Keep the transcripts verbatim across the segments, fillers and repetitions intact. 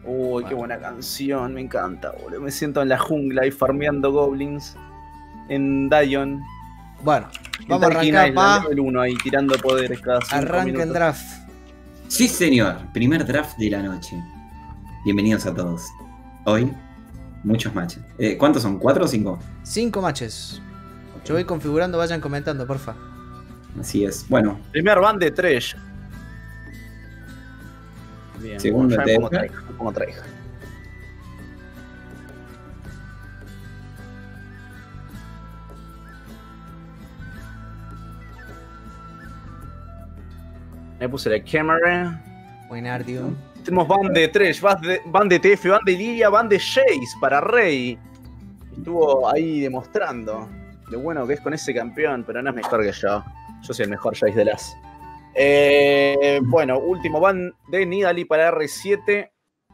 Uy, bueno. qué buena canción, me encanta, boludo. Me siento en la jungla ahí farmeando goblins. En Dion. Bueno, en vamos a Tarkin arrancar, Island, pa. level uno ahí, tirando poderes cada cinco Arranca el minutos. draft. Sí, señor. Primer draft de la noche. Bienvenidos a todos. Hoy, muchos matches. Eh, ¿Cuántos son? ¿Cuatro o cinco? Cinco matches. Yo voy configurando, vayan comentando, porfa. Así es. Bueno, Primer ban de Thresh. Bien, Segundo bueno, ya me pongo T F. tryhard, me pongo tryhard. Me puse la cámara. Buenardio. Tenemos ban de Thresh, ban de, ban de T F, ban de Lilia, ban de Jace para Rey. Estuvo ahí demostrando lo bueno que es con ese campeón, pero no es mejor que yo. Yo soy el mejor Jace de las. Eh, bueno, último ban de Nidalee para R siete.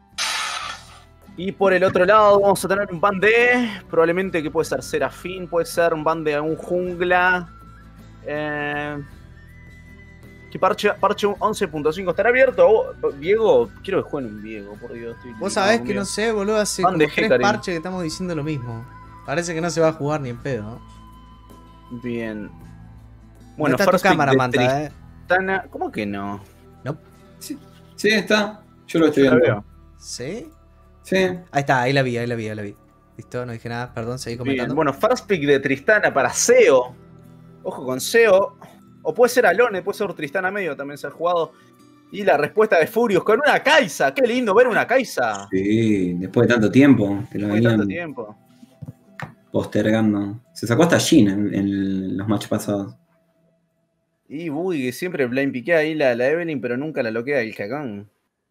Y por el otro lado vamos a tener un ban de... Probablemente que puede ser Serafín, puede ser un ban de un jungla. Eh, ¿Qué parche, parche once punto cinco estará abierto? Oh, Diego, quiero que jueguen un Diego, por Dios. Estoy Vos sabés que no sé, boludo, hace Ban como de tres Hecarim. parches que estamos diciendo lo mismo. Parece que no se va a jugar ni en pedo, ¿no? Bien. Bueno, Bueno, está tu first pick cámara, de Manta, eh. Tristana. ¿Cómo que no? No. sí, sí está. Yo lo estoy Yo la viendo. veo. ¿Sí? Sí. Ahí está, ahí la vi, ahí la vi, ahí la vi. Listo, no dije nada, perdón, seguí comentando. Bien, bueno, first pick de Tristana para Seo. Ojo con Seo. O puede ser Alone, puede ser Tristana medio, también se ha jugado. Y la respuesta de Furious con una Kaisa. Qué lindo ver una Kaisa. Sí, después de tanto tiempo. Que lo Después de tanto venían tiempo. postergando. Se sacó hasta Jhin en, en los matches pasados. Y uy, que siempre blind piquea ahí la, la Evelyn, pero nunca la loquea el cagón.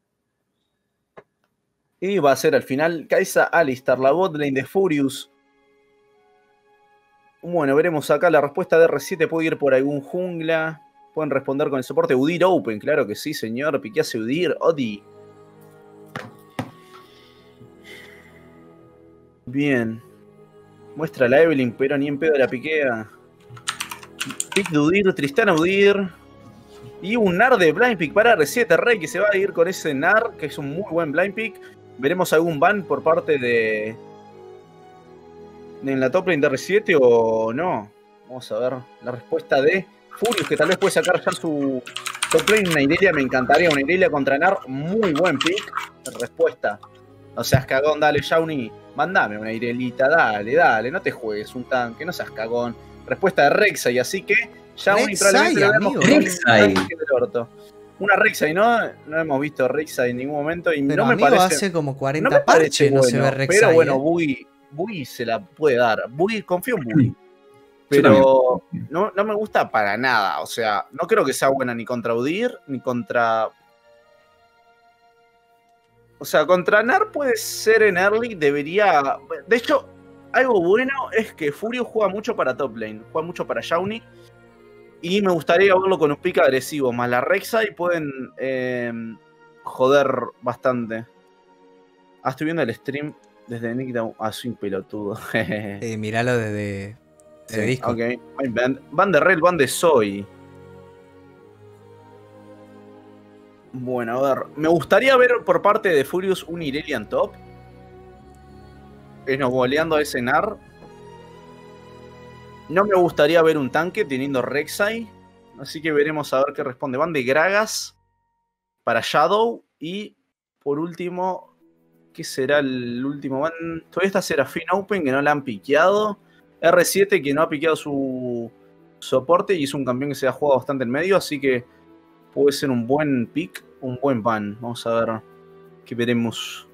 Y va a ser al final Kaisa Alistar, la botlane de Furious. Bueno, veremos acá la respuesta de R siete. Puede ir por algún jungla. Pueden responder con el soporte. Udyr Open, claro que sí, señor. Piquease Udyr, Odi. Bien. Muestra la Evelyn, pero ni en pedo la piquea. Pick de Udyr, Tristana Udyr. Y un Nar de blind pick para R siete. Rey que se va a ir con ese Nar, que es un muy buen blind pick. Veremos algún ban por parte de... en la top lane de R siete o no. Vamos a ver la respuesta de Furious, que tal vez puede sacar ya su top lane. Una Irelia, me encantaría. Una Irelia contra Nar, muy buen pick. Respuesta. No seas cagón, dale, Shawnee. Mandame una Irelita, dale, dale. No te juegues un tanque, no seas cagón. Respuesta de Rek'Sai, así que Shawnee Rek'Sai, probablemente lo veamos amigo. con un Rek'Sai. tanque del orto. Una Rek'Sai, ¿no? No hemos visto Rek'Sai en ningún momento y Pero no me amigo, parece... hace como No cuarenta me parece parches, no se bueno, ve Rek'Sai, pero bueno, eh. Bui, Bui se la puede dar. Bui, confío en Bui. Yo Pero no, no me gusta para nada. O sea, no creo que sea buena ni contra Udyr, ni contra... O sea, contra Nar puede ser en early, debería... De hecho, algo bueno es que Furio juega mucho para top lane, juega mucho para Shawnee. Y me gustaría verlo con un pick agresivo. Más la Rek'Sai pueden eh, joder bastante. Ah, estoy viendo el stream desde Nickdown. Ah, soy un pelotudo. Eh, miralo desde, desde Sí, Discord. ok. Van, van de Rel, van de Soy. Bueno, a ver. Me gustaría ver por parte de Furious un Irelian top. Nos goleando a ese Nar. No me gustaría ver un tanque teniendo Rek'Sai. Así que veremos a ver qué responde. Van de Gragas para Shadow. Y por último, ¿qué será el último van? Todavía está Serafín Open, que no la han piqueado. R siete, que no ha piqueado su soporte y es un campeón que se ha jugado bastante en medio. Así que puede ser un buen pick, un buen ban. Vamos a ver qué veremos.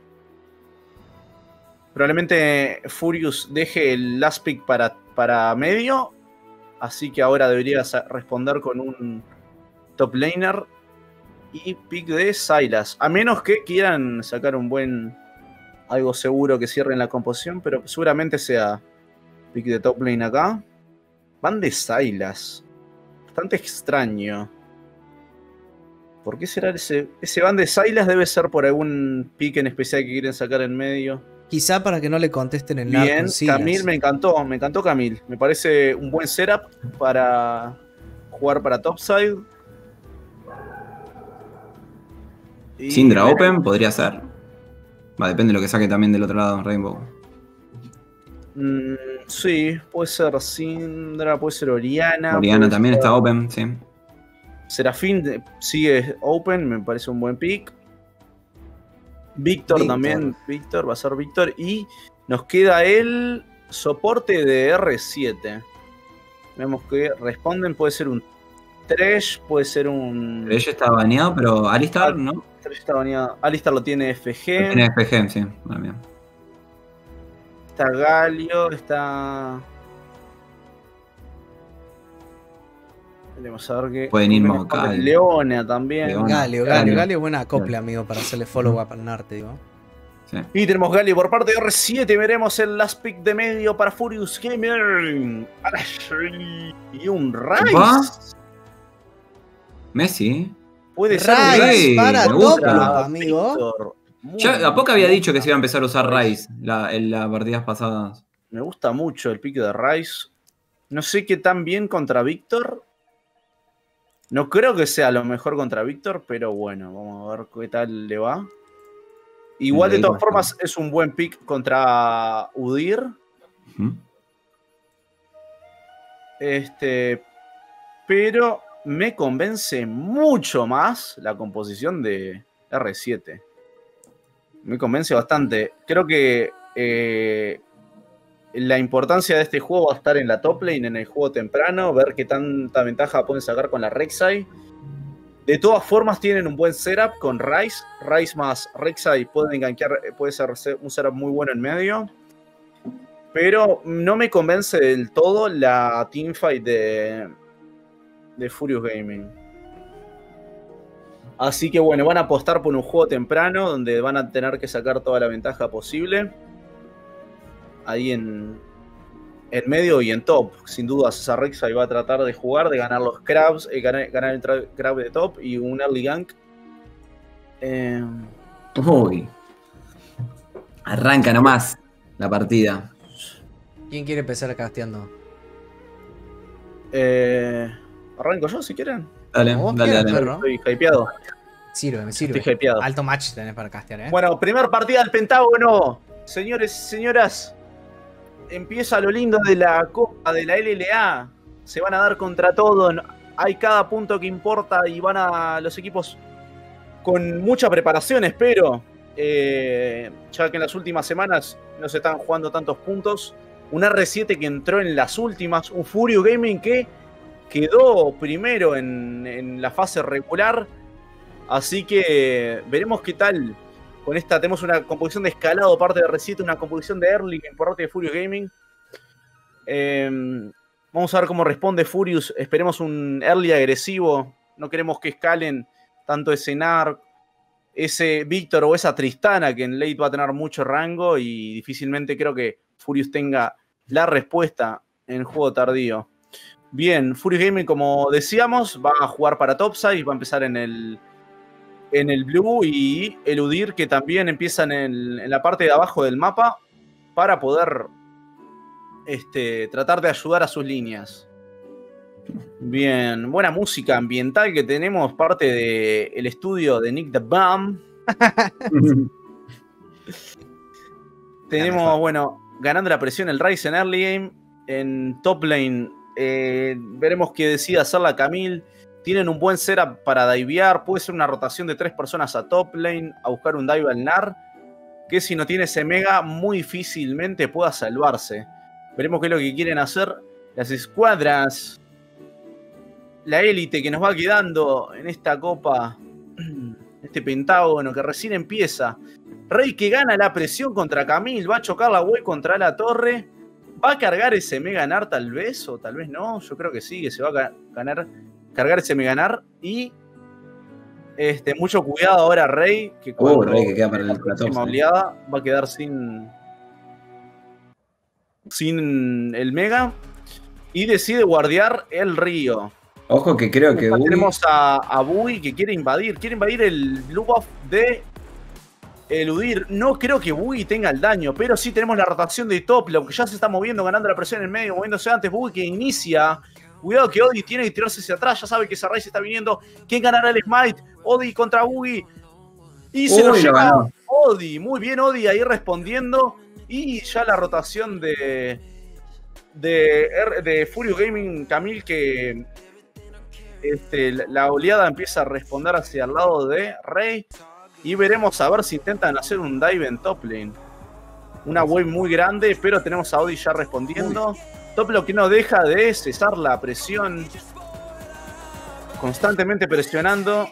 Probablemente Furious deje el last pick para, para medio. Así que ahora debería responder con un top laner. Y pick de Sylas. A menos que quieran sacar un buen... algo seguro que cierren la composición. Pero seguramente sea pick de top lane acá. Van de Sylas. Bastante extraño. ¿Por qué será ese? Ese van de Sylas debe ser por algún pick en especial que quieren sacar en medio. Quizá para que no le contesten el Nar Bien, con Sylas. Camille me encantó, me encantó Camille. Me parece un buen setup para jugar para topside. Y Syndra veremos. Open podría ser. Va, depende de lo que saque también del otro lado, Rainbow. Mm, sí, puede ser Syndra, puede ser Oriana. Oriana puede también ser... está open, sí. Serafín sigue open, me parece un buen pick. Víctor Víctor. también, Víctor, va a ser Víctor. Y nos queda el soporte de R siete. Vemos que responden, puede ser un Thresh, puede ser un... Ella está baneado, pero Alistar, ¿no? Thresh está baneado. Alistar lo tiene F G. Lo tiene F G, sí, también. Está Galio, está... Vamos a ver qué... Pueden ir Maokai. Leona también. Leona. Galio, Galio. Galio, Galio, buena acopla, amigo, para hacerle follow up al Narte, digo. Sí. Y tenemos Galio por parte de R siete. Veremos el last pick de medio para Furious Gamer. Y un Rice. ¿Va? Messi. Puede ser un Rice Sí, para me gusta. Toplop, amigo. Víctor. Muy Ya a poco había bien. dicho que se iba a empezar a usar Rice la, en las partidas pasadas. Me gusta mucho el pick de Rice. No sé qué tan bien contra Víctor. No creo que sea lo mejor contra Víctor, pero bueno, vamos a ver qué tal le va. Igual, de todas formas, es un buen pick contra Udyr. Ujú. Este, pero me convence mucho más la composición de R siete. Me convence bastante. Creo que eh, la importancia de este juego va a estar en la top lane, en el juego temprano, ver qué tanta ventaja pueden sacar con la Rek'Sai. De todas formas, tienen un buen setup con Rice. Rice más Rek'Sai pueden gankear, puede ser un setup muy bueno en medio. Pero no me convence del todo la teamfight de, de Furious Gaming. Así que bueno, van a apostar por un juego temprano donde van a tener que sacar toda la ventaja posible. Ahí en, en medio y en top. Sin dudas, esa Rek'Sai va a tratar de jugar, de ganar los crabs, eh, ganar, ganar el crab de top y un early gank. Eh, Uy. Arranca nomás la partida. ¿Quién quiere empezar casteando? eh, arranco yo si quieren. Dale, Como vos dale, quieras, dale. perro. Estoy hypeado. Sirve, me sirve. Estoy hypeado. Alto match tenés para castear, ¿eh? Bueno, primer partida del Pentágono. Señores y señoras, empieza lo lindo de la Copa de la L L A. Se van a dar contra todo. Hay cada punto que importa y van a los equipos con mucha preparación, espero. Eh, ya que en las últimas semanas no se están jugando tantos puntos. Un R siete que entró en las últimas. Un Furious Gaming que quedó primero en, en la fase regular. Así que veremos qué tal. Con esta tenemos una composición de escalado parte de R siete, una composición de early por parte de Furious Gaming. Eh, vamos a ver cómo responde Furious. Esperemos un early agresivo. No queremos que escalen tanto ese Nar, ese Víctor o esa Tristana, que en late va a tener mucho rango y difícilmente creo que Furious tenga la respuesta en juego tardío. Bien, Furious Gaming, como decíamos, va a jugar para topside, va a empezar en el... en el blue y eludir, que también empiezan en, en la parte de abajo del mapa para poder este, tratar de ayudar a sus líneas. Bien, buena música ambiental que tenemos, parte del estudio de Nick the Bum. Tenemos, bueno, ganando la presión el Ryze en early game. En top lane eh, veremos que decide hacer la Camille. Tienen un buen setup para divear. Puede ser una rotación de tres personas a top lane a buscar un dive al Nar, que si no tiene ese mega muy difícilmente pueda salvarse. Veremos qué es lo que quieren hacer las escuadras. La élite que nos va quedando en esta copa, este pentágono que recién empieza. Rey que gana la presión contra Camille, va a chocar la wave contra la torre. ¿Va a cargar ese mega Nar tal vez? O tal vez no, yo creo que sí, que se va a ganar, cargar ese mega Nar. Y este, mucho cuidado ahora Rey, que cuando Uh, Rey que queda para la el próxima catorce. oleada va a quedar sin, sin el mega. Y decide guardiar el río. Ojo que creo que Acá Uy, tenemos a, a Bui que quiere invadir. Quiere invadir el blue buff de eludir. No creo que Bui tenga el daño, pero sí tenemos la rotación de top, lo que ya se está moviendo, ganando la presión en el medio, moviéndose antes. Bui que inicia. Cuidado que Odi tiene que tirarse hacia atrás. Ya sabe que esa raíz está viniendo. ¿Quién ganará el smite? Odi contra Bui. Y se Uy, lo lo lleva. ganó. Odi. Muy bien, Odi ahí respondiendo. Y ya la rotación de, de, de Furio Gaming, Camil, que este, la oleada empieza a responder hacia el lado de Rey. Y veremos a ver si intentan hacer un dive en top lane. Una wave muy grande, pero tenemos a Odi ya respondiendo. Uy. Top lo que no deja de cesar la presión. Constantemente presionando.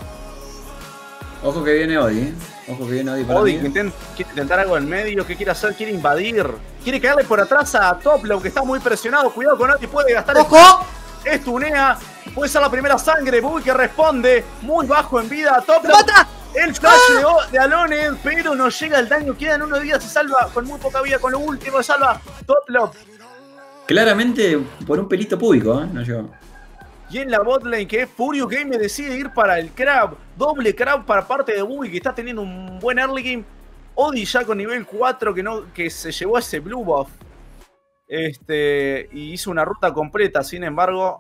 Ojo que viene Odi, ¿eh? Ojo que viene Odi para Odi mí. que intent, quiere intentar algo en medio. ¿Qué quiere hacer? Quiere invadir. Quiere caerle por atrás a Toplo, que está muy presionado. Cuidado con Odi, puede gastar ¡Ojo! el... Estunea. Puede ser la primera sangre. Bui que responde. Muy bajo en vida. Toplo. ¡Mata! El flash ¡Ah! de Aloned, pero no llega el daño. Quedan unos días. Se salva con muy poca vida. Con lo último se salva Toplo. Claramente por un pelito público, ¿eh? No llegó. Y en la botlane que Furio Game decide ir para el Crab. Doble Crab para parte de Bui, que está teniendo un buen early game. Odi ya con nivel cuatro que, no, que se llevó ese blue buff. Este, y hizo una ruta completa. Sin embargo,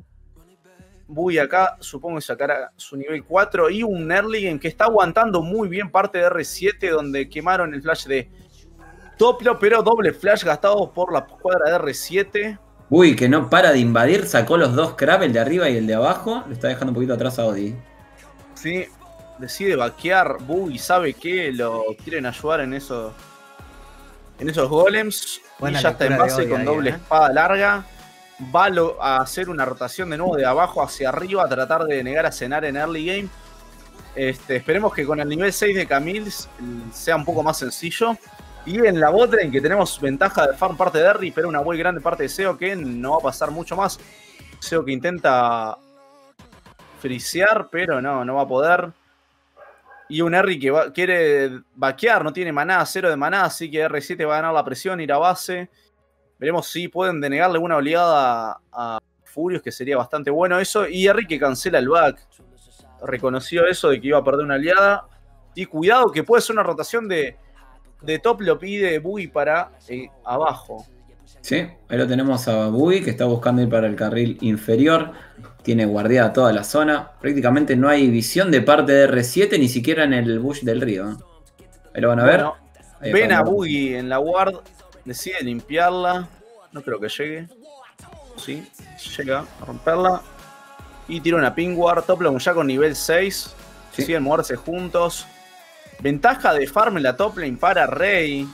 Bui acá supongo que sacará su nivel cuatro. Y un early game que está aguantando muy bien parte de R siete, donde quemaron el flash de Toplo, pero doble flash gastado por la escuadra de R siete. Uy, que no para de invadir, sacó los dos crab, el de arriba y el de abajo. Le está dejando un poquito atrás a Odi. Sí, decide vaquear. Bui sabe que lo quieren ayudar en esos, en esos golems. Buena y ya está en lectura de base Odi con ahí, doble ¿eh? espada larga. Va lo- a hacer una rotación de nuevo de abajo hacia arriba, a tratar de negar a cenar en early game. Este, esperemos que con el nivel seis de Camille sea un poco más sencillo. Y en la botlane que tenemos ventaja de farm parte de Derry, pero una muy grande parte de Seo que no va a pasar mucho más. Seo que intenta frisear, pero no, no va a poder. Y un Erry que va, quiere vaquear, no tiene maná, cero de maná, así que R siete va a ganar la presión, ir a base. Veremos si pueden denegarle una oleada a Furious, que sería bastante bueno eso. Y Erry que cancela el back. Reconoció eso de que iba a perder una oleada. Y cuidado que puede ser una rotación de... De top lo pide Bui para eh, abajo. Sí, ahí lo tenemos a Bui, que está buscando ir para el carril inferior. Tiene guardiada toda la zona. Prácticamente no hay visión de parte de R siete, ni siquiera en el bush del río. Ahí lo van a Bueno, ver. Ahí ven a acá. Bui en la ward. Decide limpiarla. No creo que llegue. Sí, llega a romperla. Y tira una ping ward. Top lane ya con nivel seis. Sí. Deciden moverse juntos. Ventaja de farm en la top lane para Rey,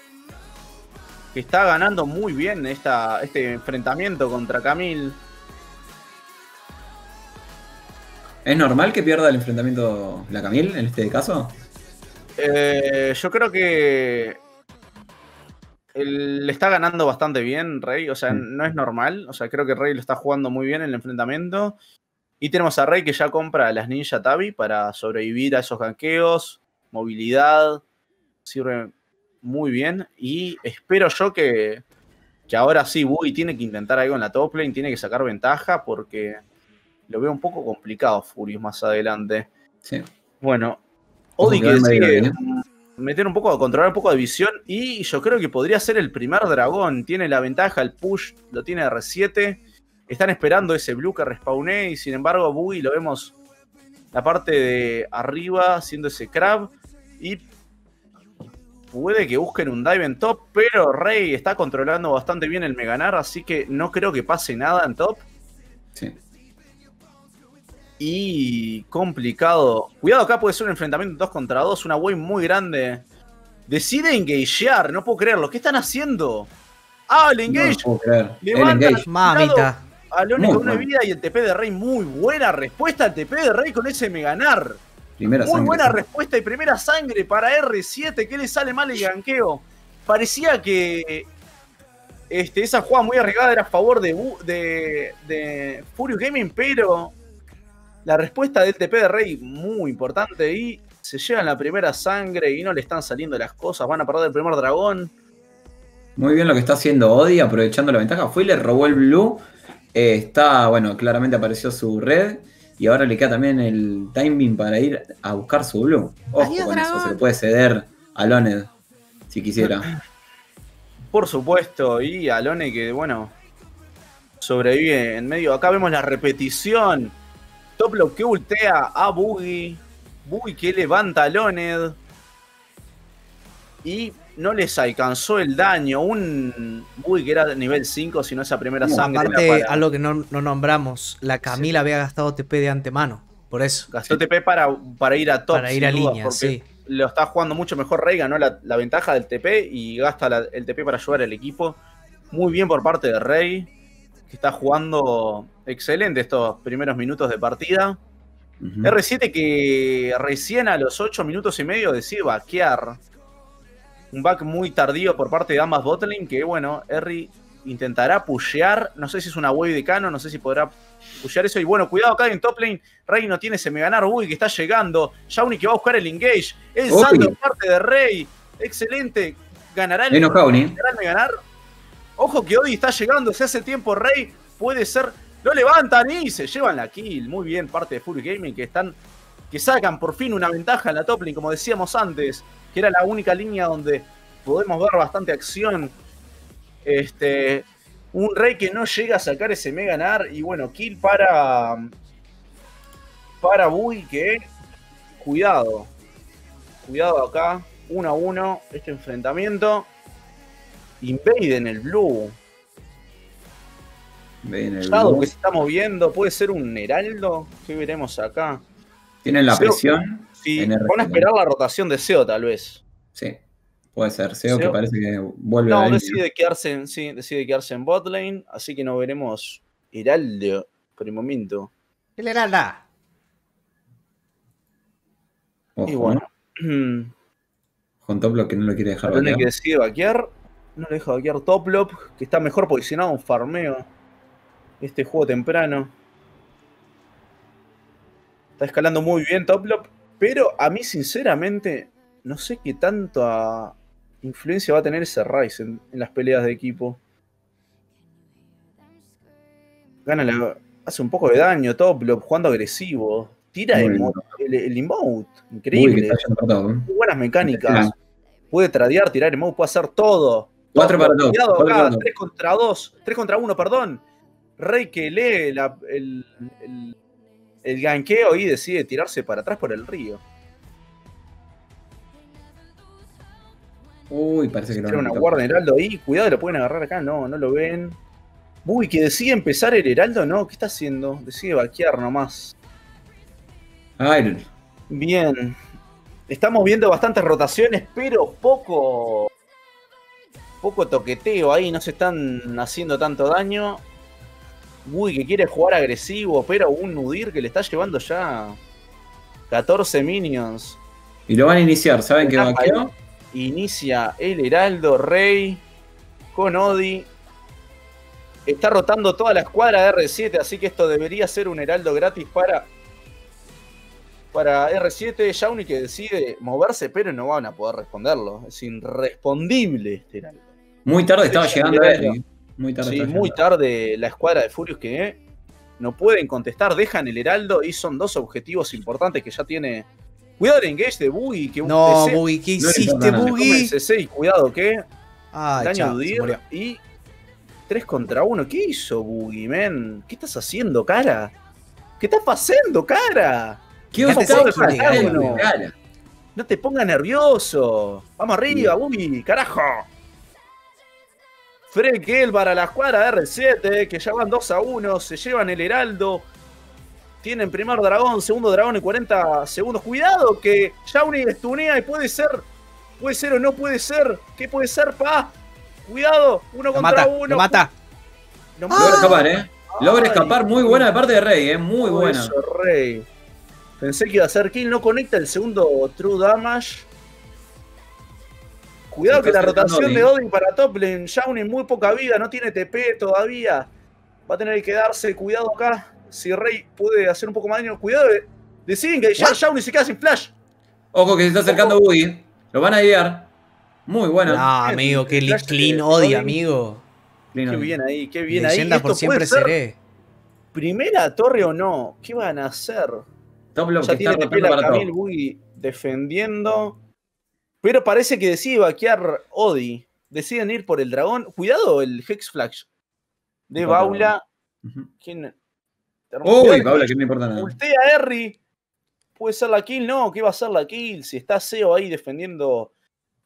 que está ganando muy bien esta, este enfrentamiento contra Camille. ¿Es normal que pierda el enfrentamiento la Camille en este caso? Eh, yo creo que él le está ganando bastante bien Rey, o sea, Mm. no es normal. O sea, creo que Rey lo está jugando muy bien en el enfrentamiento. Y tenemos a Rey que ya compra las Ninja Tabi para sobrevivir a esos ganqueos. Movilidad, sirve muy bien. Y espero yo que, que ahora sí, Bui tiene que intentar algo en la top lane, tiene que sacar ventaja porque lo veo un poco complicado Furious más adelante. Sí. Bueno, Ojo Odi que que va en medio decide ahí, ¿eh? meter un poco, a controlar un poco de visión. Y yo creo que podría ser el primer dragón. Tiene la ventaja, el push lo tiene R siete. Están esperando ese blue que respawnee. Y sin embargo, Bui lo vemos la parte de arriba haciendo ese crab. Y puede que busquen un dive en top, pero Rey está controlando bastante bien el Meganar, así que no creo que pase nada en top. Sí. Y complicado. Cuidado, acá puede ser un enfrentamiento dos contra dos, una wave muy grande. Decide engagear, no puedo creerlo. ¿Qué están haciendo? Ah, el No engage. lo puedo creer. El Levanta engage. Mamita. a Lone Muy con una bueno. vida y el T P de Rey. Muy buena respuesta al T P de Rey con ese Meganar. Primera Muy sangre. buena respuesta y primera sangre para R siete. ¿Qué le sale mal el ganqueo? Parecía que este, esa jugada muy arriesgada era a favor de, Bu- de, de Furious Gaming, pero la respuesta del T P de Rey muy importante y se llevan la primera sangre y no le están saliendo las cosas. Van a perder el primer dragón. Muy bien lo que está haciendo Odi, aprovechando la ventaja. Fue y le robó el blue. Eh, está, bueno, claramente apareció su red. Y ahora le queda también el timing para ir a buscar su blue. Ojo Adiós, con eso, dragón. se le puede ceder a Loned si quisiera. Por supuesto, y Alone que, bueno, sobrevive en medio. Acá vemos la repetición. Toplo que ultea a Boogie. Boogie que levanta a Loned. y no les alcanzó el daño. Un Bui que era de nivel cinco, si no esa primera No, sangre. aparte, era para... algo que no, no nombramos, la Camila sí. había gastado T P de antemano, por eso. Gastó sí. T P para, para ir a top, para ir a duda, línea, porque sí. lo está jugando mucho mejor Rey, ganó la, la ventaja del T P y gasta la, el T P para ayudar al equipo. Muy bien por parte de Rey, que está jugando excelente estos primeros minutos de partida. Uh-huh. R siete que recién a los ocho minutos y medio decide vaquear. Un back muy tardío por parte de ambas botlane, que bueno, R intentará pushear. No sé si es una wave de Cano, no sé si podrá pushear eso. Y bueno, cuidado acá en top lane. Rey no tiene ese meganar. Uy, que está llegando. Shawnee que va a buscar el engage. El Uy. salto por parte de Rey. Excelente. ¿Ganará el, ¿ganará el meganar? Ojo que Odi está llegando. Se hace tiempo Rey. Puede ser... Lo levantan y se llevan la kill. Muy bien, parte de Fury Gaming, que están... que sacan por fin una ventaja en la top lane, como decíamos antes, que era la única línea donde podemos ver bastante acción. Este, un Rey que no llega a sacar ese mega nar. Y bueno, kill para para Bui, que cuidado. Cuidado acá. uno a uno este enfrentamiento. Invade en el blue. Ven el Shadow que se está moviendo. Puede ser un heraldo. ¿Qué veremos acá? Tienen la Seo, presión. Sí, van a esperar la rotación de Seo, tal vez. Sí, puede ser. Seo, Seo que parece que vuelve no, a la decide quedarse en, sí, decide quedarse en botlane. Así que no veremos heraldo por el momento. El heralda. Ojo, y bueno. ¿no? Con Toplop que no lo quiere dejar vaquear. Tiene que decide vaquear. No le deja vaquear Toplop, que está mejor posicionado en farmeo. Este juego temprano. Está escalando muy bien Toplop. Pero a mí, sinceramente, no sé qué tanta influencia va a tener ese Ryze en, en las peleas de equipo. Gana la, hace un poco de daño Toplop, jugando agresivo. Tira el, el, el emote. Increíble. Uy, muy buenas mecánicas. Puede tradear, tirar emote, puede hacer todo. cuatro para dos. Cuidado acá, tres contra dos. tres contra uno, perdón. Rey que lee la, el, el, el ganqueo y decide tirarse para atrás por el río. Uy, parece que no. Tiene una guardia heraldo ahí. Cuidado, lo pueden agarrar acá. No, no lo ven. Uy, que decide empezar el heraldo. No, ¿qué está haciendo? Decide vaquear nomás. Ay. Bien. Estamos viendo bastantes rotaciones, pero poco... Poco toqueteo ahí. No se están haciendo tanto daño. Uy, que quiere jugar agresivo, pero un Nudir que le está llevando ya catorce minions. Y lo van a iniciar, ¿saben qué vaqueo? Inicia el Heraldo Rey con Odi. Está rotando toda la escuadra de R siete, así que esto debería ser un Heraldo gratis para, para R siete. Shawnee que decide moverse, pero no van a poder responderlo. Es irrespondible este Heraldo. Muy tarde estaba llegando Eri. Muy tarde. Sí, muy tarde la escuadra de Furious que no pueden contestar, dejan el Heraldo y son dos objetivos importantes que ya tiene. Cuidado el engage de Boogie. Que no, Boogie, ¿qué no hiciste, Boogie? C C y cuidado que ah, daño chao, Udir y tres contra uno. ¿Qué hizo Boogie, man? ¿Qué estás haciendo, cara? ¿Qué estás haciendo, cara? ¿Qué estás haciendo, cara? No te pongas nervioso. Vamos arriba, Boogie, carajo. Fred Kell para la escuadra de R siete, que ya van dos a uno, se llevan el Heraldo. Tienen primer dragón, segundo dragón y cuarenta segundos. Cuidado que Shawnee estunea y puede ser, puede ser o no puede ser. ¿Qué puede ser, pa? Cuidado, uno lo contra mata, uno. Lo mata. No Logra escapar, eh. Logra escapar, muy buena de parte de Rey, eh. Muy buena. Eso, Rey. Pensé que iba a ser kill, no conecta el segundo true damage. Cuidado que la rotación de Odin para top lane. Shawnee muy poca vida, no tiene T P todavía. Va a tener que quedarse. Cuidado acá. Si Rey puede hacer un poco más de daño. Cuidado. Deciden que ya Shawnee se queda sin flash. Ojo que se está acercando Boogie. Lo van a guiar. Muy buena. No, amigo, qué clean Odi, amigo. Qué bien ahí, qué bien Leyenda ahí. Por siempre seré. ¿Primera torre o no? ¿Qué van a hacer? Top ya que tiene T P la Camille Boogie defendiendo. Pero parece que decide vaquear Odi. Deciden ir por el dragón. Cuidado el Hex Flash de Baula. Uh-huh. ¿Quién? Uy, Baula, que no importa nada. Ultea a Erri. ¿Puede ser la kill? No, ¿qué va a ser la kill? Si está Seo ahí defendiendo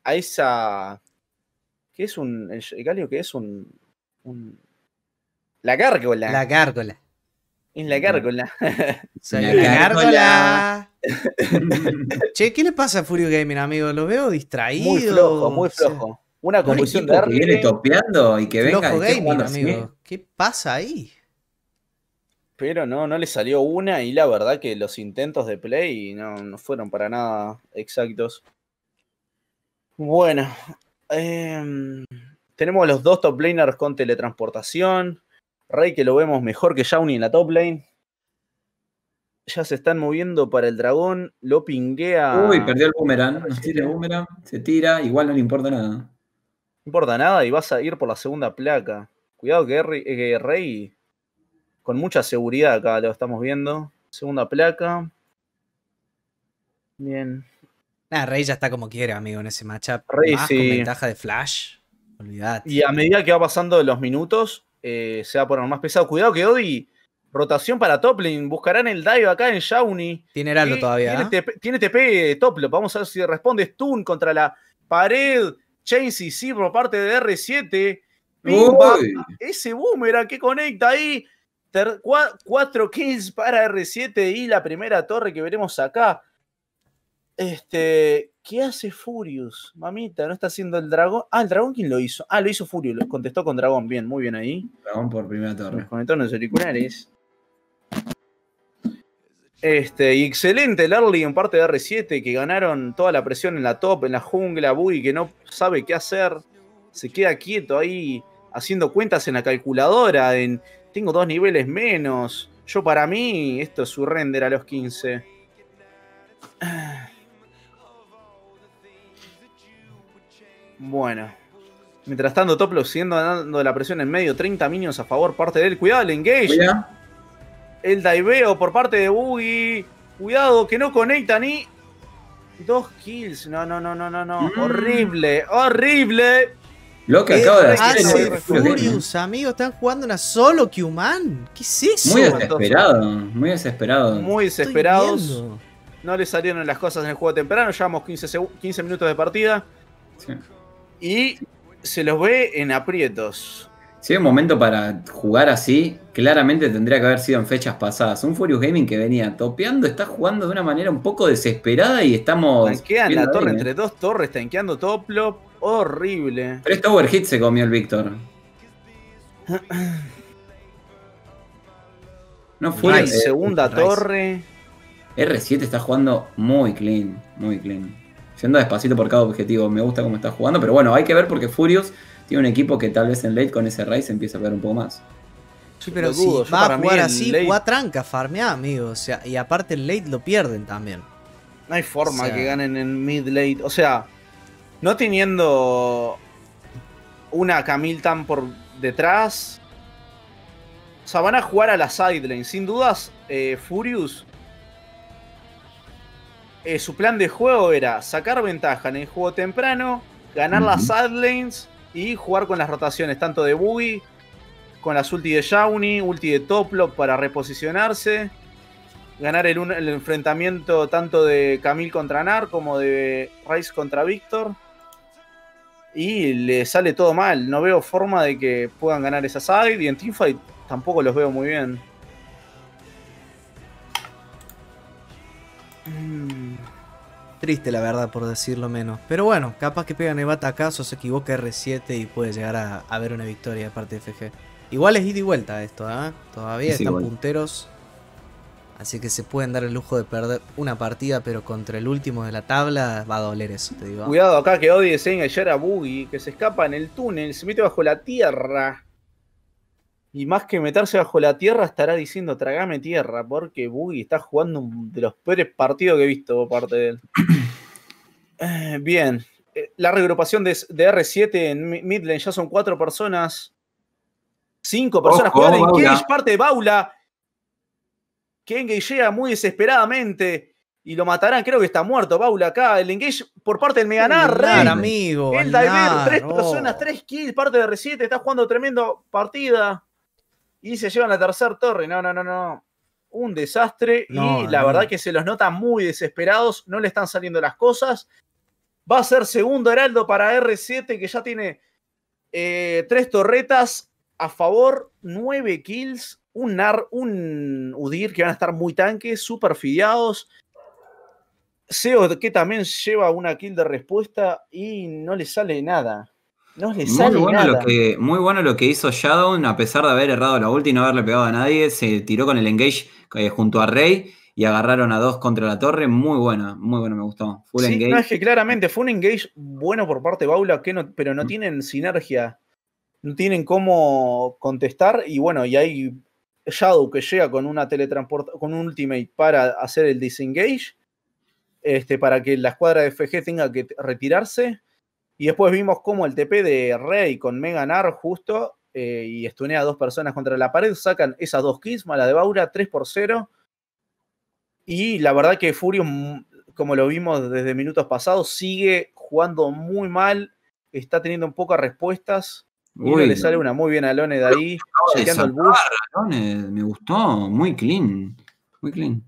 a esa... ¿Qué es un... el Galio que es un... un la gárgola. La gárgola. Es la gárgola. Soy La la gárgola. gárgola. Che, ¿qué le pasa a Furio Gaming, amigo? Lo veo distraído. Muy flojo, muy flojo. O sea, Una Un confusión equipo de que viene early game, topeando y que venga flojo y esté gaming, jugando así. amigo. ¿Qué pasa ahí? pero no, no le salió una y la verdad que los intentos de play no, no fueron para nada exactos. Bueno, eh, tenemos los dos top laners con teletransportación. Rey que lo vemos mejor que Shawnee en la top lane. Ya se están moviendo para el dragón. Lo pinguea. Uy, perdió el boomerang. Nos tira el boomerang, se tira, igual no le importa nada. No importa nada y vas a ir por la segunda placa. Cuidado que Rey, eh, Rey con mucha seguridad acá lo estamos viendo. Segunda placa. Bien. Nah, Rey ya está como quiere, amigo, en ese matchup. Rey, Más sí. con ventaja de Flash. Olvidate. Y a medida que va pasando los minutos, eh, se va a poner más pesado. Cuidado que Odi, rotación para top lane. Buscarán el dive acá en Shawnee. Tiene Heraldo Y todavía. Tiene, ¿eh? T P, tiene T P Toplop. Vamos a ver si responde Stun contra la pared. Chainzy sí por parte de R siete. Pimba. Uy. Ese boomerang que conecta ahí. Ter, cuatro kills para R siete y la primera torre que veremos acá. Este, ¿qué hace Furious? Mamita, ¿no está haciendo el dragón? Ah, ¿el dragón quién lo hizo? Ah, lo hizo Furious, lo contestó con dragón. Bien, muy bien ahí. Dragón por primera Me torre. conectaron los auriculares. Este, y excelente el early en parte de R siete, que ganaron toda la presión en la top, en la jungla. Bui que no sabe qué hacer. Se queda quieto ahí, haciendo cuentas en la calculadora. En, tengo dos niveles menos. Yo para mí, esto es su render a los quince. Bueno. Mientras tanto, Toplo siguiendo dando la presión en medio. treinta minions a favor, parte de él. Cuidado, el engage. Cuida. El diveo por parte de Boogie. Cuidado, que no conecta ni. Dos kills. No, no, no, no, no, no. Mm. Horrible, horrible. Lo que ¿Qué acaba de hace hacer Hace el Furious Gaming. Furious, amigo. Están jugando una solo Q-Man. ¿Qué es eso? Muy desesperado, muy desesperado. Muy Estoy desesperados. viendo. No le salieron las cosas en el juego temprano. Llevamos quince, quince minutos de partida. Sí. Y se los ve en aprietos. Si hay un momento para jugar así, claramente tendría que haber sido en fechas pasadas. Un Furious Gaming que venía topeando, está jugando de una manera un poco desesperada y estamos. Tanquean viendo la torre ahí, entre ¿eh? dos torres, tanqueando Toplop. Horrible. Tres Tower Hits se comió el Víctor. No fue. Ay, eh, segunda Rice. torre. R siete está jugando muy clean, muy clean. Yendo despacito por cada objetivo. Me gusta cómo está jugando, pero bueno, hay que ver porque Furious tiene un equipo que tal vez en late con ese Rice empieza a ver un poco más. Sí, pero Lo si dudo. Yo va para a mí jugar el así, late- juega tranca, farmea, amigo. O sea, y aparte el late lo pierden también. No hay forma O sea- que ganen en mid late. O sea, no teniendo una Camille tan por detrás. O sea, van a jugar a la side lane. Sin dudas, eh, Furious. eh, su plan de juego era sacar ventaja en el juego temprano, ganar Ujú. las side lanes y jugar con las rotaciones tanto de Boogie, con las ulti de Shawnee, ulti de Toplop para reposicionarse. Ganar el, un- el enfrentamiento tanto de Camille contra Nar como de Rice contra Víctor. Y le sale todo mal. No veo forma de que puedan ganar esa side. Y en teamfight tampoco los veo muy bien. Mm, Triste, la verdad, por decirlo menos. Pero bueno, capaz que pegan el batacazo, se equivoca R siete y puede llegar a, a ver una victoria de parte de F G. Igual es ida y vuelta esto, ¿eh? Todavía Es están igual. punteros. Así que se pueden dar el lujo de perder una partida, pero contra el último de la tabla va a doler eso, te digo. Cuidado acá que Odi desea engañar a Boogie, que se escapa en el túnel, se mete bajo la tierra. Y más que meterse bajo la tierra, estará diciendo tragame tierra, porque Boogie está jugando uno de los peores partidos que he visto por parte de él. Eh, bien, Eh, la reagrupación de, de R siete en mi- mid lane ya son cuatro personas. Cinco personas. Ojo, Cuidado, Baula. engage parte de Baula. Que engagea muy desesperadamente. Y lo matarán, creo que está muerto Baula acá. El engage por parte del Meganar. Nar, Rey. amigo. El al diver, Nar, tres oh. personas, tres kills, parte de R siete, está jugando tremendo partida. Y se llevan la tercera torre. No, no, no, no. Un desastre. No, y la no. verdad que se los nota muy desesperados. No le están saliendo las cosas. Va a ser segundo heraldo para R siete, que ya tiene eh, tres torretas a favor, nueve kills, un, Nar, un Udyr que van a estar muy tanques, super fideados. Seo que también lleva una kill de respuesta y no le sale nada. No le sale muy bueno nada. Lo que, muy bueno lo que hizo Shadow, a pesar de haber errado la ulti y no haberle pegado a nadie. Se tiró con el engage eh, junto a Rey y agarraron a dos contra la torre. Muy buena, muy bueno, me gustó. Full sí, engage. No, es que claramente fue un engage bueno por parte de Baula, que no, pero no mm. tienen sinergia. No tienen cómo contestar. Y bueno, y hay Shadow que llega con una teletransport, con un ultimate para hacer el disengage. Este, para que la escuadra de F G tenga que retirarse. Y después vimos cómo el T P de Rey con Mega Gnar justo eh, y stunea a dos personas contra la pared. Sacan esas dos kills, mala de Baura, tres por cero. Y la verdad que Furion, como lo vimos desde minutos pasados, sigue jugando muy mal. Está teniendo pocas respuestas. Y no le sale una muy bien a Lone de ahí. Chequeando el bus. Lone, me gustó, muy clean. Muy clean.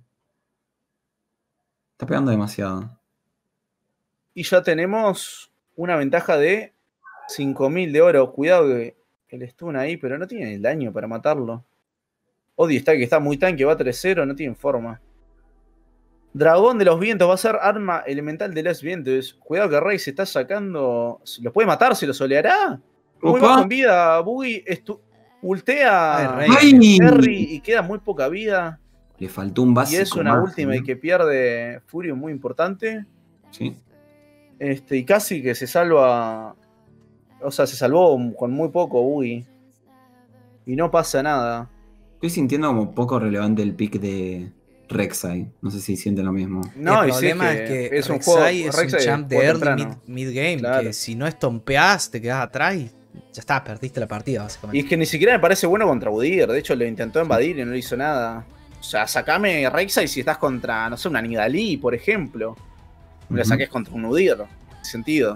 Está pegando demasiado. Y ya tenemos una ventaja de cinco mil de oro. Cuidado que el stun ahí, pero no tiene el daño para matarlo. Odi está que está muy tanque, va tres cero, no tiene forma. Dragón de los vientos va a ser arma elemental de los vientos. Cuidado que Rey se está sacando. ¿Lo puede matar? ¿Se lo soleará? Muy bajo en vida. Boogie ultea a Terry y queda muy poca vida. Le faltó un básico. Y es una más, última ¿no? y que pierde Furio muy importante. Sí. Este, y casi que se salva. O sea, se salvó con muy poco Boogie. Y no pasa nada. Estoy sintiendo como poco relevante el pick de Rek'Sai. No sé si sienten lo mismo. No, el problema es que, es, que es un juego, es Rek'Sai un champ de early mid, mid game. Claro. Que si no estompeás, te quedás atrás y ya está, perdiste la partida, básicamente. Y es que ni siquiera me parece bueno contra Udyr. De hecho, lo intentó invadir y no le hizo nada. O sea, sacame Rek'Sai si estás contra, no sé, una Nidalee, por ejemplo. No uh-huh. Le saques contra un Udyr. En sentido.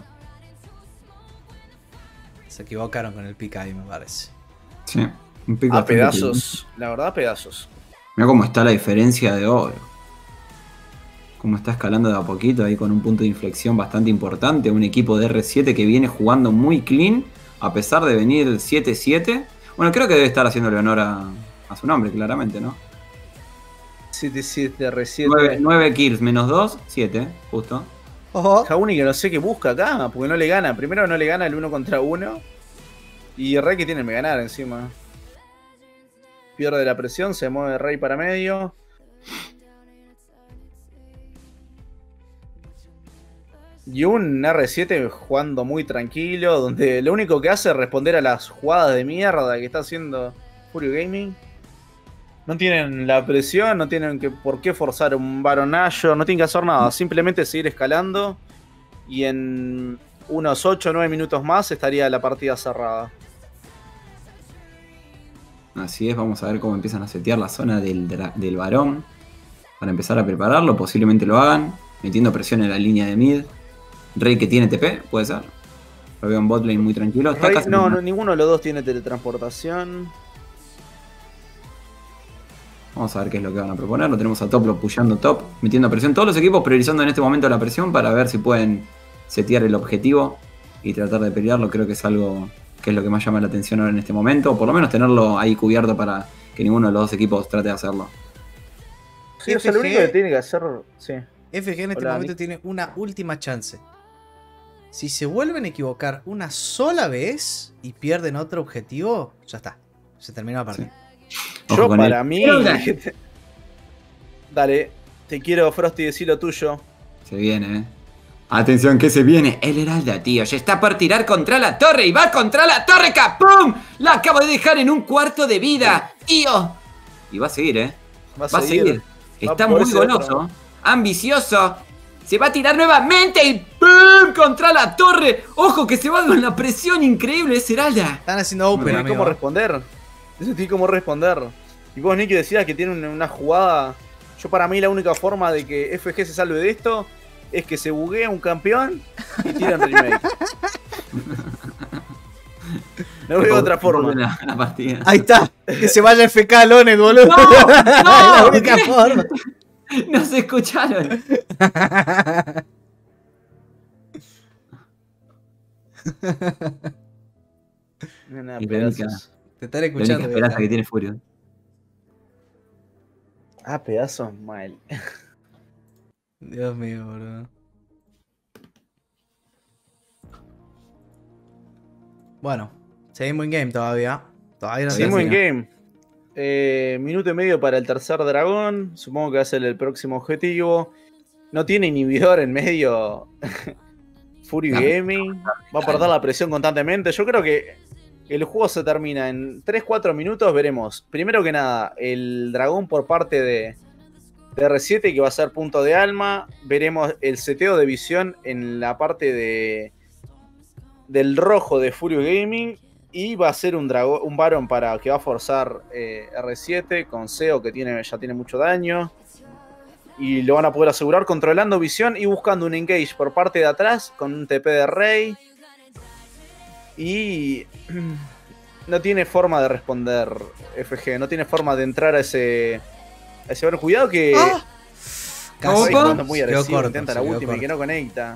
Se equivocaron con el pick ahí, me parece. Sí. Un pick a pedazos. Bien. La verdad, a pedazos. Mira cómo está la diferencia de oro. Cómo está escalando de a poquito ahí con un punto de inflexión bastante importante. Un equipo de R siete que viene jugando muy clean. A pesar de venir siete siete. Bueno, creo que debe estar haciéndole honor a, a su nombre, claramente, ¿no? siete siete R siete. nueve kills menos dos, siete, justo. Ojo. Jauni que no sé qué busca acá, porque no le gana. Primero no le gana el uno contra uno. Y Rey que tiene que ganar encima. Pierde la presión, se mueve Rey para medio. Y un R siete jugando muy tranquilo, donde lo único que hace es responder a las jugadas de mierda que está haciendo Furio Gaming. No tienen la presión, no tienen que, por qué forzar un Baron Nashor, no tienen que hacer nada, simplemente seguir escalando. Y en unos ocho o nueve minutos más estaría la partida cerrada. Así es, vamos a ver cómo empiezan a setear la zona del, del varón. Para empezar a prepararlo, posiblemente lo hagan. Metiendo presión en la línea de mid. Rey que tiene T P, puede ser. Lo veo en botlane muy tranquilo. Está Rey, casi no, no, ninguno de los dos tiene teletransportación. Vamos a ver qué es lo que van a proponer. Lo tenemos a Top pushando top, metiendo presión. Todos los equipos priorizando en este momento la presión para ver si pueden setear el objetivo y tratar de pelearlo. Creo que es algo que es lo que más llama la atención ahora en este momento. O por lo menos tenerlo ahí cubierto para que ninguno de los dos equipos trate de hacerlo. Sí, o sea, lo único que tiene que hacer... Sí. F G en este Hola, momento tiene una última chance. Si se vuelven a equivocar una sola vez y pierden otro objetivo, ya está. Se terminó la partida. Sí. Yo para él. mí... Dale, te quiero, Frosty, decir lo tuyo. Se viene, eh. Atención, que se viene. El Heralda, tío. Se está por tirar contra la torre y va contra la torre. ¡Capum! La acabo de dejar en un cuarto de vida, tío. Y va a seguir, eh. Va a seguir. Va a seguir. Está va muy goloso. Otro. Ambicioso. Se va a tirar nuevamente y ¡pum! Contra la torre. Ojo que se va con la presión increíble ese Heralda. Están haciendo open, no sé cómo responder. No sé cómo responder. Y vos, Nicky, decías que tiene una, una jugada. Yo para mí la única forma de que F G se salve de esto es que se buguea un campeón y tiran remake. No veo otra forma. La, la partida. Ahí está. Que se vaya F K Lones, boludo. No, no, es la única forma. No se escucharon. Nada, Y la única- pedazos. Te están La única escuchando. esperanza Beta. que tiene Furion. Ah, pedazos mal. Dios mío, boludo. Bueno, seguimos en game todavía. Todavía no Seguimos en termina. game. Eh, minuto y medio para el tercer dragón. Supongo que va a ser el próximo objetivo. No tiene inhibidor en medio. Fury No. Gaming. Va a perder la presión constantemente. Yo creo que el juego se termina en tres cuatro minutos. Veremos. Primero que nada, el dragón por parte de, de R siete, que va a ser punto de alma. Veremos el seteo de visión en la parte de del rojo de Fury Gaming. Y va a ser un dragón, un Baron para que va a forzar eh, R siete con Seo, que tiene, ya tiene mucho daño. Y lo van a poder asegurar controlando visión y buscando un engage por parte de atrás con un T P de Rey. Y no tiene forma de responder F G, no tiene forma de entrar a ese, a ese Baron. Cuidado que ¡Ah! Rey Casi. jugando muy Quedó agresivo, corto, intenta se la quedó última y que corto. no conecta.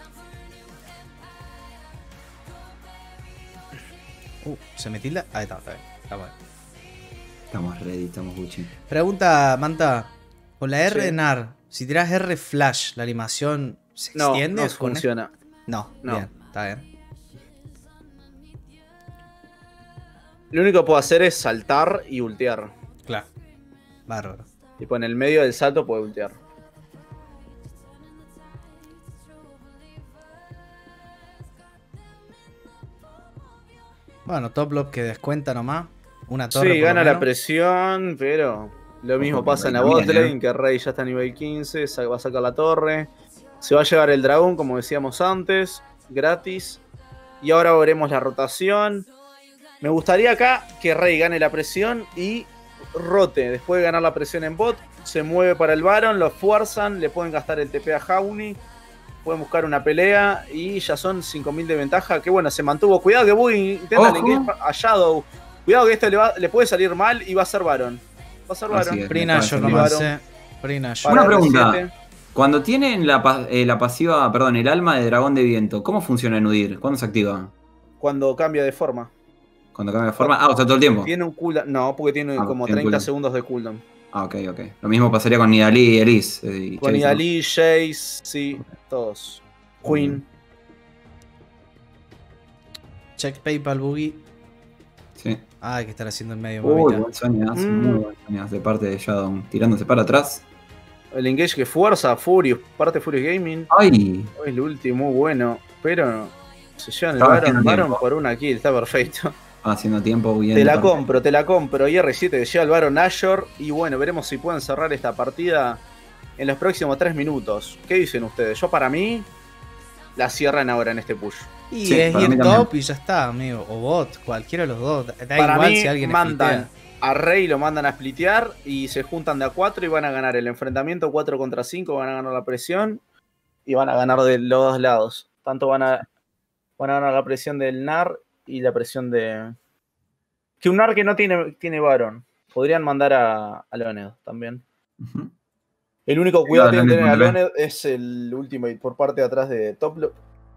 Uh, ¿se me tilda? Ahí está, está bien. Está bueno. Estamos ready, estamos Gucci. Pregunta, Manta. Con la R Sí. de N A R, si tiras R flash, ¿la animación se No, extiende? no con- funciona. No, No. bien, está bien. Lo único que puedo hacer es saltar y ultear. Claro. Bárbaro. Tipo, en el medio del salto puedo ultear. Bueno, top lock que descuenta nomás. Una torre. Sí, por lo gana la menos. presión, pero lo mismo Ojo, pasa en la Rey bot también, lane, ¿eh? que Rey ya está a nivel quince, sa- va a sacar la torre. Se va a llevar el dragón, como decíamos antes, gratis. Y ahora veremos la rotación. Me gustaría acá que Rey gane la presión y rote. Después de ganar la presión en bot, se mueve para el Baron, lo fuerzan, le pueden gastar el T P a Jauni. Pueden buscar una pelea y ya son cinco mil de ventaja. Que bueno, se mantuvo. Cuidado que Buggy intenta Ojo. el engage a Shadow. Cuidado que esto le, va- le puede salir mal y va a ser Baron. Va a ser Así Baron. es. Free Me Nashor parece nomás, Baron. eh. Free Nashor. Para Una pregunta. R siete. Cuando tienen la, pa- eh, la pasiva, perdón, el alma de dragón de viento, ¿cómo funciona en Udir? ¿Cuándo se activa? Cuando cambia de forma. Cuando cambia de forma. Ah, o sea, todo el tiempo. Tiene un cooldown. No, porque tiene Ah, como tiene treinta cooldown. segundos de cooldown. Ah, ok, ok. Lo mismo pasaría con Nidalee y Elise. eh, y Con Chase, ¿no? Nidalee, Jace, sí, todos. Queen. Check PayPal, Boogie. Sí. Ah, hay que estar haciendo en medio. Uy, mamita. buen Soñas, Mm. muy buen Soñas de parte de Shadow. Tirándose para atrás. El engage que fuerza, Furious, parte de Furious Gaming. ¡Ay! Es el último, muy bueno. Pero se llevan el Estaba Baron, haciendo Baron tiempo. por una kill, está perfecto. Haciendo tiempo bien. Te de la parte- compro, te la compro. Y R siete lleva el Baron Nashor. Y bueno, veremos si pueden cerrar esta partida en los próximos tres minutos. ¿Qué dicen ustedes? Yo para mí la cierran ahora en este push. Y Sí, es para mí ir también. top y ya está, amigo. O bot, cualquiera de los dos. Da Para igual mí si alguien mandan splitea. a Rey, lo mandan a splitear y se juntan de a cuatro y van a ganar el enfrentamiento cuatro contra cinco, van a ganar la presión y van a ganar de los dos lados. Tanto van a, van a ganar la presión del N A R y la presión de... Que un N A R que no tiene, tiene Baron. Podrían mandar a, a Leoned también. Ujú. El único cuidado que Leoned tienen que tener a contra Leoned es el ultimate por parte de atrás de Top.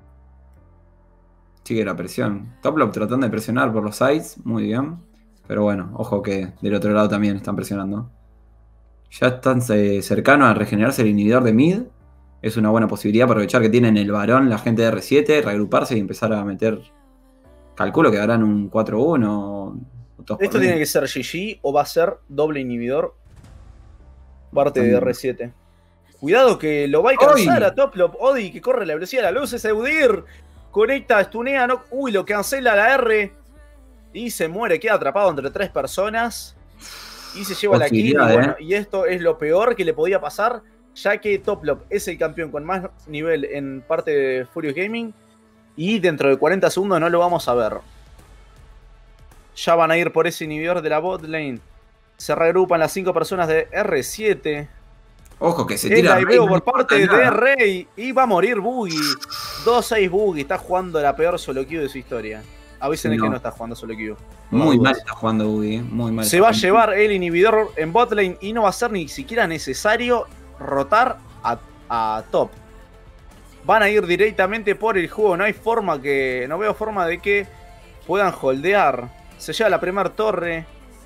Sigue la presión. Toplop tratando de presionar por los sides. Muy bien. Pero bueno, ojo que del otro lado también están presionando. Ya están eh, cercanos a regenerarse el inhibidor de mid. Es una buena posibilidad para aprovechar que tienen el varón, la gente de R siete, reagruparse y empezar a meter. Calculo que harán un cuatro uno. Esto tiene que ser G G o va a ser doble inhibidor parte de También. R siete. Cuidado que lo va a alcanzar ¡Ay! a Toplop. Odi que corre la velocidad de la luz. Es Eudir. Conecta, stunea. No... Uy, lo cancela la R. Y se muere. Queda atrapado entre tres personas. Y se lleva la kill. Y, Posibilidad, bueno, eh. y esto es lo peor que le podía pasar. Ya que Toplop es el campeón con más nivel en parte de Furious Gaming. Y dentro de cuarenta segundos no lo vamos a ver. Ya van a ir por ese inhibidor de la bot lane. Se reagrupan las cinco personas de R siete. Ojo que se El tira. diveo Rey, no por importa parte de nada. Rey. Y va a morir Boogie. dos seis Boogie. Está jugando la peor solo queue de su historia. Avisen No. que no está jugando solo queue. Muy mal está jugando Ubi. Muy mal. Se está va a jugando. llevar el inhibidor en bot lane. Y no va a ser ni siquiera necesario rotar a, a top. van a ir directamente por el juego. No hay forma que... No veo forma de que puedan holdear. Se lleva la primera torre.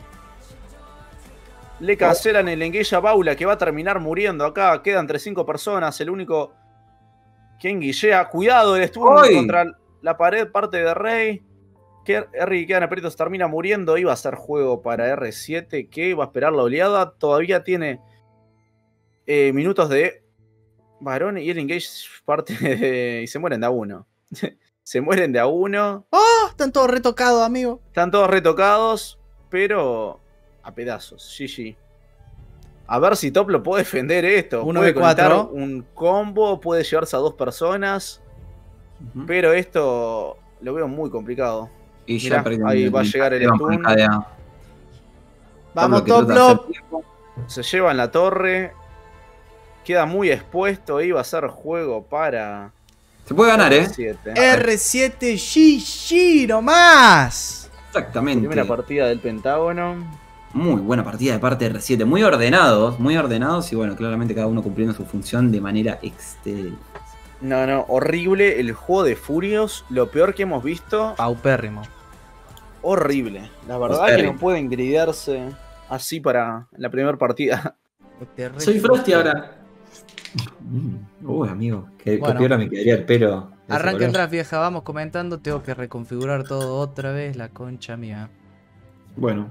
Le cancelan el engage a Baula, que va a terminar muriendo acá. Quedan entre cinco personas. El único que enguillea. Cuidado, el stun ¡Ay! contra la pared, parte de Rey. Que R y quedan aprietos, termina muriendo. Iba a ser juego para R siete, que va a esperar la oleada. Todavía tiene eh, minutos de varón y el engage parte de... Y se mueren de a uno. Se mueren de a uno. ¡Oh! Están todos retocados, amigo. Están todos retocados, pero a pedazos. G G. A ver si Top lo puede defender esto. Uno puede de cuatro. conectar un combo, puede llevarse a dos personas. Ujú. Pero esto lo veo muy complicado. Y Mirá, perdieron ahí va a llegar el Esteban por stun. K D A. Vamos, Top lo que Top trata de hacer Lop. tiempo. Se llevan la torre. Queda muy expuesto. Ahí va a ser juego para Se puede ganar, ¿eh? R siete. R siete G G nomás. Exactamente. Primera partida del Pentágono. Muy buena partida de parte de R siete. Muy ordenados, muy ordenados. Y bueno, claramente cada uno cumpliendo su función de manera excelente. No, no, horrible el juego de Furios. Lo peor que hemos visto. Paupérrimo. Horrible. La verdad que Terrible. no pueden gridearse así para la primera partida. Soy Frosty ahora. Mm. Uy, amigo, qué, Bueno. qué piola me quedaría el pelo. de ese Arranca color. en draft, vieja. Vamos comentando. Tengo que reconfigurar todo otra vez. La concha mía. Bueno,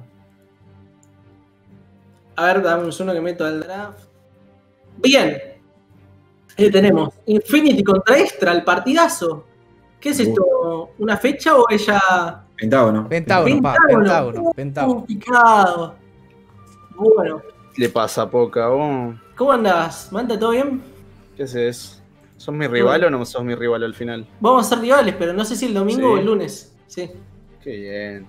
A ver, dame un segundo que meto al draft. Bien. Ahí tenemos. Infinity contra Extra, el partidazo. ¿Qué es Uh. esto? ¿Una fecha o ella...? Pentágono. Pentágono, pa. Pentágono. Pentágono. Complicado. Bueno. Le pasa a Poca, vos. ¿Cómo andás? ¿Manta, todo bien? ¿Qué haces? ¿Sos mi rival o no sos mi rival al final? Vamos a ser rivales, pero no sé si el domingo Sí. o el lunes. Sí. Qué bien.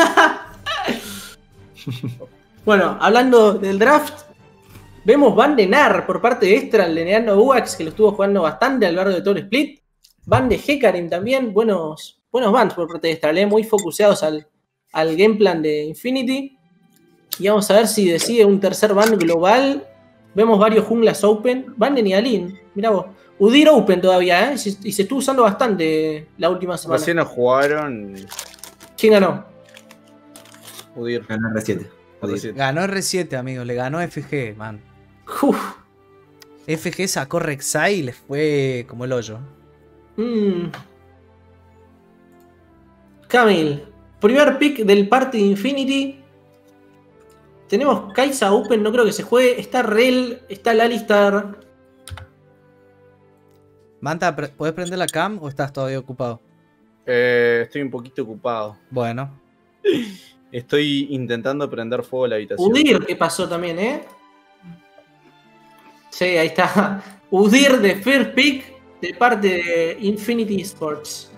Bueno, hablando del draft, vemos Van de Nar por parte de Extra, el Leneano Uax, que lo estuvo jugando bastante a lo largo de todo el split. Van de Hecarim también, buenos, buenos bans por parte de Extra, ¿eh? Muy focuseados al, al game plan de Infinity. Y vamos a ver si decide un tercer ban global. Vemos varios junglas open. Van de Nialin, mirá vos. Udyr open todavía, ¿eh? Y se, y se estuvo usando bastante la última semana. Recién nos jugaron ¿Quién ganó? Udyr. Ganó R siete. R siete. Ganó R siete, amigo. Le ganó F G, man. Uf. F G sacó Rek'Sai y le fue como el hoyo. Mm. Camil, primer pick del party de Infinity. Tenemos Kai'Sa Open, no creo que se juegue. Está Rel, está el Alistar. Manta, pre- ¿podés prender la cam o estás todavía ocupado? Eh, estoy un poquito ocupado. Bueno. Estoy intentando prender fuego a la habitación. Udyr, que pasó también, ¿eh? Sí, ahí está. Udyr de first pick de parte de Infinity Sports.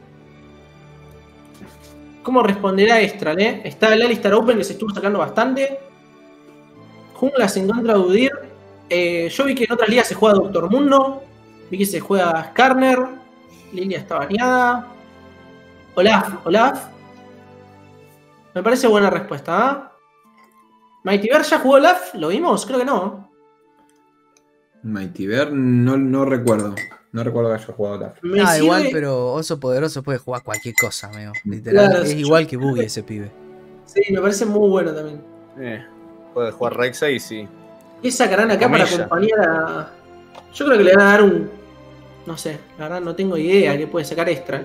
¿Cómo responderá Extra, eh? Está el Alistar Open que se estuvo sacando bastante. Junglas en contra de Udyr. Eh, yo vi que en otras ligas se juega Doctor Mundo. Vi que se juega Skarner. Lilia está baneada. Olaf, Olaf. Me parece buena respuesta, ¿ah? Mighty Bear ya jugó Olaf, ¿lo vimos? Creo que no. Mighty Bear, no, no recuerdo. No recuerdo que haya jugado la. Me Ah, sirve- igual, pero Oso Poderoso puede jugar cualquier cosa, amigo. Literal. Claro, es sí, igual yo- que Boogie ese pibe. Sí, me parece muy bueno también. Eh, puede jugar Rexa y sí. ¿Qué sacarán acá para Comilla. acompañar a...? Yo creo que le van a dar un... No sé, la verdad no tengo idea qué puede sacar Extra.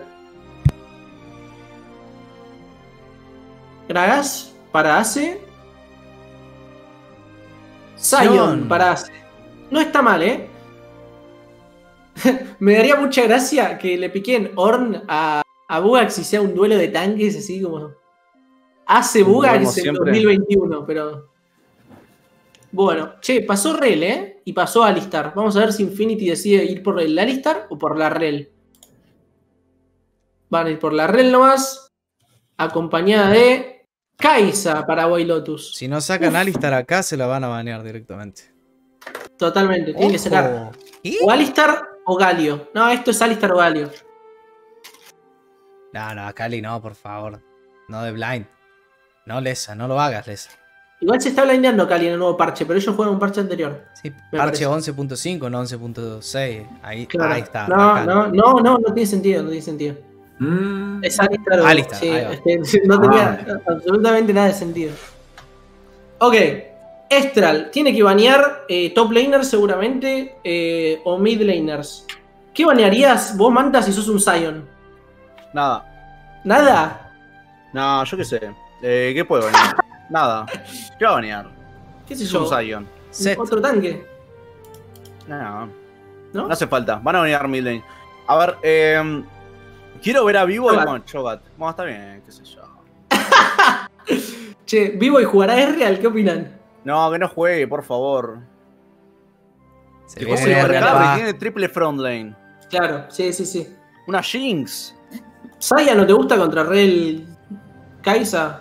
Gragas para Ace. Zion Sion. para Ace. No está mal, ¿eh? Me daría mucha gracia que le piquen Ornn a, a Bugax y sea un duelo de tanques así como... Hace Como Bugax vemos en siempre. dos mil veintiuno, pero... Bueno, che, pasó Rel, ¿eh? Y pasó Alistar. Vamos a ver si Infinity decide ir por el Alistar o por la Rel. Van a ir por la Rel nomás. Acompañada de Kai'Sa para White Lotus. Si no sacan Uf. Alistar acá, se la van a banear directamente. Totalmente, tiene que sacar Ojo. ¿Qué? o Alistar o Galio. No, esto es Alistar o Galio. No, no, Cali, no, por favor. No de blind. No, Lesa, no lo hagas, Lesa. Igual se está blindeando Cali en el nuevo parche, pero ellos juegan un parche anterior. Sí, Me parche parece. once punto cinco, no once punto seis. Ahí, Claro. ahí está. No, bacán. no, no, no, no tiene sentido, no tiene sentido. Mm. Es Alistar o- Alistar, sí, ahí va. es que no tenía absolutamente nada de sentido. Ok, Estral tiene que banear eh, top laners seguramente eh, o mid laners. ¿Qué banearías vos, Manta, si sos un Sion? Nada. ¿Nada? No, yo qué sé. Eh, ¿Qué puede banear? Nada. ¿Qué va a banear? ¿Qué sé Es yo? un Zion. Set. Otro tanque, No, ¿no? no hace falta. Van a banear mid lane. A ver, eh, quiero ver a Vivo y Cho'Gath. bueno, Cho'Gath. Bueno, está bien, qué sé yo. Che, vivo y jugará es real, ¿qué opinan? No, que no juegue, por favor. Se Que viene juegue R, Carry, papá. tiene triple front lane. Claro, sí, sí, sí. Una Jinx. ¿Saya no te gusta contra Rel Kaisa?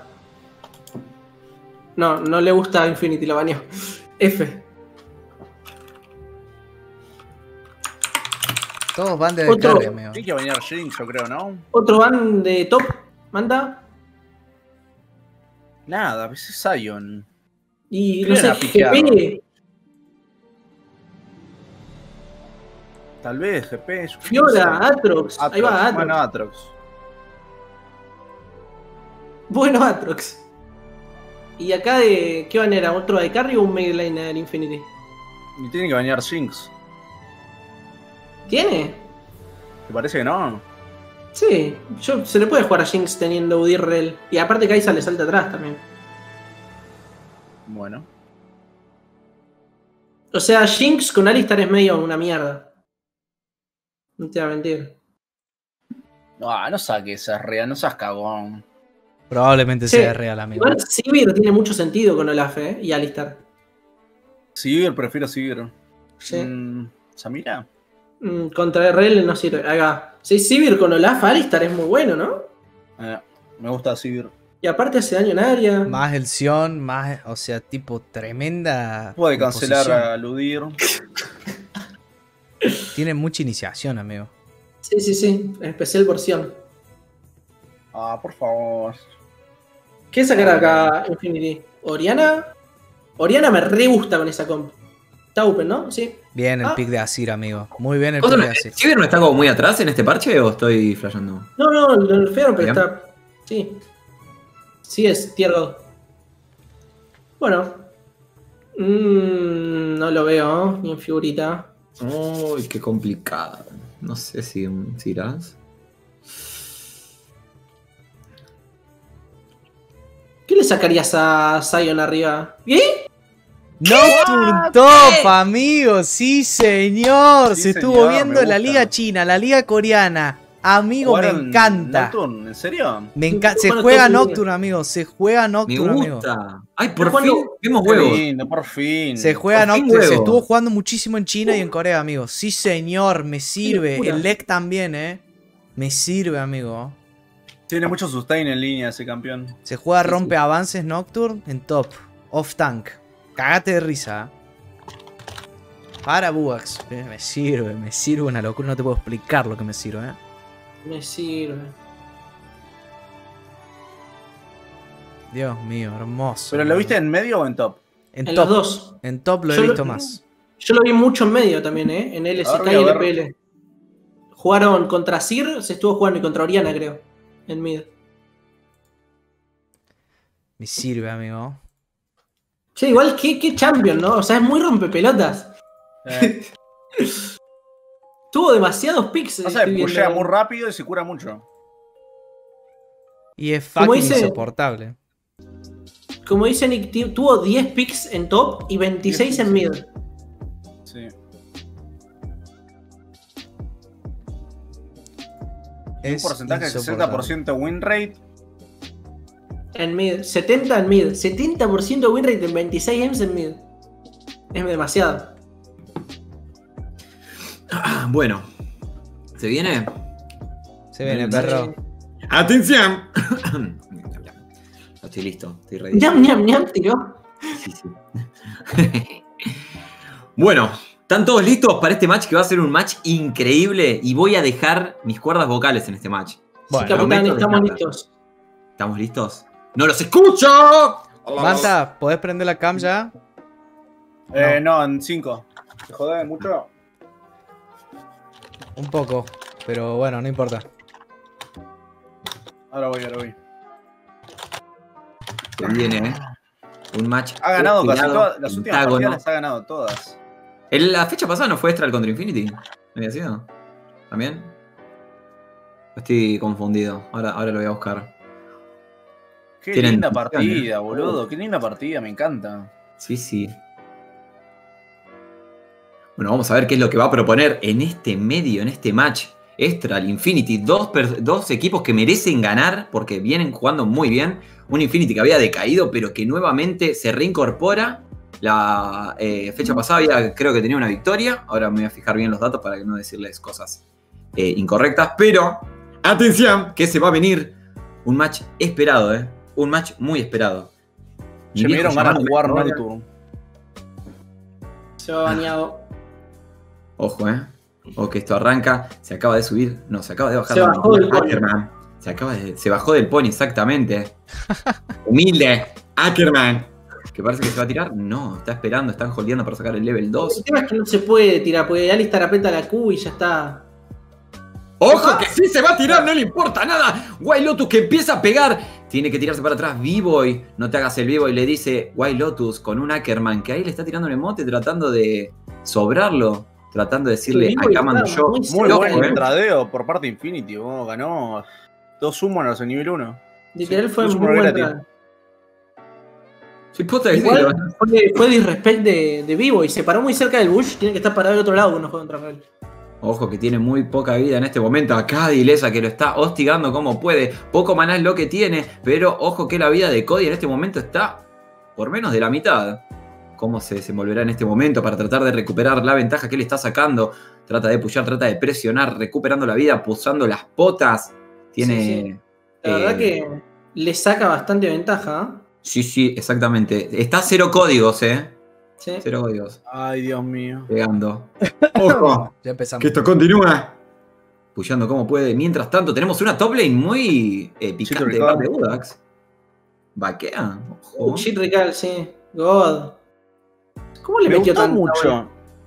No, no le gusta Infinity, lo baneó. F. Todos van de Otro. carry, amigo. Tiene que banear Jinx, yo creo, ¿no? Otro ban de top, manda. Nada, ese es Zion. Y no Vienen sé, a piquear. G P, Tal vez, G P. yo qué Fiora, sé. Atrox. Ahí va Atrox. Bueno, Atrox. Bueno, Atrox. Y acá de. ¿Qué banera? ¿Otro de carry o un mid laner Infinity? Y tiene que banear Jinx. ¿Tiene? ¿Te parece que no? Sí, yo, se le puede jugar a Jinx teniendo Udyr Rel. Y aparte Kaisa le salta atrás también. Bueno. O sea, Jinx con Alistar es medio una mierda. No te voy a mentir. No, no saques esa rea, no seas cagón. Probablemente Sí. sea real, amigo. Igual Sivir tiene mucho sentido con Olaf, ¿eh? Y Alistar. Seguir, prefiero seguir. Sí. Mm, ¿Samira? Mm, contra Rel no sirve. Acá. Sí, Sivir con Olaf, Alistar es muy bueno, ¿no? Eh, me gusta seguir. Y aparte hace daño en área. Más el Sion, más, o sea, tipo tremenda. Puede cancelar composición. a Ludir. Tiene mucha iniciación, amigo. Sí, sí, sí. Especial porción. Ah, por favor. ¿Qué sacar acá Infinity? ¿Oriana? Oriana me re gusta con esa comp. Está open, ¿no? Sí. Bien el Ah. pick de Asir, amigo. Muy bien el ¿Vos pick no- de Asir. ¿Sivir no está como muy atrás en este parche o estoy flasheando? No, no, lo nerfearon, pero Bien. está. Sí. Sí, es tier God. Bueno. Mm, no lo veo, ¿no? Ni en figurita. Uy, qué complicado. No sé si, si irás. ¿Qué le sacarías a Zion arriba? ¿Qué? Nocturne Top, amigo. Sí, señor. Sí, Se estuvo señor, viendo me la gusta. liga china, la liga coreana. Amigo, me ¿Jugaron encanta. Nocturne? ¿En serio? Me encanta. Se Bueno, juega todo muy Nocturne, amigo. Se juega Me Nocturne, amigo. gusta. Ay, por Pero fin cuando- vemos Qué huevos. lindo, por fin. Se juega Por fin Nocturne. Se huevo. estuvo jugando muchísimo en China y en Corea, amigo. Sí, señor. Me sirve. locura. El L E C también, eh. Me sirve, amigo. Tiene mucho sustain en línea ese campeón. Se juega Sí, rompe sí. avances Nocturne en top. Off tank. Cagate de risa. ¿eh? Para Buax. Eh, Me sirve, me sirve una locura. No te puedo explicar lo que me sirve, eh. Me sirve. Dios mío, hermoso. ¿Pero lo viste en medio o en top? En, En top. los dos. En top lo he Yo lo- visto más. Yo lo vi mucho en medio también, ¿eh? En L S K A ver, y a ver. L P L. Jugaron contra Sir, se estuvo jugando y contra Oriana, creo. En mid. Me sirve, amigo. Che, igual, ¿qué, qué champion, ¿no? O sea, es muy rompepelotas. Eh, Tuvo demasiados picks. no sé, estoy viendo. pushea muy rápido y se cura mucho. Y es Como fucking dice- insoportable. Como dice Nick, ti- tuvo diez picks en top y veintiséis en mid. Sí. Un Es porcentaje de insoportable. sesenta por ciento win rate. En mid. setenta en mid. setenta por ciento win rate en veintiséis Ms en mid. Es demasiado. Ah, bueno. ¿Se viene? Se viene, Mm, perro. ¡Atención! No estoy listo, estoy ready. Ñam, ñam, ñam, tiró. Sí, sí. Bueno, ¿están todos listos para este match que va a ser un match increíble? Y voy a dejar mis cuerdas vocales en este match. Bueno, Capitán, prometo estamos dejarlas. listos. ¿Estamos listos? ¡No los escucho! Manta, ¿podés prender la cam ya? Eh, no, en cinco. ¿Te jodés mucho? Un poco, pero bueno, no importa. Ahora voy, ahora voy. Se viene, ¿eh? Un match. Ha ganado casi cuidado, todas. Las últimas pentágono. partidas las ha ganado todas. El- la fecha pasada no fue Estral contra Infinity. ¿No había sido? ¿También? Estoy confundido. Ahora, ahora lo voy a buscar. Qué Tienen linda opciones. partida, boludo. Qué linda partida, me encanta. Sí, sí. Bueno, vamos a ver qué es lo que va a proponer en este medio, en este match. Estral, Infinity, dos, dos equipos que merecen ganar porque vienen jugando muy bien. Un Infinity que había decaído, pero que nuevamente se reincorpora. La eh, fecha pasada había, creo que tenía una victoria. Ahora me voy a fijar bien los datos para no decirles cosas eh, incorrectas. Pero, atención, que se va a venir un match esperado, ¿eh? Un match muy esperado. Se me dieron ganas de jugar ahora. Nocturne. Se va bañado. Ojo, ¿eh? O que esto arranca, se acaba de subir, no, se acaba de bajar. Se la bajó del pony. Ackerman. Se acaba de, se bajó del pony, exactamente. Humilde, Ackerman. ¿Que parece que se va a tirar? No, está esperando, están holdeando para sacar el level dos. El tema es que no se puede tirar, porque Alistar aprieta la Q y ya está. ¡Ojo que sí se va a tirar! ¡No le importa nada! White Lotus que empieza a pegar. Tiene que tirarse para atrás. B-Boy. No te hagas el B-Boy. Le dice White Lotus con un Ackerman que ahí le está tirando un emote tratando de sobrarlo. Tratando de decirle, El B-Boy acá mando está yo. muy Muy Loco, buen ¿eh? entradeo por parte de Infinity. Oh, ganó dos summoners en nivel uno. Literal fue Sí, muy es buen gratis. plan. Sí, posta que sí, Igual lo- fue, fue disrespect de, de Vivo y se paró muy cerca del Bush. Tiene que estar parado del otro lado cuando juega contra él. Ojo que tiene muy poca vida en este momento. Acá Dilesa que lo está hostigando como puede. Poco maná es lo que tiene. Pero ojo que la vida de Cody en este momento está por menos de la mitad. ¿Cómo se desenvolverá en este momento para tratar de recuperar la ventaja que le está sacando? Trata de pushar, trata de presionar, recuperando la vida, pusando las potas. Tiene... Sí, sí. La eh, verdad que le saca bastante ventaja. ¿eh? Sí, sí, exactamente. Está cero códigos, ¿eh? Sí. Cero códigos. Ay, Dios mío. Pegando. Ojo. Ya empezamos. Que esto continúa. Pushando como puede. Mientras tanto, tenemos una top lane muy eh, picante de Recall. parte de Udax. Vaquea. Ojo. Uh, shit Recal, sí. God. ¿Cómo le Me metió gustó tanto? mucho.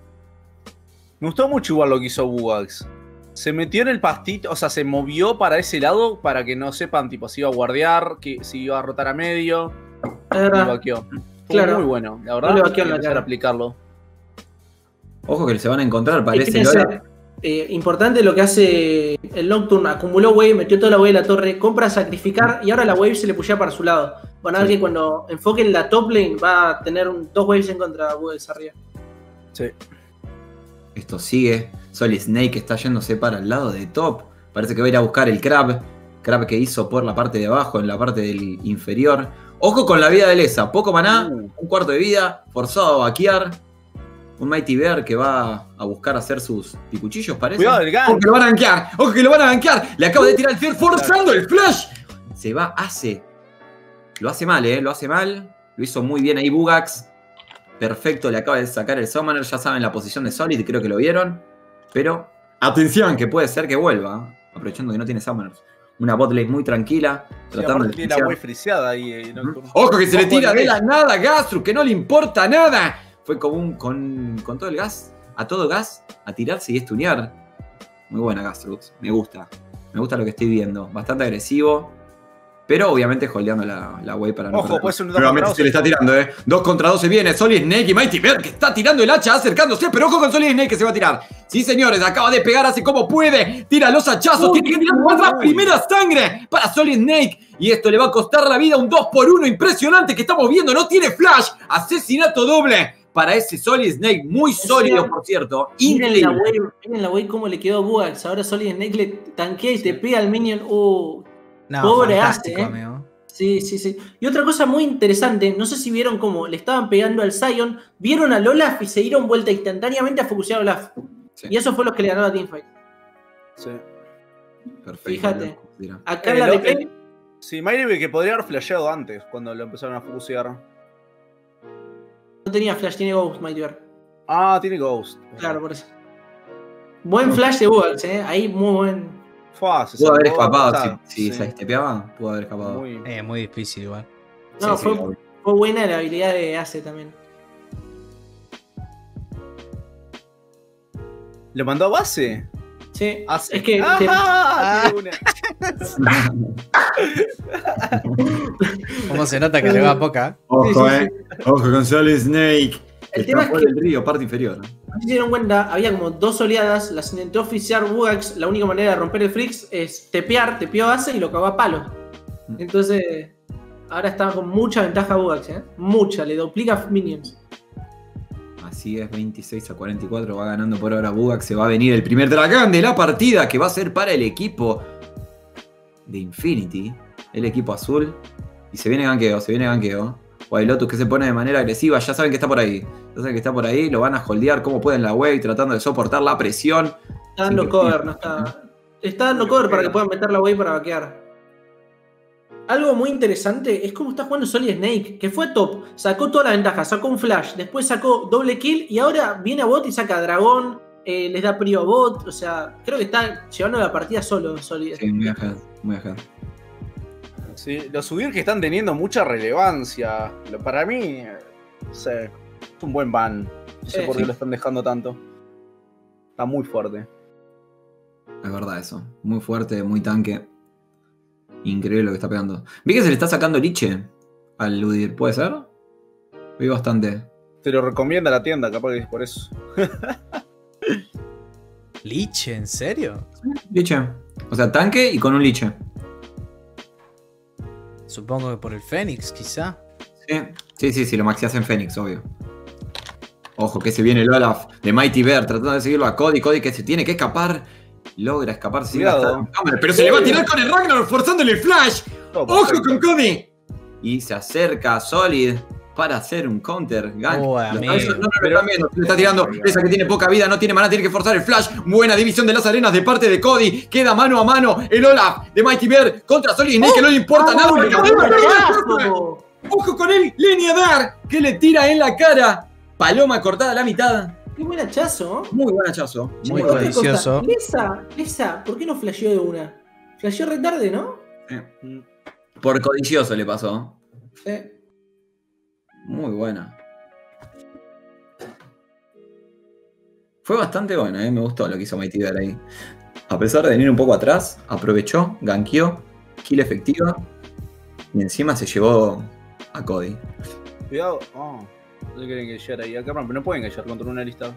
Me gustó mucho igual lo que hizo Bugax. Se metió en el pastito, o sea, se movió para ese lado para que no sepan tipo si iba a guardear, que si iba a rotar a medio. Es Y verdad. vaqueó. Fue Claro. muy bueno, la verdad. No le vaqueó hay en que la empezar cara. a aplicarlo. Ojo que se van a encontrar, Y parece. tiene Lola. ese, eh, importante lo que hace el Nocturne. Acumuló wave, metió toda la wave en la torre, compra sacrificar y ahora la wave se le pushea para su lado. Van a ver Sí. que cuando enfoquen la top lane va a tener un- dos waves en contra de Bugs arriba. Sí. Esto sigue. Solid Snake está yéndose para el lado de top. Parece que va a ir a buscar el Crab. Crab que hizo por la parte de abajo, en la parte del inferior. Ojo con la vida de Lesa. Poco maná, Uh. un cuarto de vida. Forzado a vaquear. Un Mighty Bear que va a buscar hacer sus picuchillos, parece. Cuidado el Ojo gank. que lo van a gankear. Ojo que lo van a gankear. Le acabo de tirar el Fear forzando el flash. Se va, hace. Lo hace mal, eh. Lo hace mal. Lo hizo muy bien ahí Bugax. Perfecto, le acaba de sacar el Summoner. Ya saben la posición de Solid, creo que lo vieron. Pero, atención, que puede ser que vuelva. Aprovechando que no tiene Summoners. Una botlane muy tranquila. Sí, Tratando aparte de tiene la iniciar. wave friseada ahí. eh, Nocturne. Ojo que se le Ojo tira al de Gas. la nada a Gastru, que no le importa nada. Fue con, un- con, con todo el gas, a todo gas, a tirarse y estunear. Muy buena Gastrux, me gusta. Me gusta lo que estoy viendo. Bastante agresivo. Pero obviamente holdeando la, la way para no Ojo, perder. puede ser un dos Nuevamente contra se le dos. está tirando, ¿eh? Dos contra dos se viene. Solid Snake y Mighty Bear que está tirando el hacha acercándose. Pero ojo con Solid Snake que se va a tirar. Sí, señores, acaba de pegar, hace como puede. Tira los hachazos, Uy, tiene que tirar para atrás. uy. Primera sangre para Solid Snake. Y esto le va a costar la vida. Un dos por uno impresionante que estamos viendo. No tiene flash. Asesinato doble para ese Solid Snake. Muy sólido, por cierto. Miren la Increíble. wave, miren la wave cómo le quedó a Bugax. Ahora Solid Snake le tanquea y te pega al minion. Uh, No, Pobre fantástico, Ace, eh. amigo. Sí, sí, sí. Y otra cosa muy interesante, no sé si vieron cómo le estaban pegando al Zion, vieron al Olaf y se dieron vuelta instantáneamente a focusear a Olaf. Sí. Y eso fue lo que le ganó a la teamfight. Sí. Perfecto. Fíjate. Mira. Acá Eh, en la lo- replay, el- Sí, Mighty que podría haber flasheado antes cuando lo empezaron a focusear. no tenía flash, tiene Ghost, Mighty Bear. Ah, tiene Ghost. Claro, por eso. Buen flash de Bugax, eh. Ahí muy buen. Fua, se Pudo haber salvó, escapado. o sea, Si, si sí. se estepeaba, pudo haber escapado. Muy- Eh, muy difícil igual. No, Sí, fue, sí, obvio. Fue buena la habilidad de Ace también. ¿Lo mandó a base? Sí, Ace. es que... ¡Ah! te- Tiene una. ¿Cómo se nota que le va poca? Ojo, Sí, sí, eh. Ojo con Solid Snake. El Está tema es por que- el río, parte inferior. Si se dieron cuenta, había como dos oleadas, las intentó oficiar Bugax, la única manera de romper el Freaks es tepear, tepeó Ace y lo cagó a palo. Entonces, ahora está con mucha ventaja Bugax, ¿eh? Mucha, le duplica minions. Así es, veintiséis a cuarenta y cuatro va ganando por ahora Bugax. Se va a venir el primer dragón de la partida que va a ser para el equipo de Infinity, el equipo azul. Y se viene ganqueo, se viene ganqueo. Wild Lotus que se pone de manera agresiva, ya saben que está por ahí. Ya saben que está por ahí, lo van a holdear como pueden la wave, tratando de soportar la presión. Está dando Sí, cover, sí. no está. Está dando cover para que puedan meter la wave para vaquear. Algo muy interesante es cómo está jugando Solid Snake, que fue top, sacó toda la ventaja, sacó un flash, después sacó doble kill y ahora viene a bot y saca dragón, eh, les da prio a bot, o sea, creo que está llevando la partida solo Solid Sí, muy ahead, muy ahead. Sí, los subir que están teniendo mucha relevancia. Lo- Para mí, no sé, es un buen ban. No sé Sí, por qué sí. lo están dejando tanto. Está muy fuerte. Es verdad eso. Muy fuerte, muy tanque. Increíble lo que está pegando. Vi que se le está sacando liche al Ludir, ¿puede ser? Vi bastante. Te lo recomienda la tienda, capaz que es por eso. ¿Liche? ¿En serio? Liche. O sea, tanque y con un liche. Supongo que por el Fénix, quizá. Sí, sí, sí, sí, lo maxias en Fénix, obvio. Ojo, que se viene el Olaf de Mighty Bear tratando de seguirlo a Cody. Cody que se tiene que escapar. Logra escapar sin Cuidado. gastar cámara, pero se le va a tirar con el Ragnar forzándole el flash. Todo ¡Ojo perfecto. con Cody! Y se acerca a Solid para hacer un counter gank. Oh, Lo- amigo. eso no, no lo están viendo. Se le está tirando esa que tiene poca vida, no tiene maná, tiene que forzar el flash. Buena división de las arenas de parte de Cody. Queda mano a mano el Olaf de Mighty Bear contra Solid Snake, que no le importa nada. ¡Qué porque- golazo! ¡Ojo con él! Línea Dar que le tira en la cara. Paloma cortada a la mitad. ¡Qué buen hachazo! Muy buen hachazo. Muy bueno. bueno. Delicioso. Lesa, Lesa, ¿por qué no flasheó de una? Flasheó re tarde, ¿no? Por codicioso le pasó. Sí. Muy buena. Fue bastante buena, ¿eh? Me gustó lo que hizo Mighty Bear ahí. A pesar de venir un poco atrás, aprovechó, gankeó, kill efectiva y encima se llevó a Cody. Cuidado. Oh, no quieren gallear ahí. Acá pero no pueden gallear contra una lista.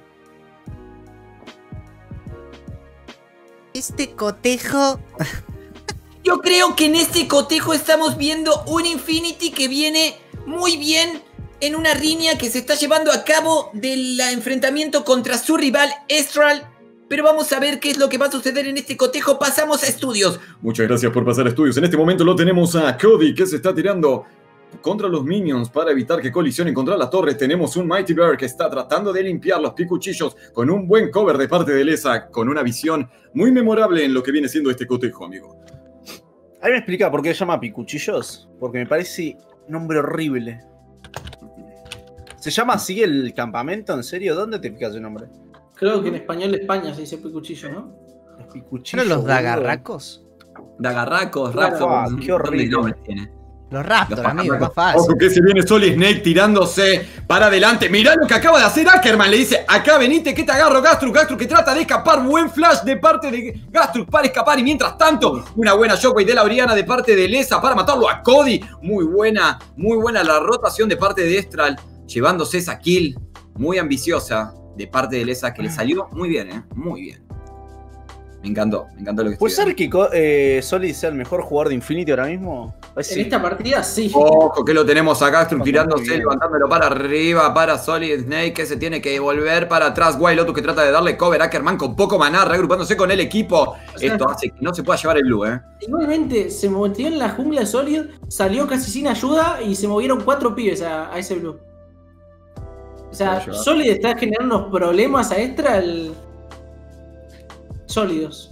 Este cotejo. Yo creo que en este cotejo estamos viendo un Infinity que viene muy bien en una línea que se está llevando a cabo del enfrentamiento contra su rival Estral. Pero vamos a ver qué es lo que va a suceder en este cotejo. Pasamos a estudios. Muchas gracias por pasar a estudios. En este momento lo tenemos a Cody que se está tirando contra los minions para evitar que colisionen contra la torre. Tenemos un Mighty Bear que está tratando de limpiar los picuchillos con un buen cover de parte de Lesa, con una visión muy memorable en lo que viene siendo este cotejo, amigo. ¿Alguien me explica por qué se llama Picuchillos? Porque me parece un nombre horrible. ¿Se llama así el campamento? ¿En serio? ¿Dónde te fijas el nombre? Creo que en español de España se dice picuchillo, ¿no? Los Picuchillos. ¿Pero los boludo. dagarracos? Dagarracos, Claro, Raptor, ah, un qué montón de horrible. nombres tiene. Los Raptor, Los amigo, más dagarracos. fácil. Ojo que se viene Solid Snake tirándose para adelante. Mirá lo que acaba de hacer Ackerman. Le dice, acá venite que te agarro, Gastruk. Gastruk que trata de escapar. Buen flash de parte de Gastruk para escapar. Y mientras tanto, una buena shockwave de la Oriana de parte de Lesa para matarlo a Cody. Muy buena, muy buena la rotación de parte de Estral. Llevándose esa kill muy ambiciosa de parte de Lesa que le salió muy bien, ¿eh? Muy bien. Me encantó, me encantó lo que ¿Puede estoy ser que Co- eh, Solid sea el mejor jugador de Infinity ahora mismo? Pues En sí. esta partida sí. Ojo que lo tenemos a Gastruk Muy tirándose, bien. levantándolo para arriba, para Solid Snake que se tiene que volver para atrás. Wild Lotus que trata de darle cover a Ackerman con poco maná, reagrupándose con el equipo. sea- Esto hace que no se pueda llevar el blue, ¿eh? Igualmente se metió en la jungla de Solid, salió casi sin ayuda y se movieron cuatro pibes a, a ese blue. O sea, Puede llevar. Solid está generando unos problemas a Estral sólidos.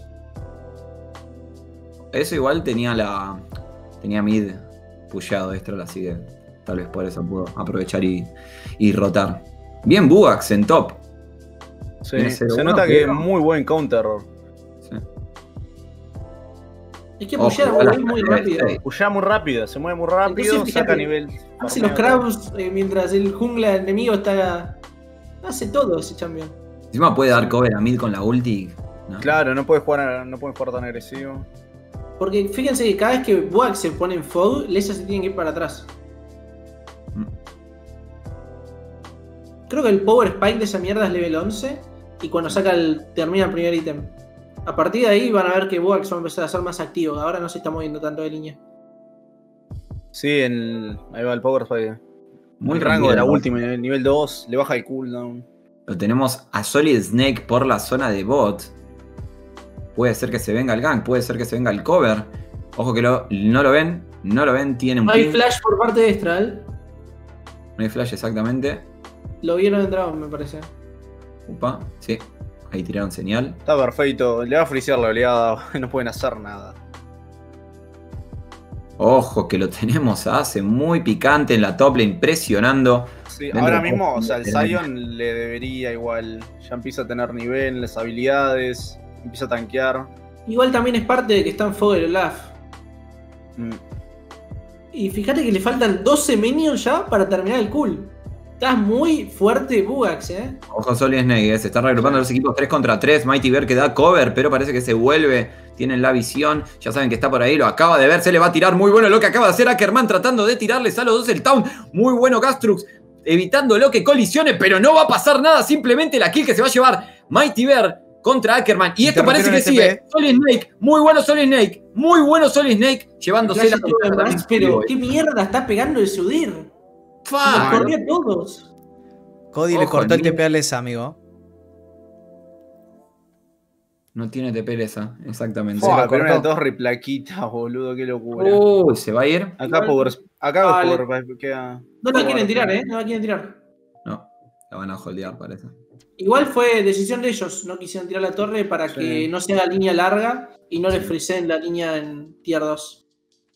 Eso igual tenía la. Tenía mid pusheado Estral, así que tal vez por eso pudo aprovechar y, y rotar. Bien, Bugax en top. Sí, Viene cero se uno, nota que es pero- muy buen counter. Sí. Es que Ojo, pushear a igual Huawei la- muy rápido. Sí. Pushea muy rápido, se mueve muy rápido, Entonces, saca fíjate, nivel. Hace los crabs eh, mientras el jungla enemigo está. Hace todo ese champion. Encima puede dar cover a mid con la ulti. ¿no? Claro, no puede jugar, no puede jugar tan agresivo. Porque fíjense que cada vez que Boac se pone en fog, Lesa se tiene que ir para atrás. Mm. Creo que el power spike de esa mierda es level once. Y cuando saca el, termina el primer ítem. A partir de ahí van a ver que Boac va a empezar a ser más activo. Ahora no se está moviendo tanto de línea. Sí, en, ahí va el power spike. Muy el rango de la tranquilo. última, en el nivel dos, le baja el cooldown. Lo tenemos a Solid Snake por la zona de bot. Puede ser que se venga el gank, puede ser que se venga el cover. Ojo que lo, no lo ven, no lo ven, tiene un No hay ping. flash por parte de Estral. No hay flash exactamente. Lo vieron en Dragon, me parece. Upa, sí. Ahí tiraron señal. Está perfecto, le va a frisear la oleada, no pueden hacer nada. Ojo que lo tenemos a Ace muy picante en la top lane, presionando. Sí, Dentro ahora de mismo, poco, o sea, el literal. Zion le debería igual. Ya empieza a tener nivel, las habilidades, empieza a tanquear. Igual también es parte de que está en fog el Olaf. Mm. Y fíjate que le faltan doce minions ya para terminar el cool. Estás muy fuerte, Bugax, eh. Ojo Solid Snake, eh, se están reagrupando los equipos tres contra tres. Mighty Bear que da cover, pero parece que se vuelve. Tienen la visión, ya saben que está por ahí, lo acaba de ver, se le va a tirar. Muy bueno lo que acaba de hacer Ackerman tratando de tirarles a los dos el town. Muy bueno Gastrux, evitando lo que colisione, pero no va a pasar nada. Simplemente la kill que se va a llevar Mighty Bear contra Ackerman. Y esto parece que Interrumpieron sigue. Solid Snake, muy bueno Solid Snake, muy bueno Solid Snake, llevándose la Flash y todo demás, pero qué mierda está pegando el Sudir. Los Fuck. corrió a todos. Cody le Ojo, cortó el el T P a Lesa, amigo. No tiene T P esa, exactamente. Fua, lo pero cortó. una torre plaquita, boludo, qué locura. Uy, se va a ir. Acá power, acá Vale. power queda. No la quieren tirar, eh. No la quieren tirar. No, la van a holdear, parece. Igual fue decisión de ellos. No quisieron tirar la torre para Sí. que no se haga línea larga y no les friseen la línea en tier dos.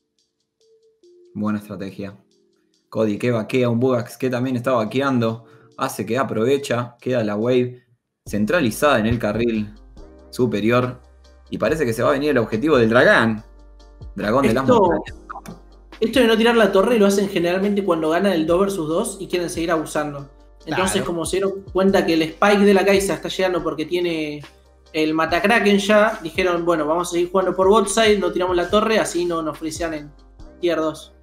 Buena estrategia. Cody que vaquea, un Bugax que también está vaqueando. Hace que aprovecha. Queda la wave centralizada en el carril superior. Y parece que se va a venir el objetivo del dragón. Dragón de las Esto- montañas. Esto de no tirar la torre lo hacen generalmente cuando ganan el dos versus dos y quieren seguir abusando. Entonces, Claro. como se dieron cuenta que el spike de la Kai'Sa está llegando porque tiene el Matakraken ya, dijeron, bueno, vamos a seguir jugando por bot side, no tiramos la torre, así no nos frisean en tier dos.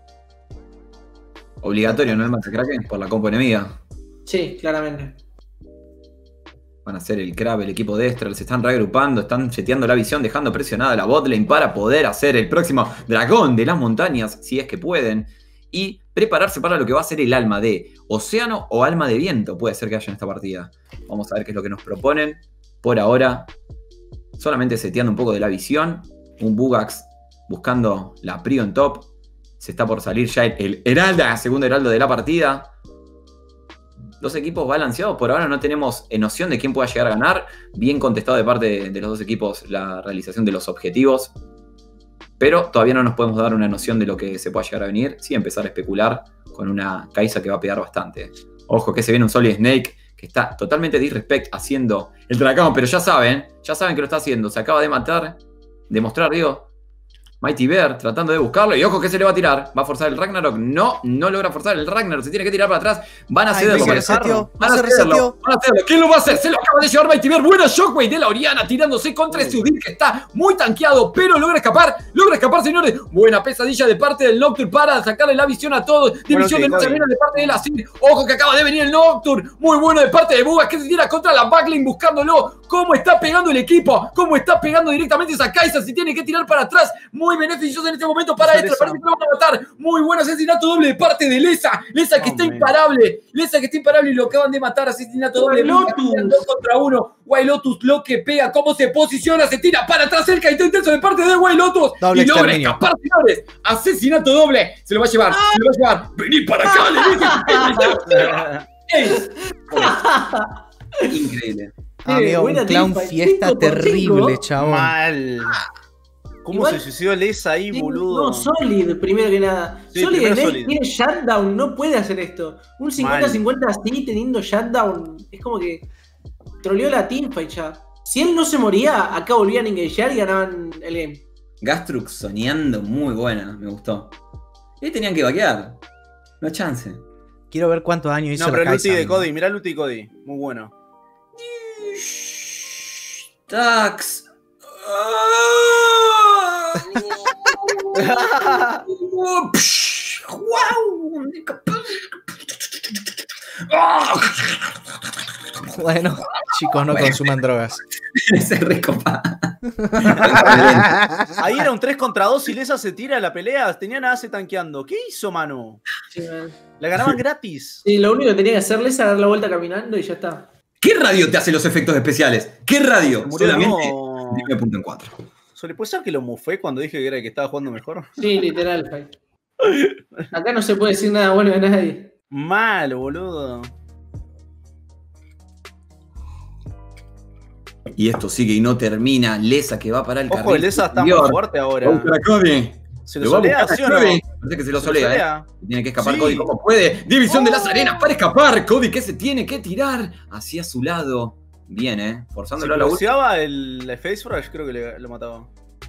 Obligatorio, ¿no? El Massacraken por la compo enemiga. Sí, claramente. Van a hacer el crab, el equipo de Estral. Se están reagrupando, están seteando la visión, dejando presionada la botlane para poder hacer el próximo dragón de las montañas, si es que pueden. Y prepararse para lo que va a ser el alma de océano o alma de viento. Puede ser que haya en esta partida. Vamos a ver qué es lo que nos proponen. Por ahora, solamente seteando un poco de la visión. Un Bugax buscando la prio en top. Se está por salir ya el, el Heralda, segundo Heraldo de la partida. Dos equipos balanceados. Por ahora no tenemos noción de quién pueda llegar a ganar. Bien contestado de parte de, de los dos equipos la realización de los objetivos. Pero todavía no nos podemos dar una noción de lo que se pueda llegar a venir. Sí empezar a especular con una Kai'Sa que va a pegar bastante. Ojo que se viene un Solid Snake que está totalmente disrespect haciendo el dragón. Pero ya saben, ya saben que lo está haciendo. Se acaba de matar, de mostrar, digo, Mighty Bear tratando de buscarlo. Y ojo que se le va a tirar. ¿Va a forzar el Ragnarok? No, no logra forzar el Ragnarok. Se tiene que tirar para atrás. Van a Ay, cederlo. no se Van a reseteó, cederlo. no Van a se cederlo. reseteó. Van a cederlo. ¿Quién lo va a hacer? Se lo acaba de llevar Mighty Bear. Buena shockwave de la Oriana tirándose contra ese Udyr que está muy tanqueado. Pero logra escapar. Logra escapar, señores. Buena pesadilla de parte del Nocturne para sacarle la visión a todos. División Bueno, de sí, no Cody. de parte de la Sir. Ojo que acaba de venir el Nocturne. Muy bueno de parte de Bugas que se tira contra la backlane buscándolo. Cómo está pegando el equipo. Cómo está pegando directamente esa Kai'Sa. Se tiene que tirar para atrás. Muy beneficioso en este momento para Hacer esto. esa. Parece que lo van a matar. Muy buen asesinato doble de parte de Lesa. Lesa que Oh, está man. imparable. Lesa que está imparable y lo acaban de matar. Asesinato doble. Wild Lotus. Dos contra uno. Wild Lotus lo que pega. Cómo se posiciona. Se tira para atrás. Cerca y intenso de parte de Wild Lotus. Doble y logra exterminio. escapar, señores. Asesinato doble. Se lo va a llevar. Se lo va a llevar. Vení para acá. Le dije. Ey. Increíble. Amigo, buena un clown teamfight. fiesta Cinco por terrible, cinco. chabón. Mal. ¿Cómo Igual- se suicidó Lesa ahí, Sí, boludo? No, Solid, primero que nada. Sí, Solid primero Snake Solid. tiene shutdown, no puede hacer esto. Un cincuenta cincuenta así teniendo shutdown. Es como que troleó la teamfight ya. Si él no se moría, acá volvían a engagear y ganaban el game. Gastrux soñando, muy buena, me gustó. Y tenían que vaquear. No hay chance. Quiero ver cuántos años hizo No, pero la el ulti Kai'Sa. de Cody, mirá el ulti de Cody. Muy bueno. Tax. Bueno, chicos, no consuman drogas. Se recopa. Ahí era un tres contra dos y Lesa se tira a la pelea. Tenían a Ace tanqueando. ¿Qué hizo, mano? Sí, man. La ganaban gratis. Sí, lo único que tenía que hacerle es dar la vuelta caminando y ya está. ¿Qué radio te hace los efectos especiales? ¿Qué radio? Murió de Solamente nuevo. nueve punto cuatro. ¿Sole puede ser que lo mufé cuando dije que era el que estaba jugando mejor? Sí, literal, Fight. Acá no se puede decir nada bueno de nadie. Mal, boludo. Y esto sigue y no termina. Lesa que va para el carril. Ojo, el Lesa está muy superior. fuerte ahora. Contra Cody. ¿Se lo solea, sí o no? Parece que se lo ¿Se solea, lo eh. solea? Tiene que escapar Sí. Cody como puede. División Oh. de las arenas para escapar. Cody que se tiene que tirar hacia su lado. Bien, eh. Si Forzándolo a la última. cruceaba el, el Face Rush, creo que le, lo mataba.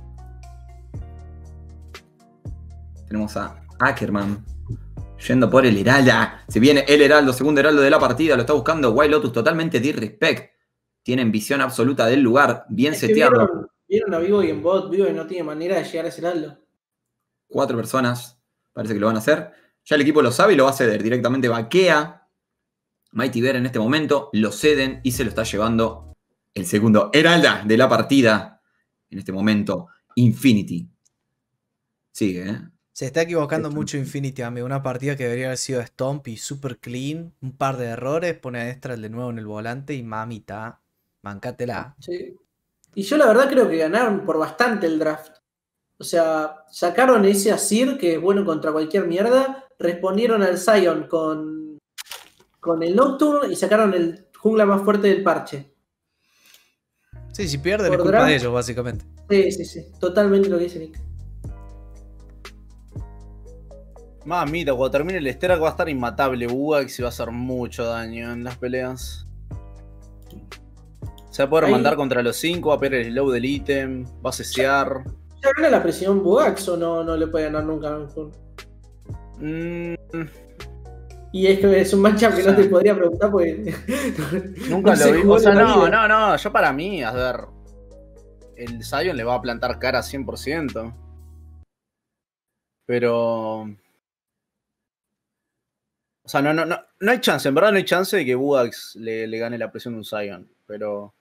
Tenemos a Ackerman yendo por el Heralda. Se viene el Heraldo, segundo Heraldo de la partida. Lo está buscando Wild Lotus, totalmente disrespect. Tienen visión absoluta del lugar. Bien Es que seteado. vieron, vieron a Vivo y en bot. Vivo y no tiene manera de llegar a ese Heraldo. Cuatro personas. Parece que lo van a hacer. Ya el equipo lo sabe y lo va a ceder. Directamente vaquea. Mighty Bear en este momento. Lo ceden y se lo está llevando el segundo Heralda de la partida. En este momento, Infinity. Sigue, ¿eh? Se está equivocando Esto- mucho Infinity, amigo. Una partida que debería haber sido Stomp y super clean. Un par de errores. Pone a Estral de nuevo en el volante y mamita. Mancátela. Sí. Y yo la verdad creo que ganaron por bastante el draft. O sea, sacaron ese Azir que es bueno contra cualquier mierda. Respondieron al Sion con, con el Nocturne y sacaron el jungla más fuerte del parche. Sí, si pierden Por es culpa draft. de ellos, básicamente. Sí, sí, sí. Totalmente lo que dice Nick. Mamita, cuando termine el Sterak va a estar inmatable Bugax y va a hacer mucho daño en las peleas. Se va a poder Ahí- mandar contra los cinco, va a perder el slow del ítem, va a cesear. ¿Ya gana la presión Bugax o no, no le puede ganar nunca a Nocturne? Mm, Y es que es un matchup que no Sí. te podría preguntar porque. nunca no se lo vi. jugó O sea, en la no, vida. no, no. Yo para mí, a ver. El Sion le va a plantar cara cien por ciento. Pero. O sea, no, no, no, no hay chance, en verdad no hay chance de que Bugax le, le gane la presión de un Sion. Pero.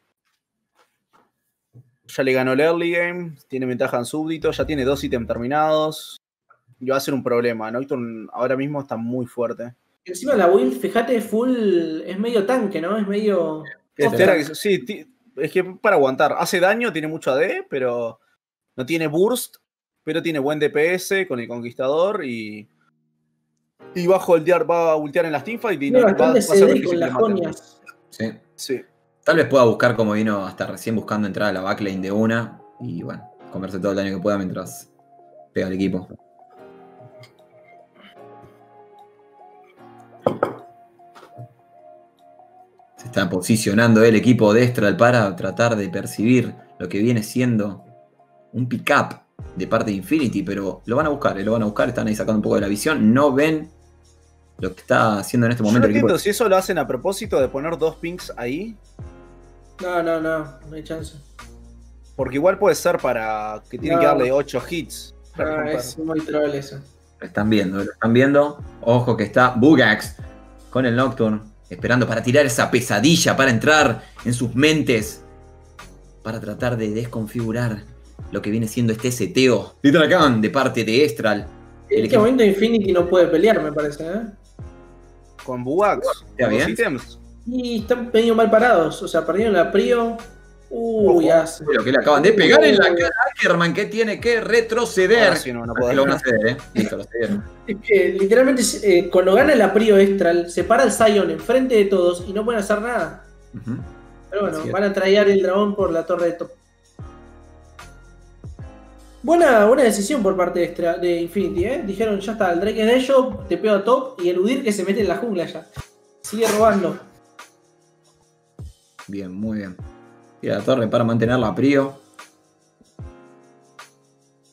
Ya le ganó el early game, tiene ventaja en súbdito, ya tiene dos ítems terminados. Y va a ser un problema. Nocturne ahora mismo está muy fuerte. Encima la build, fíjate, full. Es medio tanque, ¿no? Es medio. Sterak, sí, ti- es que para aguantar. Hace daño, tiene mucho A D, pero no tiene burst, pero tiene buen D P S con el Conquistador y. Y va a holdear, va a ultear en las teamfight y Tiene no, va, va a bastante ser C D difícil con que las le maten. jonias. Sí. Sí. Tal vez pueda buscar como vino hasta recién buscando entrar a la backline de una. Y bueno, comerse todo el daño que pueda mientras pega al equipo. Se está posicionando el equipo de Estral para tratar de percibir lo que viene siendo un pick-up de parte de Infinity, pero lo van a buscar, eh, lo van a buscar, están ahí sacando un poco de la visión, no ven lo que está haciendo en este Yo momento no el equipo. entiendo si eso lo hacen a propósito de poner dos pings ahí, No, no, no. No hay chance. porque igual puede ser para que tienen No. que darle ocho hits. para No, romper. es muy troll eso. Lo están viendo, lo están viendo. Ojo que está Bugax con el Nocturne, esperando para tirar esa pesadilla, para entrar en sus mentes, para tratar de desconfigurar lo que viene siendo este seteo de Dragón de parte de Estral. En El este equipo- momento Infinity no puede pelear, me parece, ¿eh? Con Bugax, ¿Está con los bien? ítems. Y están medio mal parados. O sea, perdieron la Prio. Uy, Ojo. hace. Lo que le acaban de pegar en la cara a Ackerman, que tiene que retroceder. Ahora sí, no, no puedo. Que lo van a ceder, ¿eh? Listo, lo cedieron. Es que literalmente eh, cuando gana la Prio Estral, se para el Sion enfrente de todos y no pueden hacer nada. Ujú. Pero bueno, Así es. van a traer el dragón por la torre de top. Buena, buena decisión por parte de, Extra- de Infinity, ¿eh? Dijeron, ya está, el Drake es de ellos, te pego a top y eludir que se mete en la jungla ya. Sigue robando. Bien, muy bien. Tira la torre para mantener la Prio.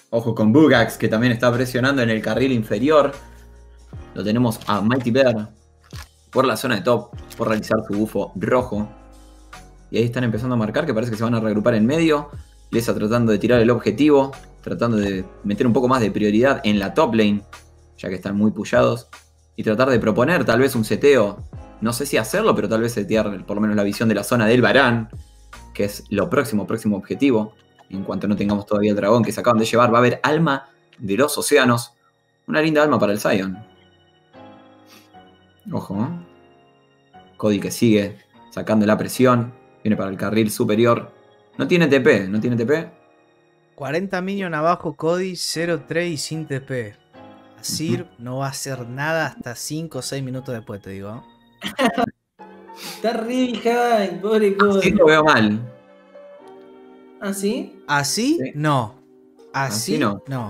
Ojo con Bugax, que también está presionando en el carril inferior. Lo tenemos a Mighty Bear por la zona de top, por realizar su bufo rojo. Y ahí están empezando a marcar, que parece que se van a reagrupar en medio. Lesa tratando de tirar el objetivo, tratando de meter un poco más de prioridad en la top lane, ya que están muy pullados. Y tratar de proponer tal vez un seteo. No sé si hacerlo, pero tal vez setear por lo menos la visión de la zona del Varán, que es lo próximo, próximo objetivo. En cuanto no tengamos todavía el dragón que se acaban de llevar, va a haber alma de los océanos. Una linda alma para el Sion. Ojo, ¿eh? Cody que sigue sacando la presión. Viene para el carril superior. No tiene T P, no tiene T P. cuarenta minion abajo, Cody, cero tres y sin T P. Azir uh-huh. no va a hacer nada hasta cinco o seis minutos después, te digo. Está re behind, pobre Cody. Así lo veo mal. ¿Ah, sí? ¿Así? Sí. No. Así, Así no. no.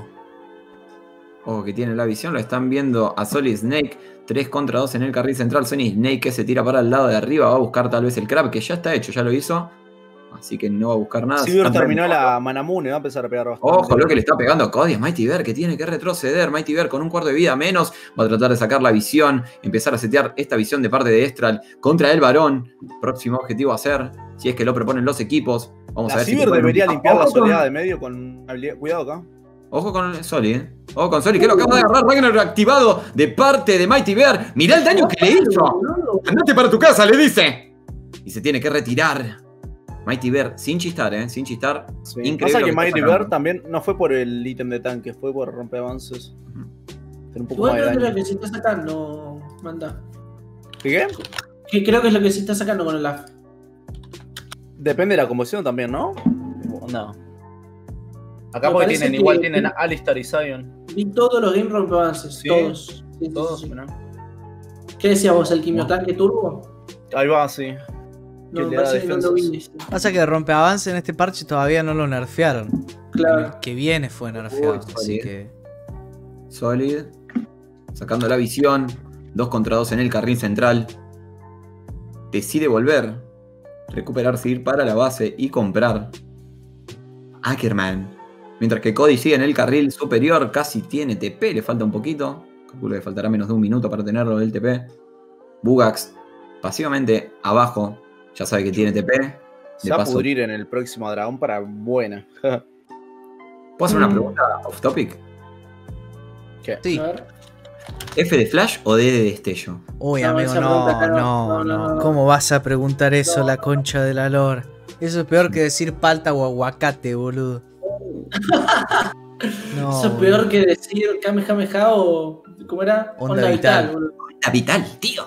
Ojo que tiene la visión, lo están viendo a Solid Snake. tres contra dos en el carril central. Solid Snake que se tira para el lado de arriba. Va a buscar tal vez el Crab, que ya está hecho, ya lo hizo. Así que no va a buscar nada. Sivir terminó la Manamune, va a empezar a pegar bastante. Ojo, lo que le está pegando a Cody es Mighty Bear, que tiene que retroceder. Mighty Bear con un cuarto de vida menos. Va a tratar de sacar la visión. Empezar a setear esta visión de parte de Estral contra el Varón. Próximo objetivo a hacer, si es que lo proponen los equipos. Vamos la a ver Sivir si debería un... limpiar Ojo la soledad con... de medio con habilidad. Cuidado acá. Ojo con Soli, ¿eh? Ojo con Soli, que lo acaba de agarrar. Ragnar activado de parte de Mighty Bear. Mirá el daño que le hizo. Andate para tu casa, le dice. Y se tiene que retirar. Mighty Bear, sin chistar, ¿eh? Sin chistar. Sí. Increíble. Pasa que, que Mighty Bear también no fue por el ítem de tanque, fue por romper avances. Uh-huh. Un poco bueno, más de daño. Creo que se está sacando, manda. ¿Qué? Que creo que es lo que se está sacando con el A F. Depende de la composición también, ¿no? No. Acá porque tienen, que, igual tienen Alistar y Sion. Vi todos los game rompe avances, ¿sí? Todos. Sí, todos, sí, sí. ¿No? ¿Qué decías vos, el quimiotanque turbo? Ahí va, sí. No, me parece que no lo vi. Pasa que rompe avance en este parche todavía no lo nerfearon. Claro. El que viene fue nerfeado, Uy, así que... Solid. Sacando la visión. Dos contra dos en el carril central. Decide volver. Recuperarse, ir para la base y comprar. Ackerman. Mientras que Cody sigue en el carril superior. Casi tiene T P, le falta un poquito. Calculo que faltará menos de un minuto para tenerlo del T P. Bugax pasivamente abajo. Ya sabe que tiene T P. Se va a pudrir en el próximo dragón para buena. ¿Puedo hacer una pregunta off topic? ¿Qué? Sí. ¿F de flash o D de destello? Uy, no, amigo, no no, no, no, no. ¿Cómo vas a preguntar eso, no. La concha de la lore? Eso es peor que decir palta o aguacate, boludo. No, eso es peor que decir Kamehameha o... ¿Cómo era? Onda, Onda vital, boludo. Onda vital, tío.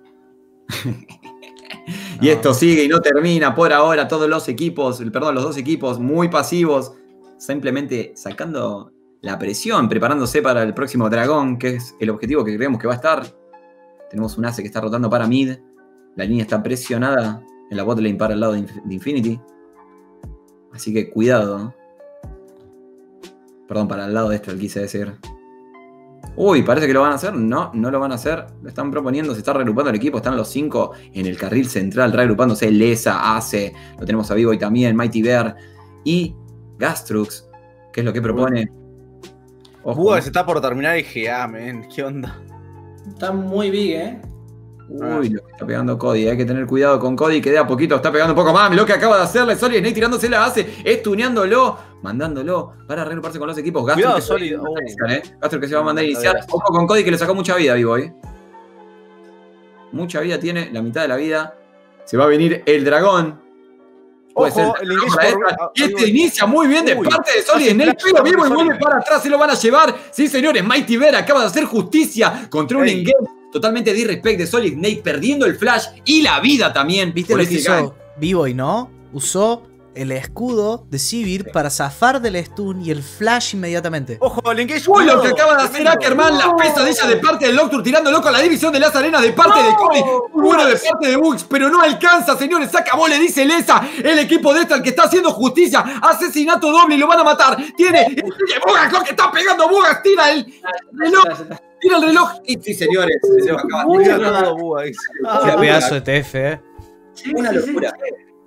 Y no. Esto sigue y no termina por ahora. Todos los equipos, perdón, los dos equipos muy pasivos, simplemente sacando la presión, preparándose para el próximo dragón, que es el objetivo que creemos que va a estar. Tenemos un Ace que está rotando para mid. La línea está presionada en la botlane para el lado de Infinity. Así que cuidado. Perdón, para el lado de este, quise decir. Uy, parece que lo van a hacer. No, no lo van a hacer. Lo están proponiendo, se está reagrupando el equipo. Están los cinco en el carril central, reagrupándose. Lesa, Ace, lo tenemos a Vivo y también, Mighty Bear y Gastrux, que es lo que propone. Ojo, se está por terminar y G A, men. ¿Qué onda? Está muy big, eh. Uy, lo que está pegando Cody. Hay que tener cuidado con Cody, que de a poquito está pegando un poco más. Lo que acaba de hacerle Solid Snake tirándose la hace, estuneándolo, mandándolo para reagruparse con los equipos. Gastro que, Solid, oh. ¿eh? Gastro que se va a mandar a iniciar. Ojo con Cody, que le sacó mucha vida, B-Boy. Mucha vida tiene, la mitad de la vida. Se va a venir el dragón. Puede Ojo, ser el engage por... Y este inicia muy bien de Uy, parte de Solid Snake. Pega vivo y vuelve para atrás. Se lo van a llevar. Sí, señores. Mighty Bear acaba de hacer justicia contra un engage totalmente disrespect de Solid Snake, perdiendo el flash y la vida también. ¿Viste lo que hizo B-Boy, no? Usó el escudo de Sivir sí. para zafar del stun y el flash inmediatamente. ¡Ojo, el engage! ¡Uy, lo que acaba de hacer Ackerman! La pesadilla de parte del Nocturne, tirándolo con la división de las arenas de parte no, de Cody. Muy bueno de parte de Bugs, pero no alcanza, señores. Se acabó, le dice Lesa. El equipo de esta, el que está haciendo justicia. Asesinato doble y lo van a matar. Tiene... Bugas, lo que está pegando Bugas. Tira el reloj. Tira el reloj. Y sí, señores. Se va a acabar. Qué pedazo de T F, eh. Una locura.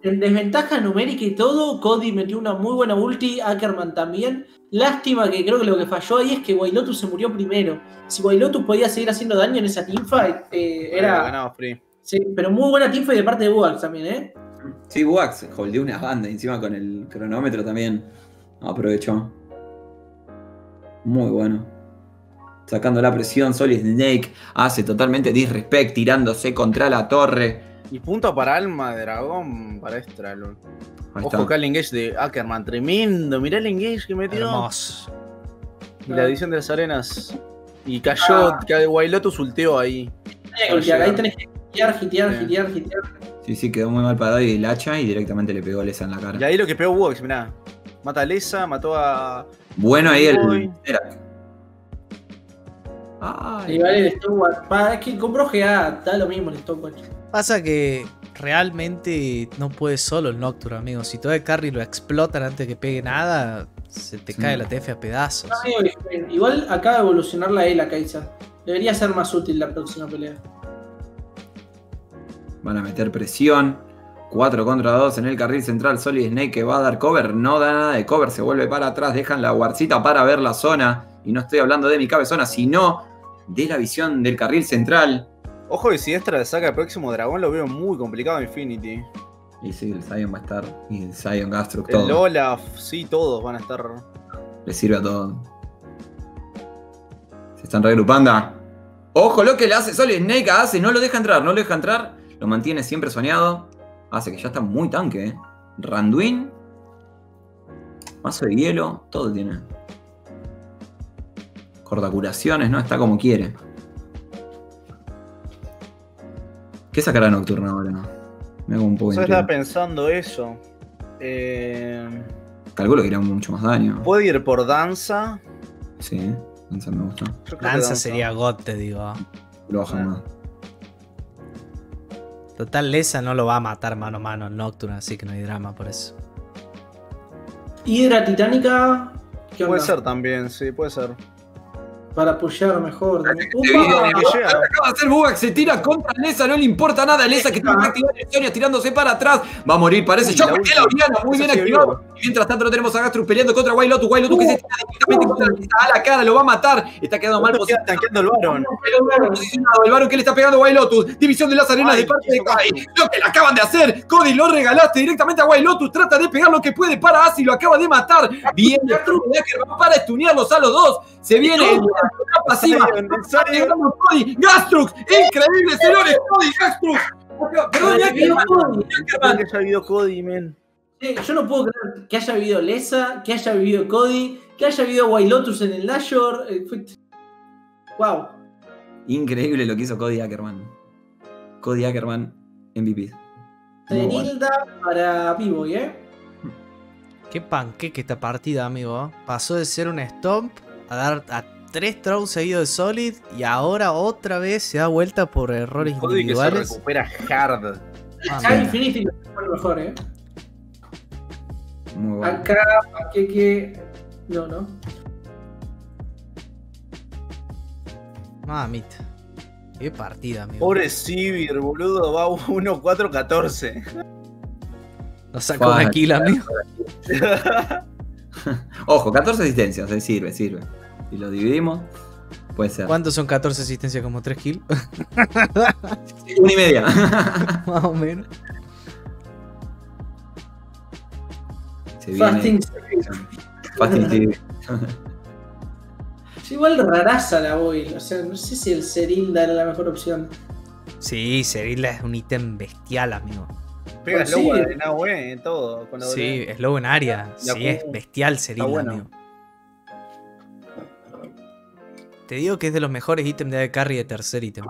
en desventaja numérica y todo, Cody metió una muy buena ulti, Ackerman también. Lástima que creo que lo que falló ahí es que Wailotus se murió primero. Si Wailotus podía seguir haciendo daño en esa teamfight, eh, era... Ganamos free. Sí, pero muy buena teamfight de parte de Bugax también, ¿eh? Sí, Bugax holdeó una banda encima con el cronómetro también. Aprovechó. Muy bueno. Sacando la presión, Solid Snake hace totalmente disrespect, tirándose contra la torre. Y punto para alma de dragón para extra, lol. Ahí Ojo está. acá el engage de Ackerman, tremendo. Mirá el engage que metió. Hermoso. Y la edición de las arenas. Y cayó, que Wailotus ulteó ahí. Tenía que ultear, ahí tenés que hitear, hitear, Sí. hitear, hitear. Sí, sí, quedó muy mal parado y el hacha y directamente le pegó a Lesa en la cara. Y ahí lo que pegó Bugax, mirá. Mata a Lesa, mató a. Bueno ahí el Uy. Terak. Ay. Y vale el Stonewatch. Pa, es que compró G A, da lo mismo el Stonewatch. Pasa que realmente no puede solo el Nocturne, amigo. Si todo el carry lo explotan antes que pegue nada, se te Sí. cae la T F a pedazos. No, amigo, igual acaba de evolucionar la E, la Kai'Sa. Debería ser más útil la próxima pelea. Van a meter presión. cuatro contra dos en el carril central. Solid Snake que va a dar cover. No da nada de cover. Se vuelve para atrás. Dejan la guarcita para ver la zona. Y no estoy hablando de mi cabezona, sino de la visión del carril central. Ojo que si Extra le saca el próximo dragón, lo veo muy complicado en Infinity. Y sí, el Zion va a estar. Y el Zion Gastruk, El todo. Olaf, sí, todos van a estar. Le sirve a todo. Se están reagrupando. Ojo lo que le hace Solid Snake a Ace. No lo deja entrar, no lo deja entrar. Lo mantiene siempre soñado. Hace que ya está muy tanque, eh. Randuin. Mazo de hielo. Todo tiene. Cortacuraciones, ¿no? Está como quiere. ¿Qué sacará Nocturna ahora? Me hago un poco Yo de estaba intriga. pensando eso. Eh, Calculo que irá mucho más daño. Puede ir por danza. Sí, Danza me gusta. Yo creo que Lanza sería God, te digo. Lo bajan más. Total, Lesa no lo va a matar mano a mano el Nocturne, así que no hay drama por eso. Hidra Titánica. ¿Qué Puede onda? ser también, sí, puede ser. Para apoyar mejor. también. Este ¡Upa! video que llega. acaba de hacer Bugax, se tira contra Lesa, no le importa nada. Lesa que tiene que activar el Sonia tirándose para atrás. Va a morir, parece. Uy, Yo la la última. Oriana, muy Eso bien sí, activado. vivo. Y mientras tanto lo tenemos a Gastrus peleando contra Wailotus. Wailotus que se tira directamente contra Lesa a la cara, lo va a matar. Está quedando mal ¿Cuánto queda posicionado. tanqueando el Baron? El Baron que le está pegando a Wailotus. División de las arenas Ay, de parte de hizo Cody. Gastrus. Lo que le acaban de hacer. Cody lo regalaste directamente a Wailotus. Trata de pegar lo que puede para Asi. Lo acaba de matar. Bien, va para estunearlos a los dos. Se viene en la pasiva. ¿En serio? Cody, Gastrux, increíble, señores, Cody, Gastrux. Perdón, ya que Vivió Cody. Que haya habido Cody, men. Sí, yo no puedo creer que haya vivido Lesa, que haya vivido Cody, que haya vivido Wailotus en el Nashor. Eh, fue- Wow. Increíble lo que hizo Cody Ackerman. Cody Ackerman, M V P. Muy bueno. Zenilda para Pivoy, ¿eh? Qué panqueque esta partida, amigo. Pasó de ser un stomp a dar a tres throws seguidos de Solid y ahora otra vez se da vuelta por errores Cody que se individuales. recupera hard. Ah, Ya mira. Infinity lo fue mejor, ¿eh? Muy bueno. Acá, que que. No, no. Mamita. Qué partida, amigo. Pobre Sivir, boludo, va uno cuatro catorce. Nos sacó una Fuck. kill, amigo. Ojo, catorce asistencias, eh, sirve, sirve. Si lo dividimos, puede ser. ¿Cuántos son catorce asistencias? ¿Como tres kills? Una y media. Más o menos. Se viene. Fasting. Fasting T V. Es igual raraza la Boyle. O sea, no sé si el Serilda era la mejor opción. Sí, Serilla es un ítem bestial, amigo. Pega Pues el logo sí. de Nahue en todo. Con la Sí, W. slow en área. La Sí, es Q. bestial Serilla, bueno. amigo. Te digo que es de los mejores ítems de A D Carry de tercer ítem.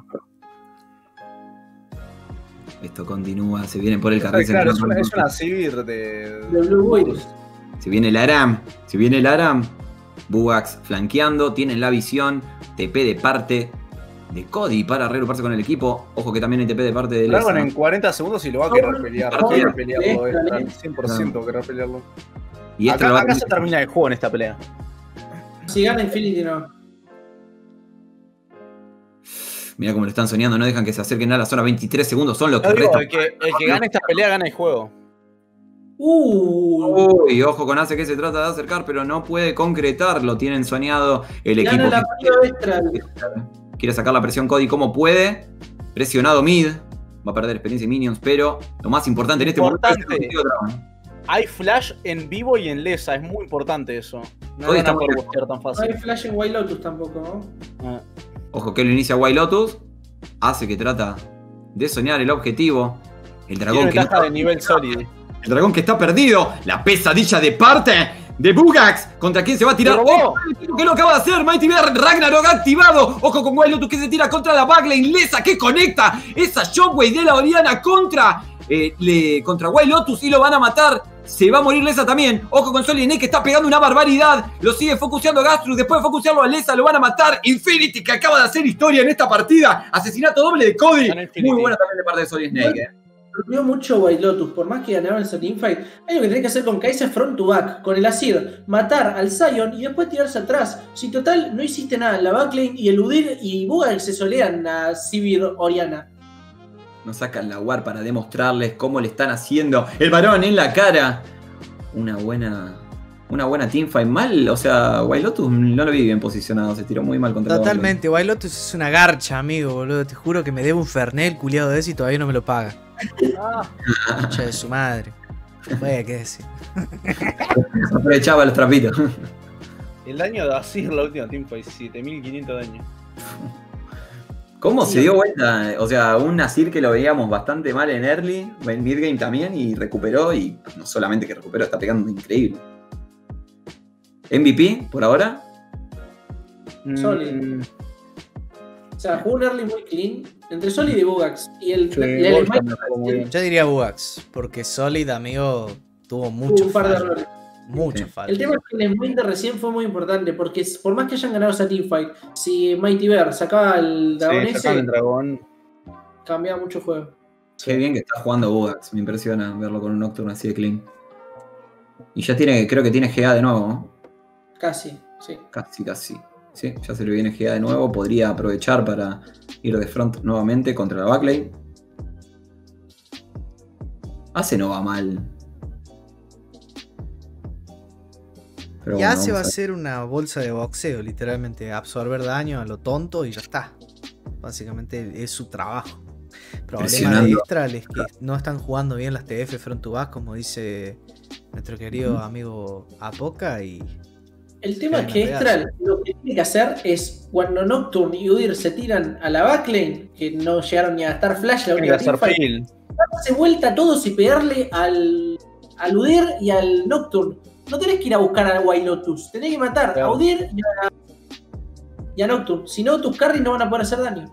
Esto continúa, se viene por el carril Claro, es central. una, es una Sivir de. De Blue Boys. Se viene el Aram, se viene el Aram. Bugax flanqueando, tienen la visión. T P de parte de Cody para reagruparse con el equipo. Ojo que también hay T P de parte de Dragon Lesa. en cuarenta segundos y lo va a querer pelear. Va a Partida. querer pelearlo, Extra, extra, cien por ciento va a querer pelearlo. Y esto Acá, lo va a acá tener- se termina el juego en esta pelea. Si gana Infinity, no. Mirá cómo lo están soñando, no dejan que se acerquen a la zona. veintitrés segundos son los que Yo digo, restan. el que, el que gane esta pelea gana el juego. Uh, Uy, ojo con Ace que se trata de acercar, pero no puede concretarlo. Tienen soñado el equipo. gana la que Mario extra. quiere sacar la presión Cody como puede. Presionado mid. Va a perder experiencia y minions, pero lo más importante en este Importante. momento es el Dragon. Hay flash en vivo y en lesa, es muy importante eso. No Hoy van a estamos- poder buscar tan No fácil. hay flash en Wild Lotus tampoco, ¿no? Ah. Ojo que lo inicia White Lotus. Hace que trata de soñar el objetivo. El Tiene dragón que ventaja no- de nivel sólido. El dragón que está perdido. La pesadilla de parte de Bugax. ¿Contra quién se va a tirar? ¡Lo robó! ¿Qué lo acaba de hacer? Mighty Bear Ragnarok activado. Ojo con Wild Lotus que se tira contra la backlane. Lesa que conecta esa Shockwave de la Oriana contra, eh, le, contra Wild Lotus y lo van a matar. Se va a morir Lesa también. Ojo con Solinet que está pegando una barbaridad. Lo sigue focuseando Gastrus. Después de focusearlo a Lesa lo van a matar. Infinity que acaba de hacer historia en esta partida. Asesinato doble de Cody. Gana Infinity. Muy buena también de parte de Solid Snake. Eh. Rompió mucho White Lotus, por más que ganaron el Teamfight. Hay lo que tenés que hacer con Kai'Sa front to back, con el Azir, matar al Sion y después tirarse atrás. Si total no hiciste nada en la backlane y eludir y Bugax se solean a Sivir Oriana. Nos sacan la war para demostrarles cómo le están haciendo el varón en la cara. Una buena. Una buena teamfight. Mal, o sea, Wild Lotus no lo vi bien posicionado. Se tiró muy mal contra Totalmente, Wild Lotus es una garcha, amigo, boludo. Te juro que me debe un Fernet culiado de ese y todavía no me lo paga. Ah, Concha de su madre. Oye, ¿qué decir? la aprovechaba los trapitos. el daño de Azir la última teamfight, siete mil quinientos daño. ¿Cómo se dio vuelta? O sea, un Azir que lo veíamos bastante mal en early, en midgame también, y recuperó. Y no solamente que recuperó, está pegando increíble. M V P por ahora. Solid. Mm, O sea, jugó un early muy clean entre Solid y Bugax. Y el, sí, y el Wolfram Smite jugó muy bien. Yo diría Bugax, porque Solid, amigo, tuvo tuvo mucho un par de fallo. errores. Mucho Sí. fallo. El tema es que el Smite de recién fue muy importante, porque por más que hayan ganado esa teamfight, si Mighty Bear sacaba el dragón Sí, ese, sacaron el dragón. cambiaba mucho el juego. Qué bien que está jugando Bugax. Me impresiona verlo con un Nocturne así de clean. Y ya tiene, creo que tiene G A de nuevo, ¿no? Casi, sí. Casi, casi. Sí, ya se le viene G A de nuevo. Podría aprovechar para ir de front nuevamente contra la backlane. Hace no va mal. Pero Ya bueno, se va a vamos a- hacer una bolsa de boxeo, literalmente. Absorber daño a lo tonto y ya está. Básicamente es su trabajo. El problema de Presionando. Estral es que no están jugando bien las T F front to back, como dice nuestro querido Ujú. amigo Apoca. Y El tema es Van a que pegarse. Estral lo que tiene que hacer es cuando Nocturne y Udyr se tiran a la backlane, que no llegaron ni a gastar flash la Tiene que última hacer teamfight, peel. darse vuelta a todos y pegarle al, al Udyr y al Nocturne. No tenés que ir a buscar a White Lotus, tenés que matar a Claro. Udyr y a, y a Nocturne. Si no, tus carries no van a poder hacer daño.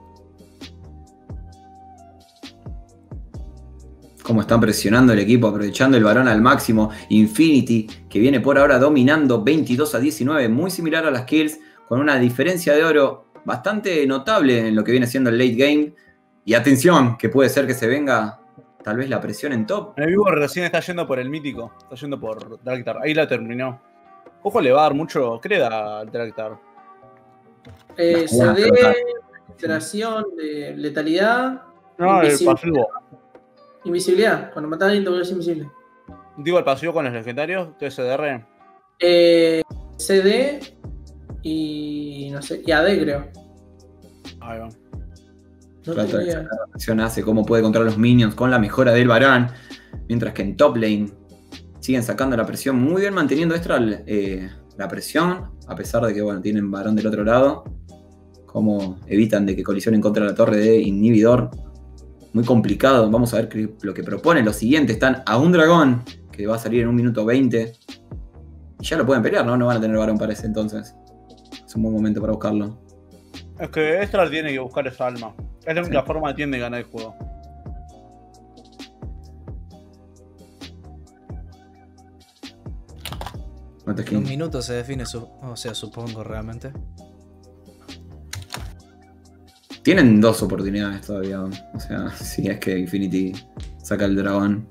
Cómo están presionando el equipo, aprovechando el varón al máximo. Infinity, que viene por ahora dominando veintidós a diecinueve, muy similar a las kills, con una diferencia de oro bastante notable en lo que viene siendo el late game. Y atención, que puede ser que se venga tal vez la presión en top. En el vivo recién está yendo por el mítico. Está yendo por Draktar. Ahí la terminó. Ojo, le va a dar mucho creda al Draktar. Eh, Las buenas C D, pelotas. alteración de letalidad, No, el Invisible. pasivo. invisibilidad. Cuando matan a alguien te vuelves invisible. Digo el pasivo con los legendarios, T S D R. Eh, C D y no sé, y A D creo. Ahí va. No Trata tengo de idea. sacar la presión, hace cómo puede controlar los minions con la mejora del varón. Mientras que en top lane siguen sacando la presión. Muy bien manteniendo Estral eh, la presión. A pesar de que bueno, tienen varón del otro lado. Cómo evitan de que colisionen contra la torre de inhibidor. Muy complicado. Vamos a ver qué- lo que propone. Lo siguiente, están a un dragón que va a salir en un minuto veinte. Y ya lo pueden pelear, ¿no? No van a tener varón para ese entonces. Es un buen momento para buscarlo. Es que Estral tiene que buscar esa alma. Es la única Sí. forma que tiene de ganar el juego. ¿Cuántos en un kills? minuto se define, su, o sea, supongo realmente. Tienen dos oportunidades todavía. O sea, si es que Infinity saca el dragón.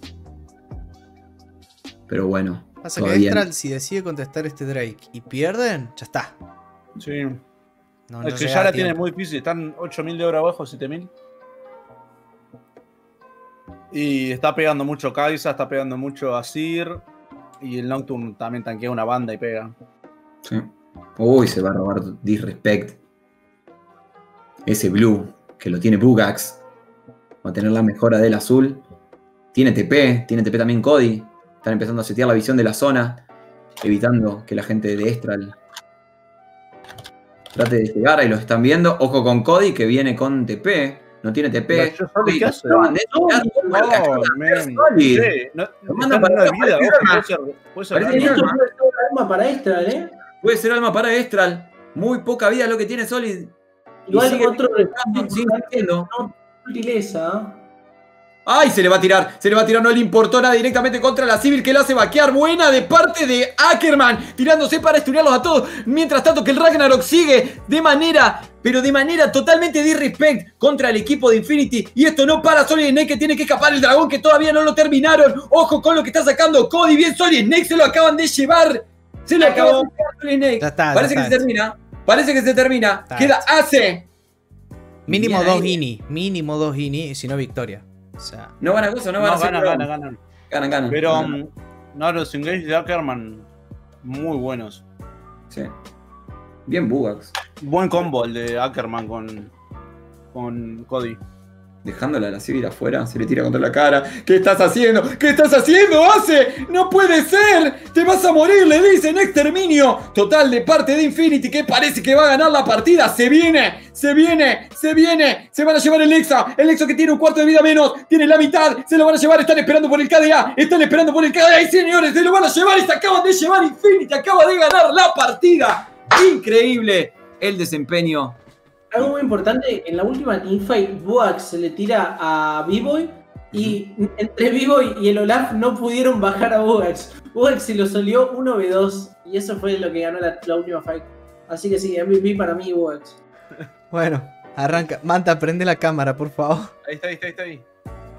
Pero bueno. Pasa que todavía Estral, si decide contestar este Drake y pierden, ya está. Sí. No, es no que llega ya a la tiene tiempo. muy difícil. Están ocho mil de oro abajo, siete mil. Y está pegando mucho Kai'Sa, está pegando mucho Azir. Y el Nocturne también tanquea una banda y pega. Sí. Uy, se va a robar Disrespect. Ese blue, que lo tiene Bugax. Va a tener la mejora del azul. Tiene T P, tiene T P también Cody. Están empezando a setear la visión de la zona, evitando que la gente de Estral trate de llegar. Ahí lo están viendo. Ojo con Cody, que viene con T P. No tiene T P. Yo solo, ¿qué hace? No, no, manda para la vida. Puede ser, puede ser Parece que Esto arma. puede ser un arma para Estral, ¿eh? Puede ser alma para Estral. Muy poca vida lo que tiene Solid. Igual sigue otro pegando, sigue haciendo. no utileza. ¡Ay! Se le va a tirar, se le va a tirar, no le importó nada directamente contra la Civil que la hace vaquear. Buena de parte de Ackerman, tirándose para estudiarlos a todos. Mientras tanto que el Ragnarok sigue de manera, pero de manera totalmente disrespect contra el equipo de Infinity. Y esto no para Solid Snake, que tiene que escapar el dragón, que todavía no lo terminaron. Ojo con lo que está sacando Cody. Bien, Solid Snake se lo acaban de llevar. Se lo acabó de llevar Solid Snake. Ya está, Parece ya que está. se termina. Parece que se termina. Está Queda Ace. Mínimo Bien dos ahí. ini. Mínimo dos ini, y si no victoria. O sea, No van a cosa, no van a No, hacer ganan, pro. ganan, ganan. Ganan, ganan. Pero ganan. um, no, los engage de Ackerman muy buenos. Sí. Bien Bugax. Buen combo el de Ackerman con, con Cody. Dejándola a la Civil afuera, se le tira contra la cara. ¿Qué estás haciendo? ¿Qué estás haciendo, Ace? ¡No puede ser! ¡Te vas a morir! Le dicen exterminio. Total de parte de Infinity, que parece que va a ganar la partida. ¡Se viene! ¡Se viene! ¡Se viene! Se van a llevar el Exa. El Exa que tiene un cuarto de vida menos. Tiene la mitad. Se lo van a llevar. Están esperando por el K D A. Están esperando por el K D A. Y señores, se lo van a llevar. Y se acaban de llevar. Infinity acaba de ganar la partida. Increíble el desempeño. Algo muy importante, en la última teamfight, Buax se le tira a B-Boy y entre B-Boy y el Olaf no pudieron bajar a Buax. Buax se lo solió uno ve dos y eso fue lo que ganó la, la última fight. Así que sí, M V P para mí, Buax. bueno, arranca. Manta, prende la cámara, por favor. Ahí está, ahí está, ahí está. Ahí.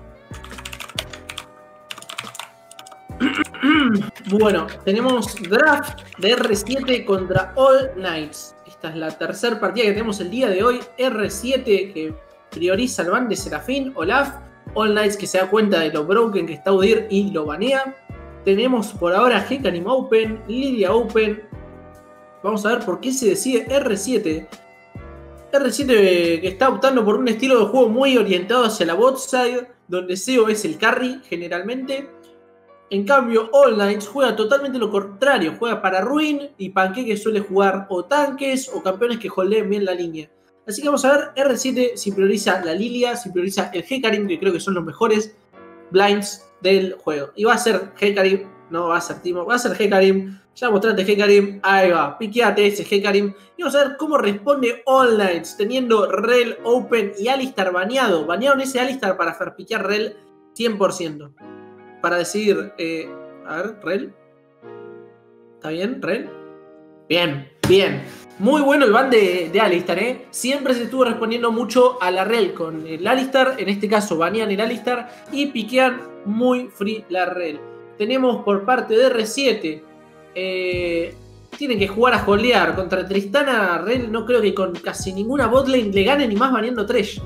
Bueno, tenemos draft de R siete contra All Knights. Esta es la tercera partida que tenemos el día de hoy. R siete que prioriza el ban de Serafín, Olaf. All Knights que se da cuenta de lo broken que está Udyr y lo banea. Tenemos por ahora Hecarim Open, Lilia Open. Vamos a ver por qué se decide R siete. R siete que está optando por un estilo de juego muy orientado hacia la bot side, donde Seo es el carry generalmente. En cambio, All Knights juega totalmente lo contrario. Juega para Ruin y Pancake suele jugar o tanques o campeones que holdeen bien la línea. Así que vamos a ver R siete si prioriza la Lilia, si prioriza el Hecarim, que creo que son los mejores blinds del juego. Y va a ser Hecarim, no va a ser Timo, va a ser Hecarim. Ya mostrate Hecarim, ahí va, piqueate ese Hecarim. Y vamos a ver cómo responde All Knights, teniendo Rel Open y Alistar baneado. Banearon ese Alistar para hacer piquear Rel cien por ciento. Para decidir, eh, a ver, Rel. ¿Está bien, Rel? Bien, bien. Muy bueno el ban de, de Alistar, ¿eh? Siempre se estuvo respondiendo mucho a la Rel con el Alistar. En este caso, banean el Alistar y piquean muy free la Rel. Tenemos por parte de R siete. Eh, tienen que jugar a holdear. Contra Tristana, Rel no creo que con casi ninguna botlane le gane ni más baneando Thresh.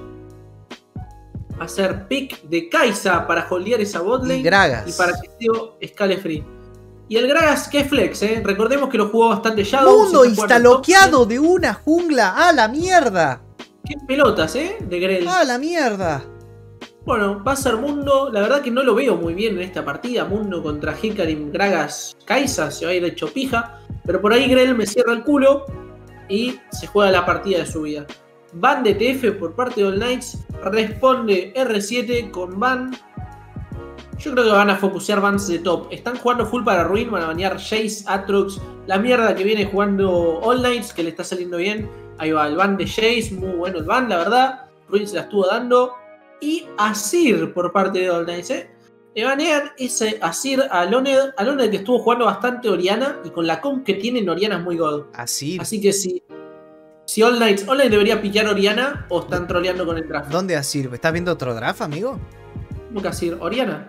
Hacer pick de Kai'Sa para holdear esa botlane Y Gragas. y para que Seo escale free. Y el Gragas, que flex, ¿eh? Recordemos que lo jugó bastante Shadow. Mundo siempre juega en el top instaloqueado de una jungla. ¡A la mierda! cien. Qué pelotas, ¿eh? De Grell. ¡A la mierda! Bueno, va a ser Mundo. La verdad que no lo veo muy bien en esta partida. Mundo contra Hecarim, Gragas, Kai'Sa. Se va a ir hecho pija. Pero por ahí Grell me cierra el culo. Y se juega la partida de su vida. Ban de T F por parte de All Knights. Responde R siete con ban. Yo creo que van a focusear bans de top. Están jugando full para Ruin. Van a banear Jace, Atrox. La mierda que viene jugando All Knights, que le está saliendo bien. Ahí va, el ban de Jace. Muy bueno el ban, la verdad. Ruin se la estuvo dando. Y Azir por parte de All Knights, ¿eh? Le banean ese Azir a Aloned. Aloned que estuvo jugando bastante Oriana. Y con la comp que tiene, Oriana es muy god. Así. Así que si... Si All Knights, All Knights debería pillar Oriana o están troleando con el draft. ¿Dónde Asir? ¿Estás viendo otro draft, amigo? ¿Cómo que Azir? ¿Oriana?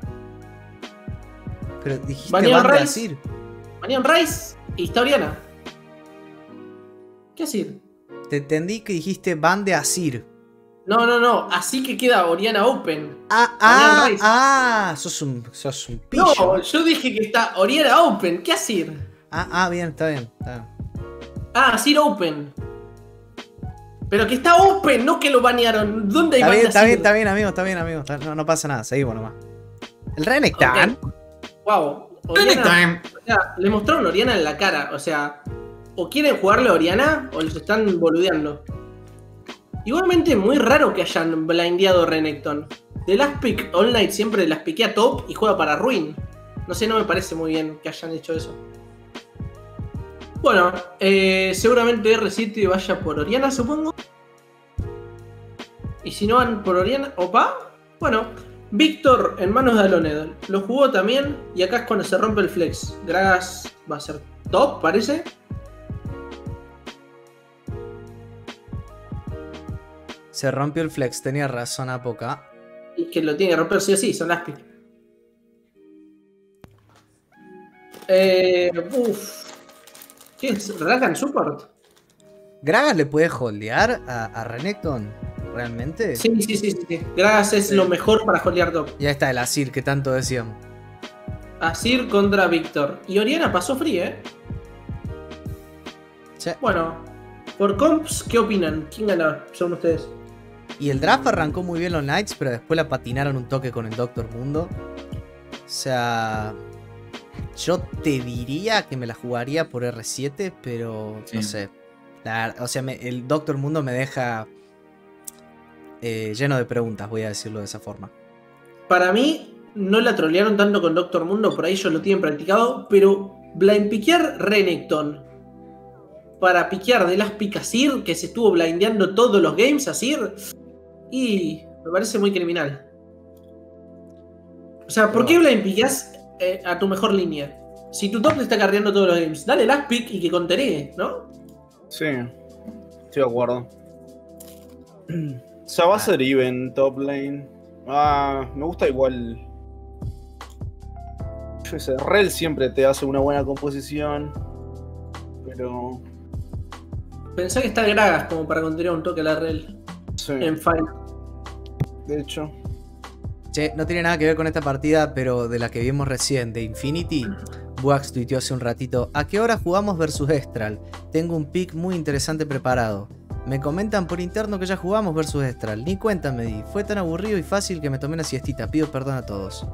Pero dijiste Banearon ban de Rice. Asir. Banearon Rice y está Oriana. ¿Qué Azir? Te entendí que dijiste ban de Asir. No, no, no. Así que queda Oriana Open. Ah, Oriana ah, Rice. ah. Sos un, sos un pillo. No, yo dije que está Oriana Open. ¿Qué Asir? Ah, ah, bien, está bien. Está bien. Ah, Asir Open. Pero que está Open, no que lo banearon. ¿Dónde hay Está bien, banda está Asir? bien, está bien, amigo, está bien, amigo. Está- no, no pasa nada, seguimos nomás. El Renekton. Ok. Wow. Oriana, o sea, le mostraron Oriana en la cara. O sea, o quieren jugarle a Oriana o les están boludeando. Igualmente, muy raro que hayan blindeado Renekton. The Last Pick All Night siempre las piquea top y juega para Ruin. No sé, no me parece muy bien que hayan hecho eso. Bueno, eh, seguramente R siete vaya por Oriana, supongo. Y si no van por Oriana, opa. Bueno, Víctor en manos de Aloned. Lo jugó también y acá es cuando se rompe el flex. Gragas va a ser top, parece. Se rompió el flex, tenía razón Apoca. Y que lo tiene que romper sí o sí, son las pick. Eh, uff. ¿Qué es? ¿Rakan Support? ¿Gragas le puede holdear a, a Renekton? ¿Realmente? Sí, sí, sí, sí, sí. Gragas es Sí. lo mejor para holdear top. Ya está el Asir que tanto decían. Asir contra Víctor. Y Oriana pasó free, ¿eh? Sí. Bueno, por comps, ¿qué opinan? ¿Quién gana? Son ustedes. Y el draft arrancó muy bien los Knights, pero después la patinaron un toque con el Doctor Mundo. O sea, yo te diría que me la jugaría por R siete, pero Sí. no sé. La- o sea, me- el Doctor Mundo me deja eh, lleno de preguntas, voy a decirlo de esa forma. Para mí, no la trolearon tanto con Doctor Mundo, por ahí ellos lo tienen practicado, pero blind piquear Renekton para piquear de las Picasir, que se estuvo blindeando todos los games, Asir, y me parece muy criminal. O sea, ¿por qué blind piqueas eh, a tu mejor línea? Si tu top te está carreando todos los games, dale last pick y que conteré, ¿no? Sí, estoy de acuerdo. O sea, va a ser even top lane. Ah, me gusta igual. Yo sé, Rel siempre te hace una buena composición. Pero. Pensá que está Gragas como para contener un toque a la rel Sí, en fight. de hecho. Che, no tiene nada que ver con esta partida, pero de la que vimos recién, de Infinity, Buax tuiteó hace un ratito: ¿a qué hora jugamos versus Estral? Tengo un pick muy interesante preparado. Me comentan por interno que ya jugamos versus Estral. Ni cuenta me di. Fue tan aburrido y fácil que me tomé una siestita. Pido perdón a todos.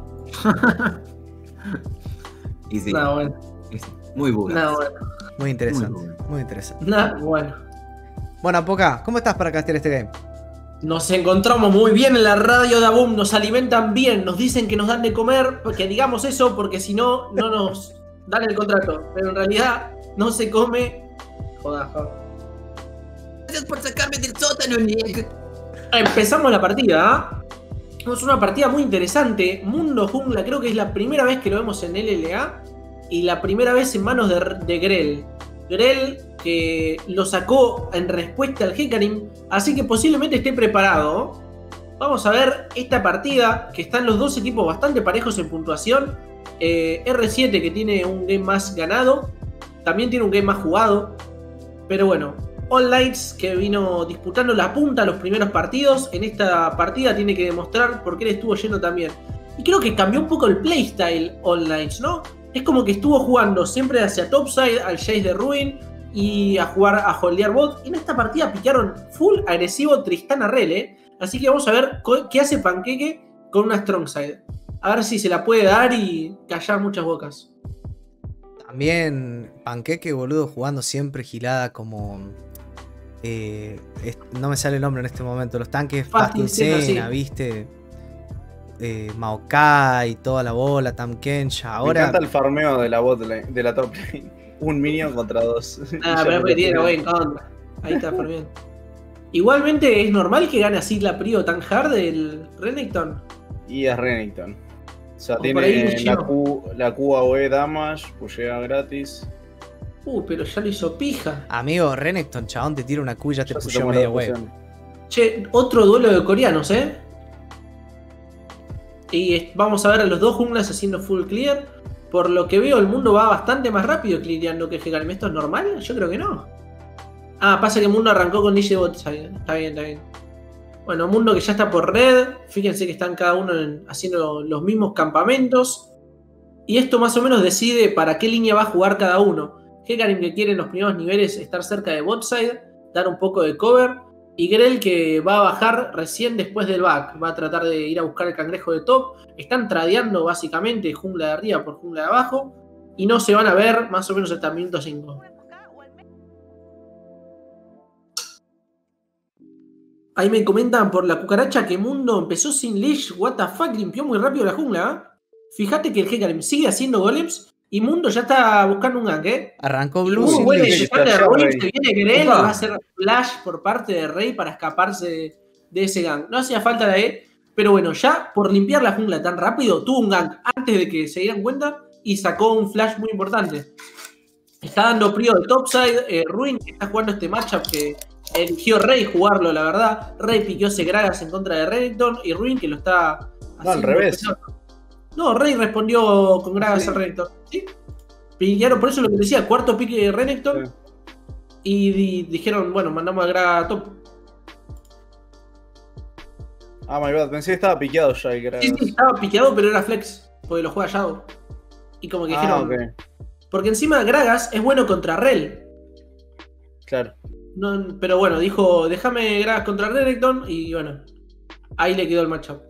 Y sí, No, bueno. y sí, muy buga. No, bueno. Muy interesante. Muy bueno. Muy interesante. No, bueno. Bueno, Poca, ¿cómo estás para castear este game? Nos encontramos muy bien en la radio de Aboom, nos alimentan bien, nos dicen que nos dan de comer, que digamos eso porque si no, no nos dan el contrato. Pero en realidad no se come. Joda, joda. Gracias por sacarme del sótano, Nick. Empezamos la partida, ¿ah? Es una partida muy interesante. Mundo Jungla, creo que es la primera vez que lo vemos en L L A y la primera vez en manos de, de Grell. Grell que lo sacó en respuesta al Hecarim, así que posiblemente esté preparado. Vamos a ver esta partida, que están los dos equipos bastante parejos en puntuación. Eh, R siete que tiene un game más ganado, también tiene un game más jugado, pero bueno. All Knights que vino disputando la punta los primeros partidos, en esta partida tiene que demostrar por qué le estuvo yendo también. Y creo que cambió un poco el playstyle All Knights, ¿no? Es como que estuvo jugando siempre hacia topside, al Chase de Ruin y a jugar a holdear bot. Y en esta partida picaron full agresivo Tristana Rele. Así que vamos a ver qué hace Panqueque con una strong side. A ver si se la puede dar y callar muchas bocas. También Panqueque, boludo, jugando siempre gilada como... Eh, es- no me sale el nombre en este momento. Los tanques Fasting Fasting Senna, Senna, sí. ¿viste? Eh, Maokai, toda la bola, Tam Kensha. Me Ahora, encanta el farmeo de la bot lane, de la top lane. Un minion contra dos. Ah, pero es que tiene buen contra. Ahí está, por bien. Igualmente, ¿es normal que gane así la prio tan hard el Renekton? Y es Renekton. O sea, O por ahí tiene la lució. Q, la Q A O E damage, pues llega gratis. Uh, pero ya lo hizo pija. amigo, Renekton, chabón, te tira una Q y ya te Ya se puso tomó media la web. poción. Che, otro duelo de coreanos, ¿eh? Y es- vamos a ver a los dos junglas haciendo full clear. Por lo que veo, el mundo va bastante más rápido cleareando que Hecarim. ¿Esto es normal? Yo creo que no. Ah, pasa que el mundo arrancó con D J Bot. Está bien, está bien, está bien. Bueno, Mundo que ya está por red. Fíjense que están cada uno en- haciendo los mismos campamentos. Y esto más o menos decide para qué línea va a jugar cada uno. Hecarim que quiere en los primeros niveles estar cerca de botside, dar un poco de cover. Y Grell que va a bajar recién después del back. Va a tratar de ir a buscar el cangrejo de top. Están tradeando básicamente jungla de arriba por jungla de abajo. Y no se van a ver más o menos hasta el minuto cinco. Ahí me comentan por la cucaracha que Mundo empezó sin leash. What the fuck, limpió muy rápido la jungla. ¿eh? Fíjate que el Hecarim sigue haciendo golems. Y Mundo ya está buscando un gank, ¿eh? Arrancó Y Blue muy sin buena leash. ejecución de Flashea Ruin, Rey. se viene Grell y Opa. va a hacer flash por parte de Rey para escaparse de, de ese gank. No hacía falta la E, pero bueno, ya por limpiar la jungla tan rápido, tuvo un gank antes de que se dieran cuenta y sacó un flash muy importante. Está dando prio de topside, eh, Ruin que está jugando este matchup que eligió Rey jugarlo, la verdad. Rey piqueóse Gragas en contra de Renekton y Ruin que lo está No, al revés. No, Rey respondió con Gragas ¿Sí? a Renekton. ¿Sí? Piquearon, por eso lo que decía, cuarto pique de Renekton. Sí. Y di- dijeron, bueno, mandamos a Gragas a top. Ah, my bad, pensé que estaba piqueado ya el Gragas. Sí, sí, estaba piqueado, pero era flex. Porque lo juega Shadow. Y como que Ah, dijeron. ok. Porque encima Gragas es bueno contra Rel. Claro. No, pero bueno, dijo, déjame Gragas contra Renekton. Y bueno, ahí le quedó el matchup.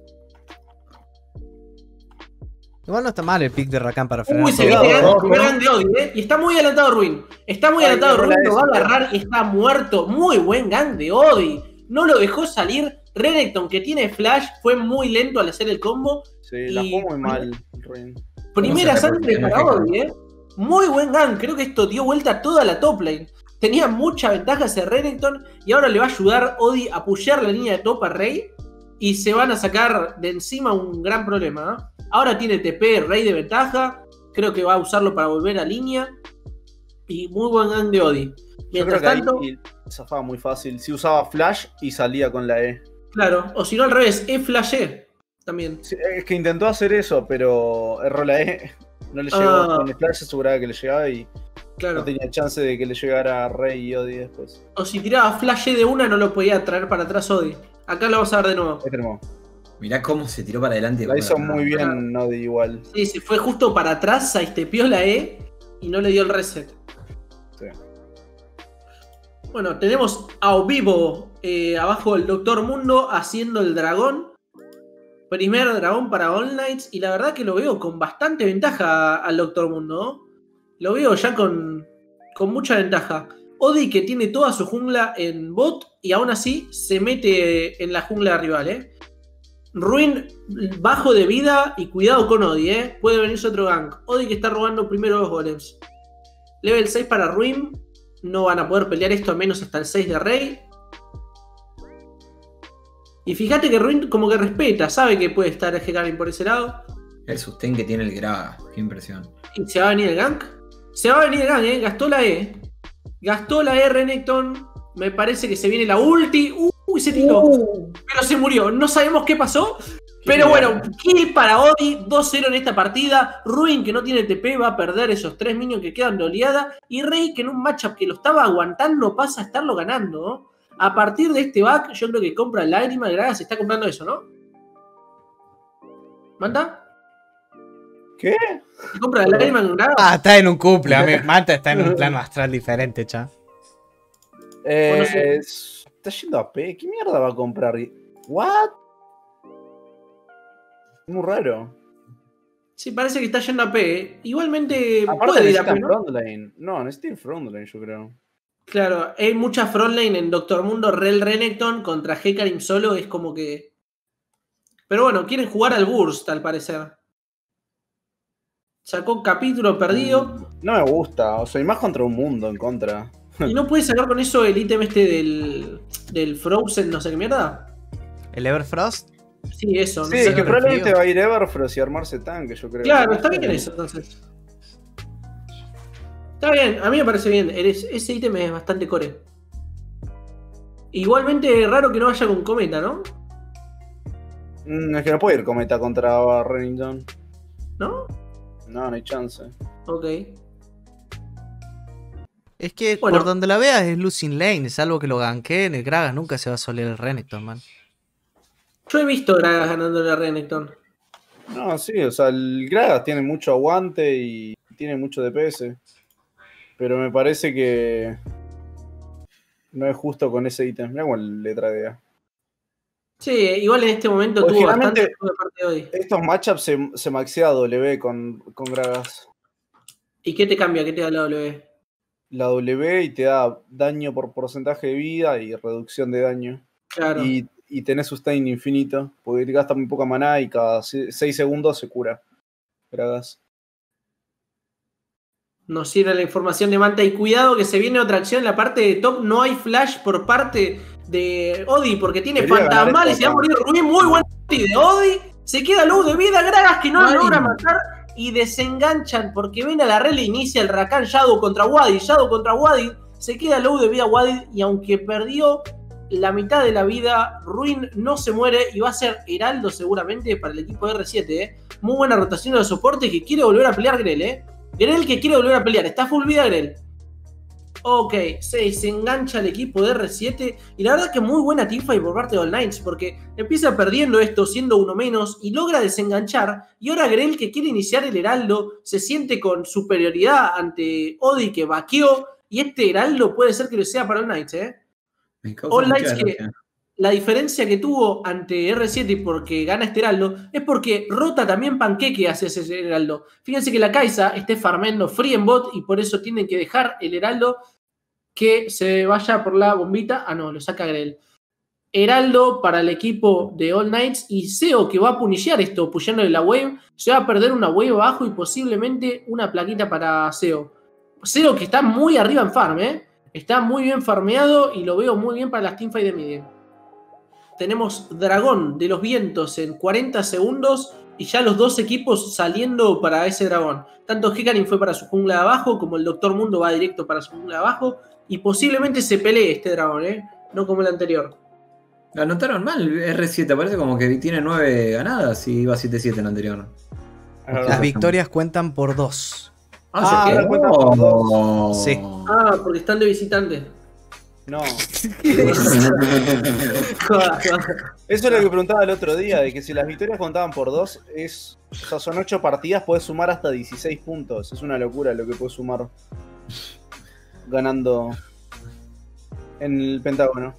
Igual no está mal el pick de Rakan para frenar Uy, se todo. viene Cuidado, el primer gank de Odi, ¿eh? Y está muy adelantado Ruin. Está muy Ay, adelantado no, Ruin, la lo va a esa. agarrar y está muerto. Muy buen gank de Odi. No lo dejó salir. Renekton, que tiene flash, fue muy lento al hacer el combo. Sí, la Y- jugó muy mal, Ruin. Primera se sangre reposiciona para Hecarim? Odi, ¿eh? Muy buen gank. Creo que esto dio vuelta a toda la top lane. Tenía mucha ventaja ese Renekton y ahora le va a ayudar Odi a pushear la línea de top a Rey. Y se van a sacar de encima un gran problema. ¿eh? Ahora tiene T P Rey de ventaja. Creo que va a usarlo para volver a línea. Y muy buen gang de Odi. Yo creo Mientras que ahí tanto, zafaba muy fácil. Si usaba flash y salía con la E. claro, o si no al revés, E flashé también. Sí, es que intentó hacer eso, pero erró la E. No le llegó. Ah. Con el flash aseguraba que le llegaba y Claro. no tenía chance de que le llegara a Rey y Odi después. O si tiraba flashé de una, no lo podía traer para atrás Odi. Acá lo vamos a ver de nuevo. Ahí tenemos. Mirá cómo se tiró para adelante. La hizo Bueno, muy bien Odi igual. Sí, se fue justo para atrás, sidestepeó la E y no le dio el reset. Sí. Bueno, tenemos a vivo eh, abajo el Doctor Mundo haciendo el dragón. Primer dragón para All Knights. Y la verdad que lo veo con bastante ventaja al Doctor Mundo. ¿no? Lo veo ya con, con mucha ventaja. Odi que tiene toda su jungla en bot y aún así se mete en la jungla rival. ¿eh? Ruin bajo de vida y cuidado con Odi. ¿eh? Puede venirse otro gank. Odi que está robando primero los golems. Level seis para Ruin. No van a poder pelear esto a menos hasta el seis de Rey. Y fíjate que Ruin como que respeta, sabe que puede estar Hecarim por ese lado. El sustain que tiene el Graga. Qué impresión. Y se va a venir el gank. Se va a venir el gank, eh. Gastó la E. Gastó la E Renekton. Me parece que se viene la ulti. Uy, se tiró. Pero se murió. No sabemos qué pasó. Pero bueno, kill para Odi. dos cero en esta partida. Ruin que no tiene T P va a perder esos tres minions que quedan de oleada. Y Rey que en un matchup que lo estaba aguantando pasa a estarlo ganando. ¿no? A partir de este back, yo creo que compra Lágrima. Gragas se está comprando eso, ¿no? ¿Manta? ¿Qué? ¿Se compra la Lágrima con Gragas? Ah, está en un cumple, amigo. Manta está en un plano astral diferente, cha. Eh, Bueno, sí. es- Está yendo a P. ¿Qué mierda va a comprar? ¿What? Muy raro. Sí, parece que está yendo a P. ¿eh? Igualmente Aparte puede ir a necesitan P, ¿no? frontline. No, necesitan frontline, yo creo. Claro, hay mucha frontline en Doctor Mundo, Rel Renekton contra Hecarim solo, es como que... Pero bueno, quieren jugar al Burst, al parecer. Sacó capítulo perdido No me gusta. O sea, y más contra un mundo en contra. y no puede sacar con eso el ítem este del, del Frozen, no sé qué mierda. ¿El Everfrost? Sí, eso. no Sí, sé es qué que me probablemente refirió. va a ir Everfrost y armarse tanque, yo creo. Claro, está bien eso, entonces. Está bien, a mí me parece bien. Eres- ese ítem es bastante core. Igualmente raro que no vaya con Cometa, ¿no? Mm, es que no puede ir Cometa contra Renington. ¿No? No, no hay chance. Ok. Es que Bueno. por donde la veas es losing lane, salvo que lo ganqueen, el Gragas nunca se va a soler el Renekton, man. Yo he visto Gragas ganándole a Renekton. No, sí, o sea, el Gragas tiene mucho aguante y tiene mucho D P S. Pero me parece que no es justo con ese ítem. Mira cómo le tradea. Sí, igual en este momento Porque tuvo generalmente bastante de parte de hoy. Estos matchups se, se maxea W con, con Gragas. ¿Y qué te cambia? ¿Qué te da la W? La W y te da daño por porcentaje de vida y reducción de daño. Claro. Y, y tenés sustain infinito, porque te gasta muy poca maná y cada seis segundos se cura. Gragas. Nos sirve la información de Manta. Y cuidado que se viene otra acción en la parte de top. No hay flash por parte de Odi porque tiene Quería fantasmal y se va a morir Rubí. Muy buen ulti de Odi. Se queda low de vida. Gragas que no lo Ay. logra matar. Y desenganchan porque ven a la rel e inicia el Rakan Shadow contra Wadi. Shadow contra Wadi. Se queda low de vida Wadi. Y aunque perdió la mitad de la vida, Ruin no se muere. Y va a ser Heraldo seguramente para el equipo de R siete. ¿eh? Muy buena rotación de soporte que quiere volver a pelear Grell. ¿eh? Grell que quiere volver a pelear. Está full vida Grell. Ok, se, se engancha el equipo de R siete. Y la verdad que muy buena teamfight por parte de All Knights. Porque empieza perdiendo esto siendo uno menos. Y logra desenganchar. Y ahora Grell que quiere iniciar el Heraldo. Se siente con superioridad ante Odi que vaqueó. Y este Heraldo puede ser que lo sea para All Knights. ¿eh? All Knights que la diferencia que tuvo ante R siete porque gana este Heraldo es porque rota también Panqueque hacia ese Heraldo. Fíjense que la Kai'Sa esté farmeando free en bot y por eso tienen que dejar el Heraldo que se vaya por la bombita. Ah, no, lo saca Grell. Heraldo para el equipo de All Knights y Seo que va a punillear esto, pushándole la wave. Se va a perder una wave abajo y posiblemente una plaquita para Seo. Seo que está muy arriba en farm, ¿eh? Está muy bien farmeado y lo veo muy bien para las teamfights de mid. Tenemos Dragón de los Vientos en cuarenta segundos y ya los dos equipos saliendo para ese dragón. Tanto Hecarim fue para su jungla de abajo como el Doctor Mundo va directo para su jungla de abajo y posiblemente se pelee este dragón, ¿eh? No como el anterior. Lo anotaron mal, R siete parece como que tiene nueve ganadas y iba siete siete en el anterior. Las victorias cuentan por dos. Ah, ¿se ahora quedó? cuentan por dos. Sí. Ah, porque están de visitante. No. Eso es lo que preguntaba el otro día, de que si las victorias contaban por dos, es, o sea, son ocho partidas, puedes sumar hasta dieciséis puntos. Es una locura lo que puedes sumar ganando en el Pentágono.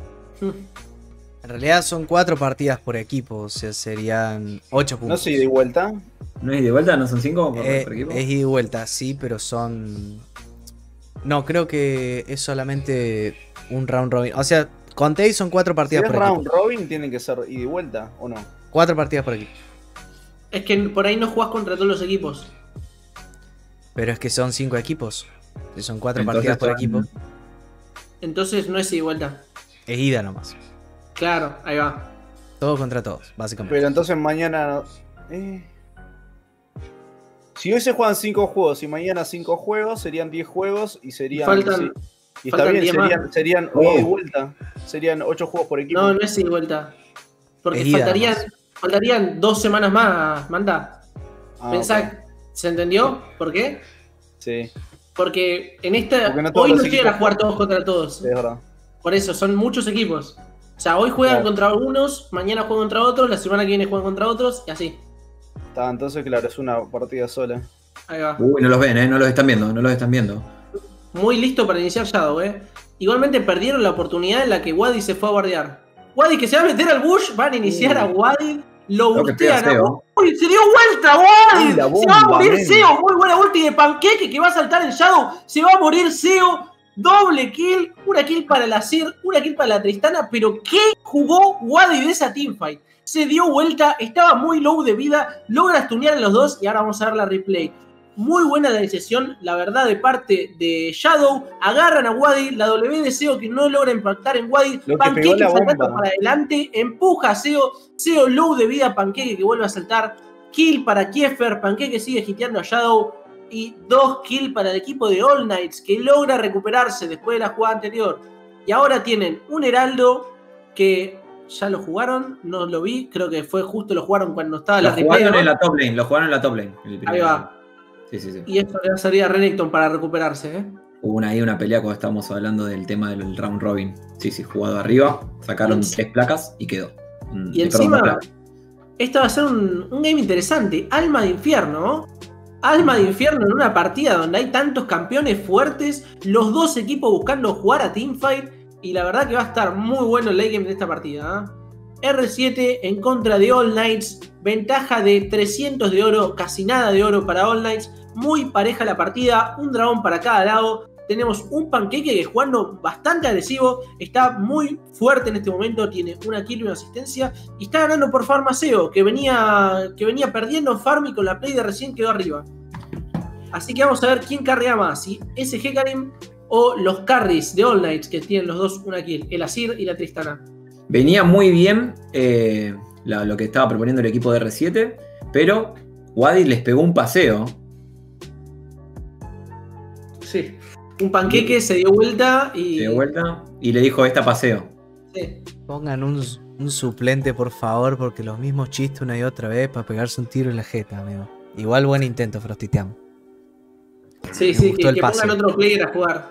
En realidad son cuatro partidas por equipo, o sea, serían ocho puntos. No sé, de vuelta. ¿No es de vuelta? ¿No son cinco por, Eh, por equipo? es ida y vuelta, sí, pero son... No, creo que es solamente un round robin. O sea, conté y son cuatro Si partidas es por round equipo. robin, tienen que ser ida y vuelta, ¿o no? Cuatro partidas por equipo. Es que por ahí no jugás contra todos los equipos. Pero es que son cinco equipos. Si son cuatro Entonces partidas por son- equipo, Entonces no es ida y vuelta. es ida nomás. Claro, ahí va. Todo contra todos, básicamente. Pero entonces mañana... Eh... Si hoy se juegan cinco juegos y mañana cinco juegos, serían diez juegos y serían... Faltan- sí. Y está faltan bien, diez serían, más. serían Oh. ida y vuelta. Serían ocho juegos por equipo. No, no es ida y vuelta. Porque Es ida faltarían, nomás. faltarían dos semanas más, Manda. Ah, Pensá, ok. ¿se entendió? ¿Por qué? Sí, Porque en esta. Porque no todos hoy no los llegan a equipos- jugar todos contra todos. sí, es verdad. Por eso, son muchos equipos. O sea, hoy juegan Claro. contra unos, mañana juegan contra otros, la semana que viene juegan contra otros y así. Está, entonces claro, es una partida sola. Ahí va. Uy, no los ven, ¿eh? No los están viendo, no los están viendo. Muy listo para iniciar Shadow, eh. Igualmente perdieron la oportunidad en la que Wadi se fue a guardiar. Wadi que se va a meter al bush, van a iniciar a Wadi, lo Lo que pega ultean a Seo. Uy, se dio vuelta, Wadi. Uy, la Se bomba, va a morir men. Seo. Muy buena ulti de Panqueque que va a saltar el Shadow. Se va a morir Seo. Doble kill. Una kill para la Sir. Una kill para la Tristana. Pero ¿qué jugó Wadi de esa teamfight? Se dio vuelta. Estaba muy low de vida. Logra stunear a los dos. Y ahora vamos a ver la replay. Muy buena la decisión, la verdad, de parte de Shadow. Agarran a Wadi, la W de Seo que no logra impactar en Wadi. Lo que Panqueque pegó la saltando bomba. para adelante, empuja a Seo. Seo low de vida, Panqueque que vuelve a saltar. Kill para Kiefer, Panqueque sigue hiteando a Shadow. Y dos kills para el equipo de All Knights que logra recuperarse después de la jugada anterior. Y ahora tienen un Heraldo que ya lo jugaron, no lo vi, creo que fue justo lo jugaron cuando estaba Lo la replay, jugaron ¿no? en la top lane, lo jugaron en la top lane. el Ahí primero. va. Sí, sí, sí. Y esto le va a salir a Renekton para recuperarse, ¿eh? Hubo una, ahí una pelea cuando estábamos hablando del tema del round robin. Sí, sí, jugado arriba, sacaron Sí. tres placas y quedó. Mm, Y eh, encima, perdón, perdón. esta va a ser un, un game interesante. Alma de infierno. Alma de infierno en una partida donde hay tantos campeones fuertes. Los dos equipos buscando jugar a teamfight. Y la verdad que va a estar muy bueno el late game de esta partida. ¿eh? R siete en contra de All Knights. Ventaja de trescientos de oro. Casi nada de oro para All Knights. Muy pareja la partida. Un dragón para cada lado. Tenemos un Panqueque que jugando bastante agresivo, está muy fuerte en este momento, tiene una kill y una asistencia, y está ganando por Farmaceo, que venía, que venía perdiendo farm y con la play de recién quedó arriba. Así que vamos a ver quién carrea más, si ese Hecarim o los carries de All Knights, que tienen los dos una kill, el Azir y la Tristana. Venía muy bien eh, la- lo que estaba proponiendo el equipo de R siete, pero Wadi les pegó un paseo. Sí. Un Panqueque se dio vuelta y... De vuelta y le dijo esta paseo. Sí. Pongan un, un suplente, por favor, porque los mismos chistes una y otra vez para pegarse un tiro en la jeta, amigo. Igual buen intento, Frostiteam. Sí, Me sí, gustó que, el que pase. pongan otro player a jugar.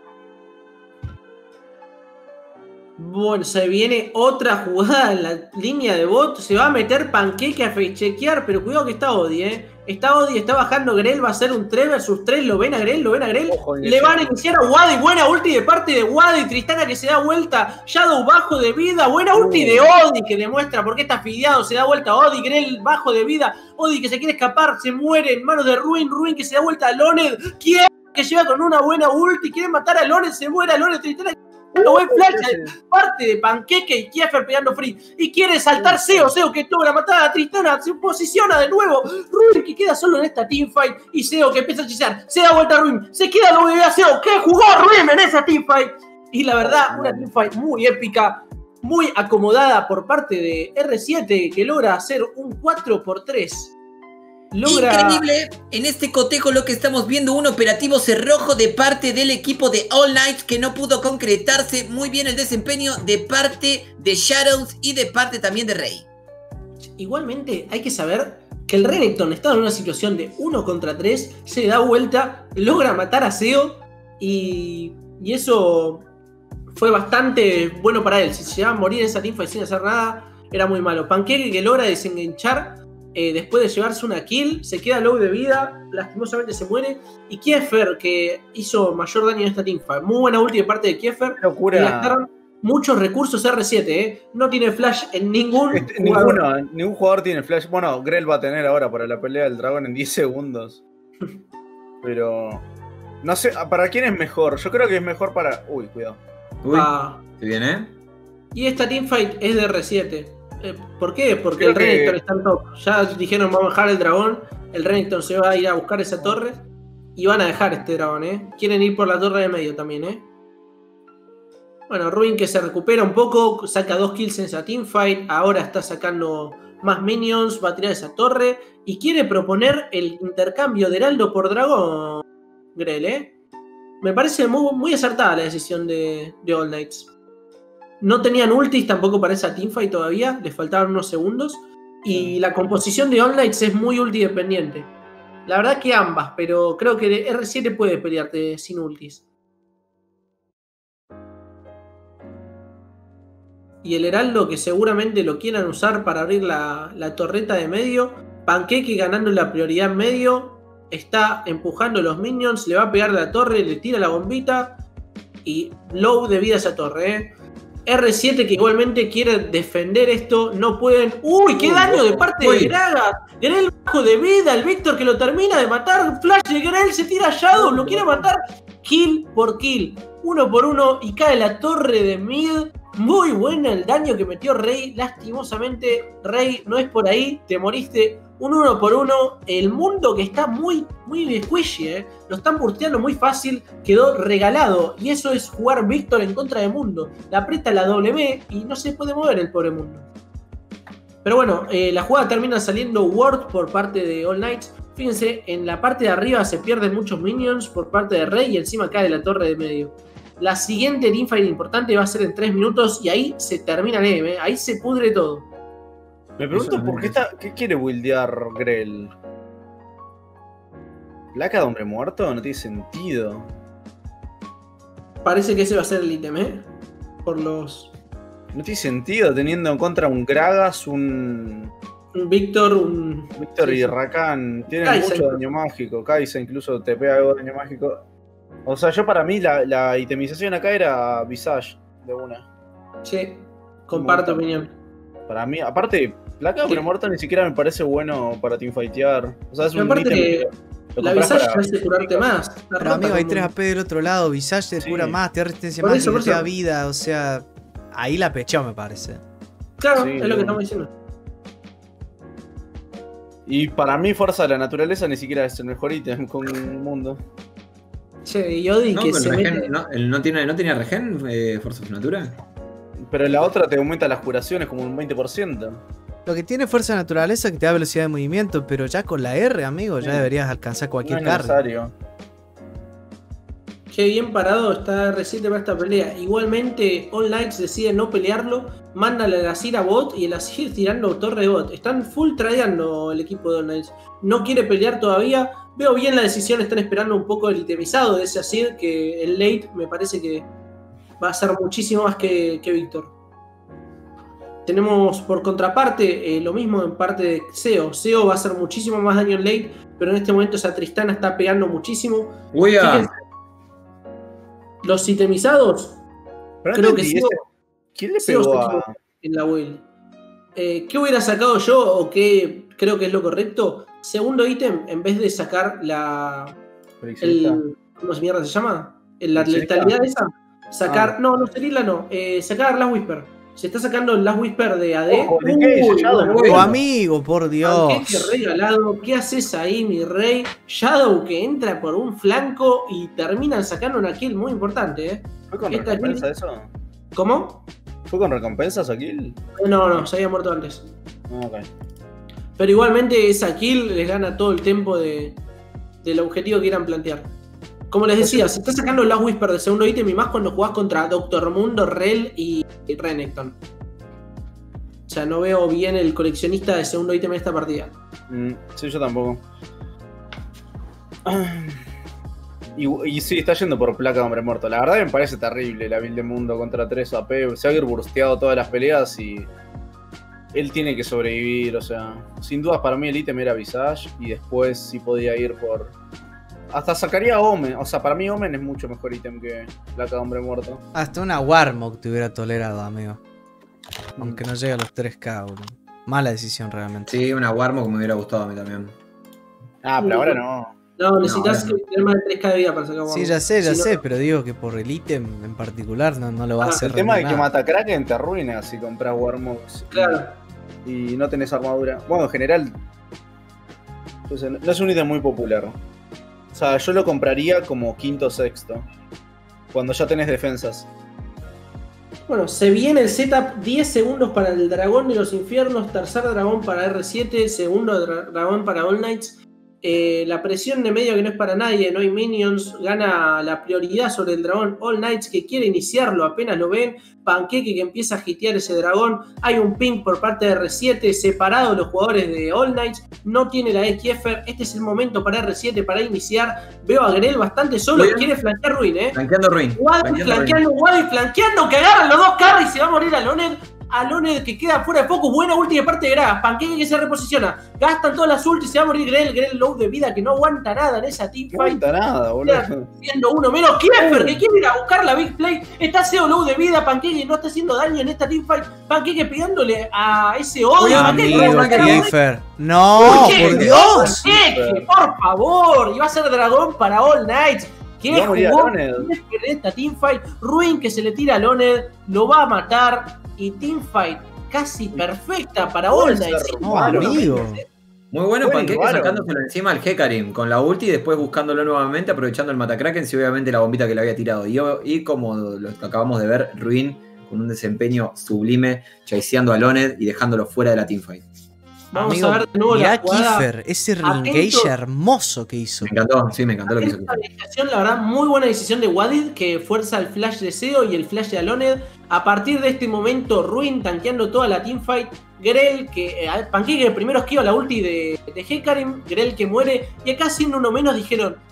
Bueno, se viene otra jugada en la línea de bot. Se va a meter Panqueque a facechequear, pero cuidado que está Odi, ¿eh? Está Odi, está bajando Grell, va a ser un tres versus tres. Lo ven a Grell, lo ven a Grell. Ojo, Le van a iniciar a Wadi. Buena ulti de parte de Wadi. Tristana que se da vuelta. Shadow bajo de vida. Buena ulti de Odi que demuestra por qué está fideado. Se da vuelta Odi. Grell bajo de vida. Odi que se quiere escapar. Se muere en manos de Ruin. Ruin que se da vuelta a Loned. ¿Quién que llega con una buena ulti? Quiere matar a Loned. Se muere a Loned. Tristana. No buen flash, parte de Panqueque y Kiefer pegando free. Y quiere saltar Seo, Seo que logra matar a Tristana, se posiciona de nuevo. Ruin que queda solo en esta teamfight. Y Seo que empieza a hechizar. Se da vuelta a Ruin, se queda W a Seo. ¿Qué jugó Ruin en esa teamfight? Y la verdad, una teamfight muy épica, muy acomodada por parte de R siete que logra hacer un cuatro por tres. Logra... Increíble, en este cotejo lo que estamos viendo, un operativo cerrojo de parte del equipo de All Knights que no pudo concretarse. Muy bien el desempeño de parte de Shadows y de parte también de Rey. Igualmente hay que saber que el Renekton estaba en una situación de uno contra tres, se da vuelta, logra matar a Seo y, y eso fue bastante bueno para él. Si se llegaba a morir en esa teamfight sin hacer nada, era muy malo. Panqueque que logra desenganchar eh, después de llevarse una kill, se queda low de vida, lastimosamente se muere. Y Kiefer que hizo mayor daño en esta teamfight. Muy buena ulti de parte de Kiefer. Locura. Y gastaron muchos recursos R siete, ¿eh? No tiene flash en ningún Este, jugador. ninguno, ningún jugador tiene flash. Bueno, Grell va a tener ahora para la pelea del dragón en diez segundos. Pero... no sé, ¿para quién es mejor? Yo creo que es mejor para... Uy, cuidado. Uy, Ah, se viene. y esta teamfight es de R siete. Eh, ¿Por qué? Porque Creo el que- Renekton está en top. Ya dijeron vamos a dejar el dragón. El Renekton se va a ir a buscar esa torre. Y van a dejar este dragón, ¿eh? Quieren ir por la torre de medio también, ¿eh? Bueno, Ruin que se recupera un poco. Saca dos kills en esa teamfight. Ahora está sacando más minions. Va a tirar esa torre. Y quiere proponer el intercambio de Heraldo por dragón. Grell, ¿eh? Me parece muy, muy acertada la decisión de, de All Knights. No tenían ultis tampoco para esa teamfight todavía, les faltaban unos segundos. Y la composición de All Knights es muy ulti dependiente. La verdad que ambas, pero creo que R siete puede pelearte sin ultis. Y el Heraldo que seguramente lo quieran usar para abrir la, la torreta de medio. Panqueque ganando la prioridad en medio. Está empujando los minions, le va a pegar la torre, le tira la bombita. Y low de vida esa torre, ¿eh? R siete que igualmente quiere defender esto, no pueden. ¡Uy! ¡Qué Uy, daño de ojo. parte Uy. de Gragas! Grell bajo de vida, el Víctor que lo termina de matar. Flash de Grell, se tira a Shadow, lo quiere matar. Kill por kill, uno por uno y cae la torre de mid. Muy buena el daño que metió Rey. Lastimosamente, Rey, no es por ahí, te moriste. Un uno por uno, el mundo que está muy, muy squishy, ¿eh? Lo están bursteando muy fácil, quedó regalado. Y eso es jugar Víctor en contra de Mundo. Le aprieta la W y no se puede mover el pobre Mundo. Pero bueno, eh, la jugada termina saliendo Ward por parte de All Knights. Fíjense, en la parte de arriba se pierden muchos minions por parte de Rey y encima cae la torre de medio. La siguiente teamfight importante va a ser en tres minutos y ahí se termina el game, ¿eh? Ahí se pudre todo. Me pregunto Eso por qué, está, qué quiere buildear Grell. ¿Placa de hombre muerto? No tiene sentido. Parece que ese va a ser el ítem, ¿eh? Por los... No tiene sentido teniendo en contra un Gragas, un... Un Víctor, un... Víctor sí, y sí. Rakan tienen Kai'Sa mucho daño mágico. Kai'Sa incluso te pega algo de daño mágico. O sea, yo para mí la, la itemización acá era Visage de una. Sí, comparto opinión. Para mí, aparte, Placa de muerto ni siquiera me parece bueno para teamfightear. O sea, es Pero un aparte, ítem que lo la compras Visage para- te hace curarte más. Está Pero rota amigo, hay como- tres A P del otro lado, Visage te Sí. cura más, te da resistencia Por más, eso, y por te da eso. vida, o sea, ahí la pechó me parece. Claro, Sí, es lo no. que estamos diciendo. Y para mí, Fuerza de la Naturaleza ni siquiera es el mejor ítem con el mundo. Che, y Odi No, que pero se regen, mete... no, él no, tiene, ¿no tenía regen, eh, Forza of Natura? Pero la otra te aumenta las curaciones como un veinte por ciento. Lo que tiene fuerza de naturaleza es que te da velocidad de movimiento, pero ya con la R, amigo, ya Sí. deberías alcanzar No cualquier es carry. necesario. Qué bien parado está R siete para esta pelea. Igualmente, All Knights decide no pelearlo, manda el Azir a bot y el Azir tirando torre de bot. Están full tradeando el equipo de All Knights. No quiere pelear todavía. Veo bien la decisión, están esperando un poco el itemizado de ese Azir, que el late me parece que va a ser muchísimo más que, que Víctor. Tenemos por contraparte eh, lo mismo en parte de Seo. Seo va a hacer muchísimo más daño en late, pero en este momento esa Tristana está pegando muchísimo. Uy, ah, Fíjense, los itemizados Pero Creo no que entendí, sí. ese- ¿Quién le Sí, pegó usted a...? en la whale. Eh, ¿Qué hubiera sacado yo o qué creo que es lo correcto? Segundo ítem, en vez de sacar la. El, ¿Cómo se mierda se llama? La ¿Serila? letalidad esa. Sacar. Ah. No, no, Serila no. Eh, sacar Last Whisper. Se está sacando el Last Whisper de A D. Ojo, el engage, Uy, Shadow, bueno, Oh, bueno. amigo, por Dios. Panqueque regalado, ¿qué haces ahí, mi rey? Shadow que entra por un flanco y terminan sacando una kill muy importante, ¿eh? ¿Fue con esta recompensa kill- eso? ¿Cómo? ¿Fue con recompensas aquí? No, no, se había muerto antes. Ah, ok. Pero igualmente esa kill les gana todo el tiempo de, del objetivo que quieran plantear. Como les decía, se está sacando el Last Whisper del segundo ítem y más cuando jugás contra Doctor Mundo, Rel y, y Renekton. O sea, no veo bien el coleccionista de segundo ítem en esta partida. Mm, sí, yo tampoco. Ah. Y, y sí, está yendo por placa de hombre muerto. La verdad me parece terrible la build de mundo contra tres A P. Se va a ir bursteado todas las peleas y él tiene que sobrevivir. O sea, sin dudas para mí el ítem era Visage y después sí podía ir por... Hasta sacaría Omen. O sea, para mí Omen es mucho mejor ítem que placa de hombre muerto. Hasta una Warmog te hubiera tolerado, amigo. Aunque no llegue a los tres K, boludo. Mala decisión realmente. sí, una Warmo que me hubiera gustado a mí también. Ah, pero ahora no. No, necesitas no. tener más de tres K de vida para sacar Sí, Warlock. ya sé, ya Si no- sé, pero digo que por el ítem en particular no, no lo va a Ah, hacer. El tema de rendir que nada. mata Kraken te arruina si compras Warmogs. Claro. Y no tenés armadura. Bueno, en general, yo sé, no es un ítem muy popular. O sea, yo lo compraría como quinto o sexto. Cuando ya tenés defensas. Bueno, se viene el setup, diez segundos para el dragón de los infiernos, tercer dragón para R siete, segundo dra- dragón para All Knights. Eh, la presión de medio que no es para nadie, no hay minions, gana la prioridad sobre el dragón All Knights que quiere iniciarlo, apenas lo ven, Panqueque que empieza a hitear ese dragón, hay un ping por parte de R siete, separado los jugadores de All Knights, no tiene la E Kiefer, este es el momento para R siete para iniciar, veo a Grell bastante solo, Bien. quiere flanquear Ruin, eh. Flanqueando Ruin. Wadi flanqueando Ruin. flanqueando, Wadi flanqueando, que agarran los dos carries y se va a morir a Loned. A Loned que queda fuera de foco, buena ulti de parte de Gragas. Panqueque que se reposiciona. Gastan todas las ultis y se va a morir Grell. Grell low de vida que no aguanta nada en esa No teamfight. cuenta nada, boludo. Siendo uno menos. Kiefer que quiere ir a buscar la big play. Está Seo low de vida. Panqueque no está haciendo daño en esta teamfight. Panqueque pegándole a ese odio. Uy, Panqueque Amigo, Panqueque, Panqueque, Kiefer. No, Uy, por ¿qué? Dios. Panqueque, por favor. Y va a ser dragón para All Knights. Y ¿Qué va a morir jugó? Loned. En esta teamfight, Ruin que se le tira a Loned, lo va a matar y teamfight casi perfecta para All Knights. No, Claro, amigo. Muy bueno Fue Panqueque raro. sacándoselo encima al Hecarim con la ulti y después buscándolo nuevamente, aprovechando el Matakraken y obviamente la bombita que le había tirado. Y, y como lo que acabamos de ver, Ruin con un desempeño sublime, chaseando a Loned y dejándolo fuera de la teamfight. Vamos Amigo, a ver de nuevo mirá la jugada. Kiefer, ese Atento. reengage hermoso que hizo. Me encantó, sí, me encantó lo que hizo. Esta decisión, la verdad, muy buena decisión de Wadid que fuerza el flash de Seo y el flash de Aloned. A partir de este momento, Ruin tanqueando toda la teamfight. Grell que. Eh, Panqueque que primero esquiva la ulti de, de Hecarim. Grell que muere. Y acá siendo uno menos dijeron: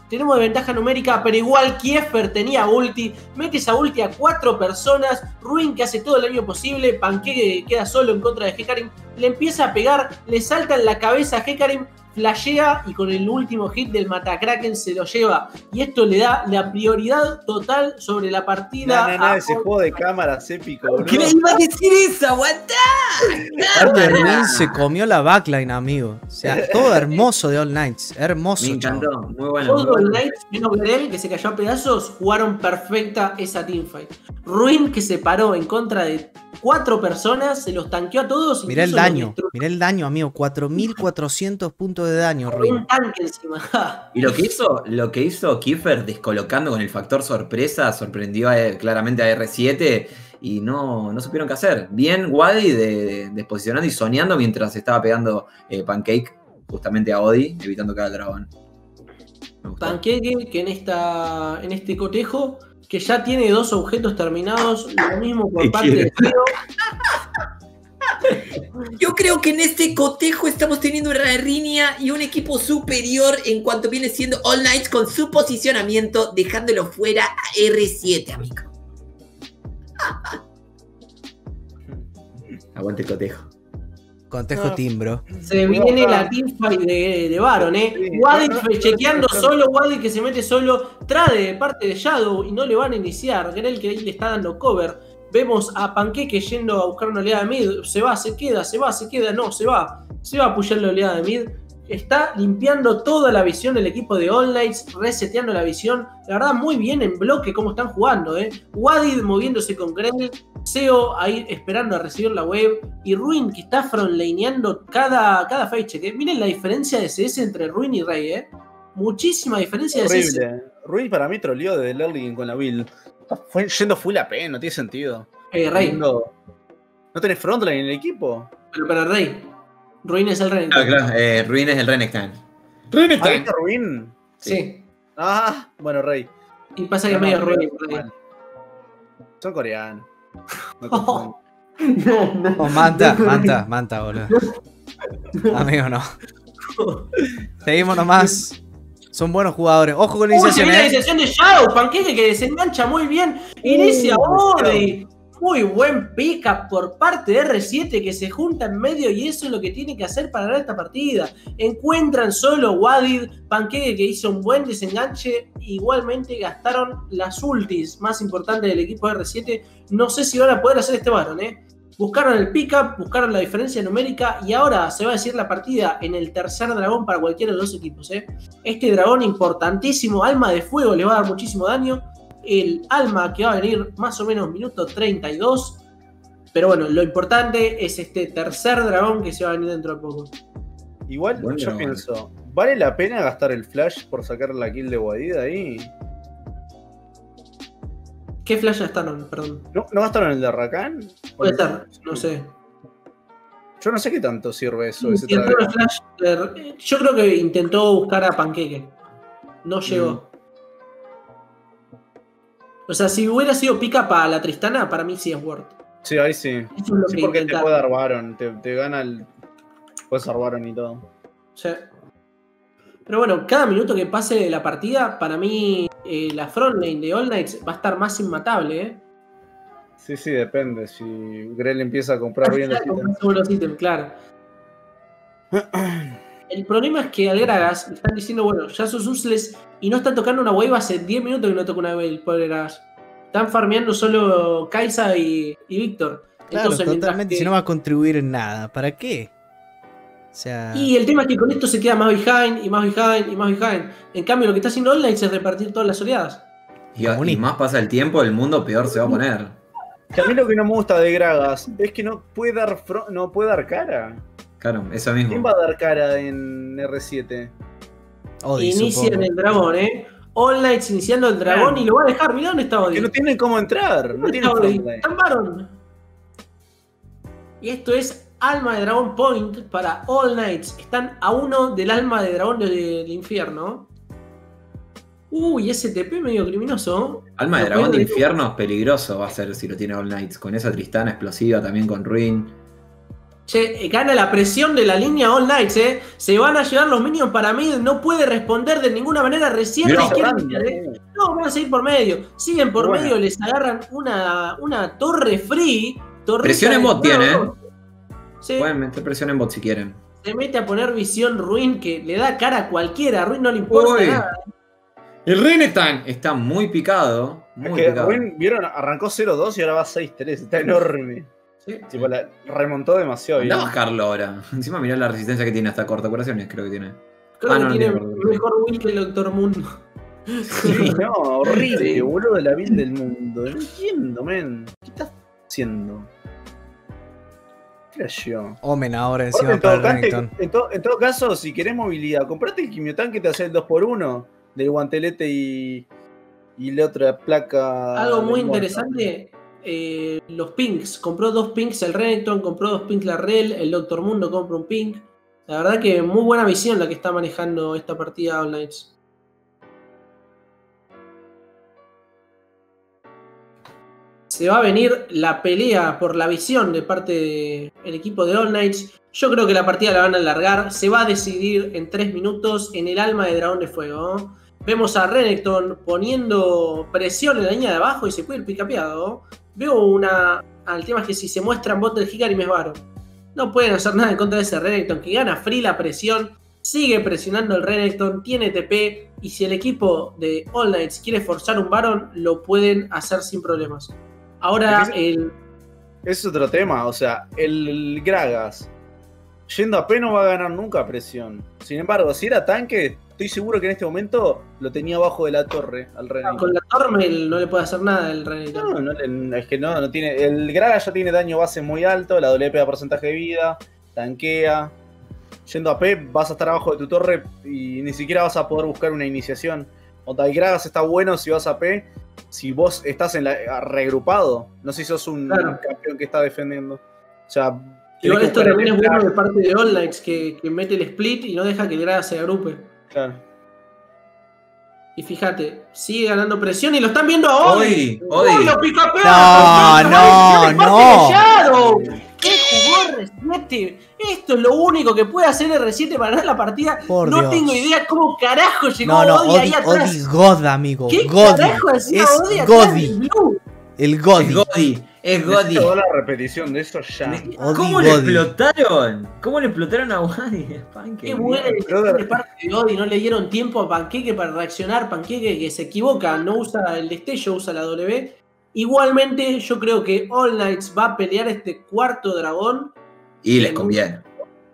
tenemos de ventaja numérica, pero igual Kiefer tenía ulti, mete esa ulti a cuatro personas, Ruin que hace todo el daño posible, Pancake que queda solo en contra de Hecarim, le empieza a pegar, le salta en la cabeza a Hecarim, flashea y con el último hit del Matakraken se lo lleva. Y esto le da la prioridad total sobre la partida. No, no, no, a ese All- juego de cámaras épico, boludo. ¿Qué le iba a decir eso? ¡Aguantá! Aparte, Ruin se comió la backline, amigo. O sea, todo hermoso de All Knights. Hermoso. Me chabón. encantó, muy bueno. muy Todo el bueno. night, menos Grell, que se cayó a pedazos, jugaron perfecta esa teamfight. Ruin que se paró en contra de cuatro personas, se los tanqueó a todos. Mirá el incluso los daño. destruyó. Mirá el daño, amigo. cuatro mil cuatrocientos puntos de daño, Ruin. Un tanque encima. Y lo que hizo, lo que hizo Kiefer descolocando con el factor sorpresa, sorprendió a- claramente a R siete y no, no supieron qué hacer. Bien Wadi de, de- desposicionando y soñando mientras estaba pegando eh, Pancake justamente a Odi, evitando cada dragón. Me gustó. Pancake que en, esta, en este cotejo, que ya tiene dos objetos terminados, lo mismo por ¿Qué parte quiere? de Feo. Yo creo que en este cotejo estamos teniendo una riña y un equipo superior en cuanto viene siendo All Knights con su posicionamiento, dejándolo fuera a R siete, amigo. Aguante el cotejo. Contejo No. timbro. Se viene la teamfight de, de Baron, eh. Sí, Wadi no, no, chequeando no, no. solo, Wadi que se mete solo, trae de parte de Shadow y no le van a iniciar. Grell que ahí le está dando cover. Vemos a Pancake yendo a buscar una oleada de mid. Se va, se queda, se va, se queda, no, se va. Se va a apoyar la oleada de mid. Está limpiando toda la visión del equipo de All Knights, reseteando la visión. La verdad, muy bien en bloque cómo están jugando, eh. Wadi moviéndose con Grell. Seo ahí esperando a recibir la wave. Y Ruin que está frontlaneando cada, cada fight check. eh. Miren la diferencia de C S entre Ruin y Rey, eh. Muchísima diferencia de C S. Horrible. Ruin para mí troleó desde el early game con la build. Fue yendo full A P, no tiene sentido. Eh, Rey, No, ¿no tenés frontline en el equipo? pero para Rey. Ruin es el Rey. Claro, claro, eh, Ruin es el Renekton. ¿Ah, viste Ruin? Sí. Ah, bueno, Rey. Y pasa que No, es medio no, Ruin. no, Rey. mal. Son coreanos. No confundan. No, no. Oh, manta, manta, manta, boludo. Amigo, no. Seguimos nomás. Son buenos jugadores. Ojo con la Uy, se iniciación, viene la eh. iniciación de Shadow, Pancake que desengancha muy bien. Inicia Odi. Muy buen pick-up por parte de R siete que se junta en medio y eso es lo que tiene que hacer para ganar esta partida. Encuentran solo Wadid, Pancake que hizo un buen desenganche. Igualmente gastaron las ultis más importantes del equipo de R siete. No sé si van a poder hacer este Baron, ¿eh? Buscaron el pick-up, buscaron la diferencia numérica y ahora se va a decir la partida en el tercer dragón para cualquiera de los dos equipos, ¿eh? Este dragón importantísimo, alma de fuego, le va a dar muchísimo daño. El alma que va a venir más o menos minuto treinta y dos. Pero bueno, lo importante es este tercer dragón que se va a venir dentro de poco. Igual Bueno, yo bueno. pienso, ¿vale la pena gastar el flash por sacar la kill de Wadid ahí? ¿Qué flash gastaron? Perdón. ¿No, ¿no gastaron el de Rakan? Puede ser, no sé. Yo no sé qué tanto sirve eso. Sí, ese si entró traje. el flash, eh, yo creo que intentó buscar a Pancake. No llegó. O sea, si hubiera sido pica para la Tristana, para mí sí es Word. Sí, ahí sí. Eso es lo Sí, que porque te intentaron. puede dar Baron, te, te gana el. Puedes dar Baron y todo. Sí. Pero bueno, cada minuto que pase de la partida, para mí eh, la frontlane de All Knights va a estar más inmatable, ¿eh? Sí, sí, depende. Si Grell empieza a comprar bien los ítems. Todos los ítems, claro. El problema es que al Gragas le están diciendo, bueno, ya sos useless y no están tocando una wave hace diez minutos que no toca una wave, el pobre Gragas. Están farmeando solo Kaisa y, y Víctor. Claro, Entonces, mientras totalmente. que- Si no va a contribuir en nada, ¿para qué? O sea. Y el tema es que con esto se queda más behind y más behind y más behind. En cambio, lo que está haciendo All Knights es repartir todas las oleadas. Y, y más pasa el tiempo, el mundo peor se va a poner. Que a mí lo que no me gusta de Gragas es que no puede dar fro- no puede dar cara. Claro, eso ¿Quién mismo. va a dar cara en R siete? Odi, Inician supongo. el dragón, ¿eh? All Knights iniciando el dragón y lo va a dejar. Mirá dónde está Odi. Que no tienen cómo entrar. No ¿Dónde tienen está Odi? frontline. Está en Baron. Y esto es Alma de Dragón Point para All Knights. Están a uno del Alma de Dragón del, del infierno. Uy, ese T P medio criminoso. Alma de Lo dragón de puede- infierno, peligroso va a ser si lo tiene All Knights. Con esa Tristana explosiva, también con Ruin. Che, gana la presión de la línea All Knights, eh. Se van a llevar los minions para mid, no puede responder de ninguna manera. Recién Mira, quieren, cerrando. eh. No, van a seguir por medio. Siguen por Bueno. medio, les agarran una, una torre free. Presión en bot tiene, eh. Sí, Pueden meter presión en bot si quieren. se mete a poner visión Ruin que le da cara a cualquiera. A Ruin no le importa Uy. nada. El Renekton está muy picado. Es Muy que picado. Ruin, vieron, arrancó cero dos y ahora va seis tres. Está enorme. Sí. Tipo, la remontó demasiado bien. Andá a bajarlo ahora. Encima mirá la resistencia que tiene hasta corta curaciones, creo que tiene. Creo Ah, que no, no tiene tiene corte. mejor Will que el Doctor Mundo. Sí, no, horrible, Sí. boludo, la build del mundo. No entiendo, men. ¿Qué estás haciendo? ¿Qué era yo? Omen ahora Aparte, encima en, para todo el caso, Renekton. en, to- en todo caso, si querés movilidad, comprate el quimiotan que te hace el dos por uno del guantelete y, y la otra placa. Algo muy del muerto. interesante, eh, los pinks. Compró dos pinks el Renekton, compró dos pinks la Rel, el Doctor Mundo compra un pink. La verdad que muy buena visión la que está manejando esta partida All Knights. Se va a venir la pelea por la visión de parte del equipo de All Knights. Yo creo que la partida la van a alargar. Se va a decidir en tres minutos en el alma de Dragón de Fuego, ¿no? Vemos a Renekton poniendo presión en la línea de abajo y se puede ir picapeado. Veo una... Ah, el tema es que si se muestran bot del Hikarim es Baron. No pueden hacer nada en contra de ese Renekton que gana free la presión. Sigue presionando el Renekton, tiene T P. Y si el equipo de All Knights quiere forzar un Baron, lo pueden hacer sin problemas. Ahora Es que el... Es otro tema, o sea, el Gragas yendo a P no va a ganar nunca presión. Sin embargo, si era tanque, estoy seguro que en este momento lo tenía abajo de la torre al Renekton. Con la Tormel no le puede hacer nada el Renekton. No, no, le- es que no, no tiene. El Gragas ya tiene daño base muy alto, la W P da porcentaje de vida, tanquea. Yendo a P vas a estar abajo de tu torre y ni siquiera vas a poder buscar una iniciación. O el Gragas está bueno si vas a P, si vos estás en la, regrupado. No sé si sos un Claro. campeón que está defendiendo. O sea, Igual tenés que esto buscar también el es bueno flash. de parte de All Knights que, que mete el split y no deja que el Gragas se agrupe. Claro. Y fíjate, sigue ganando presión y lo están viendo a Odi. Odi, Odi. ¡Uy, lo picapea! No, ¡Ay, no, qué no. Shadow! ¿Qué jugó R siete? Esto es lo único que puede hacer R siete para ganar la partida. Por no Dios. tengo idea cómo carajo llegó No, no, Odi ahí Odi, atrás. Odi God, amigo. ¿Qué Godi. carajo hacía Es Odi atrás del Godi. Blue? El Es Godi. Godi. Es Godi. Necesito la repetición de eso ya. Odi ¿Cómo le Godi. explotaron? ¿Cómo le explotaron a Godi? Qué buena decisión de parte de Odi, no le dieron tiempo a Panqueque para reaccionar. Panqueque que se equivoca, no usa el destello, usa la W. Igualmente, yo creo que All Knights va a pelear este cuarto dragón. Y les conviene.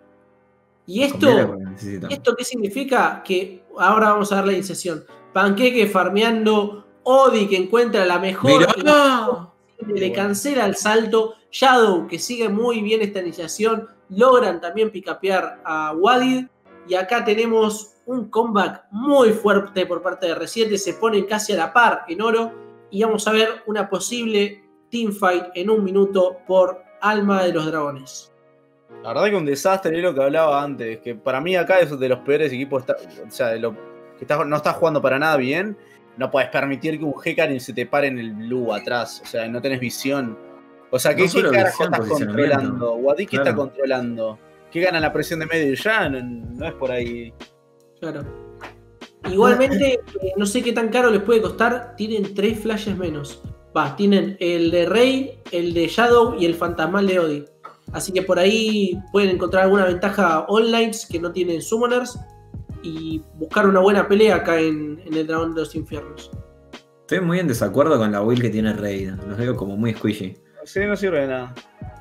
Y esto, Conviene porque necesitan. ¿esto qué significa? Que ahora vamos a dar la iniciación. Panqueque farmeando, Odi que encuentra la mejor. ¡Mirá! Le cancela el salto. Shadow, que sigue muy bien esta iniciación, logran también picapear a Wadid. Y acá tenemos un comeback muy fuerte por parte de R siete. Se ponen casi a la par en oro. Y vamos a ver una posible teamfight en un minuto por Alma de los Dragones. La verdad que un desastre es lo que hablaba antes. Que para mí acá es de los peores equipos. Está, o sea, de lo que está, no está jugando para nada bien. No puedes permitir que un Hecarim se te pare en el blue atrás. O sea, no tenés visión. O sea, ¿qué, No ¿qué solo carajo visión, estás posicionamiento. controlando? Wadid, ¿qué Claro. está controlando? ¿Qué gana la presión de medio? Ya no, no es por ahí. Claro. Igualmente, eh, no sé qué tan caro les puede costar. Tienen tres flashes menos. Va, tienen el de Rey, el de Shadow y el fantasmal de Odi. Así que por ahí pueden encontrar alguna ventaja online que no tienen summoners. Y buscar una buena pelea acá en, en el Dragón de los Infiernos. Estoy muy en desacuerdo con la build que tiene Raid. Los veo como muy squishy. Sí, no sirve de nada.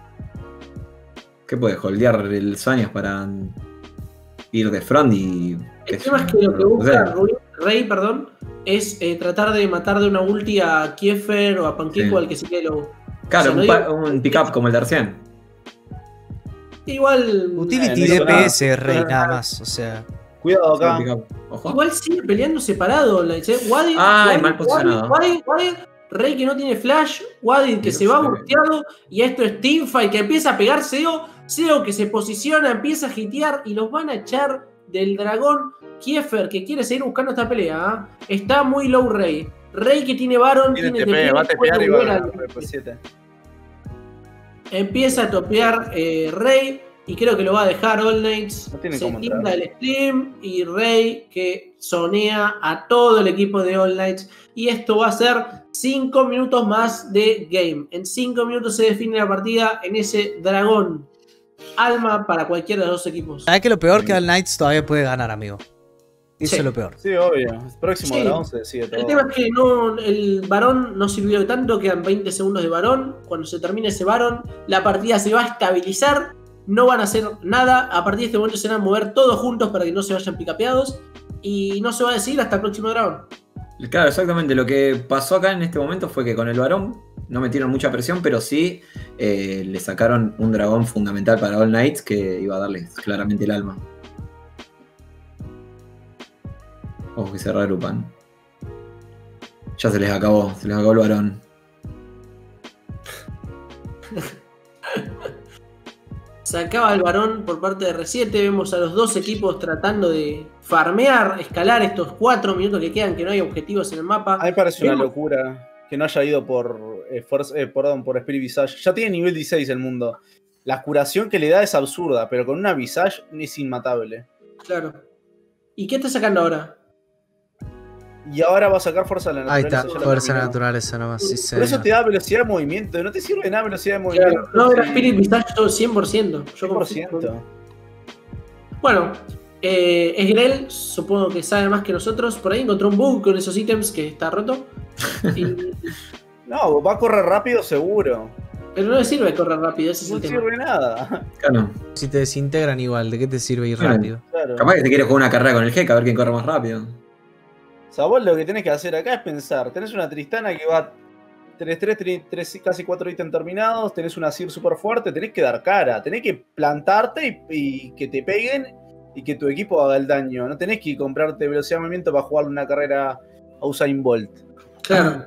¿Qué puede holdear el Sueños para ir de front y. El tema es que lo que busca Rey, Rey perdón, es eh, tratar de matar de una ulti a Kiefer o a Panqueque Sí. o al que se quede lobo. Claro, O sea, un, no pa- digo- un pick-up como el de recién. Igual. Utility Eh, no hizo D P S nada. Rey nada más. O sea. Cuidado Solo acá. pick-up. Ojo. Igual sigue peleando separado. ¿eh? Wadid, Ay, Wadid, mal posicionado. Wadid, Wadid, Rey que no tiene flash, Wadid que Dios, se va se ve. volteado y esto es teamfight que empieza a pegar Seo, Seo que se posiciona, empieza a hitear y los van a echar del dragón. Kiefer que quiere seguir buscando esta pelea, ¿eh? Está muy low Rey. Rey que tiene Baron, Tiene tiene T P, va a puede tepear y va a volver ganar al- R siete. Empieza a topear eh, Rey. Y creo que lo va a dejar All Knights. No tiene Se cómo tilda entrar. el stream y Rey que sonea a todo el equipo de All Knights. Y esto va a ser cinco minutos más de game. En cinco minutos se define la partida en ese dragón. Alma para cualquiera de los dos equipos. ¿Sabes que lo peor que All Knights todavía puede ganar, amigo? Eso Sí. es lo peor. Sí, obvio. El próximo Sí. dragón se decide todo. El tema es que no, el varón no sirvió de tanto, quedan veinte segundos de varón. Cuando se termine ese varón, la partida se va a estabilizar, no van a hacer nada. A partir de este momento se van a mover todos juntos para que no se vayan picapeados. Y no se va a decidir hasta el próximo dragón. Claro, exactamente. Lo que pasó acá en este momento fue que con el varón no metieron mucha presión, pero sí eh, le sacaron un dragón fundamental para All Knights que iba a darles claramente el alma. Ojo que se reagrupan. Ya se les acabó, se les acabó el varón. Se acaba el varón por parte de R siete. Vemos a los dos equipos tratando de farmear, escalar estos cuatro minutos que quedan, que no hay objetivos en el mapa. A mí me parece una Vemos- locura que no haya ido por, eh, Force- eh, perdón, por Spirit Visage. Ya tiene nivel dieciséis el mundo. La curación que le da es absurda, pero con una Visage es inmatable. Claro. ¿Y qué está sacando ahora? Y ahora va a sacar fuerza de la Ahí naturaleza. está, ya la fuerza terminó. naturaleza nomás. Sí, Por eso señor. te da velocidad de movimiento. No te sirve de nada velocidad de movimiento. Claro, no, era sí. Spirit Visage todo cien por ciento. Yo cien por confío. ciento. Bueno, eh, Esgrel, supongo que sabe más que nosotros. Por ahí encontró un bug con esos ítems que está roto. Y- No, va a correr rápido seguro. pero no le sirve correr rápido, ese es No el tema. sirve de nada. Claro. Si te desintegran igual, ¿de qué te sirve ir Claro. rápido? Claro. Capaz que te quiere jugar una carrera con el G K a ver quién corre más rápido. O sea, vos lo que tenés que hacer acá es pensar. Tenés una Tristana que va tres tres, casi cuatro ítems terminados. Tenés una Sir súper fuerte. Tenés que dar cara. Tenés que plantarte y, y que te peguen y que tu equipo haga el daño. No tenés que comprarte velocidad de movimiento para jugar una carrera a Usain Bolt. Claro.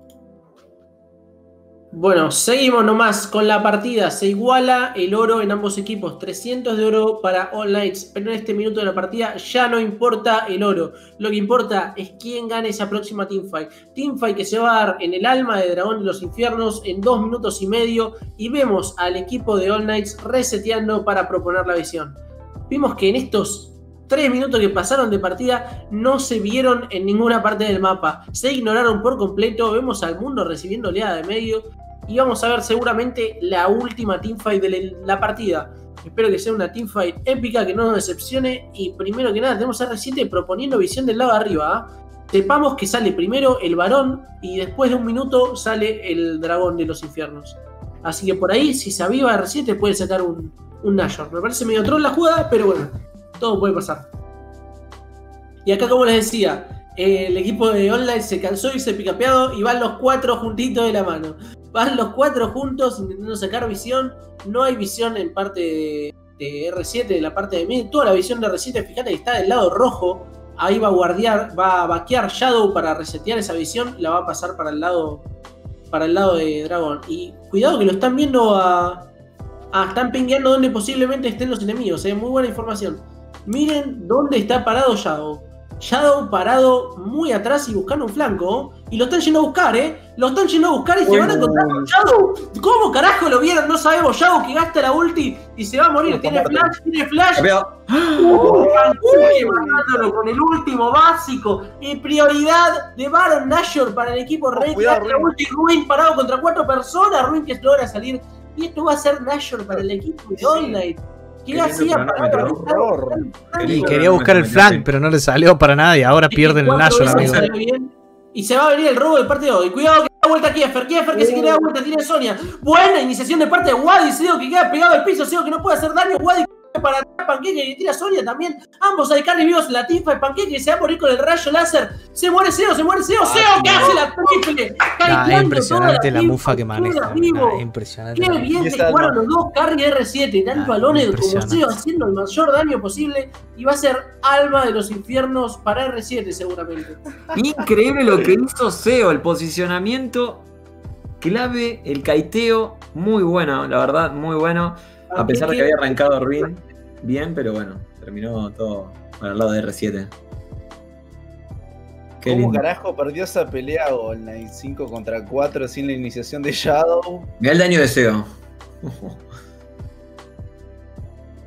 Bueno, seguimos nomás con la partida. Se iguala el oro en ambos equipos. trescientos de oro para All Knights. Pero en este minuto de la partida ya no importa el oro. Lo que importa es quién gane esa próxima teamfight. Teamfight que se va a dar en el alma de Dragón de los Infiernos en dos minutos y medio. Y vemos al equipo de All Knights reseteando para proponer la visión. Vimos que en estos tres minutos que pasaron de partida no se vieron en ninguna parte del mapa. Se ignoraron por completo. Vemos al mundo recibiendo oleada de medio. Y vamos a ver seguramente la última teamfight de la partida. Espero que sea una teamfight épica, que no nos decepcione. Y primero que nada tenemos a R siete proponiendo visión del lado de arriba. ¿eh? Sepamos que sale primero el varón y después de un minuto sale el dragón de los infiernos. Así que por ahí, si se aviva R siete, puede sacar un, un Nashor. Me parece medio troll la jugada, pero bueno, todo puede pasar. Y acá, como les decía, eh, el equipo de Online se cansó de irse picapeado y van los cuatro juntitos de la mano. Van los cuatro juntos intentando sacar visión. No hay visión en parte de, de R siete, de la parte de mid. Toda la visión de R siete, fíjate que está del lado rojo. Ahí va a guardiar, va a vaquear Shadow para resetear esa visión. La va a pasar para el lado, para el lado de Dragon. Y cuidado que lo están viendo a... a están pingueando donde posiblemente estén los enemigos. ¿eh? Muy buena información. Miren dónde está parado Shadow. Shadow parado muy atrás y buscando un flanco. Y lo están yendo a buscar, ¿eh? Lo están yendo a buscar y se van a encontrar con Shadow. ¿Cómo carajo lo vieron? No sabemos. Shadow que gasta la ulti y se va a morir. Tiene flash, tiene flash. Uh, Panqueque matándolo con el último básico. Y prioridad de Baron Nashor para el equipo Rey. cuidado, Gasta la Ruin. ulti, Ruin parado contra cuatro personas. Ruin que logra salir. Y esto va a ser Nashor para el equipo de All Knight. ¿Qué Qué lindo hacía cronómetro. para Horror. Qué Y lindo. quería buscar el flank, pero no le salió para nada y ahora pierden el Cuatro Nashor, veces amigo. salió bien. Y se va a venir el robo de parte de hoy. Cuidado que da vuelta Kiefer. Kiefer que se quiere dar vuelta. Tiene Sonia. Buena iniciación de parte de Wadi. Seo que queda pegado al piso. Seo que no puede hacer daño. Wadi para atrás. Panqueque que tira Sonia también. Ambos hay carry vivos. La tifa. El Panqueque que se va a morir con el rayo láser. Se muere Seo. Se muere Seo. Seo que hace la triple. Nah, Caiteando es impresionante toda la team, mufa que toda maneja. vivo. Nah, es impresionante. Qué bien Y que esa jugaron no. los dos carry de R siete, tanto Ah, Alone como impresionante. Seo haciendo el mayor daño posible y va a ser alma de los infiernos para R siete seguramente. Increíble lo que hizo Seo, el posicionamiento clave, el kaiteo, muy bueno, la verdad, muy bueno. A pesar de que había arrancado Ruin bien, pero bueno, terminó todo para el lado de R siete. Qué ¿Cómo lindo. carajo perdió esa pelea All Knight cinco contra cuatro sin la iniciación de Shadow? Mirá el daño de Seo.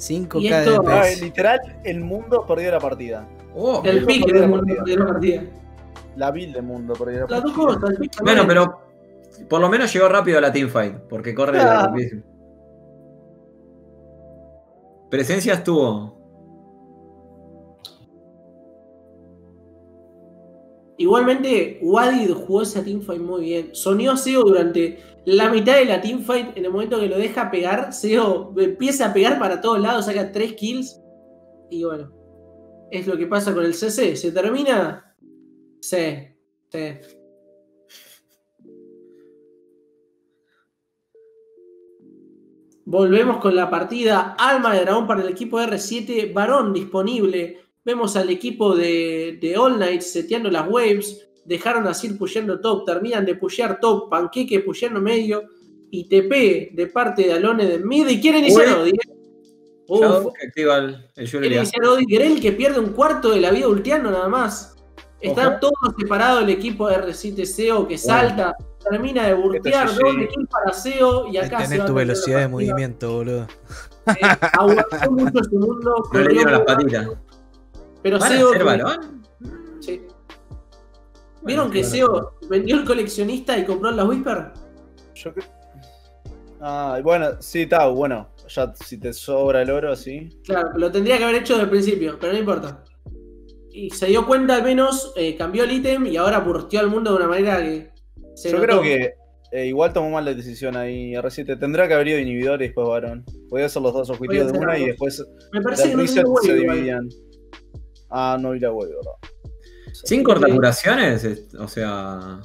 cinco Y K de esto- D P Ah, S. literal, el mundo perdió la partida. Oh, El Eso pick fue de la la partida. de la partida. La build del mundo perdió la Las dos partida. cosas, el pick bueno, también. pero por lo menos llegó rápido a la teamfight, porque corre Ah. rapidísimo. Presencia estuvo. Igualmente, Wadid jugó esa teamfight muy bien. Soñó a Seo durante la mitad de la teamfight. En el momento que lo deja pegar, Seo empieza a pegar para todos lados, saca tres kills. Y bueno, es lo que pasa con el C C. ¿Se termina? Sí, sí. Volvemos con la partida. Alma de dragón para el equipo de R siete. Varón disponible. Vemos al equipo de, de All Night seteando las waves. Dejaron a Sir pusheando top. Terminan de pushear top. Panqueque pusheando medio. Y T P de parte de Alone de mid. Y quiere iniciar Uy. Odi. Uf, Shadow que activa el, el quiere Julia. iniciar Odi. Grell que pierde un cuarto de la vida ulteando nada más. Está Ojo. todo separado el equipo de R siete Seo que salta. Termina de burtear. Esto es G G. Doble kill para Seo. Y Ahí acá se tenés va tu a terminar velocidad la de partida. movimiento, boludo. Eh, aguantó mucho ese mundo. No le corrió dieron las muy patitas. rápido, Pero ¿Van a Seo. ser varón? Sí. ¿Vieron Bueno, que bueno. Seo vendió el coleccionista y compró la Whisper? Yo creo. Ah, bueno, sí, está, bueno. Ya si te sobra el oro, sí. Claro, lo tendría que haber hecho desde el principio, pero no importa. Y se dio cuenta al menos, eh, cambió el ítem y ahora burteó al mundo de una manera que se Yo notó. creo que eh, igual tomó mal la decisión ahí R siete. Tendrá que haber ido inhibidor y después varón. Podía hacer los dos objetivos de ser una y ambos. después Me parece que del no reset tiene se wave igual. dividían. Ah, no vi la wave, ¿verdad? ¿Sin cortacuraciones? Es- O sea.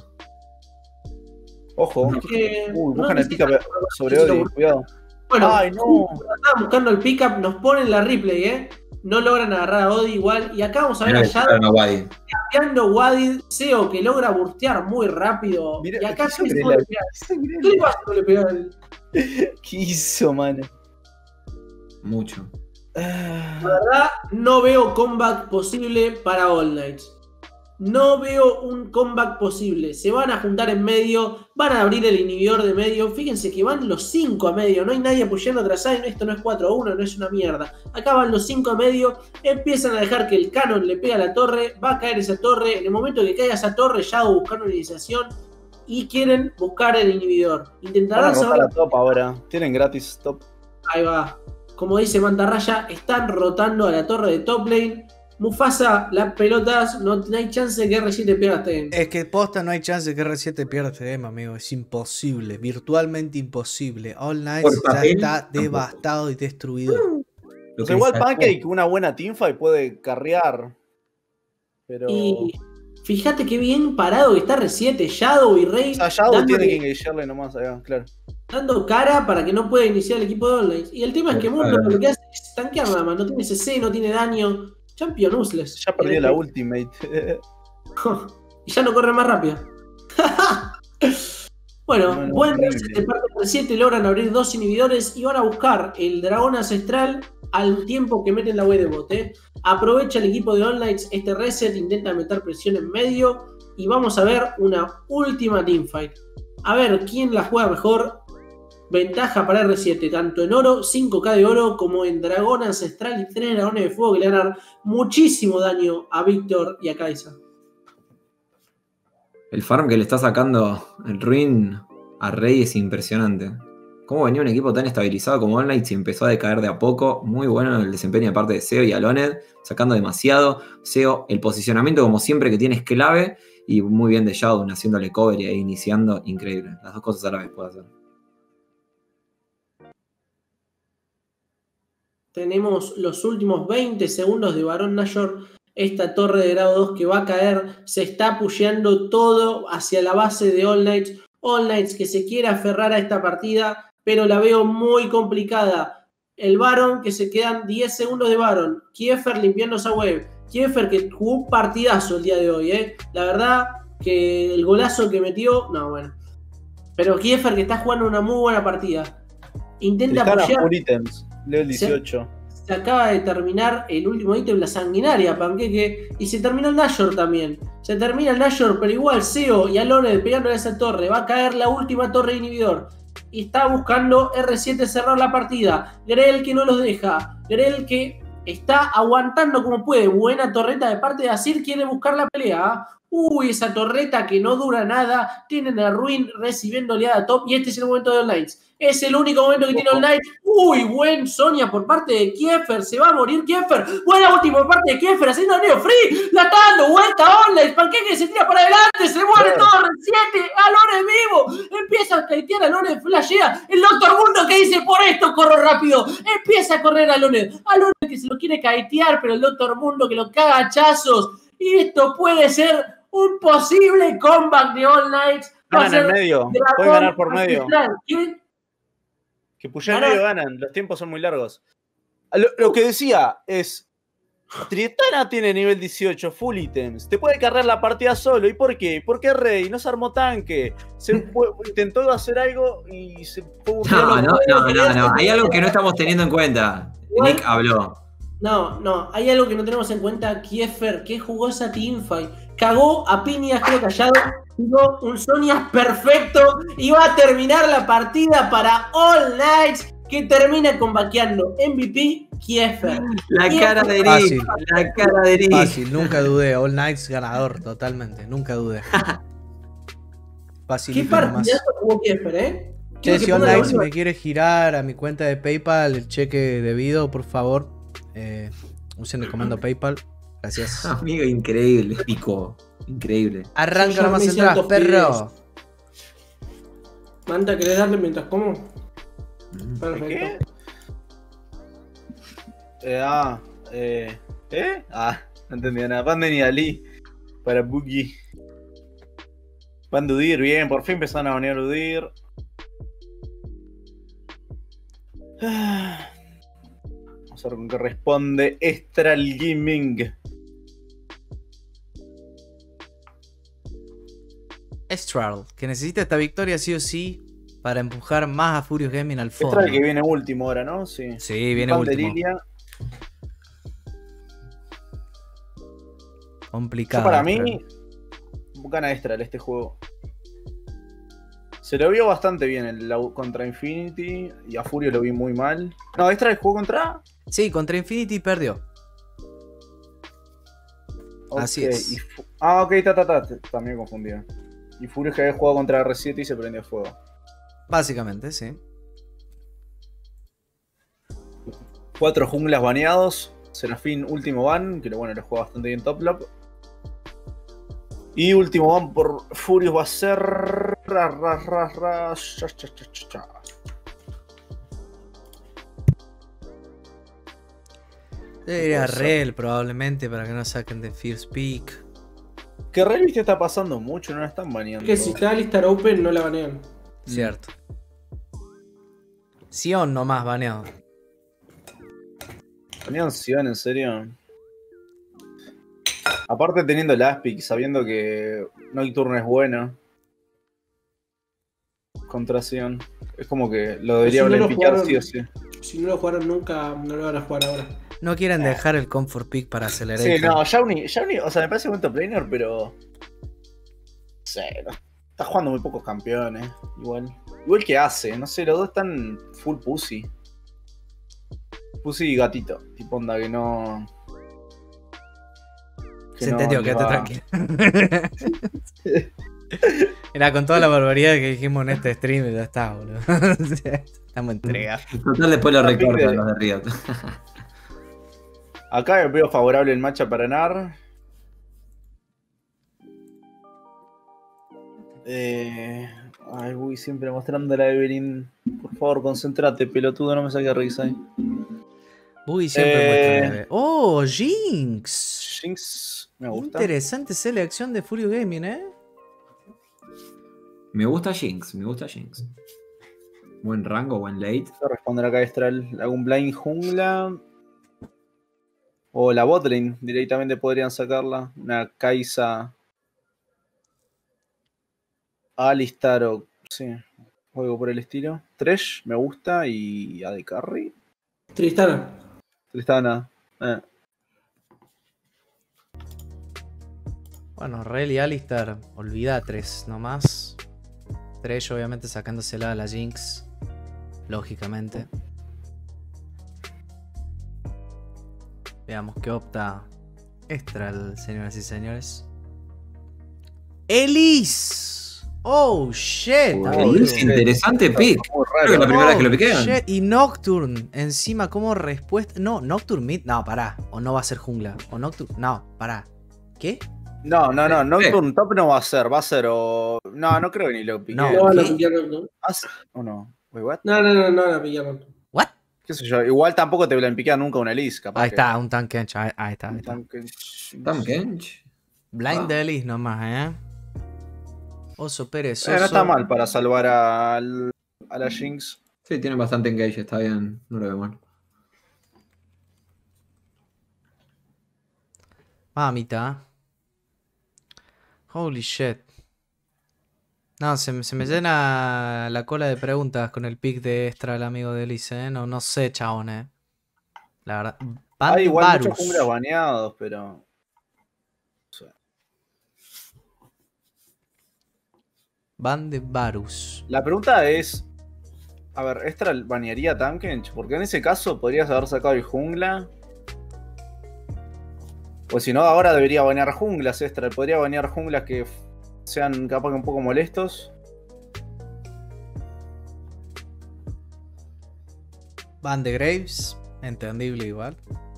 Ojo. Es que Uy, no buscan el necesita pick sobre Odi, cuidado. Bueno, Ay, no. justo estaban buscando el pickup, nos ponen la replay, ¿eh? No logran agarrar a Odi igual. Y acá vamos a ver Mira a que Shadow sacaron a Wadi. cambiando Wadid, Seo que logra burtear muy rápido. Mira, y acá ¿qué sí hizo se Grela? puede pegar. ¿Qué le pasa cuando le pega el- ¿Qué hizo, mano? Mucho. Ah, La verdad, no veo comeback posible para All Knights. No veo un comeback posible. Se van a juntar en medio, van a abrir el inhibidor de medio. Fíjense que van los cinco a medio. No hay nadie apoyando atrás. Esto no es cuatro a uno, no es una mierda. Acá van los cinco a medio. Empiezan a dejar que el canon le pegue a la torre. Va a caer esa torre. En el momento que caiga esa torre, Shadow buscando una iniciación. Y quieren buscar el inhibidor. Van a Intentarán rotar saber. a top ahora. Tienen gratis top. Ahí va. Como dice Mantarraya, están rotando a la torre de top lane. Mufasa, las pelotas, no, no hay chance de que R siete pierda este game. Es que posta no hay chance de que R siete pierda este game, amigo. Es imposible, virtualmente imposible. All Knights Por ya papel, está tampoco. devastado y destruido. Lo O sea, que igual sacó- Pancake, una buena teamfight puede carrear. Pero. Y fíjate qué bien parado que está R siete, Shadow y Rey O sea, Shadow dándole- tiene que engagearle nomás allá, claro. dando cara para que no pueda iniciar el equipo de online. Y el tema es que Mundo Claro. lo que hace es tanquear nada más, no tiene C C, no tiene daño. Champion useless. Ya perdió la ultimate. Y ya no corre más rápido. Bueno, Bueno, buen horrible. reset de parte del siete, logran abrir dos inhibidores y van a buscar el dragón ancestral al tiempo que meten la wave de bot. ¿eh? Aprovecha el equipo de All Knights este reset, intenta meter presión en medio y vamos a ver una última teamfight. A ver quién la juega mejor. Ventaja para R siete, tanto en oro, cinco K de oro, como en dragón ancestral y tres dragones de fuego que le van a dar muchísimo daño a Víctor y a Kaisa. El farm que le está sacando el Ruin a Rey es impresionante. Cómo venía un equipo tan estabilizado como All Knights y empezó a decaer de a poco. Muy bueno el desempeño de parte de Seo y Aloned, sacando demasiado. Seo, el posicionamiento como siempre que tiene es clave. Y muy bien de Shadow, haciéndole cover e iniciando. Increíble. Las dos cosas a la vez puede hacer. Tenemos los últimos veinte segundos de Barón Nashor. Esta torre de grado dos que va a caer. Se está pusheando todo hacia la base de All Knights. All Knights que se quiere aferrar a esta partida, pero la veo muy complicada. El Baron que se quedan diez segundos de Baron. Kiefer limpiando esa wave. Kiefer que jugó un partidazo el día de hoy. ¿eh? La verdad que el golazo que metió... No, bueno. Pero Kiefer que está jugando una muy buena partida. Intenta Están a pushear. full items. Level dieciocho. Se acaba de terminar el último ítem, la sanguinaria, Panqueque, y se terminó el Nashor también. Se termina el Nashor, pero igual Seo y Alone pegando a esa torre. Va a caer la última torre de inhibidor. Y está buscando R siete cerrar la partida. Grell que no los deja. Grell que está aguantando como puede. Buena torreta de parte de Azir, quiere buscar la pelea. Uy, esa torreta que no dura nada. Tienen a Ruin recibiendo oleada top. Y este es el momento de All Knights. Es el único momento que tiene All Knights. Uy, buen Sonia por parte de Kiefer. Se va a morir Kiefer. Buena ulti por parte de Kiefer haciendo Neo Free. La está dando vuelta All Knights. Panqueque se tira para adelante. Se muere todo. siete. Alone vivo. Empieza a caitear a Alone. Flashea. El Doctor Mundo que dice: por esto corro rápido. Empieza a correr a Alone. Alone que se lo quiere caitear. Pero el Doctor Mundo que lo caga a hachazos. Y esto puede ser un posible comeback de All Knights. Ganan en medio. Pueden ganar por medio. ¿Quién? Que puya en medio ganan. Los tiempos son muy largos. Lo, lo que decía es: Tristana tiene nivel dieciocho, full items. Te puede cargar la partida solo. ¿Y por qué? Porque Rey no se armó tanque. Se fue, intentó hacer algo y se fue. No, no, no, no, no. Hay algo que no estamos teniendo en cuenta. Nick habló. No, no, hay algo que no tenemos en cuenta. Kiefer, que jugó esa teamfight. Cagó a piñas, creo callado. Jugó un Sonia perfecto. Y va a terminar la partida para All Knights. Que termina combaqueando M V P Kiefer. La Kiefer. cara de Nick. Fácil. La cara de Nick. Fácil, nunca dudé. All Knights ganador, totalmente. Nunca dudé. Fácil. ¿Qué partidazo jugó Kiefer, eh? Che, si All Knights me quiere girar a mi cuenta de PayPal el cheque debido, por favor, eh, usen el comando PayPal. Gracias. Amigo, increíble. Pico. Increíble. Arranca nomás el draft, perro. Manda, ¿querés darle mientras como? Mm. Perfecto. ¿Qué? Eh, ah, eh, ¿eh? Ah, no entendía nada. Van de Ali para Boogie. Van de Udir, bien, por fin empezaron a banear Udir. Vamos a ver con qué responde Estral Gaming. Estral, que necesita esta victoria sí o sí para empujar más a Furious Gaming al fondo. Estral que viene último ahora, ¿no? Sí. Sí, viene Van último. de Lilia. Complicado. Yo para mí, pero... gana Estral este juego. Se lo vio bastante bien el, la, contra Infinity y a Furio lo vi muy mal. No, ¿Estral jugó contra? Sí, contra Infinity perdió. Okay. Así es. Y ah, ok, ta, ta, ta, también confundido. Y Furious que había jugado contra R siete y se prendió fuego. Básicamente, sí. Cuatro junglas baneados. Serafín último ban, que bueno, lo juega bastante bien Toplap. Y último ban por Furious va a ser... Ra, ra, ra, ra, cha, cha, cha, cha, cha. Debería Rel probablemente para que no saquen de First Pick. Que Rel viste está pasando mucho, no la están baneando. Que si está Alistar Open no la banean. Cierto. Sion nomás baneado. Banearon Sion, en serio. Aparte teniendo el Aspic, sabiendo que Nocturne es bueno. Contra Sion. Es como que lo debería Si no lo blempicar jugaron- sí o sí. Si no lo jugaron nunca, no lo van a jugar ahora. No quieren dejar el Comfort Pick para acelerar. Sí, no, Shawnee, Shawnee, o sea, me parece buen top laner, pero... No sé, no- está jugando muy pocos campeones. Igual. Igual que hace, no sé, los dos están full pussy. Pussy y gatito. Tipo onda que no... que Se no entendió, le quédate va. tranquilo. Era con toda la barbaridad que dijimos en este stream, ya está, boludo. Estamos entregados. Total, después lo Ah, recortan pique. los de Riot. Acá veo favorable el match para Nar. Eh... Ay, uy, siempre mostrando la Evelyn. Por favor, concéntrate, pelotudo, no me saques risa ahí. Uy, siempre Eh. muestra leve. ¡Oh, Jinx! Jinx, me gusta. Interesante selección de Furious Gaming, ¿eh? Me gusta Jinx, me gusta Jinx. Buen rango, buen late. Voy a responder acá Estral. Hago un blind jungla. O la botlane, directamente podrían sacarla. Una Kai'Sa. Alistar o... Sí, juego por el estilo. Thresh, me gusta. Y A D Carry. Tristana. Tristana. Eh. Bueno, Rel y Alistar, olvida tres nomás. Tres obviamente sacándosela a la Jinx. Lógicamente. Veamos qué opta Estral, señoras y señores. ¡Elise! ¡Oh, shit! Uy, amigo. Elise, interesante pick. Muy Creo que es la raro. primera vez que lo Oh, piquean. shit. Y Nocturne, encima como respuesta. No, Nocturne mid. No, pará. O no va a ser jungla. O Nocturne. No, pará. ¿Qué? No, no, no, Eh, Nocturne top no va a ser, va a ser o. No, no creo que ni lo pique. No. No van a ¿qué? piquear Nocturne. ¿O no? Wait, what? No, no, no, no van a piquear Nocturne. ¿What? ¿Qué sé yo? Igual tampoco te la piquean nunca una Elise, capaz. Ahí que- está, un tanque ancho. Ahí, ahí está. Ahí un está. tanque. Tam Kench. Blind Ah. de Elise nomás, ¿eh? Oso perezoso. Eh, no está mal para salvar al, a la Jinx. Sí, tiene bastante engage, está bien. No lo veo mal. Mamita. Holy shit. No, se, me- se me llena la cola de preguntas con el pick de Extra, el amigo de Elise, ¿eh? No, no sé, chabón, ¿eh? La verdad. Van Hay de igual Varus. muchos junglas baneados, pero. Van de Varus. La pregunta es. A ver, ¿Extra banearía a Tankens? Porque en ese caso podrías haber sacado el jungla. Pues si no, ahora debería banear junglas Extra. Podría banear junglas que f- sean capaz que un poco molestos. Van de Graves. Entendible igual.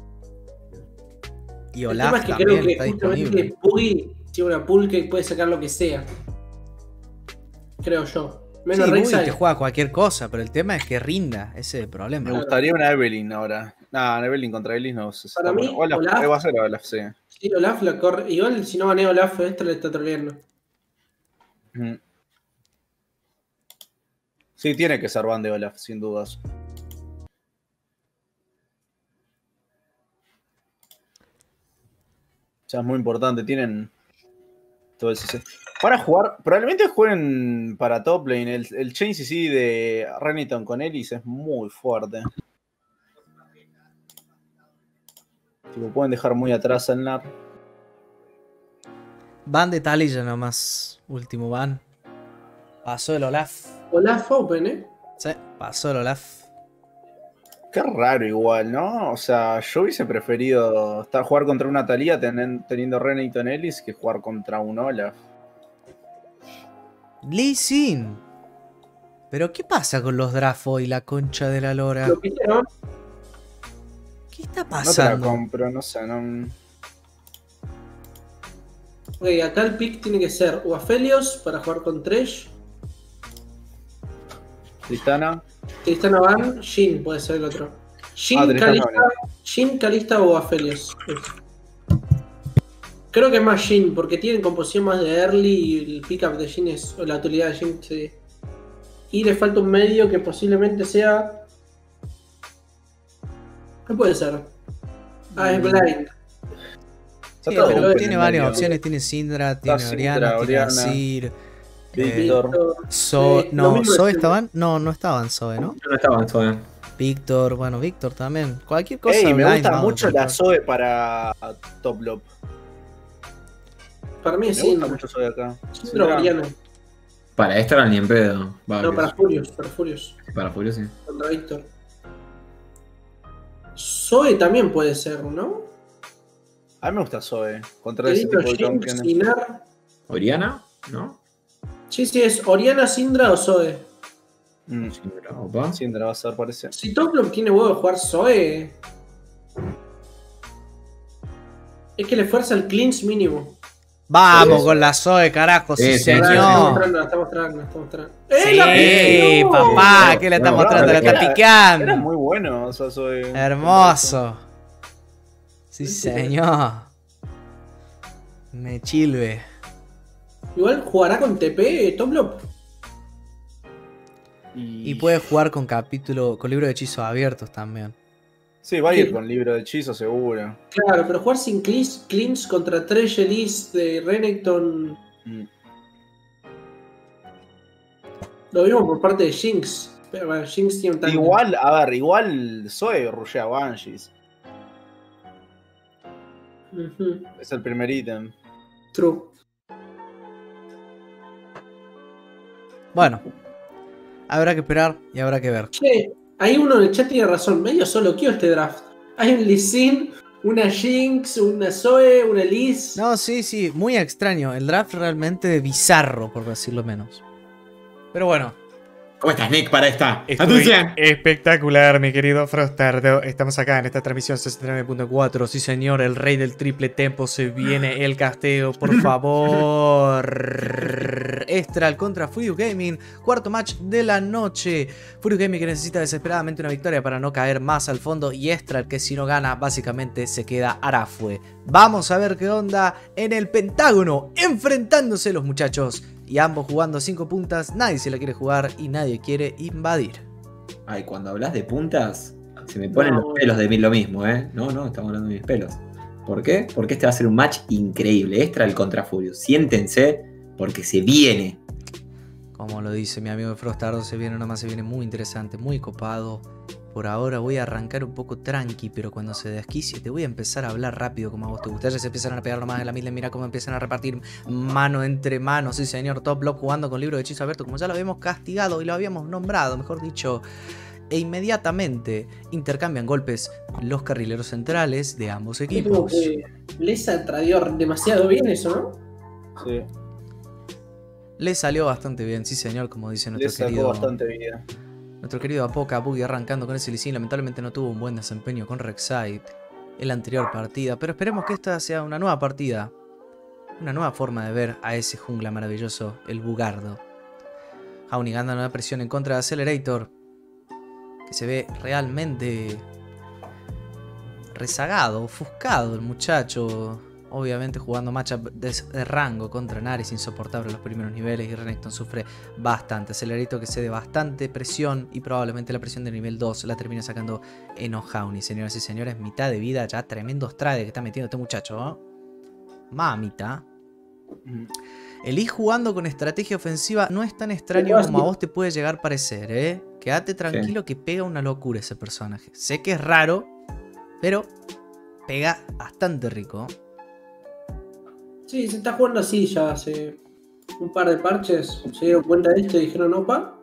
Y El Olaf tema es que también creo que está justamente disponible. Puggy tiene una pool que puede sacar lo que sea. Creo yo. Menos Sí, Buggy Rek'Sai. te juega cualquier cosa, pero el tema es que rinda. Ese es el problema. Me gustaría una Evelyn ahora. Nah, Evelyn contra Elise no sé. si Para está mí, bueno. Olaf, Olaf- eh, va a ser Olaf, sí. Sí, Olaf la corre. Igual si no banea Olaf, esto le está troleando. Ujú. Sí, tiene que ser Van de Olaf, sin dudas. O sea, es muy importante. Tienen todo el C C. Para jugar, probablemente jueguen para top lane. El, el Chain C C de Renekton con Elise es muy fuerte. Tipo, pueden dejar muy atrás al N A R. Van de Taliyah nomás. Último van. Pasó el Olaf. Olaf Open, ¿eh? Sí, pasó el Olaf. Qué raro igual, ¿no? O sea, yo hubiese preferido estar, jugar contra una Taliyah tenen- teniendo Renekton Elise que jugar contra un Olaf. Lee Sin. Pero ¿qué pasa con los drafts hoy, la concha de la lora? Lo pidieron. ¿Qué está No te la pasando? compro, no sé, no. Ok, acá el pick tiene que ser o Aphelios para jugar con Thresh. Tristana. Tristana Van, Jhin puede ser el otro. Jhin, Ah, Tristana Kalista, Van. Jhin, Kalista o Aphelios. Creo que es más Jhin, porque tienen composición más de early y el pickup de Jhin es, o la utilidad de Jhin, sí. Y le falta un medio que posiblemente sea... ¿Qué puede ser? Ah, es Blind. Está Sí, todo pero open tiene en varias medio. opciones. Tiene Syndra, tiene Syndra, Oriana, tiene Oriana. Azir. eh, Víctor. So- Eh, lo no, mismo de Zoe siempre. estaban. No, no estaban Zoe, ¿no? Yo no estaba en Zoe. Víctor, bueno, Víctor también. Cualquier cosa. Ey, me blind, gusta vamos, mucho cualquier la cosa. Zoe para Top Lop. Para mí Me es gusta Syndra. mucho Zoe acá. Syndra o Syndra. Oriana. Para extra ni en pedo. Va, No, que- para Furious, para Furious. para Furio sí. Contra Víctor. Zoe también puede ser, ¿no? A mí me gusta Zoe. Contra Te ese digo, tipo de Jhin, campeones. Sinar. Oriana, ¿no? Sí, sí, es Oriana, Syndra o Zoe. Mm, Syndra, opa. Syndra va a ser, parece. Si Toplum tiene huevo de jugar Zoe, es que le fuerza el cleanse mínimo. Vamos Eso. con la Zoe, carajo, sí, Sí, sí, La está señor. mostrando, la está mostrando, la está mostrando. ¡Eh, la Sí, pidió! papá, ¿qué le está Bueno, mostrando? La era- está Era piqueando. muy bueno, o sea, Zoe. Hermoso. Sí, señor. Me chilve. Igual jugará con T P, Toplum. Y puede jugar con capítulo, con libro de hechizos abiertos también. Sí, va a ir Sí. con libro de hechizo seguro. Claro, pero jugar sin cleanse, cleanse contra Thresh Elise de Renekton Mm. lo vimos por parte de Jinx. Pero bueno, Jinx tiene un tanque. Igual, a ver, igual Zoe rushea Banshees. Ujú, Es el primer ítem. True. Bueno, habrá que esperar y habrá que ver. Che, hay uno en el chat que tiene razón. Medio solo quiero este draft. Hay un Lee Sin, Una Jinx, una Zoe, una Liz. No, sí, sí, muy extraño. El draft realmente bizarro, por decirlo menos. Pero bueno. ¿Cómo estás, Nick, para esta? Estoy ¡Atención! espectacular, mi querido Frostardo. Estamos acá en esta transmisión sesenta y nueve punto cuatro. Sí, señor, el rey del triple tempo. Se viene el casteo, por favor. Estral contra Furious Gaming. Cuarto match de la noche. Furious Gaming que necesita desesperadamente una victoria para no caer más al fondo. Y Estral que si no gana, básicamente se queda Arafue. Vamos a ver qué onda en el Pentágono. Enfrentándose los muchachos. Y ambos jugando cinco puntas, nadie se la quiere jugar y nadie quiere invadir. Ay, cuando hablas de puntas, se me ponen No. los pelos de mí lo mismo, ¿eh? No, no, estamos hablando de mis pelos. ¿Por qué? Porque este va a ser un match increíble. Estral contra Furious. Siéntense, porque se viene. Como lo dice mi amigo de Frostardo, se viene nomás, se viene muy interesante, muy copado. Por ahora voy a arrancar un poco tranqui, pero cuando se desquicie te voy a empezar a hablar rápido como a vos te gusta. Ya se empiezan a pegar nomás en la mil, mira cómo empiezan a repartir mano entre manos. Sí, señor, Top Block jugando con libro de hechizo abierto, como ya lo habíamos castigado y lo habíamos nombrado, mejor dicho. E inmediatamente intercambian golpes los carrileros centrales de ambos Como equipos. que les atradió demasiado bien eso, ¿no? Sí, Le salió bastante bien, sí señor, como dice le nuestro sacó querido... bastante vida. Nuestro querido Apoca Boogie arrancando con ese Lee Sin, lamentablemente no tuvo un buen desempeño con Rek'Sai en la anterior partida, pero esperemos que esta sea una nueva partida, una nueva forma de ver a ese jungla maravilloso, el Bugardo. Howning anda en una presión en contra de Accelerator, que se ve realmente rezagado, ofuscado el muchacho. Obviamente jugando matchup de, de rango contra Naris, insoportable en los primeros niveles, y Renekton sufre bastante. Accelerito que cede bastante presión y probablemente la presión de nivel dos la termine sacando en O'Howny. Señoras y señores, mitad de vida ya, tremendos trades que está metiendo este muchacho, ¿no? Mamita. El I jugando con estrategia ofensiva no es tan extraño como a vos te puede llegar a parecer, ¿eh? Quédate tranquilo que pega una locura ese personaje. Sé que es raro, pero pega bastante rico. Sí, se está jugando así ya hace un par de parches. Se dieron cuenta de esto y dijeron, opa.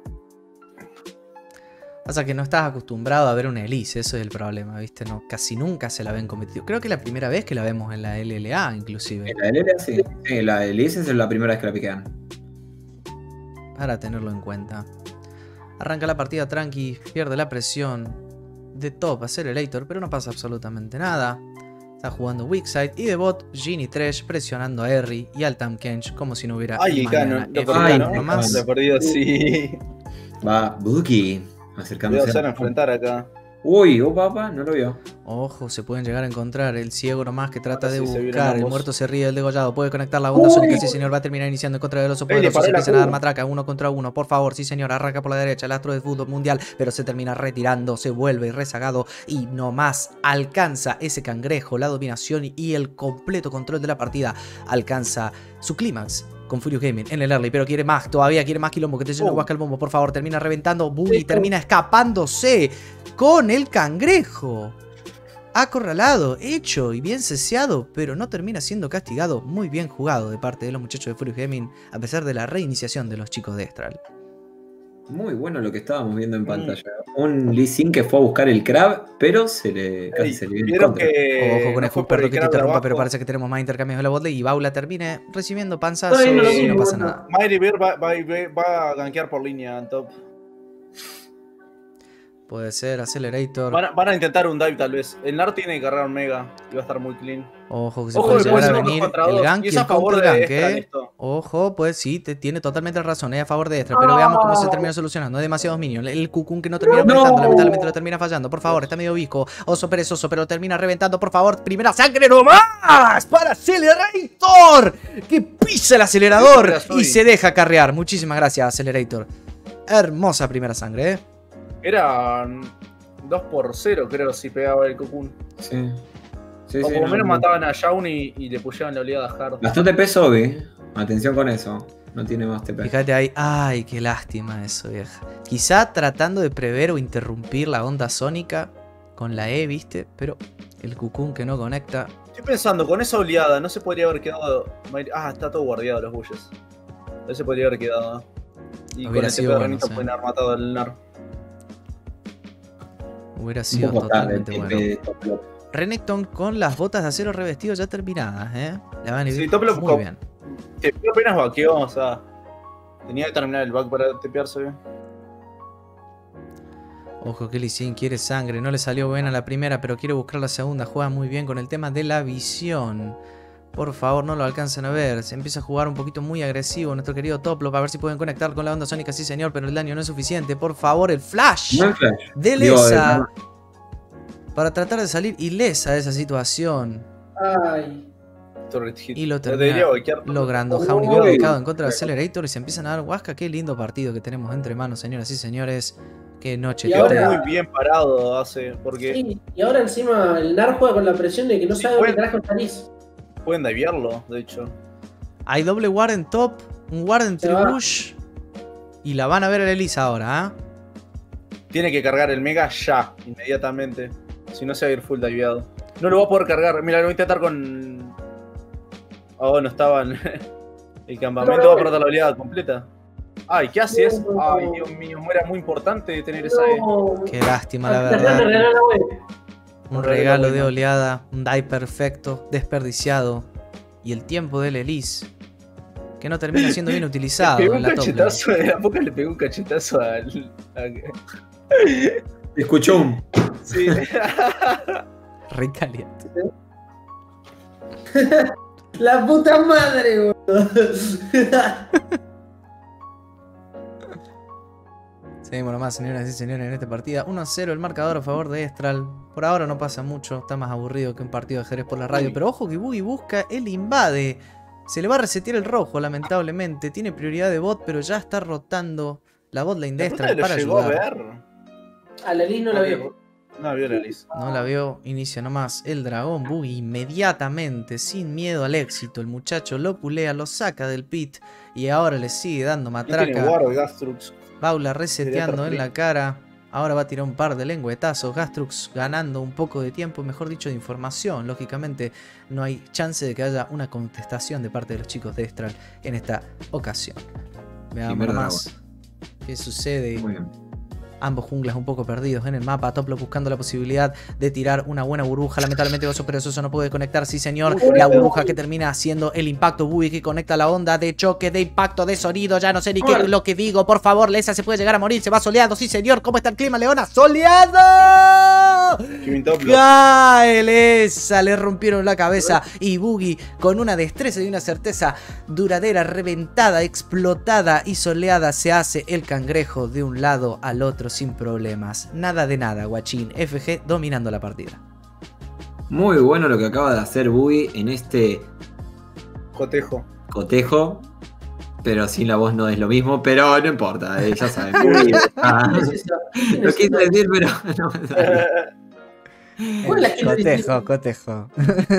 Pasa que no estás acostumbrado a ver una Elise, eso es el problema, ¿viste? No, casi nunca se la ven competitiva. Creo que es la primera vez que la vemos en la L L A, inclusive. En la L L A sí. Sí, la Elise es la primera vez que la piquean. Para tenerlo en cuenta. Arranca la partida tranqui, pierde la presión de top Accelerator, pero no pasa absolutamente nada. Está jugando Weakside y de bot Genie Trash presionando a Eri y al Tahm Kench como si no hubiera Ay, mañana. Canon, lo F Ay, perdió, ¿no? nomás. Lo perdido, sí. Va, Boogie. Cuidado, Acercándose. se van a enfrentar acá. Uy, oh papá, no lo vio. Ojo, se pueden llegar a encontrar. El ciego nomás que trata Ahora de sí se vieron buscar. El ambos. muerto se ríe del degollado. Puede conectar la onda sónica. Sí, señor. Va a terminar iniciando en contra de los le poderosos. paró Se la empiezan a dar Q. matraca uno contra uno. Por favor, sí, señor. Arranca por la derecha. El astro de fútbol mundial. Pero se termina retirando. Se vuelve rezagado. Y nomás alcanza ese cangrejo. La dominación y el completo control de la partida. Alcanza su clímax con Furious Gaming en el early, pero quiere más, todavía quiere más quilombo, que te lleno Oh. Huasca el bombo, por favor, termina reventando, Boogie termina escapándose con el cangrejo acorralado, hecho y bien ceseado, pero no termina siendo castigado. Muy bien jugado de parte de los muchachos de Furious Gaming, a pesar de la reiniciación de los chicos de Estral. Muy bueno lo que estábamos viendo en pantalla. Un Lee Sin que fue a buscar el crab, pero se le, casi Ey, se le viene en vieron contra. que Ojo con no el fue Hook, por perdón el que te crab de interrumpa, abajo. pero parece que tenemos más intercambios de la botlane y Baula termine recibiendo panzazos Está bien, lo y no mismo, pasa bueno. nada. Mighty Bear va, va, va a gankear por línea en top. Puede ser, Accelerator. Van a, van a intentar un dive tal vez. El Nar tiene que cargar un mega y va a estar muy clean. Ojo que se Ojo, puede que llegar puede a ser un dos venir contra el dos. gank Y y es a el favor counter de gank, Estral ¿eh? esto. Ojo, pues sí, te, tiene totalmente razón, es a favor de Extra, pero veamos cómo se termina solucionando. Hay demasiados minions. El Cocoon que no termina No. molestando, lamentablemente lo termina fallando. Por favor, está medio visco. Oso perezoso, pero lo termina reventando. Por favor, primera sangre nomás para Accelerator, que pisa el acelerador y se deja carrear. Muchísimas gracias, Accelerator. Hermosa primera sangre, ¿eh? Eran dos por cero, creo, si pegaba el Cocoon. Sí. Sí, O sí, por lo no, menos no. mataban a Shaun y, y le pusieron la oleada hard. Bastante peso, Obi. Atención con eso. No tiene más T P. Fíjate ahí, ay, qué lástima eso, vieja. Quizá tratando de prever o interrumpir la onda sónica con la E, ¿viste? Pero el Cocoon que no conecta. Estoy pensando, con esa oleada no se podría haber quedado. Ah, está todo guardiado los bulles. No se podría haber quedado. Y Hubiera con el sido T P de bueno, Renito sí. pueden haber matado al Nar. Hubiera Un sido poco tarde. totalmente T P bueno. de top block. Renekton con las botas de acero revestido ya terminadas, ¿eh? Le van a ir Sí, Toplop muy co- bien. Que apenas vaqueó, o sea. Tenía que terminar el back para tepearse bien. Ojo que Lee Sin quiere sangre, no le salió buena la primera, pero quiere buscar la segunda. Juega muy bien con el tema de la visión. Por favor, no lo alcancen a ver. Se empieza a jugar un poquito muy agresivo nuestro querido Toplop. A ver si pueden conectar con la onda sónica, sí señor, pero el daño no es suficiente. Por favor, el flash No hay flash. de Digo, Lesa eh, para tratar de salir ilesa de esa situación. Ay. Turret hit. Y lo Debería termina vaquear. logrando. Uy. Jauni bien ubicado en contra del Accelerator y se empiezan a dar Huasca. Qué lindo partido que tenemos entre manos, señoras y señores. Qué noche Y que Quedó ahora- tenemos. muy bien parado hace. Porque Sí, y ahora encima el Nar juega con la presión de que no Sí, sabe dónde bueno. carajo salís. pueden divearlo, de hecho. Hay doble ward en top, un ward en Se va. tribush. Y la van a ver a la Elisa ahora, ¿ah? Tiene que cargar el mega ya, inmediatamente. Si no se va a ir full diveado. No lo va a poder cargar. Mira, lo voy a intentar con. Oh, no estaba en el campamento. No, Va a perder la oleada completa. Ay, ¿qué haces? No. Ay, Dios mío, era muy importante tener esa E. No. Qué lástima, la Te tratan de verdad. regalar la web. Un Regalo regalo de bueno. oleada, un die perfecto, desperdiciado. Y el tiempo del Elise, que no termina siendo bien Le utilizado pegó en un la top lane. cachetazo, de a poco le pegó un cachetazo al. a- Escuchó un. Sí. Re caliente. La puta madre, boludo. Seguimos nomás, señoras y señores, en esta partida. uno a cero el marcador a favor de Estral. Por ahora no pasa mucho, está más aburrido que un partido de ajedrez por la radio. Pero ojo que Boogie busca el invade. Se le va a resetear el rojo, lamentablemente. Tiene prioridad de bot, pero ya está rotando la bot lane de ¿La puta Estral lo para llegó a ayudar. ver? A la Liz no la veo. No vio la Liz. No la veo, inicia nomás el dragón Boogie inmediatamente, sin miedo al éxito. El muchacho lo pulea, lo saca del pit y ahora le sigue dando No tiene matraca. guard Gastrux. Baula reseteando Sería en la cara. Ahora va a tirar un par de lengüetazos. Gastrux ganando un poco de tiempo, mejor dicho, de información. Lógicamente, no hay chance de que haya una contestación de parte de los chicos de Estral en esta ocasión. Veamos Primer más qué sucede. Muy bien. Ambos junglas un poco perdidos en el mapa. Toplop buscando la posibilidad de tirar una buena burbuja. Lamentablemente Oso Perezoso no puede conectar. Sí, señor. La burbuja que termina haciendo el impacto. Boogie que conecta la onda de choque, de impacto, de sonido. Ya no sé ni qué es lo que digo. Por favor, Lesa se puede llegar a morir. Se va soleado. Sí, señor. ¿Cómo está el clima, Leona? ¡Soleado! Kimin Toplop. ¡Cae Lesa! Le rompieron la cabeza. Y Boogie con una destreza y una certeza duradera, reventada, explotada y soleada, se hace el cangrejo de un lado al otro sin problemas. Nada de nada, guachín. F G dominando la partida. Muy bueno lo que acaba de hacer Boogie en este Cotejo. cotejo. Pero sin la voz no es lo mismo, pero no importa, eh, ya saben. Boogie, ah, ¿Quién es esa? ¿Quién lo es quise esa? decir, pero no me sale. ¿Cuál es la que no Cotejo, cotejo.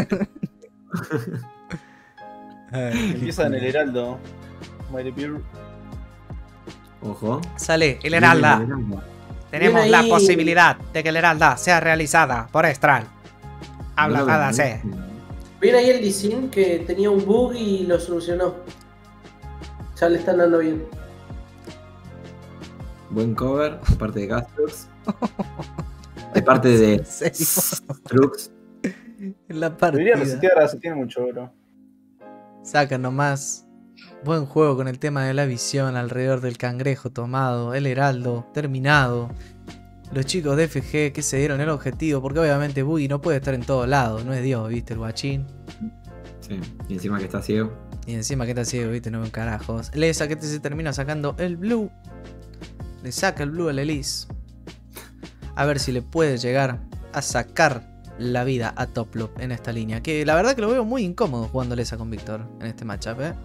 Empieza en el Heraldo. Mighty Pearl. Ojo. Sale el Heralda. Tenemos Bien la ahí. posibilidad de que el Heralda sea realizada por Estral. Habla nada, sé. Viene ahí el Dicin que tenía un bug y lo solucionó. Ya le están dando bien. Buen cover, de parte de Gastrux. De parte de ¿En serio? Strux. En la Debería partida. resetear, se tiene mucho oro. Saca nomás. Buen juego con el tema de la visión alrededor del cangrejo tomado, el heraldo terminado. Los chicos de F G que se dieron el objetivo, porque obviamente Boogie no puede estar en todos lados, no es Dios, viste, el guachín. Sí, y encima que está ciego. Y encima que está ciego, viste, no ven carajos. Lesa que te se termina sacando el blue. Le saca el blue al Elise. A ver si le puede llegar a sacar la vida a Toplop en esta línea. Que la verdad que lo veo muy incómodo jugando Lesa con Víctor en este matchup, ¿eh?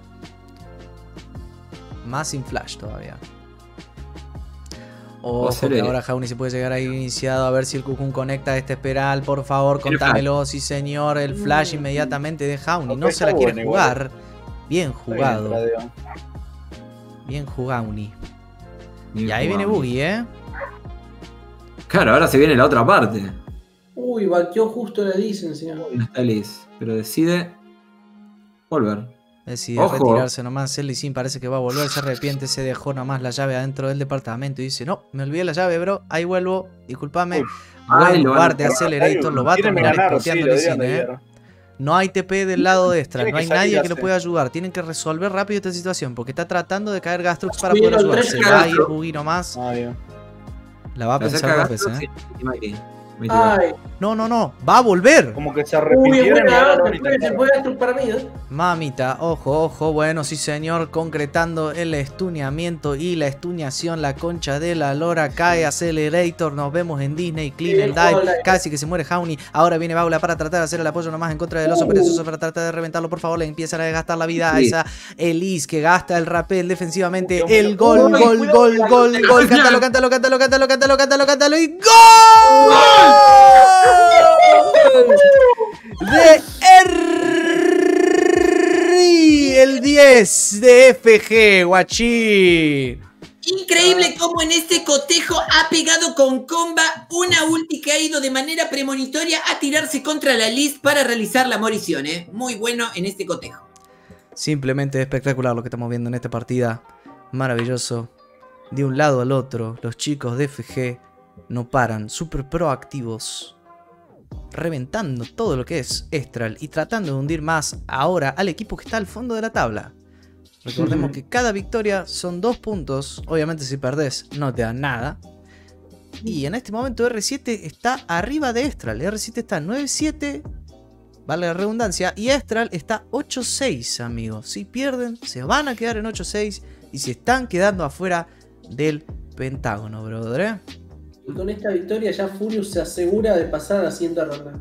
Más sin flash todavía. Ojo, que Acelere. ahora Jauni se puede llegar ahí iniciado. A ver si el Cocoon conecta este espiral. Por favor, Tiene contámelo. Sí, señor. El flash inmediatamente de Jauni. No Ok, se la está quiere bueno igual. jugar. Bien Está bien, jugado. tradeo. Bien Jugauni. Bien Y ahí viene jugado. Boogie, ¿eh? Claro, ahora se viene la otra parte. Uy, vaqueó justo la Dicin, señor. No está Liz, pero decide volver. Decide Ojo. retirarse nomás. El Lee Sin parece que va a volver, se arrepiente, se dejó nomás la llave adentro del departamento y dice, no, me olvidé la llave, bro, ahí vuelvo, discúlpame. Uy. Ay, Buen lo van a guard de pegar. Accelerator, lo va a Tiene terminar ganar, sí, exploteando lo Lee deberían Sin, de eh. guiar. No hay T P del lado de Estral, Tiene no que hay salir nadie a que lo hacer. pueda ayudar. Tienen que resolver rápido esta situación porque está tratando de caer Gastrux para Subieron poder ayudar. tres Se va a ir Gastrux. Buggy nomás. Ah, bien. La va a La pensar saca dos veces, Gastrux eh. y Mikey. Ay, No, no, no, va a volver. Como que se uy, arrepintieron y buena, ahora no se puede, se intentaron. puede Gastrux para mí, ¿eh? Mamita, ojo, ojo, bueno, sí señor, concretando el estuneamiento y la estuneación, la concha de la lora, cae Accelerator, nos vemos en Disney, Clean Sí, el Dive, hola. casi que se muere Howny, ahora viene Baula para tratar de hacer el apoyo nomás en contra del oso Uh. perezoso para tratar de reventarlo, por favor, le empiezan a desgastar la vida a Sí. esa Elise que gasta el rappel defensivamente, Uy, Dios el mío. gol, Uy, gol, cuidado, gol, cuidado, gol, cuidado. gol, cántalo, cántalo, cántalo, cántalo, cántalo, cántalo, cántalo y ¡gol! De R, el diez de F G, guachín. Increíble cómo en este cotejo ha pegado con comba una ulti que ha ido de manera premonitoria a tirarse contra la list para realizar la morición, ¿eh? Muy bueno en este cotejo. Simplemente espectacular lo que estamos viendo en esta partida. Maravilloso. De un lado al otro, los chicos de F G no paran, súper proactivos. Reventando todo lo que es Estral y tratando de hundir más ahora al equipo que está al fondo de la tabla. Recordemos que cada victoria son dos puntos. Obviamente si perdés no te dan nada. Y en este momento R siete está arriba de Estral. R siete está nueve siete, vale la redundancia. Y Estral está ocho seis, amigos. Si pierden, se van a quedar en ocho seis. Y se están quedando afuera del Pentágono, brother, ¿eh? Y con esta victoria ya Furious se asegura de pasar a la siguiente ronda.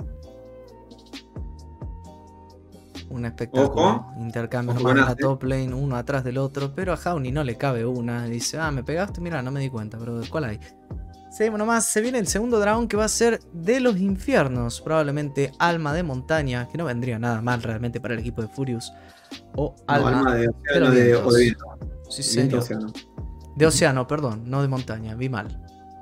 Un espectáculo. Ojo. Intercambio Ojo nomás en la ganaste. top lane, uno atrás del otro. Pero a Howny no le cabe una. Dice, ah, me pegaste, mira, no me di cuenta, brother. ¿Cuál hay? Seguimos nomás, se viene el segundo dragón que va a ser de los infiernos. Probablemente Alma de Montaña, que no vendría nada mal realmente para el equipo de Furious. O No, Alma, alma de de océano los de, vientos. o de viento. Sí, Viento, señor. océano. De océano, perdón, no de montaña, vi mal.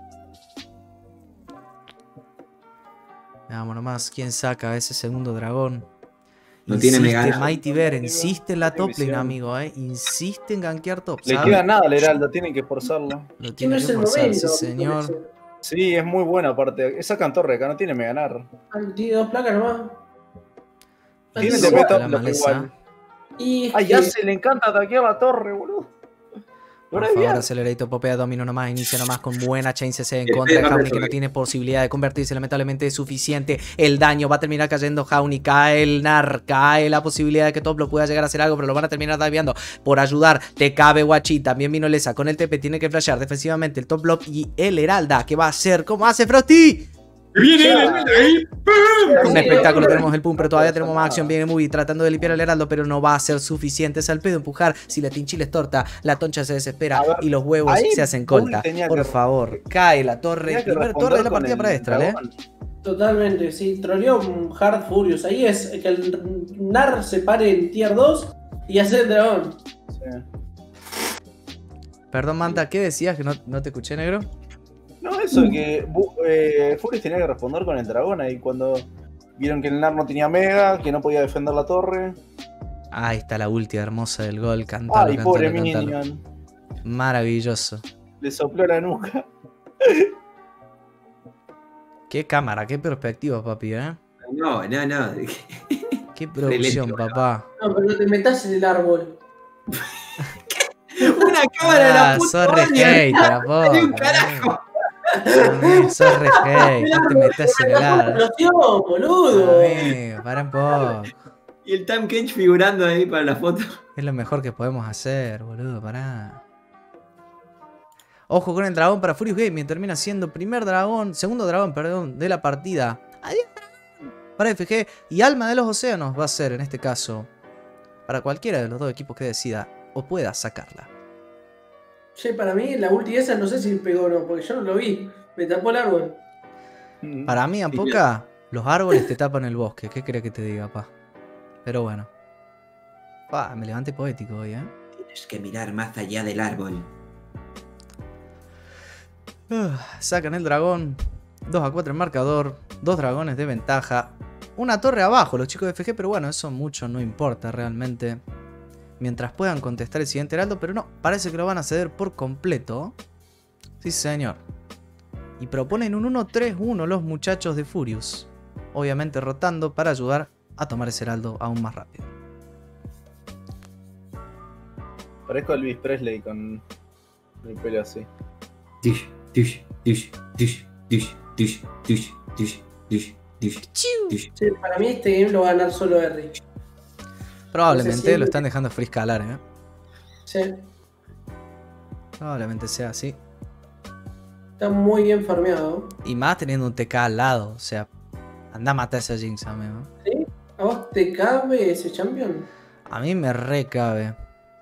Veamos nomás quién saca ese segundo dragón. No tiene Insiste Megana. Mighty Bear, No tiene- insiste en la no tiene top lane, visión. amigo, eh. Insiste en gankear top. Le ¿sabe? queda nada al Heraldo, tienen que forzarlo. Lo Que no tiene es que el forzar, momento. sí, señor. me parece. Sí, es muy buena aparte. Esa cantorre acá no tiene me ganar. Ah, tiene dos placas nomás. Tiene Así T P que- la top, lo que maleza. igual. Y es Ay, que- ya se le encanta ataquear la torre, boludo. Por Ahora es favor, bien. Accelerator, popea domino nomás, inicia nomás con buena chain C C en Que contra de esté más Howny, que no resolvido. tiene posibilidad de convertirse, lamentablemente es suficiente. El daño va a terminar cayendo Howny, cae el Nar, cae la posibilidad de que Top lo pueda llegar a hacer algo, pero lo van a terminar diveando por ayudar. Te cabe Guachi, también vino Lesa con el T P, tiene que flashear defensivamente el Top Block y el Heralda, que va a hacer, ¿cómo hace Frosty? Un espectáculo, tenemos el pum, pero todavía tenemos más acción. Viene muy tratando de limpiar al Heraldo, pero no va a ser suficiente. Es al pedo empujar. Si la tinchila es torta, la toncha se desespera A ver, y los huevos ahí se hacen colta. Bully tenía Por que- favor, cae la torre. Tenía que Primer responder torre de la con partida el para Estral, ¿eh? dragón. Totalmente, sí, troleó un Hard Furious. Ahí es que el Nar se pare en tier dos y hacer el dragón. Sí. Perdón, Manta, ¿qué decías? Que no, no te escuché, negro. No, eso de que Bu- eh, Furious tenía que responder con el dragón ahí cuando vieron que el Nar no tenía mega, que no podía defender la torre. Ahí está la ulti hermosa del gol. Cantalo, Ay, cantalo, pobre cantalo. Minion. Maravilloso. Le sopló la nuca. Qué cámara, qué perspectiva, papi, ¿eh? No, no, no. Qué producción, Excelente, papá. No, pero no te metas en el árbol. Una cámara de la Ah, puta sos re madre. hater, a poco, Ni un eh. carajo. Amigo, sos re hate, no te metas en el árbol. Explosión, boludo. Amigo, para un poco. Y el Time Kench figurando ahí para la foto. Es lo mejor que podemos hacer, boludo, pará. Ojo con el dragón para Furious Gaming. Termina siendo primer dragón, segundo dragón, perdón, de la partida. Adiós. Para F G y Alma de los Océanos va a ser, en este caso, para cualquiera de los dos equipos que decida o pueda sacarla. Che, para mí la ulti esa no sé si pegó o no, porque yo no lo vi. Me tapó el árbol. Para mí, en poca, los árboles te tapan el bosque. ¿Qué crees que te diga, pa? Pero bueno. Pa, me levanté poético hoy, ¿eh? Tienes que mirar más allá del árbol. Uh, sacan el dragón. dos a cuatro en marcador. Dos dragones de ventaja. una torre abajo los chicos de F G, pero bueno, eso mucho no importa realmente. Mientras puedan contestar el siguiente heraldo, pero no, parece que lo van a ceder por completo. Sí, señor. Y proponen un uno tres uno los muchachos de Furious. Obviamente rotando para ayudar a tomar ese heraldo aún más rápido. Parezco Elvis Presley con el pelo así. Dish, dish, dish, dish, dish, dish, dish, dish, dish, dish, dish. Sí, para mí este game lo va a ganar solo R. Probablemente No sé si- lo están dejando free escalar, ¿eh? Sí, Probablemente sea así. está muy bien farmeado. Y más teniendo un T K al lado. O sea, anda a matar a esa Jinx, amigo. ¿Sí? ¿A vos te cabe ese champion? A mí me recabe.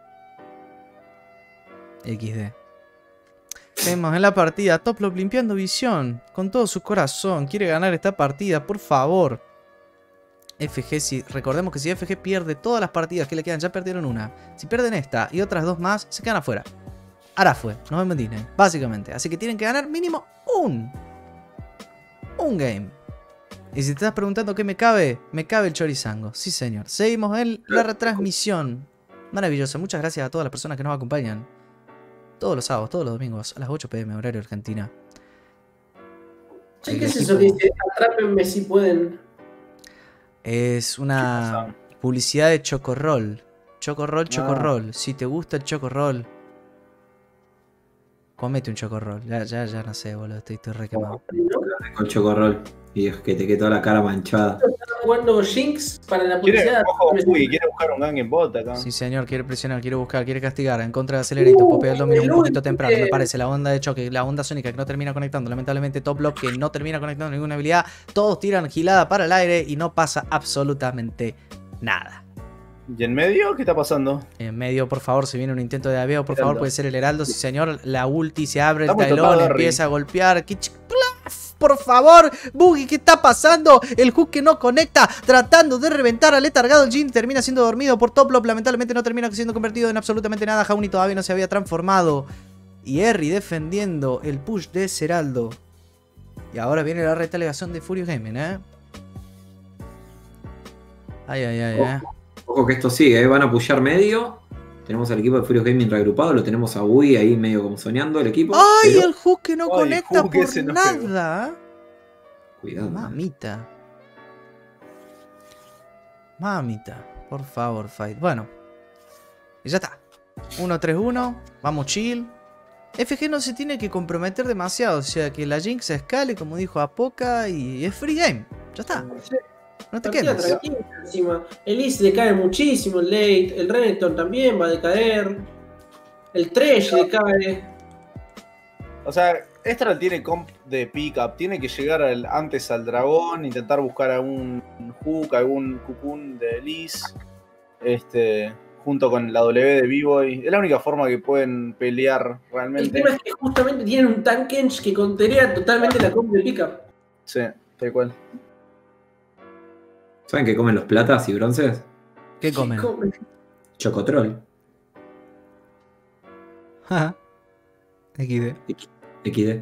equis de. Vemos en la partida Toplop limpiando visión con todo su corazón. Quiere ganar esta partida, por favor. F G, si, recordemos que si F G pierde todas las partidas que le quedan, ya perdieron una. Si pierden esta y otras dos más, se quedan afuera. Ahora fue, nos vemos en Disney, básicamente. Así que tienen que ganar mínimo un. Un game. Y si te estás preguntando qué me cabe, me cabe el chorizango. Sí, señor. Seguimos en la retransmisión. Maravillosa. Muchas gracias a todas las personas que nos acompañan. Todos los sábados, todos los domingos, a las ocho pm, horario Argentina. Sí, El ¿qué es equipo- eso que dice? Atrápenme si pueden. Es una publicidad de Chocorroll. Chocorroll, Chocorroll. Si te gusta el Chocorroll, comete un Chocorroll. Ya, ya, ya no sé, boludo. Estoy, estoy re quemado. ¿No? Con chocorrol. Y es que te quede toda la cara manchada. Están jugando Jinx para la Quiere, publicidad. ojo, uy, quiere buscar un gang en bot acá. Sí, señor, quiere presionar, quiere buscar, quiere castigar. En contra de Accelerator, popea el dominio un poquito temprano, me parece. La onda de choque, la onda sónica que no termina conectando. Lamentablemente, Top Block que no termina conectando ninguna habilidad. Todos tiran gilada para el aire y no pasa absolutamente nada. ¿Y en medio? ¿Qué está pasando? En medio, por favor, si viene un intento de aveo, por Heraldo. favor, puede ser el heraldo. Sí, señor, la ulti se abre, el Está muy tailón tocado, Harry. empieza a golpear. Kitsch- ¡Plaf! Por favor, Boogie, ¿qué está pasando? El hook que no conecta, tratando de reventar al letargado. El Jin termina siendo dormido por Toplop. Lamentablemente no termina siendo convertido en absolutamente nada. Jauni todavía no se había transformado. Y Harry defendiendo el push de Heraldo. Y ahora viene la retaliación de Furious Gaming, ¿eh? Ay, ay, ay, eh. Ojo que esto sigue, ¿eh? Van a pushear medio. Tenemos al equipo de Furious Gaming reagrupado. Lo tenemos a Wii ahí medio como soñando el equipo. ¡Ay, pero- el hook que no Ay, conecta hook por ese no nada! Cuidado. ¿eh? Mamita. Mamita. Por favor, fight. Bueno. Y ya está. uno tres uno. Vamos chill. F G no se tiene que comprometer demasiado. O sea, que la Jinx escale, como dijo Apoca, y es free game. Ya está. No te Partida quedes. tranquila encima. El East decae muchísimo, el Late. El Renekton también va a decaer. El Thresh decae. O sea, Estral tiene comp de pickup, tiene que llegar al- antes al dragón, intentar buscar algún hook, algún cocoon de Liz, este, junto con la W de B-Boy. Es la única forma que pueden pelear El realmente. tema es que justamente tienen un Tankens que contería totalmente la comp de pickup. Sí, tal cual. ¿Saben qué comen los platas y bronces? ¿Qué comen? Chocotrol. Jaja. equis de. equis de.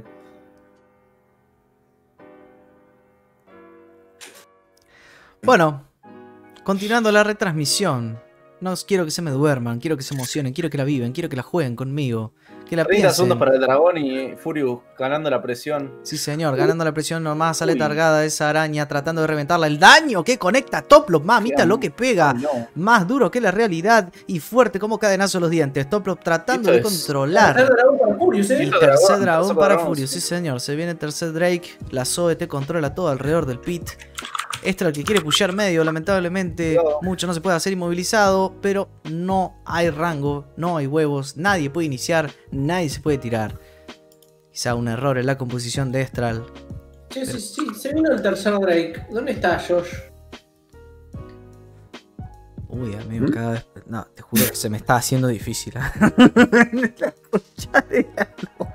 Bueno, continuando la retransmisión. No quiero que se me duerman, quiero que se emocionen, quiero que la viven, quiero que la jueguen conmigo. Que la treinta piensen. segundos para el dragón y Furious ganando la presión. Sí, señor, ganando la presión nomás, sale Uy. targada esa araña, tratando de reventarla. El daño que conecta Toplop, mamita, Qué lo que pega. No. Más duro que la realidad y fuerte como cadenazo los dientes. Toplop tratando Esto de es- controlar. Tercer dragón para Furious, El ¿eh? Tercer tercer dragón, dragón tercer para dragón, Furious, sí sí. señor. Se viene el tercer Drake. La Zoe te controla todo alrededor del pit. Extra que quiere pushear medio, lamentablemente. Cuidado. Mucho no se puede hacer inmovilizado. Pero no hay rango, no hay huevos. Nadie puede iniciar, nadie se puede tirar. Quizá un error en la composición de Estral. Sí, sí, sí, se vino el tercer Drake. ¿Dónde está Josh? Uy, amigo, cada vez. No, te juro que se me está haciendo difícil. ¿eh? La concha de la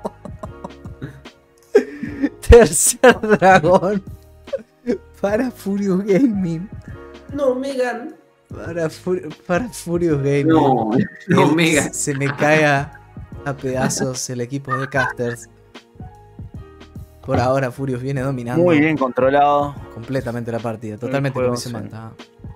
no. Tercer dragón. Para Furious Gaming. No, Megan. Para, Fur- para Furious Gaming. No, no, El- mega. Se me cae a, a pedazos el equipo de casters. Por ahora Furious viene dominando Muy bien controlado. completamente la partida. Totalmente juego, como dice sí. Manta.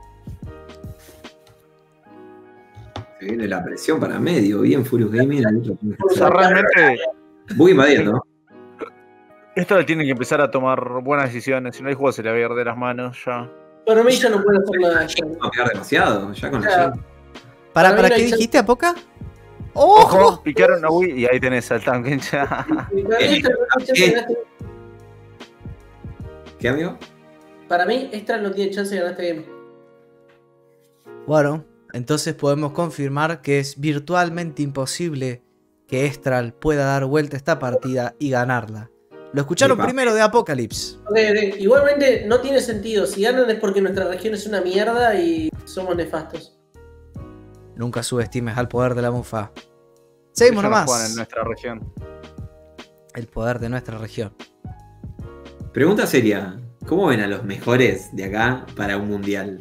Se viene la presión para medio. Bien Furious Gaming. al otro punto. O sea, realmente Buggy invadiendo. esto tiene que empezar a tomar buenas decisiones. Si no, el juego se le va a ir de las manos ya. Para mí ya no puede hacer nada. ya. Va a pegar demasiado. Ya con O sea, la Jin. ¿Para, Para mí para no qué hay dijiste, Apoca? Ojo, ¡Ojo! picaron a Wii y ahí tenés al tanque ya. Para mí, Extra no tiene chance de ganar este- ¿Qué, amigo? para mí, Extra no tiene chance de ganar este game. Bueno, entonces podemos confirmar que es virtualmente imposible que Estral pueda dar vuelta a esta partida y ganarla. Lo escucharon Epa. primero de Apocalypse. Ok, ok. Igualmente no tiene sentido. Si ganan es porque nuestra región es una mierda y somos nefastos. Nunca subestimes al poder de la mufa. Seguimos Ellos no juegan nomás. en nuestra región. El poder de nuestra región. Pregunta seria. ¿Cómo ven a los mejores de acá para un mundial?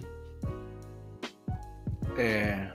Eh,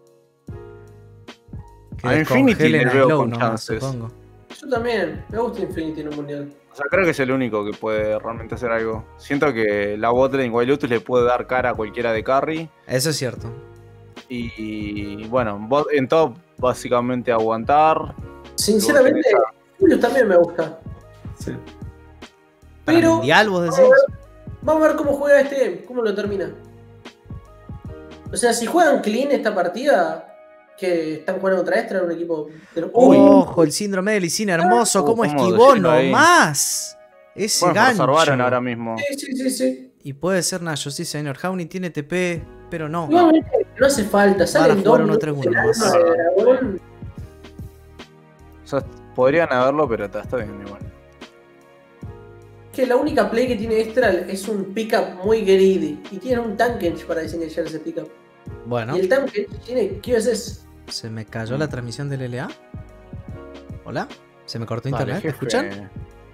Que A Infinity descongelen le a veo Slow con nomás, chances. supongo. Yo también. Me gusta Infinity en un mundial. o sea, creo que es el único que puede realmente hacer algo. Siento que la botlane Wailutus le puede dar cara a cualquiera de carry. Eso es cierto. Y bueno, bot- en top básicamente aguantar. Sinceramente, Furious también me gusta. Sí. Para Pero mundial, vos decís. vamos a ver cómo juega este game, cómo lo termina. O sea, si juegan clean esta partida, que están jugando contra Extra, un equipo. Pero, uy, Ojo, el síndrome de Licina hermoso. ¿Cómo ¿Cómo esquivó decirlo ahí? nomás? Ese Bueno, gancho. Baron ahora mismo. sí, sí, sí, sí. Y puede ser Nayo, sí señor. Jauni tiene T P, pero no. Igualmente, no hace falta. Salen jugar dos uno tres minutos uno del más. alma de dragón. O sea, podrían haberlo, pero está, está bien igual. Que la única play que tiene Extra es un pickup muy greedy. Y tiene un Tankage para diseñar ese pickup. Bueno, Y el Tankage tiene Q S S. se me cayó la transmisión del L A. ¿Hola? ¿Se me cortó Dale, internet? ¿Me jefe. escuchan?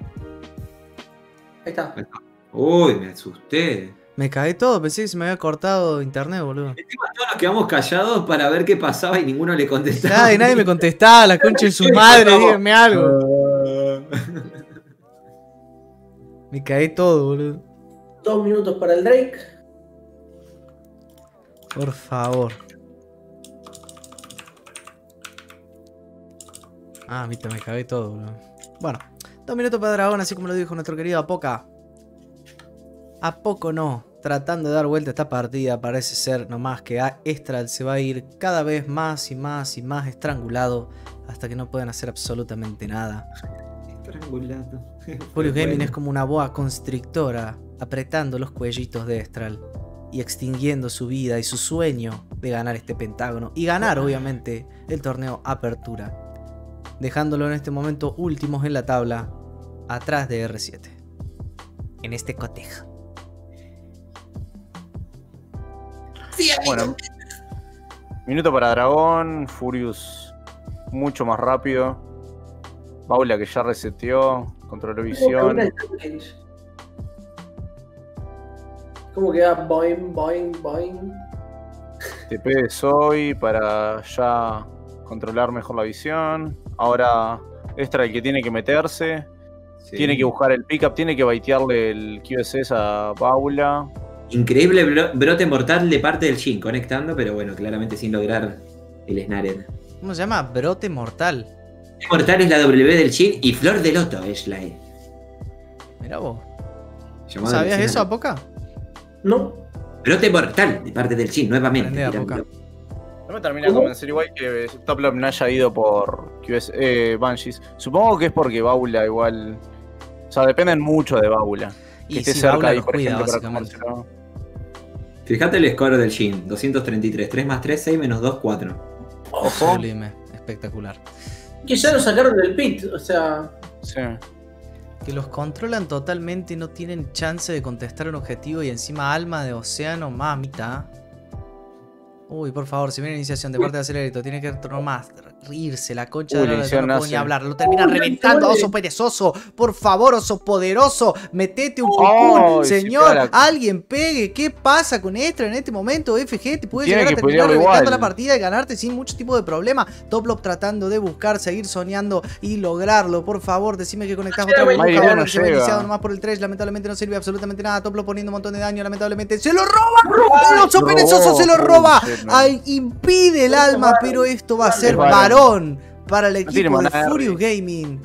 Ahí está. Uy, me asusté. Me cagué todo, pensé que se me había cortado internet, boludo. Encima todos nos quedamos callados para ver qué pasaba y ninguno le contestaba. Nadie, nadie me contestaba, la concha de su madre, díganme algo. Me cagué todo, boludo. Dos minutos para el Drake. Por favor. Ah, viste, me cagué todo, boludo. Bueno, dos minutos para Dragón, así como lo dijo nuestro querido Apoca. A poco no. Tratando de dar vuelta a esta partida, parece ser nomás que Estral se va a ir cada vez más y más y más estrangulado hasta que no puedan hacer absolutamente nada. Estrangulado. Furious Gaming Bueno. es como una boa constrictora apretando los cuellitos de Estral y extinguiendo su vida y su sueño de ganar este pentágono y ganar obviamente el torneo Apertura, dejándolo en este momento últimos en la tabla atrás de R siete en este cotejo. Sí, amigo. Bueno, minuto para Dragón, Furious mucho más rápido. Paula que ya reseteó, controló visión. ¿Cómo queda? Boing, boing, boing. T P de Zoe para ya controlar mejor la visión. Ahora Extra el que tiene que meterse. Sí. Tiene que buscar el pickup, tiene que baitearle el Q S S a Paula. Increíble bro- brote mortal de parte del Jhin conectando, pero bueno, claramente sin lograr el Snared. ¿Cómo se llama? Brote mortal. Brote mortal es la W del Jhin y Flor de Loto es la E. Mirá vos. Llamado ¿Sabías al eso, escenario. Apoca? No. Brote mortal de parte del Jhin, nuevamente. Aprende a tirando. poca. No me termina de convencer igual que Top Love no haya ido por Q S, eh, Banshees. Supongo que es porque Baula igual. O sea, dependen mucho de Baula. Que Y esté si cerca Baula ahí, los por cuida, ejemplo, para básicamente. comérselo. Fíjate el score del Jhin, doscientos treinta y tres, tres más tres, seis menos dos, cuatro. Ojo. Sublime, espectacular. Que ya lo sacaron del pit, o sea. Sí. Que los controlan totalmente y no tienen chance de contestar un objetivo y encima alma de océano, mamita. Uy, por favor, si viene iniciación de parte de Acelerito, tiene que nomás irse la concha Uy, de la le lora, hicieron no puedo ni nace. hablar. Lo termina Uy, reventando a vuelve. Oso Perezoso. Por favor, Oso Poderoso, metete un Oh, cocoon, y si señor. pega la- Alguien pegue. ¿Qué pasa con Extra en este momento? F G te puede Tiene llegar a que terminar pelearlo reventando igual. la partida y ganarte sin mucho tipo de problema. Toplop tratando de buscar, seguir soñando y lograrlo. Por favor, decime que conectás otra Llega, burbuja. Maidana Ahora que se va llega. iniciado nomás por el tres. Lamentablemente no sirve absolutamente nada. Toplop poniendo un montón de daño. Lamentablemente se lo roba. El Oso Robó. Perezoso se lo roba. Bullshit, man. Ay, impide el alma, pero esto va a ser Es varón. varón para el No tiene equipo de maná, Furious Harry. Gaming.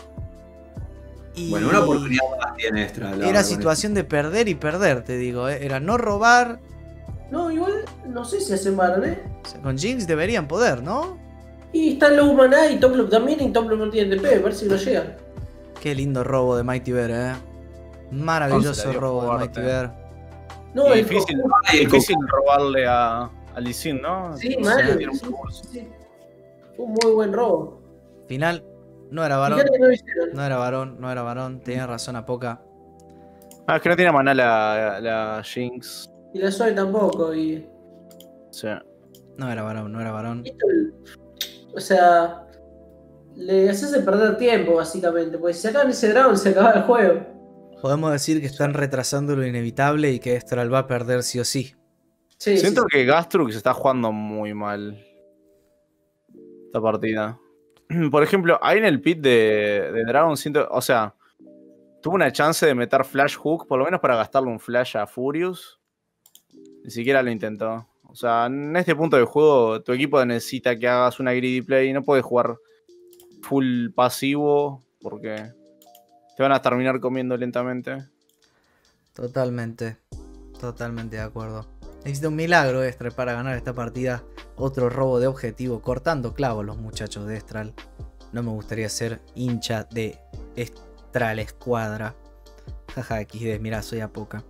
Y Bueno, una oportunidad más tiene Extra. la era verdad, con situación de perder y perder, te digo. ¿eh? Era no robar. No, igual no sé si hacen varón, ¿eh? O sea, con Jinx deberían poder, ¿no? Y está Low Maná y Toplop también, y Toplop no tiene T P, a ver si lo llega. Qué lindo robo de Mighty Bear, ¿eh? Se Maravilloso la dio robo de fuerte. Mighty Bear. No, Y el difícil, Goku- Ay, el difícil robarle a, a Lee Sin, ¿no? Sí, O mal. sea, tiene un sí, recurso. sí. Fue un muy buen robo. Final, no era varón. Fíjate que no lo hicieron. No era varón, no era varón. Tenía razón a poca. Ah, es que no tiene maná la, la Jinx. Y la Zoe tampoco. Y Sí. No era varón, no era varón. esto, o sea, le haces perder tiempo, básicamente. Porque si sacaban ese dragón, se acababa el juego. Podemos decir que están retrasando lo inevitable y que Estral va a perder sí o sí. Sí, Siento sí. que Gastrux está jugando muy mal esta partida. Por ejemplo, ahí en el pit de, de Dragon, siento, o sea, tuvo una chance de meter Flash Hook, por lo menos para gastarle un Flash a Furious. Ni siquiera lo intentó. O sea, en este punto del juego, tu equipo necesita que hagas una greedy play. No puedes jugar full pasivo porque te van a terminar comiendo lentamente. Totalmente, totalmente de acuerdo. Necesita un milagro Estral para ganar esta partida. Otro robo de objetivo, cortando clavos los muchachos de Estral. No me gustaría ser hincha de Estral Escuadra. Jaja, equis de, mirá, soy a poca.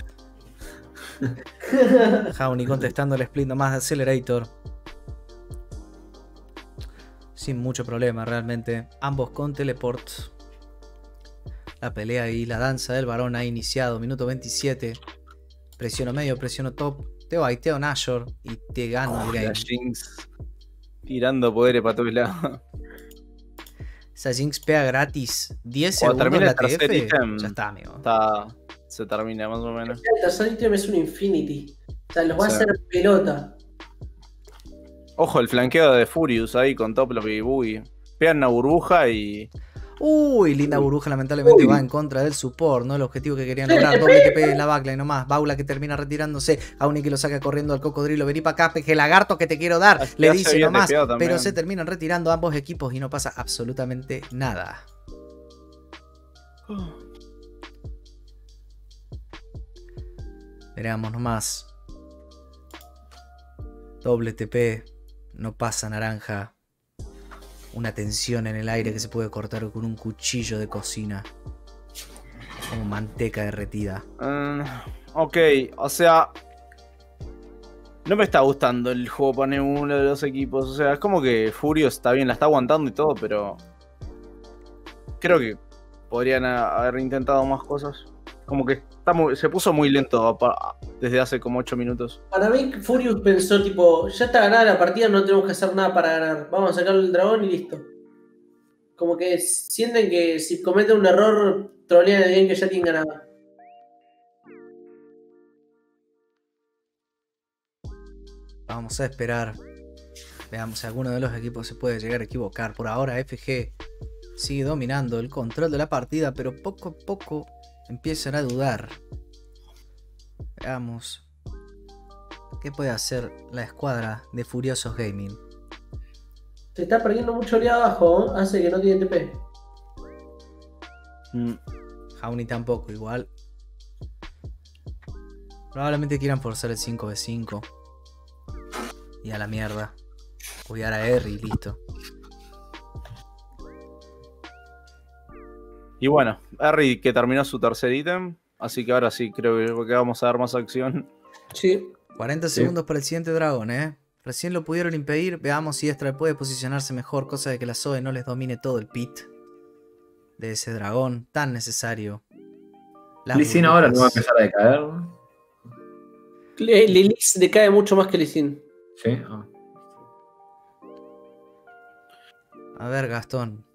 Jauni contestando el split nomás de Accelerator. Sin mucho problema realmente. Ambos con teleport. La pelea y la danza del varón ha iniciado. Minuto veintisiete. Presiono medio, presiono top. Te baiteo Nashor y te gano el La game. Jinx tirando poderes para todos lados. Esa Jinx pega gratis. diez Cuando segundos termine la el tercer T F. ítem, Ya está, amigo. Está, se termina más o menos. El tercer ítem es un Infinity. O sea, los va a Sí. hacer pelota. Ojo, el flanqueo de Furious ahí con Toplop y Boogie. Pegan una burbuja y. Uy, linda burbuja lamentablemente Uy. va en contra del support, ¿no? El objetivo que querían Sí, lograr. te Doble T pega. P en la backline nomás. Baula que termina retirándose. Auni que lo saca corriendo al cocodrilo. Vení para acá, peje lagarto que te quiero dar. Así Le hace dice bien nomás. despeado también. Pero se terminan retirando ambos equipos y no pasa absolutamente nada. Veamos nomás. Doble T P. No pasa naranja. Una tensión en el aire que se puede cortar con un cuchillo de cocina. Como manteca derretida. Mm, ok, o sea. No me está gustando el juego para ninguno de los equipos. O sea, es como que Furious está bien, la está aguantando y todo, pero. Creo que podrían a- haber intentado más cosas. Como que está muy- se puso muy lento pa- desde hace como ocho minutos. Para mí, Furious pensó, tipo, ya está ganada la partida, no tenemos que hacer nada para ganar. Vamos a sacarle el dragón y listo. Como que sienten que si cometen un error, trolean el game que ya tienen ganado. Vamos a esperar. Veamos si alguno de los equipos se puede llegar a equivocar. Por ahora F G sigue dominando el control de la partida, pero poco a poco empiezan a dudar. Veamos qué puede hacer la escuadra de Furiosos Gaming. Se está perdiendo mucho oleada abajo, ¿eh? Hace que no tiene T P. Mm, Jauni tampoco, igual. Probablemente quieran forzar el cinco ve cinco. Y a la mierda. Cuidar a R y listo. Y bueno, Harry que terminó su tercer ítem. Así que ahora sí, creo que vamos a dar más acción. Sí. cuarenta segundos para el siguiente dragón, eh. Recién lo pudieron impedir. Veamos si Estral puede posicionarse mejor. Cosa de que la Zoe no les domine todo el pit de ese dragón tan necesario. Las Lee Sin ahora no va a burbujas. empezar a decaer. Le- Lilith decae mucho más que Lee Sin. Sí. Ah. A ver, Gastón.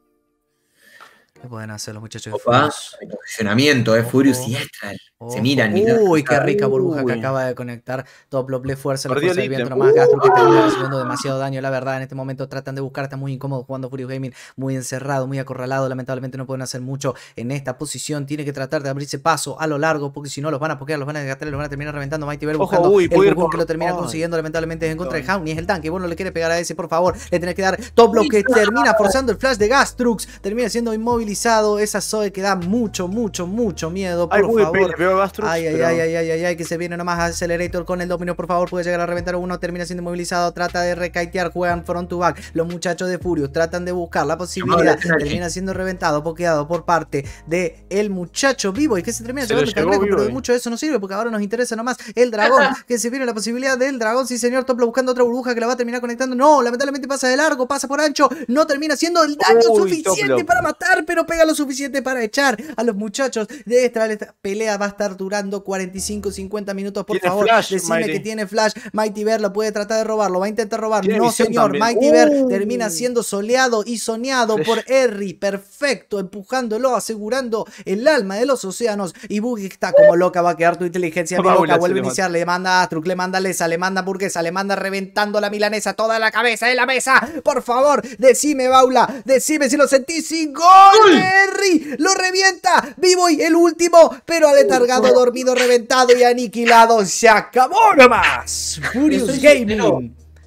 ¿Qué pueden hacer los muchachos de Opa, Furious? el posicionamiento, eh, Furious y Ojo. Estral. Ojo. Se miran, miran. Uy, qué rica burbuja que Uy. acaba de conectar. Top Lop le fuerza, le Perdió fuerza el el viento ítem. nomás. Gastro que termina recibiendo demasiado daño. La verdad, en este momento tratan de buscar. Está muy incómodo jugando Furious Gaming. Muy encerrado, muy acorralado. Lamentablemente no pueden hacer mucho en esta posición. Tiene que tratar de abrirse paso a lo largo, porque si no los van a pokear, los van a desgastar y los van a terminar reventando. Mighty Bear Ojo, buscando uy, el puede ir Cocoon por- que lo termina Ay. consiguiendo. Lamentablemente es en contra de Hawni. Es el tanque. Bueno, le quiere pegar a ese, por favor. Le tenés que dar Top Lop que termina forzando el flash de Gastrux. Termina siendo inmovilizado. Esa Zoe que da mucho, mucho, mucho miedo. Por Ay, uy, favor. le pegó a Gastrux, Ay, ay, pero- ay, ay, ay, ay, ay, que se viene nomás Accelerator con el dominio, por favor, puede llegar a reventar uno, termina siendo inmovilizado, trata de recaitear, juegan front to back, los muchachos de Furious tratan de buscar la posibilidad, termina siendo reventado, pokeado por parte de el muchacho vivo y que se termina Se lo llevando el llevó cangrejo, pero de Vivo. mucho de eso no sirve porque ahora nos interesa nomás el dragón, que se viene la posibilidad del dragón, sí señor, Toplo buscando otra burbuja que la va a terminar conectando, no, lamentablemente pasa de largo, pasa por ancho, no termina siendo el daño Uy, suficiente Toplo. para matar, pero pega lo suficiente para echar a los muchachos de esta, esta pelea va a estar durando cuarenta y cinco cincuenta minutos, por Tiene favor, flash, decime Mighty. que tiene flash, Mighty Bear lo puede tratar de robarlo, va a intentar robar, Tiene no visión señor, también. Mighty Bear Uh. termina siendo soleado y soñado Flash. por Erri, perfecto, empujándolo, asegurando el alma de los océanos, y Boogie está como loca, va a quedar tu inteligencia, mi Paula loca, se vuelve a le iniciar, le manda a Astruk, le manda a Lesa, le manda hamburguesa, le manda reventando la milanesa, toda la cabeza de la mesa, por favor, decime Baula, decime si lo sentís, sin gol, Erri, lo revienta, vivo y el último, pero aletargado, dormido, reventado y aniquilado, se acabó nomás. Furious Soy Gaming sincero,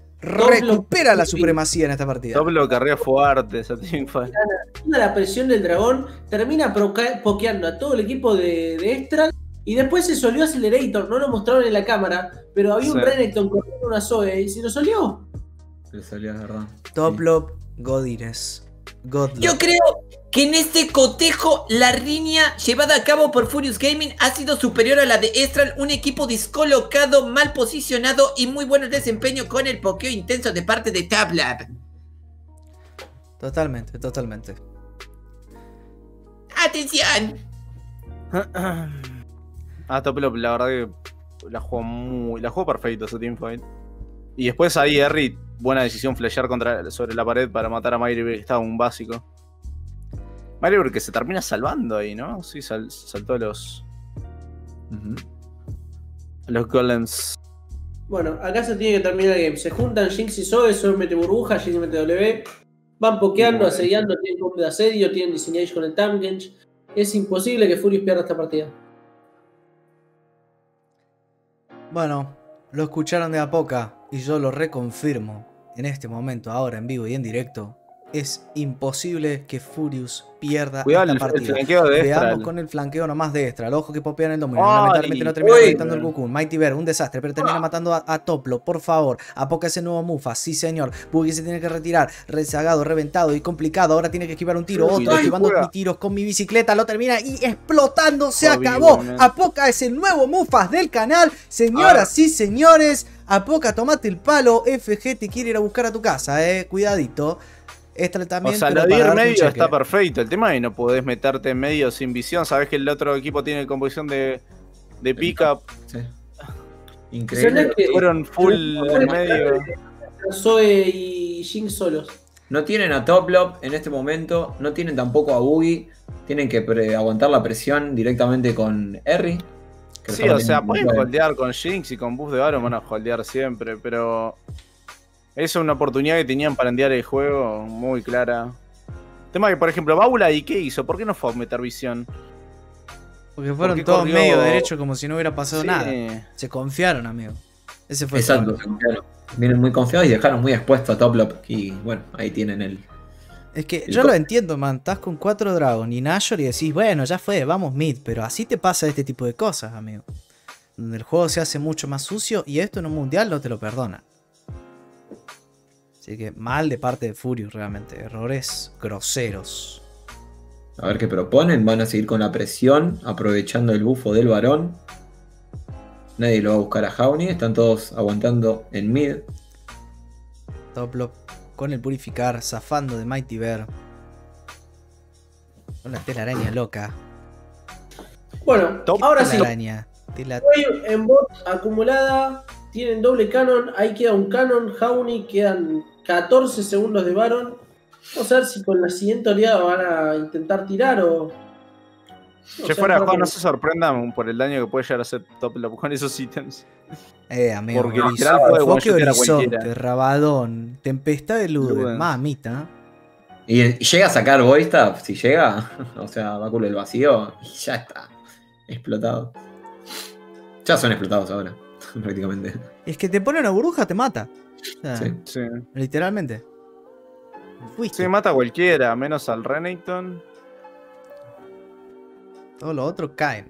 recupera la Doblo- supremacía en esta partida. Toplo carrera fuerte, esa teamfight. toda la presión del dragón, termina proca- pokeando a todo el equipo de, de Estral y después se solió Accelerator, no lo mostraron en la cámara, pero había un Sí. Renekton corriendo una Zoe y se lo solió. Le salió, es verdad. Top Sí. Lop Godines. Godlop. Yo creo que en este cotejo la riña llevada a cabo por Furious Gaming ha sido superior a la de Estral, un equipo descolocado, mal posicionado y muy buen desempeño con el pokeo intenso de parte de Tablab. Totalmente, totalmente. ¡Atención! Ah, Toplo, la verdad que la jugó muy. La jugó perfecto esa teamfight. Y después ahí Erri, buena decisión flashear contra, sobre la pared para matar a Mighty Bear, que estaba un básico. Mighty Bear que se termina salvando ahí, ¿no? Sí, sal- saltó a los. Ujú. a los golems. Bueno, acá se tiene que terminar el game. Se juntan Jinx y Zoe, Zoe mete burbuja, Jinx mete W. Van pokeando, asediando, tienen combo de asedio, tienen disengage con el Tamgenge. Es imposible que Furious pierda esta partida. Bueno, lo escucharon de a poca y yo lo reconfirmo en este momento, ahora en vivo y en directo. Es imposible que Furious pierda Cuidado esta el, el partida. flanqueo de Veamos Estral. con el flanqueo nomás de Estral. Ojo que popean el dominio. Ay, Lamentablemente no termina uy. reventando el Cocoon. Mighty Bear, un desastre, pero termina matando a, a Toplo. Por favor, apoca ese nuevo Mufa. Sí, señor. Boogie se tiene que retirar. Rezagado, reventado y complicado. Ahora tiene que esquivar un tiro. Uy, Otro, ay, esquivando juega. mis tiros con mi bicicleta. Lo termina y explotando. Se Joder, acabó. man. Apoca es el nuevo Mufas del canal. Señoras y señores, Apoca, tomate el palo. F G te quiere ir a buscar a tu casa, eh. Cuidadito. Esta también. O sea, pero lo de para ir darte un medio cheque. está perfecto. El tema es que no podés meterte en medio sin visión. Sabés que el otro equipo tiene composición de, de pick-up. Sí. ¿Sabes Increíble. que Fueron full en medio. Zoe y Jinx solos? No tienen a Toplop en este momento, no tienen tampoco a Boogie. Tienen que pre- aguantar la presión directamente con Erri. que lo Sí, está o sea, manteniendo pueden muy bien. holdear con Jinx y con Buff de Baron, van a holdear siempre, pero esa es una oportunidad que tenían para enviar el juego muy clara. Tema que, por ejemplo, Baula, ¿y qué hizo? ¿Por qué no fue a meter visión? Porque fueron Porque todos corrió- medio derecho como si no hubiera pasado Sí. nada. Se confiaron, amigo. Ese fue el Exacto, problema. se confiaron. Vienen muy confiados y dejaron muy expuesto a Toplop. Y bueno, ahí tienen el. Es que El yo co- lo entiendo, man. Estás con cuatro Dragon y Nashor y decís, bueno, ya fue, vamos mid. Pero así te pasa este tipo de cosas, amigo. Donde el juego se hace mucho más sucio y esto en un mundial no te lo perdona. Así que mal de parte de Furious, realmente. Errores groseros. A ver qué proponen. Van a seguir con la presión, aprovechando el bufo del varón. Nadie lo va a buscar a Hawni. Están todos aguantando en mid. Toplop con el purificar, zafando de Mighty Bear. Con la telaraña loca. Bueno, Top ahora sí. Telaraña. Tela- Zoe en bot acumulada. Tienen doble canon. Ahí queda un canon. Hawni quedan catorce segundos de Baron. Vamos a ver si con la siguiente oleada van a intentar tirar o. Che, o sea, fuera de juego, para- no se sorprendan por el daño que puede llegar a hacer top lap con esos ítems. Eh, amigo. Porque Horizon- literal puede Enfoque one-shotear a Horizonte, cualquiera. Rabadón, Tempestad de Luden, Ludens. mamita. Y, y llega a sacar Void Staff, si llega, o sea, báculo del vacío, y ya está. Explotado. Ya son explotados ahora, prácticamente. Es que te pone una burbuja, te mata. O sea, Sí. Sí. literalmente. Fuiste. Sí, mata a cualquiera, menos al Renekton. Todos los otros caen.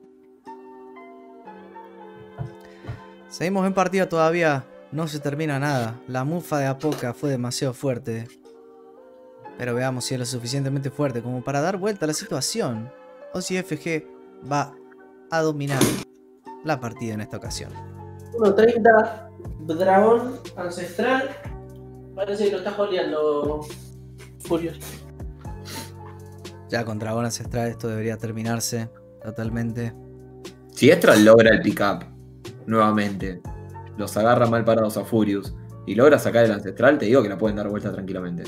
Seguimos en partida todavía. No se termina nada. La mufa de Apoca fue demasiado fuerte. Pero veamos si es lo suficientemente fuerte como para dar vuelta a la situación. O si F G va a dominar la partida en esta ocasión. uno treinta, dragón ancestral. Parece que lo está joleando Furious. Ya con Dragón Ancestral esto debería terminarse totalmente. Si Estral logra el pick-up nuevamente, los agarra mal parados a Furious y logra sacar el ancestral, te digo que la pueden dar vuelta tranquilamente.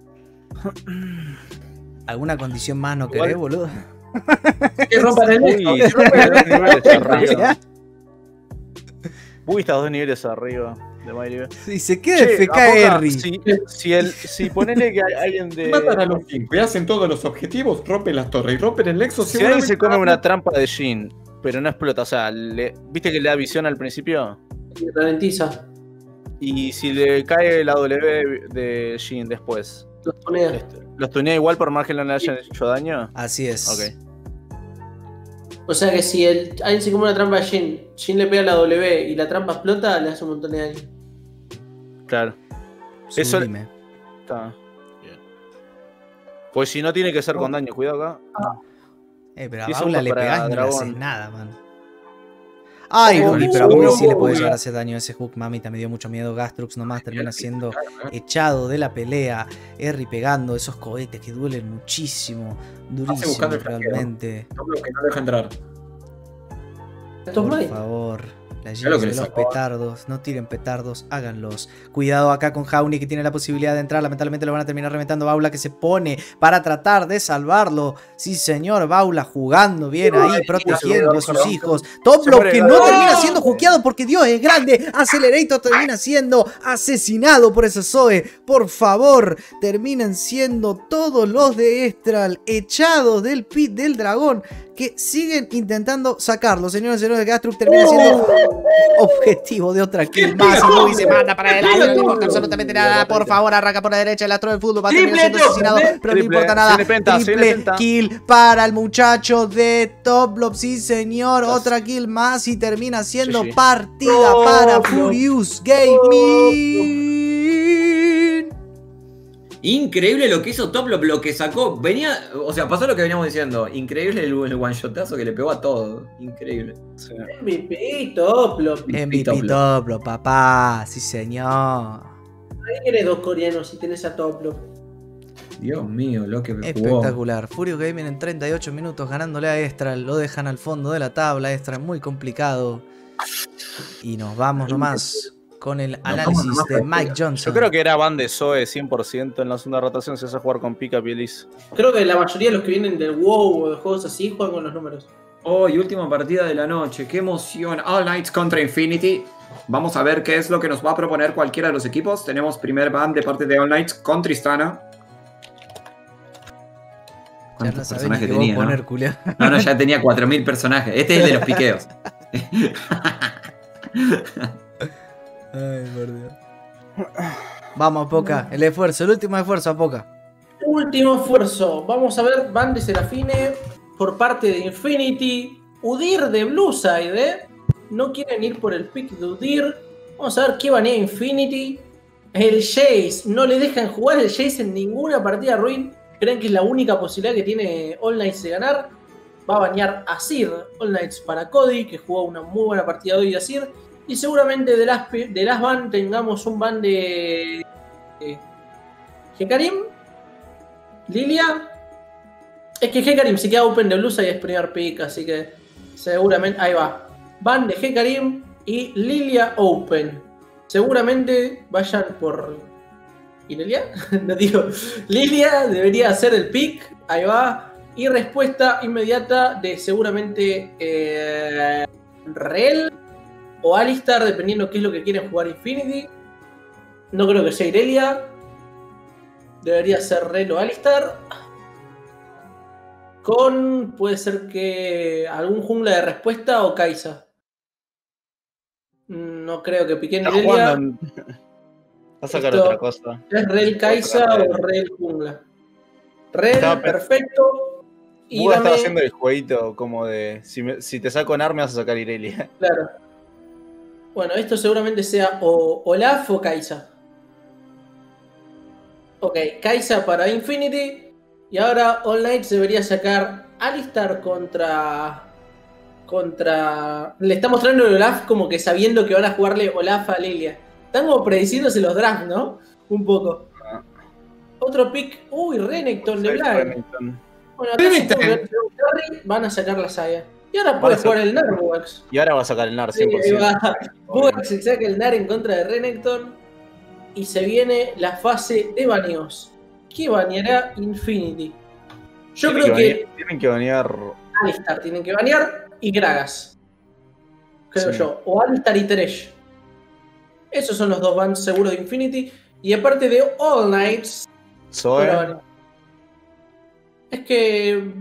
¿Alguna condición más no Igual- querés, boludo? Que rompan el Uy, Nexo, está dos niveles arriba. Uy, está dos niveles arriba de Mighty. Si se queda Che, F K Apoca, R. Si, si, el, si ponele que hay alguien de. Matan a los cinco y hacen todos los objetivos, rompen las torres y rompen el nexo. Si alguien se come una trampa de Jhin, pero no explota, o sea, le- ¿viste que le da visión al principio? Y ralentiza. Y si le cae la W de Jhin después, Los pone. este, ¿los tunea igual por más que no le hayan hecho daño? Así es. Ok. O sea que si el, alguien se come una trampa de Jhin, Jhin le pega la W y la trampa explota, le hace un montón de daño. Claro. Eso- Sublime. Está. Bien. Pues si no tiene que ser con daño, cuidado acá. Eh, pero a diez Baula segundos le para pegás y no le dragón. haces nada, man. Ay, Oh, Buggy, pero a Buggy sí le puede Buggy. llegar a hacer daño ese hook, mamita. Me dio mucho miedo. Gastrux nomás termina siendo echado de la pelea. Erri pegando esos cohetes que duelen muchísimo. Durísimo, buscando el flanqueo. realmente. Que no deja entrar. Esto es Por Might. favor, la lo llave que de le los sacó. petardos. No tiren petardos, háganlos. Cuidado acá con Jauni que tiene la posibilidad de entrar. Lamentablemente lo van a terminar reventando. Baula que se pone para tratar de salvarlo. Sí, señor, Baula jugando bien ahí, protegiendo a sus hijos. Toplo muere que Gabriel. no termina siendo jukeado porque Dios es grande. Accelerator termina siendo asesinado por ese Zoe. Por favor, terminan siendo todos los de Estral echados del pit del dragón, que siguen intentando sacarlo. Señores y señores, Gastruk termina siendo objetivo de otra kill más. Y Buggy se manda para adelante, no le importa absolutamente nada. Por favor, arranca por la derecha el astro del fútbol. Va a terminar siendo asesinado, pero no Triple, importa nada. se le penta, se le Triple penta. kill para el muchacho de Toplop. Sí, señor. Otra kill más y termina siendo G G. partida Oh, para no. Furious Gaming. Increíble lo que hizo Toplop, lo que sacó. Venía, o sea, pasó lo que veníamos diciendo. Increíble el, el one-shotazo que le pegó a todo. Increíble. Sí. M V P, Toplop. M V P Toplop. Toplop, papá. Sí, señor. ¿Qué querés dos coreanos si tenés a Toplop? Dios mío, lo que me jugó. Espectacular. Furious Gaming en treinta y ocho minutos ganándole a Estral. Lo dejan al fondo de la tabla. Estral muy complicado. Y nos vamos nomás con el análisis nomás de por Mike Johnson. Yo creo que era ban de Zoe cien por ciento en la segunda rotación. Si vas a jugar con Pika y Elise. Creo que la mayoría de los que vienen del WoW o de juegos así juegan con los números. Hoy, última partida de la noche. Qué emoción. All Knights contra Infinity. Vamos a ver qué es lo que nos va a proponer cualquiera de los equipos. Tenemos primer ban de parte de All Knights con Tristana. Ya no ¿Cuántos sabés ni personajes qué vos tenía, no? poner, culiao. No, no, ya tenía cuatro mil personajes. Este es el de los piqueos. Ay, por Dios. Vamos, Poca. El esfuerzo, el último esfuerzo, Poca. Último esfuerzo. Vamos a ver Van de Serafine por parte de Infinity. Udyr de Blueside, ¿eh? No quieren ir por el pick de Udyr. Vamos a ver qué banea Infinity. El Jace. No le dejan jugar el Jace en ninguna partida Ruin. Creen que es la única posibilidad que tiene All Knights de ganar. Va a banear a Sir. All Knights para Cody, que jugó una muy buena partida hoy de Sir. Y seguramente de las, de las ban tengamos un ban de... de Hecarim. Lilia. Es que Hecarim se queda open de blusa y es primer pick, así que seguramente. Ahí va. Van de Hecarim y Lilia open. Seguramente vayan por ¿Irelia? No digo. Lilia debería hacer el pick. Ahí va. Y respuesta inmediata de seguramente eh, Rel o Alistar, dependiendo qué es lo que quieren jugar Infinity. No creo que sea Irelia. Debería ser Rel o Alistar. Con, puede ser que algún jungla de respuesta o Kai'Sa. No creo que piquen Está Irelia. jugando. Va a sacar Esto otra cosa. ¿Es Rel Kai'Sa Otra o Rel. Rel jungla? Rel, Estaba- perfecto. Y Buda estaba dame, haciendo el jueguito como de. Si, me- si te saco Nar, me vas a sacar Irelia. claro. Bueno, esto seguramente sea o Olaf o Kai'Sa. Ok, Kai'Sa para Infinity. Y ahora All Knights debería sacar Alistar contra. Contra. Le está mostrando el Olaf como que sabiendo que van a jugarle Olaf a Lilia. Están como prediciéndose los drafts, ¿no? Un poco. Ah. Otro pick. Uy, Renekton de Blind. Renekton. Bueno, acá Renekton. supongo que Carry van a sacar la Saya. Y ahora puede Van a jugar el Nar, Bugax. Y ahora va a sacar el Nar Sí, cien por ahí ciento. va. Bugax se saca el Nar en contra de Renekton. Y se viene la fase de baneos. ¿Qué baneará Infinity? Yo Tienen creo que banear- Tienen que banear. Alistar tienen que banear y Gragas. Creo Sí. yo. O Alistar y Thresh. Esos son los dos bans seguros de Infinity. Y aparte de All Knights. Zoe. para banear. Es que.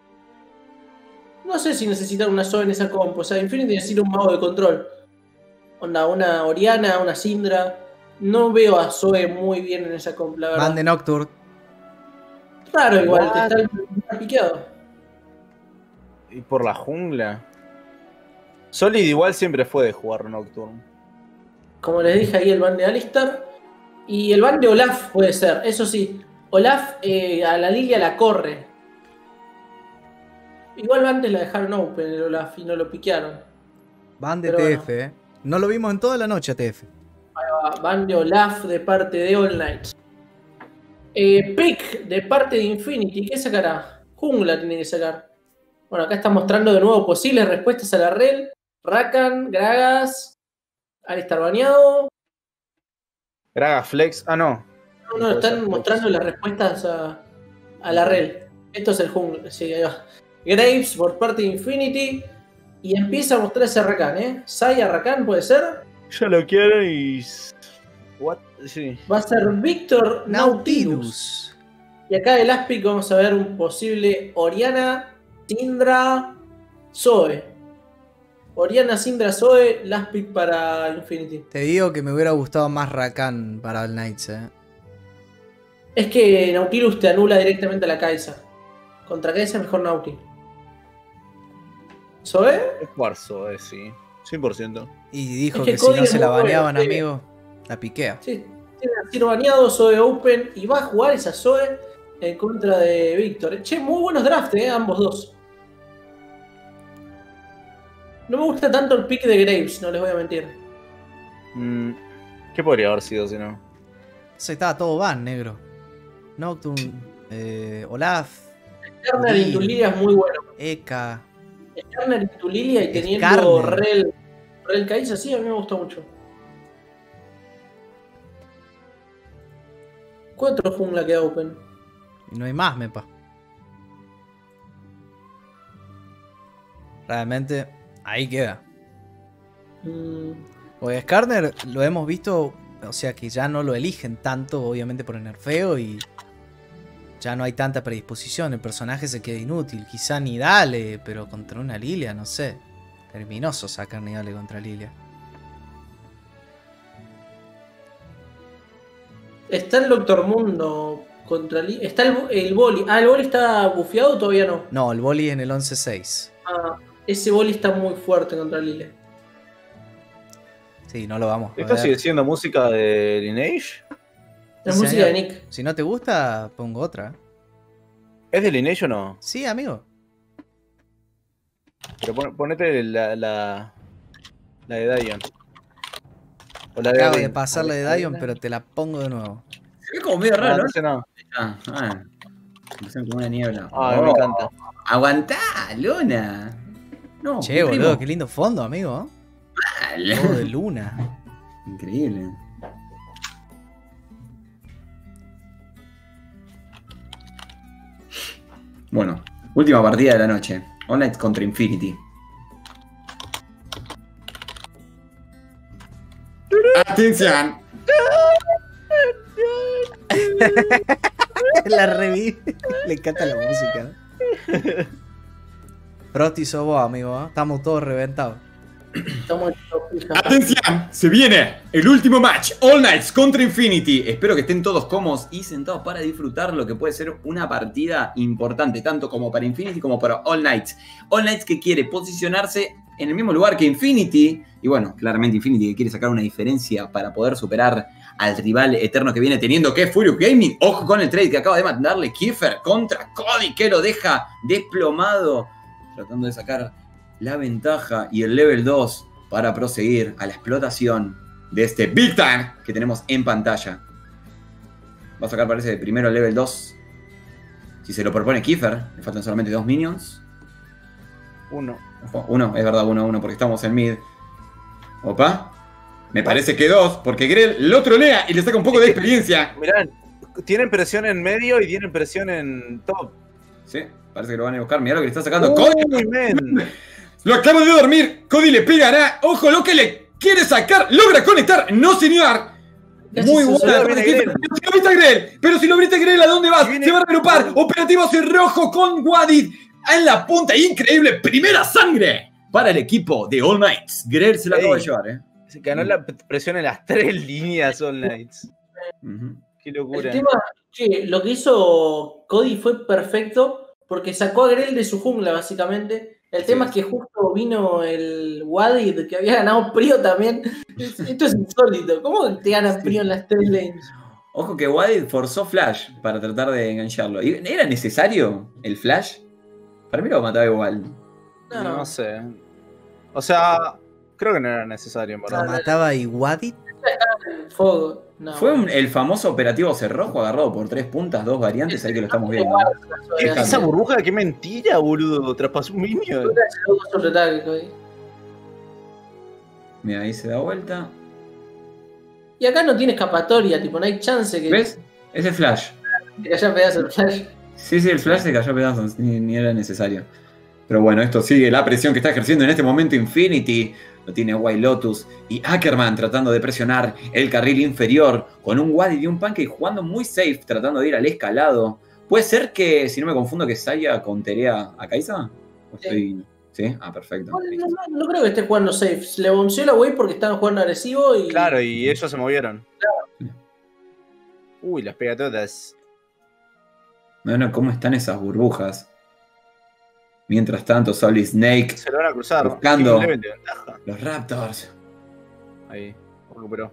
No sé si necesitan una Zoe en esa comp. O sea, Infinity necesita un mago de control. Onda, una Oriana, una Syndra. No veo a Zoe muy bien en esa comp, la verdad. Van de Nocturne. Claro, igual, What? está, está piqueado. Y por la jungla. Solid igual siempre fue de jugar Nocturne. Como les dije ahí, el ban de Alistar. Y el ban de Olaf puede ser. Eso sí, Olaf eh, a la Lilia la corre. Igual antes la dejaron open el Olaf y no lo piquearon. Van de Pero T bueno. F, eh. No lo vimos en toda la noche a T F. Ah, ban de Olaf de parte de All Knights. Eh, pick de parte de Infinity. ¿Qué sacará? Jungla tiene que sacar. Bueno, acá está mostrando de nuevo posibles respuestas a la Rel. Rakan, Gragas, Alistar baneado. Gragas Flex. Ah, no. No, no, están mostrando las respuestas a, a la Rel. Esto es el jungla. Sí, ahí va. Graves por parte de Infinity. Y empieza a mostrar ese Rakan, ¿eh? Saya Rakan puede ser. Yo lo quiero y. What? Sí. Va a ser Victor Nautilus. Nautilus. Y acá de last pick vamos a ver un posible Oriana, Syndra, Zoe. Oriana, Syndra, Zoe, last pick para Infinity. Te digo que me hubiera gustado más Rakan para el Knights, eh. Es que Nautilus te anula directamente a la Kai'Sa. Contra Kai'Sa mejor Nautilus. ¿Zoe? Es jugar Zoe, sí. cien por ciento. Y dijo Es que que, si Cody no es se la muy bueno, baneaban, sí. amigo, la piquea. Sí, tiene a Ciro baneado, Zoe Open. Y va a jugar esa Zoe en contra de Víctor. Che, muy buenos drafts, eh, ambos dos. No me gusta tanto el pick de Graves, no les voy a mentir. Mm, ¿Qué podría haber sido si no? Se estaba todo van, negro. Nocturne, eh, Olaf, Turner y Tulilia es muy bueno. Eka. Turner y Tulilia y teniendo Skarner. Rel, Rel Kai'Sa, sí, a mí me gusta mucho. Cuatro jungla queda open. Y no hay más, mepa. Realmente, ahí queda. Mm, Porque Skarner lo hemos visto, o sea que ya no lo eligen tanto, obviamente por el nerfeo, y ya no hay tanta predisposición. El personaje se queda inútil. Quizá Nidale, pero contra una Lilia, no sé. Terminoso sacar Nidale contra Lilia. Está el Doctor Mundo contra Li- Está el, el Boli. Ah, el Boli está bufeado o todavía no. No, el boli en el once seis. Ah, ese Boli está muy fuerte contra Lilia. Sí, no lo vamos a ¿Esto ver. sigue siendo música de Lineage? La Sí, música señor. de Nick. Si no te gusta, pongo otra. ¿Es de Lineage o no? Sí, amigo. Pero pon- ponete la, la, la de Dion. O la de Acabo de Odin. pasar la de Dion, pero te la pongo de nuevo. Se ve como medio Ah, raro, ¿no? entonces no. Ah, ah. Me hacen como una niebla. Ah, me Oh, encanta. Aguantá, Luna. No, Che, mi boludo, primo. qué lindo fondo, amigo. Mal. Todo de luna. Increíble. Bueno, última partida de la noche. All Knights contra Infinity. Atención. La revive. Le encanta la música. Frosty, sos vos, amigo, ¿eh? Estamos todos reventados. Estamos en pija. Atención. Se viene el último match. All Knights contra Infinity. Espero que estén todos cómodos y sentados para disfrutar lo que puede ser una partida importante, tanto como para Infinity como para All Knights. All Knights que quiere posicionarse en el mismo lugar que Infinity. Y bueno, claramente Infinity que quiere sacar una diferencia para poder superar al rival eterno que viene teniendo, que es Furious Gaming. Ojo con el trade que acaba de mandarle Kiefer contra Cody, que lo deja desplomado, tratando de sacar la ventaja y el level dos para proseguir a la explotación de este Big Time que tenemos en pantalla. Va a sacar, parece, primero el level dos. Si se lo propone Kiefer, le faltan solamente dos minions. Uno. Ojo, uno, es verdad, uno, uno, porque estamos en mid. Opa. Me parece que dos, porque Grell lo trolea y le saca un poco de experiencia. Mirá, tienen presión en medio y tienen presión en top. Sí, parece que lo van a buscar. Mirá lo que le está sacando Cody. Uy, men. Lo acabo de dormir. Cody le pegará. Ojo lo que le quiere sacar. Logra conectar. No, señor. Muy Gracias, buena. Solo Pero viene si Grell. lo viste a Grell. Pero si lo viste a Grell, ¿a dónde vas? Viene- Se va a regrupar. Operativo cerrojo con Wadid en la punta. Increíble. Primera sangre Para el equipo de All Knights. Grell se la acaba de Ey. llevar, eh. Se ganó la presión en las tres líneas All Knights. Ujú. Qué El locura. tema, che, lo que hizo Cody fue perfecto porque sacó a Grell de su jungla, básicamente. El Sí. tema es que justo vino el Wadid que había ganado Prio también. Esto es insólito. ¿Cómo te ganan Prio en las tres lanes? Ojo que Wadid forzó Flash para tratar de engancharlo. ¿Y ¿Era necesario el Flash? Para mí lo mataba igual. No, No sé. O sea, creo que no era necesario, en ¿Lo verdad. mataba Iwadit? el fuego. No. Fue un- el famoso operativo cerrojo agarrado por tres puntas, dos variantes, ahí que lo estamos viendo. ¿Qué- Fíjate. Esa burbuja, qué mentira, boludo. Traspasó un minion. Sobre ataque, Cody. Mira, ahí se da vuelta. Y acá no tiene escapatoria, tipo, no hay chance que ¿Ves? Es el Flash. te caiga pedazo el flash. Sí, sí, el Flash se cayó a pedazos, ni, ni era necesario. Pero bueno, esto sigue la presión que está ejerciendo en este momento Infinity. Lo tiene White Lotus y Ackerman tratando de presionar el carril inferior con un Wadid y un Pancake jugando muy safe, tratando de ir al escalado. ¿Puede ser que, si no me confundo, que Saya conterea a Kaisa? ¿O Sí. estoy- ¿Sí? Ah, perfecto. No, no, no, no creo que esté jugando safe. Le bonció la wave porque estaban jugando agresivo y. Claro, y ellos se movieron. Uy, las pegatotas. Bueno, ¿cómo están esas burbujas? Mientras tanto, Solid Snake, Se lo van a cruzar. Buscando. Tiene un level de ventaja. los Raptors. Ahí, recuperó.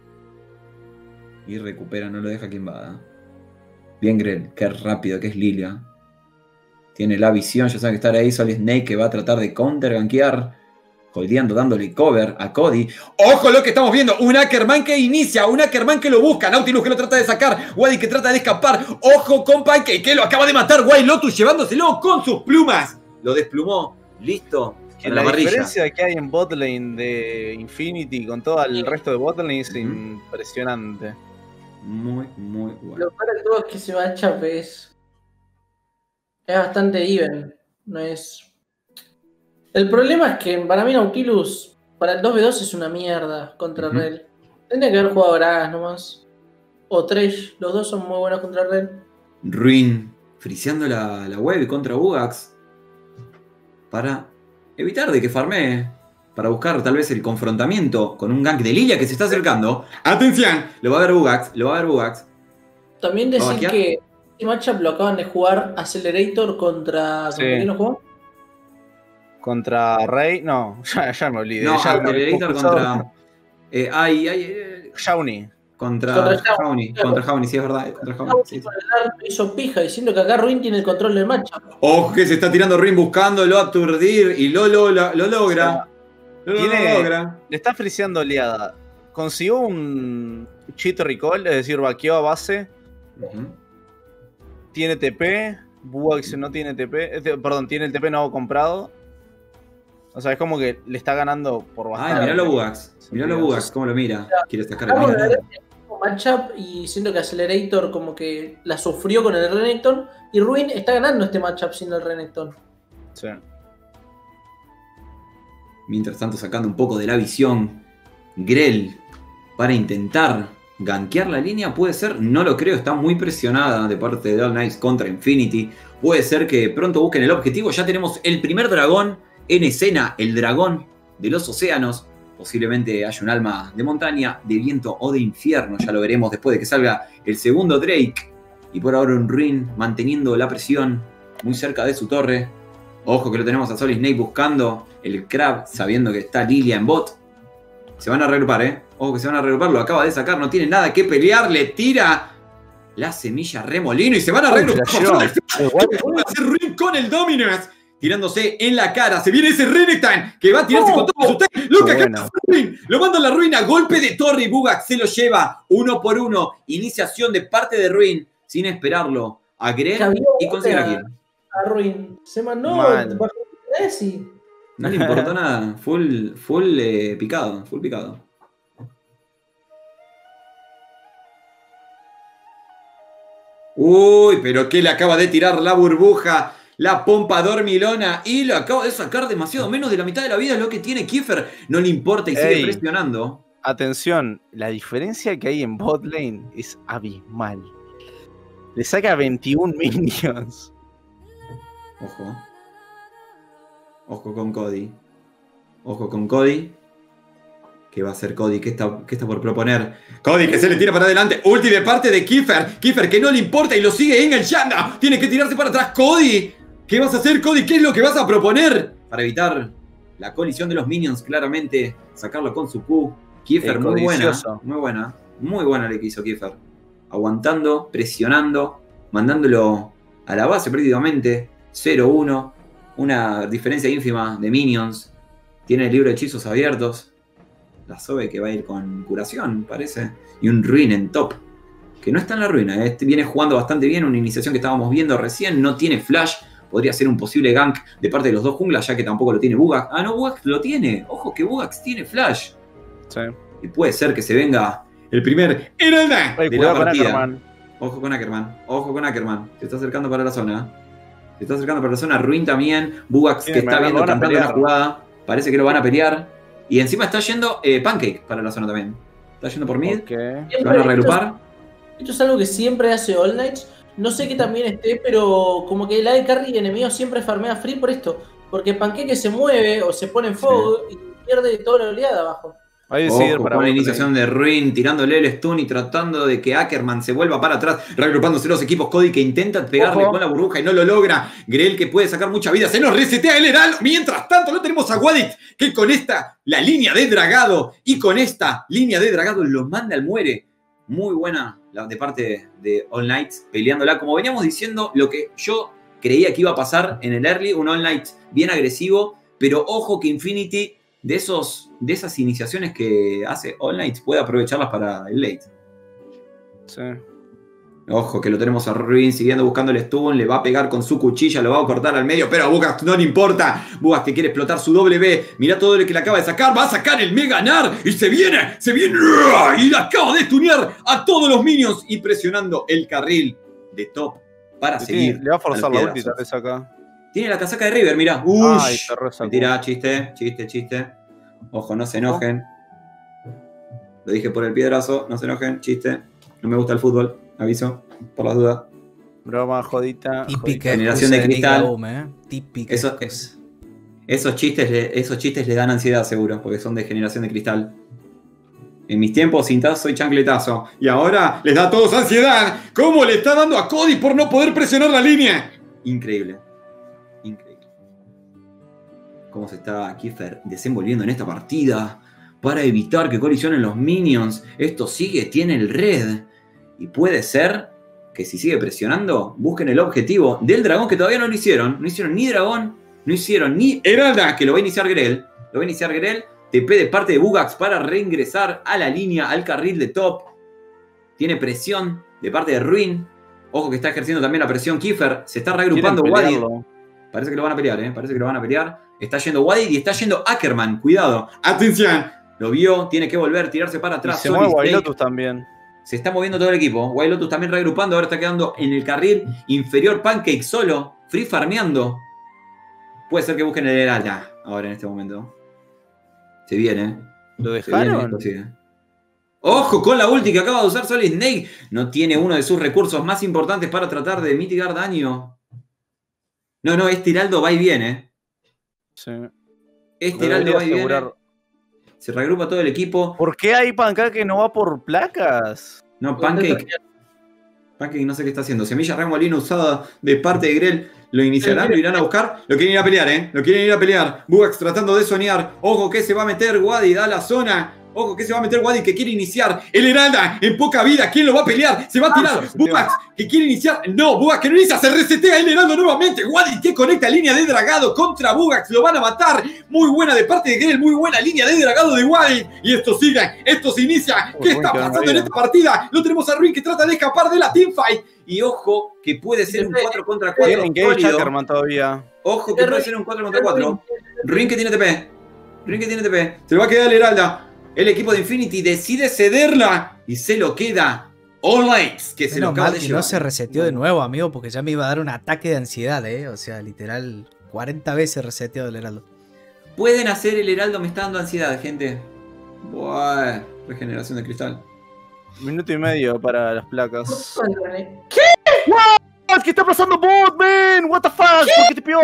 Y recupera, no lo deja que invada. Bien, Grell, qué rápido, que es Lilia. Tiene la visión, ya saben que estar ahí. Solid Snake que va a tratar de counter gankear. Holdeando, dándole cover a Cody. Ojo lo que estamos viendo. Un Ackerman que inicia. Un Ackerman que lo busca. Nautilus que lo trata de sacar. Wadid que trata de escapar. Ojo con Pancake que lo acaba de matar. White Lotus llevándoselo con sus plumas. Lo desplumó. Listo. Que para la la parrilla. diferencia que hay en botlane de Infinity con todo el resto de botlane es impresionante. Muy, muy bueno. Lo peor de todo es que se va a chape. Es, es bastante even. No es. El problema es que para mí Nautilus, para el dos ve dos es una mierda contra Ujú. Rel. Tendría que haber jugado Gragas nomás. O Thresh, los dos son muy buenos contra Rel. Ruin friseando la, la wave contra Ugax para evitar de que farmee, para buscar tal vez el confrontamiento con un gank de Lilia que se está acercando. Atención. Lo va a ver Ugax, lo va a ver Ugax. También ¿Va a decir vaquear? que este matchup lo acaban de jugar Accelerator contra. Sí. ¿Contra quién lo jugó? Contra Rey, no, ya, ya me olvidé. No, ya me Accelerator puso- contra. Eh, ay, ay, eh, Shawnee. contra Contra Jauni. Contra Jauni, sí, es verdad. Contra Jauni, sí, sí. Con el Dark hizo pija diciendo que acá Ruin tiene el control del matchup. Ojo que se está tirando Ruin buscándolo aturdir y lo, lo, lo, lo logra. Lo, lo tiene- logra. Le está friseando oleada. Consiguió un cheat recall, es decir, vaqueó a base. Ujú. Tiene T P. Buax no tiene T P. este, perdón, tiene el T P no comprado. O sea, es como que le está ganando por bastante. Ay, miralo Bugax. Miralo Sentido. Bugax, cómo lo mira. Quiere sacar el Vamos a mira. ver matchup y siento que Accelerator como que la sufrió con el Renekton y Ruin está ganando este matchup sin el Renekton. Sí. Mientras tanto, sacando un poco de la visión, Grell para intentar gankear la línea, puede ser, no lo creo, está muy presionada de parte de All Knights contra Infinity. Puede ser que pronto busquen el objetivo. Ya tenemos el primer dragón en escena, el dragón de los océanos. Posiblemente haya un alma de montaña, de viento o de infierno. Ya lo veremos después de que salga el segundo Drake. Y por ahora un Rin manteniendo la presión muy cerca de su torre. Ojo que lo tenemos a Solid Snake buscando el Crab, sabiendo que está Lilia en bot. Se van a reagrupar, ¿eh? Ojo que se van a reagrupar, lo acaba de sacar, no tiene nada que pelear, le tira la semilla remolino y se van a reagrupar. Va a hacer Rin con el Dominus, tirándose en la cara. Se viene ese Renekton que va a tirarse con todo su tank. Lo que acaba Rin, lo manda a la ruina, golpe de torre y Bugak se lo lleva uno por uno. Iniciación de parte de Rin, sin esperarlo, a Grell y consigue la kill. A Ruin, se mandó Man. bajo Messi. No le importó nada, full, full eh, picado, full picado. Uy, pero que le acaba de tirar la burbuja, la pompa dormilona y lo acaba de sacar demasiado. Menos de la mitad de la vida es lo que tiene Kiefer. No le importa y sigue Ey. presionando. Atención, la diferencia que hay en bot lane es abismal. Le saca veintiún minions. Ojo. Ojo con Cody. Ojo con Cody. ¿Qué va a hacer Cody? ¿Qué está, qué está por proponer? Cody que se le tira para adelante. Ulti de parte de Kiefer. Kiefer que no le importa y lo sigue enganchando. Tiene que tirarse para atrás. Cody. ¿Qué vas a hacer, Cody? ¿Qué es lo que vas a proponer? Para evitar la colisión de los minions, claramente. Sacarlo con su Q. Kiefer, El muy buena. codicioso. Muy buena. Muy buena la que hizo Kiefer. Aguantando, presionando, mandándolo a la base prácticamente. cero uno. Una diferencia ínfima de minions. Tiene el libro de hechizos abiertos. La Zoe que va a ir con curación, parece. Y un Ruin en top. Que no está en la ruina. ¿eh? Viene jugando bastante bien. Una iniciación que estábamos viendo recién. No tiene flash. Podría ser un posible gank de parte de los dos junglas, ya que tampoco lo tiene Bugak. Ah, no, Bugak lo tiene. Ojo que Bugak tiene flash. Sí. Y puede ser que se venga el primer Heralda Ay, de la cuidado con partida. Ackerman. Ojo con Ackerman. Ojo con Ackerman. Se está acercando para la zona. Se está acercando para la zona. Ruin también. Bugax Sí, que me- está lo viendo van a cantando la pelear. jugada. Parece que lo van a pelear. Y encima está yendo eh, Pancake para la zona también. Está yendo por mid. Ok. Se van a reagrupar. Esto es algo que siempre hace All Knights. No sé qué también esté, pero como que el A D Carry enemigo siempre farmea free por esto. Porque Panqueque se mueve o se pone en fuego y pierde toda la oleada abajo. Hay decidir Ojo para con la bot iniciación lane. de Ruin, tirándole el stun y tratando de que Ackerman se vuelva para atrás, reagrupándose los equipos. Cody que intenta pegarle Ojo. con la burbuja y no lo logra. Grell que puede sacar mucha vida, se nos resetea el heraldo. Mientras tanto, no tenemos a Wadit que con esta, la línea de dragado, y con esta línea de dragado lo manda al muere. Muy buena la de parte de All Knights peleándola. Como veníamos diciendo, lo que yo creía que iba a pasar en el early, un All Knights bien agresivo, pero ojo que Infinity de, esos, de esas iniciaciones que hace All Knights puede aprovecharlas para el late. Sí. Ojo que lo tenemos a Ruin siguiendo buscando el stun, le va a pegar con su cuchilla, lo va a cortar al medio, pero a Bugas no le importa. Bugas que quiere explotar su W, mirá todo lo que le acaba de sacar, va a sacar el Mega Nar y se viene, se viene y le acaba de stunear a todos los minions y presionando el carril de top para Sí, seguir. le va a forzar la los ulti tal vez acá. Tiene la casaca de River, mirá. Uy, Ay, te re sacó. mentira, chiste, chiste, chiste. Ojo, no se enojen. Lo dije por el piedrazo, no se enojen, chiste. No me gusta el fútbol, aviso, por las dudas. Broma, jodita. Típica jodita. Generación de excusa cristal. Nick Gaume, ¿eh? Típica Eso- excusa. Esos chistes, le, esos chistes le dan ansiedad seguro, porque son de generación de cristal. En mis tiempos, cintazo soy chancletazo. Y ahora les da a todos ansiedad. ¿Cómo le está dando a Cody por no poder presionar la línea? Increíble. Increíble. Cómo se está Kiefer desenvolviendo en esta partida para evitar que colisionen los minions. Esto sigue, tiene el red. Y puede ser que si sigue presionando, busquen el objetivo del dragón, que todavía no lo hicieron. No hicieron ni dragón, no hicieron ni Heralda, que lo va a iniciar Grell. Lo va a iniciar Grell. T P de parte de Bugax para reingresar a la línea, al carril de top. Tiene presión de parte de Ruin. Ojo que está ejerciendo también la presión Kiefer. Se está reagrupando Quieren Wadid. pelearlo. Parece que lo van a pelear, ¿eh? Parece que lo van a pelear. Está yendo Wadid y está yendo Ackerman. Cuidado. Atención. Lo vio, tiene que volver, tirarse para Y atrás. se Solid mueve Snake. Wailotus también. Se está moviendo todo el equipo. White Lotus también reagrupando. Ahora está quedando en el carril inferior. Pancake solo. Free farmeando. Puede ser que busquen el Heralda ahora en este momento. Se viene. ¿Lo Se viene, dejaron? esto sigue. Ojo con la ulti que acaba de usar Solid Snake. No tiene uno de sus recursos más importantes para tratar de mitigar daño. No, no, este Heraldo va y viene. Sí. Este Heraldo Debería va y viene. asegurar. Se reagrupa todo el equipo. ¿Por qué hay Pancake que no va por placas? No, Pancake. Pancake no sé qué está haciendo. Semilla remolino usada de parte de Grell. ¿Lo iniciarán? ¿Lo irán a buscar? Lo quieren ir a pelear, ¿eh? Lo quieren ir a pelear. Bugax tratando de soñar. Ojo que se va a meter Wadi. Da la zona. Ojo que se va a meter Wadi que quiere iniciar. El Heralda en poca vida. ¿Quién lo va a pelear? Se va a tirar. Bugax que quiere iniciar. No, Bugax que no inicia. Se resetea el Heraldo nuevamente. Wadi que conecta línea de dragado contra Bugax. Lo van a matar. Muy buena de parte de Grell. Muy buena línea de dragado de Wadi. Y esto sigue. Esto se inicia. ¿Qué está pasando en esta partida? Lo tenemos a Ruin que trata de escapar de la teamfight. Y ojo que puede ser un cuatro contra cuatro. Tiene engage Ackerman todavía. Ojo que puede ser un cuatro contra cuatro. Ruin que tiene T P. Ruin que tiene T P. Se lo va a quedar el Heralda. El equipo de Infinity decide cederla y se lo queda All Lights, que se lo Menos acaba mal de que llevar. no se reseteó de nuevo, amigo, porque ya me iba a dar un ataque de ansiedad, ¿eh? O sea, literal, cuarenta veces reseteado el Heraldo. Pueden hacer el Heraldo, me está dando ansiedad, gente. Buah, regeneración de cristal. Minuto y medio para las placas. ¿Qué? ¿Qué está pasando, bot, man? What the fuck? ¿Por qué te pidió?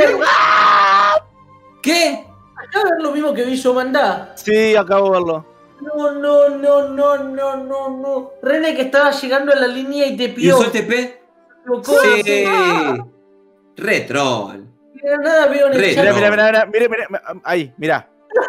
¿Qué? Acá ver lo mismo que vi yo mandar. Sí, acabo de verlo. No, no, no, no, no, no, no. René que estaba llegando a la línea y te ¿Y pidió. usó el T P? Sí. Retrol. De nada veo en el Re- chat. Mira, mira, mira, mira, mira, mira, ahí, mira.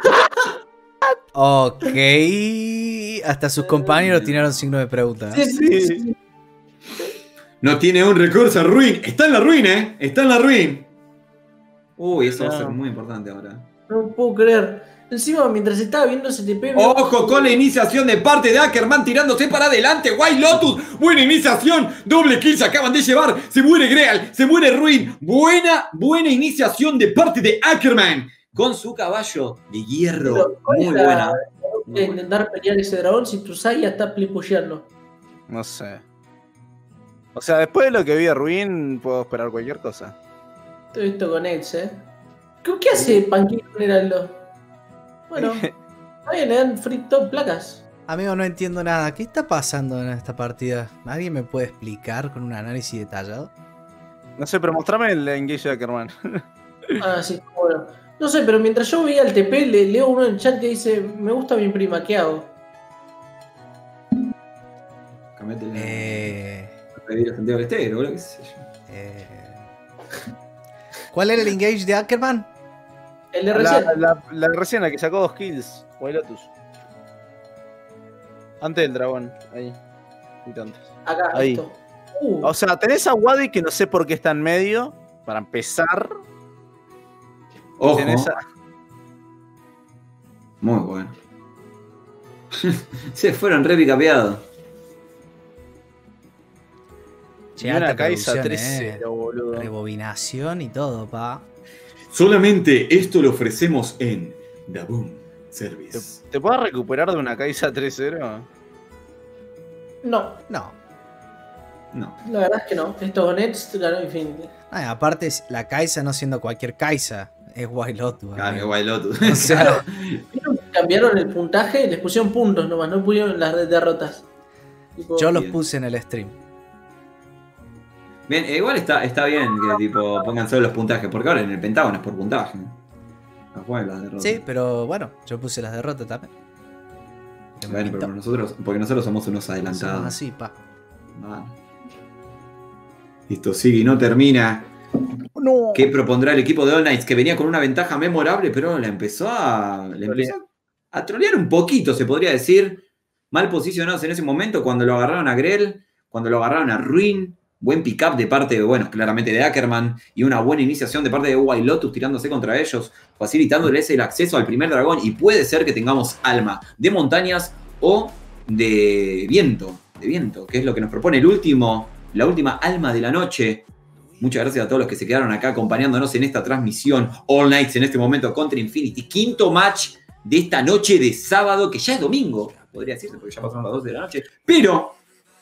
Ok. Hasta sus compañeros tiraron signo de pregunta. Sí, sí, sí. No tiene un recurso, Ruin. Está en la ruin, ¿eh? Está en la ruin. Uy, eso va a ser muy importante ahora. No puedo creer. Encima, mientras estaba viendo ese T P. veo- Ojo con la iniciación de parte de Ackerman tirándose para adelante. White Lotus, buena iniciación. Doble kill se acaban de llevar. Se muere Greal, se muere Ruin. Buena, buena iniciación de parte de Ackerman. Con su caballo de hierro. Pero, ¿cuál Muy es la- buena. de intentar pelear ese dragón si tu Saya está plipoyeando? No sé. O sea, después de lo que vi de Ruin, puedo esperar cualquier cosa. Todo esto con Edge, ¿eh? ¿Qué, qué hace Panquito con Heraldo? Bueno, está bien, le dan free top placas. Amigo, no entiendo nada. ¿Qué está pasando en esta partida? ¿Alguien me puede explicar con un análisis detallado? No sé, pero mostrame el engage de Ackerman. Ah, sí, bueno. No sé, pero mientras yo veía el T P, le leo uno en el chat que dice: me gusta mi prima, ¿qué hago? Cambiate la- Eh, Revivir a Santiago del Estero, boludo, qué sé yo. eh. ¿Cuál era el engage de Ackerman? El de La, recién. la, la recién, la que sacó dos kills, White Lotus. Antes del dragón, ahí. Y antes. Acá, ahí. esto. Uh, O sea, tenés a Wadi que no sé por qué está en medio, para empezar. Ojo. Tenés a... Muy bueno. Se fueron re picapeados. Che, y una alta Kaisa producción, tres eh. cero, boludo. Rebobinación y todo, pa. Solamente esto lo ofrecemos en Daboom Service. ¿Te puedes recuperar de una Kaisa tres cero? no, No. No. la verdad es que no. Esto con Edge ganó Infinity. Ah, aparte, la Kaisa no siendo cualquier Kaisa, es White Lotus. Claro, amigo. White Lotus. O sea, ¿Vieron que cambiaron el puntaje? Les pusieron puntos nomás, no pusieron las de- derrotas. Tipo, yo los Bien. puse en el stream. Bien, eh, igual está, está bien que tipo pongan solo los puntajes, porque ahora en el Pentágono es por puntaje. No juegan las derrotas. Sí, pero bueno, yo puse las derrotas también. Que me Bueno, pintó. pero nosotros, porque nosotros somos unos Somos adelantados. así, pa. Vale. Esto sigue y no termina. No. ¿Qué propondrá el equipo de All Knights? Que venía con una ventaja memorable, pero la empezó a. Le empezó a trolear un poquito, se podría decir. Mal posicionados en ese momento, cuando lo agarraron a Grell, cuando lo agarraron a Ruin. Buen pick-up de parte, bueno, claramente de Ackerman. Y una buena iniciación de parte de White Lotus tirándose contra ellos, facilitándoles el acceso al primer dragón. Y puede ser que tengamos alma de montañas o de viento. De viento, que es lo que nos propone el último, la última alma de la noche. Muchas gracias a todos los que se quedaron acá acompañándonos en esta transmisión. All Knights en este momento contra Infinity. Quinto match de esta noche de sábado, que ya es domingo, podría decirse, porque ya pasaron las doce de la noche. Pero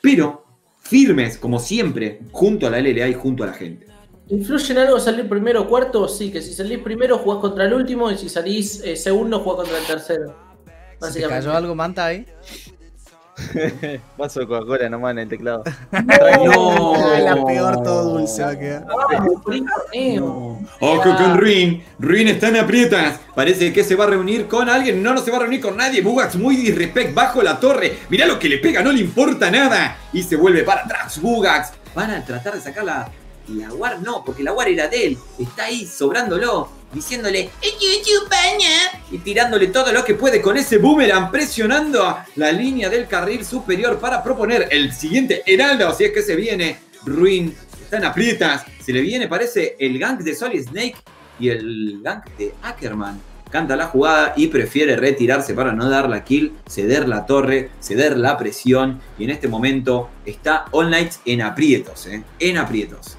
pero firmes, como siempre, junto a la L L A y junto a la gente. ¿Influye en algo salir primero o cuarto? Sí, que si salís primero jugás contra el último y si salís eh, segundo jugás contra el tercero. ¿Se te cayó algo, Manta, ahí? Vaso de Coca-Cola nomás en el teclado. No. La peor todo dulce va a quedar. No. Ojo con Ruin. Ruin está en aprietas. Parece que se va a reunir con alguien. No, no se va a reunir con nadie. Bugax muy disrespect bajo la torre. Mirá lo que le pega, no le importa nada. Y se vuelve para atrás Bugax. Van a tratar de sacar la, la War. No, porque la War era de él. Está ahí sobrándolo. Diciéndole y tirándole todo lo que puede con ese boomerang, presionando a la línea del carril superior para proponer el siguiente heraldo. Si es que se viene, Ruin está en aprietas. Se le viene, parece, el gank de Solid Snake y el gank de Ackerman. Canta la jugada y prefiere retirarse para no dar la kill, ceder la torre, ceder la presión. Y en este momento está All Knights en aprietos, ¿eh? En aprietos.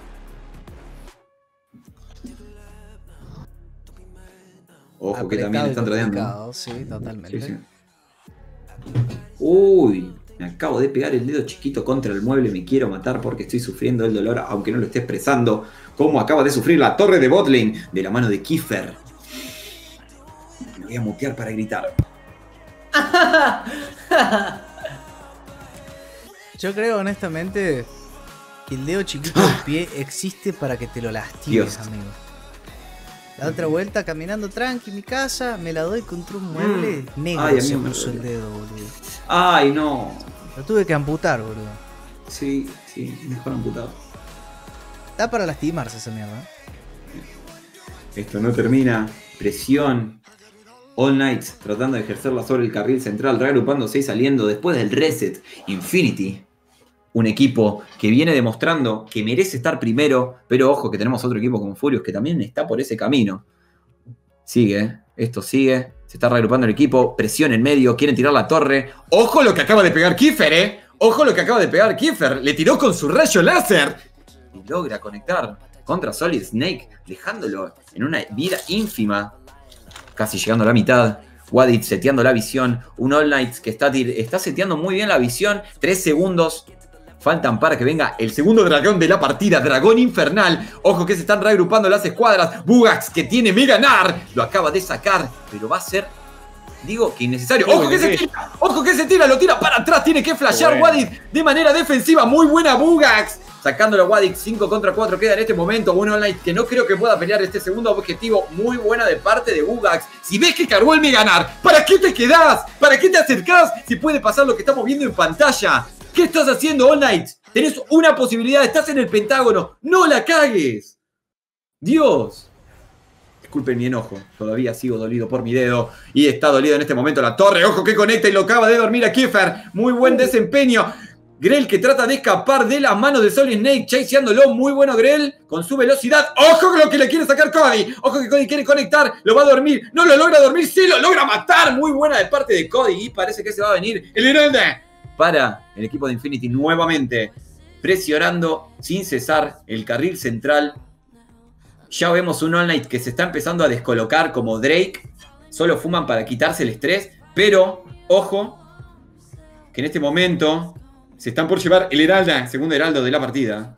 Ojo que también están tradeando. Sí, totalmente. Sí, sí. Uy, me acabo de pegar el dedo chiquito contra el mueble. Me quiero matar porque estoy sufriendo el dolor, aunque no lo esté expresando. Como acaba de sufrir la torre de botlane de la mano de Kiefer. Me voy a mutear para gritar. Yo creo honestamente que el dedo chiquito del pie existe para que te lo lastimes, Dios. amigo. La otra vuelta, caminando tranqui en mi casa, me la doy contra un mueble Mm. negro. Ay, se amigo, me puso el duele. dedo, boludo. Ay, no. Lo tuve que amputar, boludo. Sí, sí, mejor amputado. Da para lastimarse esa mierda. Esto no termina. Presión. All Knights tratando de ejercerla sobre el carril central, reagrupándose y saliendo después del reset. Infinity. Un equipo que viene demostrando que merece estar primero, pero ojo que tenemos otro equipo como Furious que también está por ese camino. Sigue, esto sigue, se está reagrupando el equipo, presión en medio, quieren tirar la torre. ¡Ojo lo que acaba de pegar Kiefer, eh! ¡Ojo lo que acaba de pegar Kiefer! Le tiró con su rayo láser y logra conectar contra Solid Snake, dejándolo en una vida ínfima, casi llegando a la mitad. Wadid seteando la visión, un All Knights que está, está seteando muy bien la visión, tres segundos. Faltan para que venga el segundo dragón de la partida, Dragón Infernal. Ojo que se están reagrupando las escuadras. Bugax que tiene Mega Gnar. Lo acaba de sacar, pero va a ser, digo, que innecesario. ¡Ojo que se tira! ¡Ojo que se tira! Lo tira para atrás. Tiene que flashear Wadid de manera defensiva. Muy buena Bugax. Sacándolo a Wadid. cinco contra cuatro queda en este momento. Un online que no creo que pueda pelear este segundo objetivo. Muy buena de parte de Bugax. Si ves que cargó el Mega Gnar, ¿para qué te quedás? ¿Para qué te acercás? Si puede pasar lo que estamos viendo en pantalla. ¿Qué estás haciendo, All Knights? Tenés una posibilidad, estás en el Pentágono. ¡No la cagues! ¡Dios! Disculpen mi enojo, todavía sigo dolido por mi dedo. Y está dolido en este momento la torre. ¡Ojo que conecta y lo acaba de dormir a Kiefer! Muy buen desempeño. Grell que trata de escapar de las manos de Solid Snake, chaseándolo. Muy bueno Grell con su velocidad. ¡Ojo con lo que le quiere sacar Cody! ¡Ojo que Cody quiere conectar! ¡Lo va a dormir! ¡No lo logra dormir! ¡Sí lo logra matar! Muy buena de parte de Cody. Y parece que se va a venir el Heralda para el equipo de Infinity nuevamente, presionando sin cesar el carril central. Ya vemos un All Knight que se está empezando a descolocar como Drake. Solo fuman para quitarse el estrés. Pero, ojo, que en este momento se están por llevar el Heralda, segundo heraldo de la partida.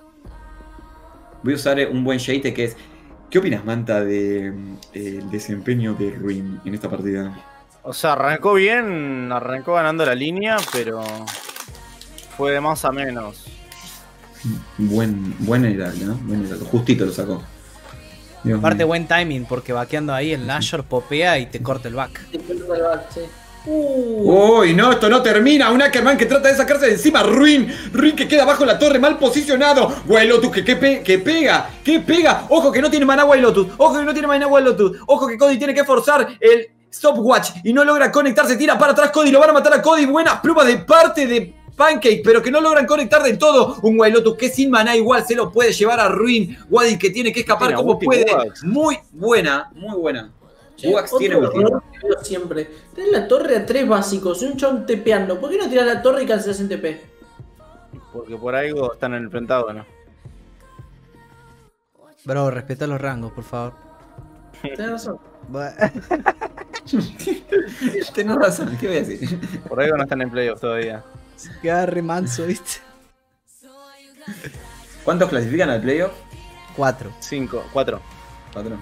Voy a usar un buen shade que es... ¿Qué opinas, Manta, del de, eh, desempeño de Ruin en esta partida? O sea, arrancó bien, arrancó ganando la línea, pero fue de más a menos. Buen, buen heraldo, ¿no? Buen heraldo. Justito lo sacó. Dios Aparte, mío. buen timing, porque vaqueando ahí el Nashor popea y te corta el back. Uh. Uy, no, esto no termina. Un Ackerman que trata de sacarse de encima. Ruin, Ruin que queda bajo la torre, mal posicionado. Wild Lotus que, que, pe que pega, que pega. Ojo que no tiene maná Wild Lotus. Ojo que no tiene maná Wild Lotus. Ojo que Cody tiene que forzar el stopwatch y no logra conectarse. Tira para atrás Cody, lo van a matar a Cody. Buena pluma de parte de Pancake, pero que no logran conectar del todo. Un Wild Lotus que sin maná igual se lo puede llevar a Ruin. Wadid que tiene que escapar Tiene como ulti, puede. Bugax. Muy buena, muy buena. Che, Bugax otro tiene ulti. error que veo siempre. Tenés la torre a tres básicos y un chon tepeando. ¿Por qué no tirás la torre y cancelás en T P? Porque por algo están en el Pentágono. Bro, respeta los rangos, por favor. Tenés razón. Tenés razón, ¿qué voy a decir? Por algo no están en playoffs todavía. Se queda re manso, ¿viste? ¿Cuántos clasifican al playoff? Cuatro. Cinco, cuatro. Patrón.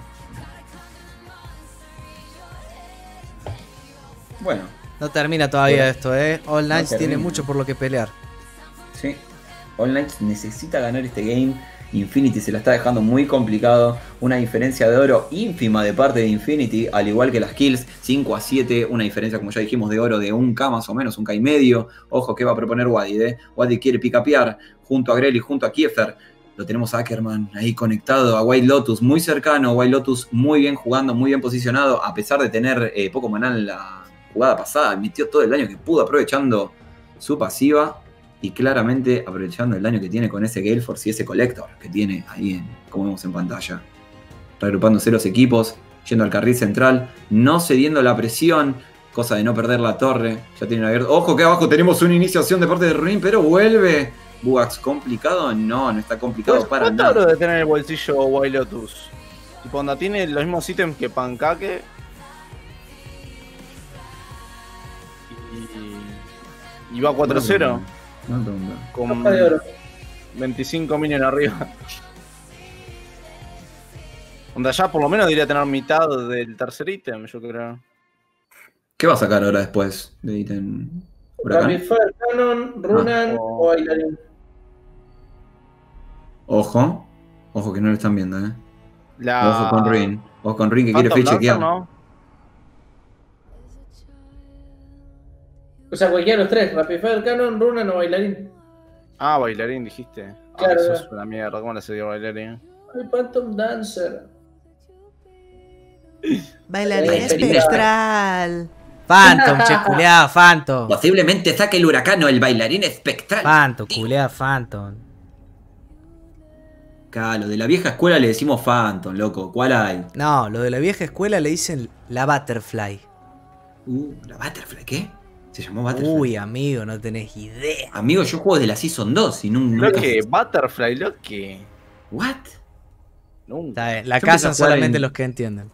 Bueno, No termina todavía Bueno. esto, ¿eh? All Knights No tiene termina. mucho por lo que pelear. sí. All Knights necesita ganar este game. Infinity se la está dejando muy complicado. Una diferencia de oro ínfima de parte de Infinity, al igual que las kills, cinco a siete. Una diferencia, como ya dijimos, de oro de un K más o menos, un K y medio. Ojo que va a proponer Wadid, ¿eh? Wadid quiere picapear junto a Grell y junto a Kiefer. Lo tenemos a Ackerman ahí conectado a White Lotus, muy cercano. White Lotus muy bien jugando, muy bien posicionado, a pesar de tener eh, poco maná en la jugada pasada. Metió todo el daño que pudo, aprovechando su pasiva. Y claramente aprovechando el daño que tiene con ese Gale Force y ese Collector que tiene ahí, en, como vemos en pantalla. Reagrupándose los equipos, yendo al carril central, no cediendo la presión, cosa de no perder la torre. Ya tienen abierto. Ojo que abajo tenemos una iniciación de parte de Ruin, pero vuelve. Bugax, ¿complicado? No, no está complicado Pues, para ¿cuánto nada. oro de tener el bolsillo Wild Lotus? Tipo, onda, tiene los mismos ítems que Pancake. Y, y va cuatro cero. No, no, no. Con Hoja de oro. veinticinco minions arriba. Onda, ya por lo menos debería tener mitad del tercer ítem, yo creo. ¿Qué va a sacar ahora después de ítem Huracán? Rapid Fire Cannon, Runan Ah. o Bailarín. Ojo. Ojo que no lo están viendo, eh. La... Ojo con Ruin. Ojo con Ruin que quiere Phantom face Dancer, chequear. ¿no? O sea, cualquiera de los tres. Rapid Fire Cannon, Runan o Bailarín. Ah, bailarín dijiste. Claro, Ah, eso claro. es una mierda, ¿cómo le se dio bailarín? Ay, Phantom Dancer. Bailarín Eh, espectral. Phantom, che, culeado, Phantom. Posiblemente saque el huracán o el bailarín espectral. Phantom, culeado, Phantom. Claro, de la vieja escuela le decimos Phantom, loco. ¿Cuál hay? No, lo de la vieja escuela le dicen la Butterfly. Uh, la Butterfly, ¿qué? Se llamó Butterfly. Uy, amigo, no tenés idea. Amigo, yo juego desde la Season dos y nun- Lo nunca... que, Butterfly, lo que. ¿What? Nunca. Está bien, la Yo cazan empecé a jugar solamente en- los que entienden.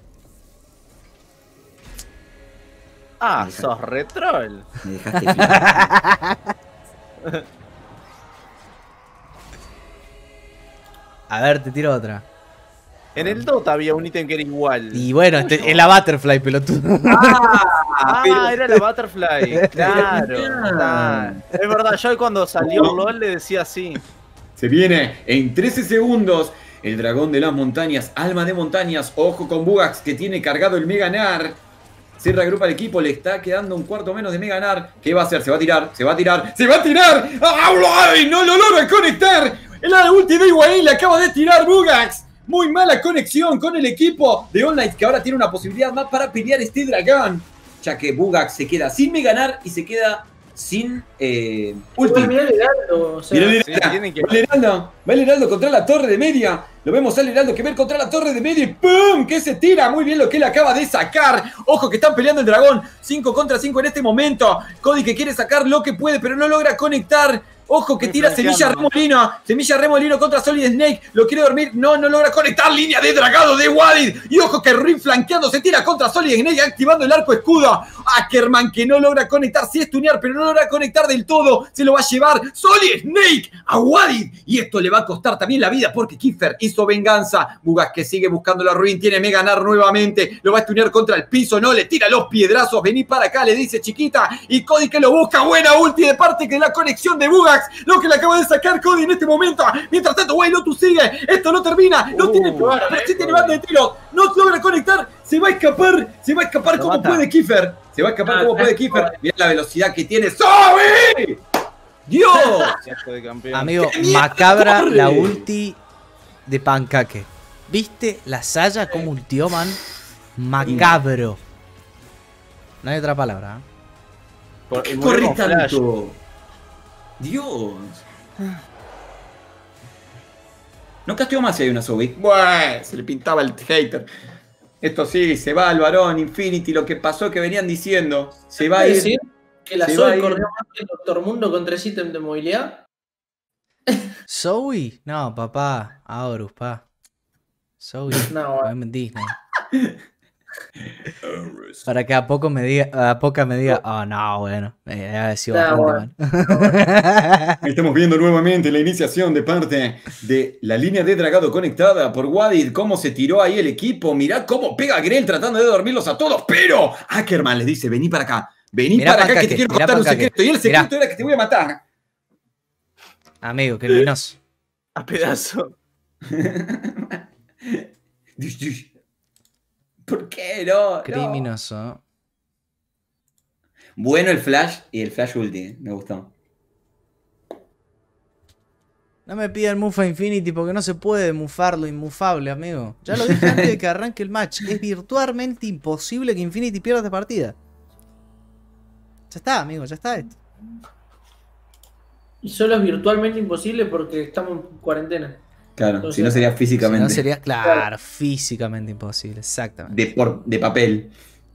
Ah, sos retroll. Me dejaste flipar. A ver, te tiro otra. En el Dota había un ítem que era igual. Y bueno, este, es la Butterfly, pelotudo. Ah, era la Butterfly. Claro. está. Es verdad, yo cuando salió LOL le decía así. Se viene en trece segundos el dragón de las montañas, alma de montañas. Ojo con Bugax que tiene cargado el Meganar. Se reagrupa el equipo, le está quedando un cuarto menos de Meganar. ¿Qué va a hacer? Se va a tirar, se va a tirar, se va a tirar. ¡Ay! ¡No lo logra conectar! El ulti de Higuaín le acaba de tirar Bugax. Muy mala conexión con el equipo de All Knights, que ahora tiene una posibilidad más para pelear este dragón. Ya que Bugax se queda sin Meganar y se queda sin eh, ulti. Igual, mirá el Heraldo, o sea, Mirá el Sí, Heraldo, tienen que- va el Heraldo, va el Heraldo contra la torre de media. Lo vemos al Heraldo que ver contra la torre de media y ¡pum! Que se tira muy bien lo que él acaba de sacar. Ojo que están peleando el dragón. cinco contra cinco en este momento. Cody que quiere sacar lo que puede, pero no logra conectar. Ojo que Muy tira flanqueando. Semilla Remolino. Semilla Remolino contra Solid Snake. Lo quiere dormir. No, no logra conectar. Línea de dragado de Wadid. Y ojo que Ruin flanqueando se tira contra Solid Snake activando el arco escudo. Ackerman que no logra conectar. Sí estunear, pero no logra conectar del todo. Se lo va a llevar Solid Snake a Wadid. Y esto le va a costar también la vida porque Kiefer hizo venganza. Bugas que sigue buscando la Ruin. Tiene Meganar nuevamente. Lo va a estunear contra el piso. No, le tira los piedrazos. Vení para acá, le dice chiquita. Y Cody que lo busca. Buena ulti de parte que la conexión de Bugax. Lo que le acaba de sacar Cody en este momento. Mientras tanto, White Lotus sigue. Esto no termina. No Uh, tiene pero sí tiene banda de tiro. No logra conectar. Se va a escapar. Se va a escapar Lo como mata. puede Kiefer. Se va a escapar Ah, como puede ah, Kiefer. ah. Mira la velocidad que tiene. ¡Sobe! ¡Dios! Hijo de campeón. Amigo, ¡Qué mierda, macabra corre! la ulti de Pancake. ¿Viste la Saya como ultió, man? Macabro. No hay otra palabra. ¿eh? Por- ¿Qué y murió corre con flash. tanto? Dios. No casteó más si hay una Sobic. Bueno, se le pintaba el hater. Esto sí, se va al varón Infinity. Lo que pasó que venían diciendo. Se va a ir. decir que la se va a Sol ir. corrió más que el Doctor Mundo con tres ítems de movilidad. Zoe, no, papá. Aorus, pa. Zoe, No, no en Disney. Para que a poco me diga, a poca me diga, oh no, bueno, eh, ha sido Nah, bastante bueno. mal. Estamos viendo nuevamente la iniciación de parte de la línea de dragado conectada por Wadid. Cómo se tiró ahí el equipo. Mirá cómo pega Grell tratando de dormirlos a todos. Pero Ackerman les dice, vení para acá. Vení Mirá para acá Pancaque, que te quiero mirá contar un Pancaque. secreto. Y el secreto Mirá. era que te voy a matar. Amigo, qué luminoso. A pedazo. Dush, dush. ¿Por qué no? no? Criminoso. Bueno el flash y el flash ulti. Me gustó. No me pidan Mufa Infinity porque no se puede mufar lo inmufable, amigo. Ya lo dije antes de que arranque el match. Es virtualmente imposible que Infinity pierda esta partida. Ya está, amigo, ya está esto. Y solo es virtualmente imposible porque estamos en cuarentena. Claro, Entonces, si no sería Si físicamente. no sería, claro, físicamente imposible, exactamente. De, por, de papel.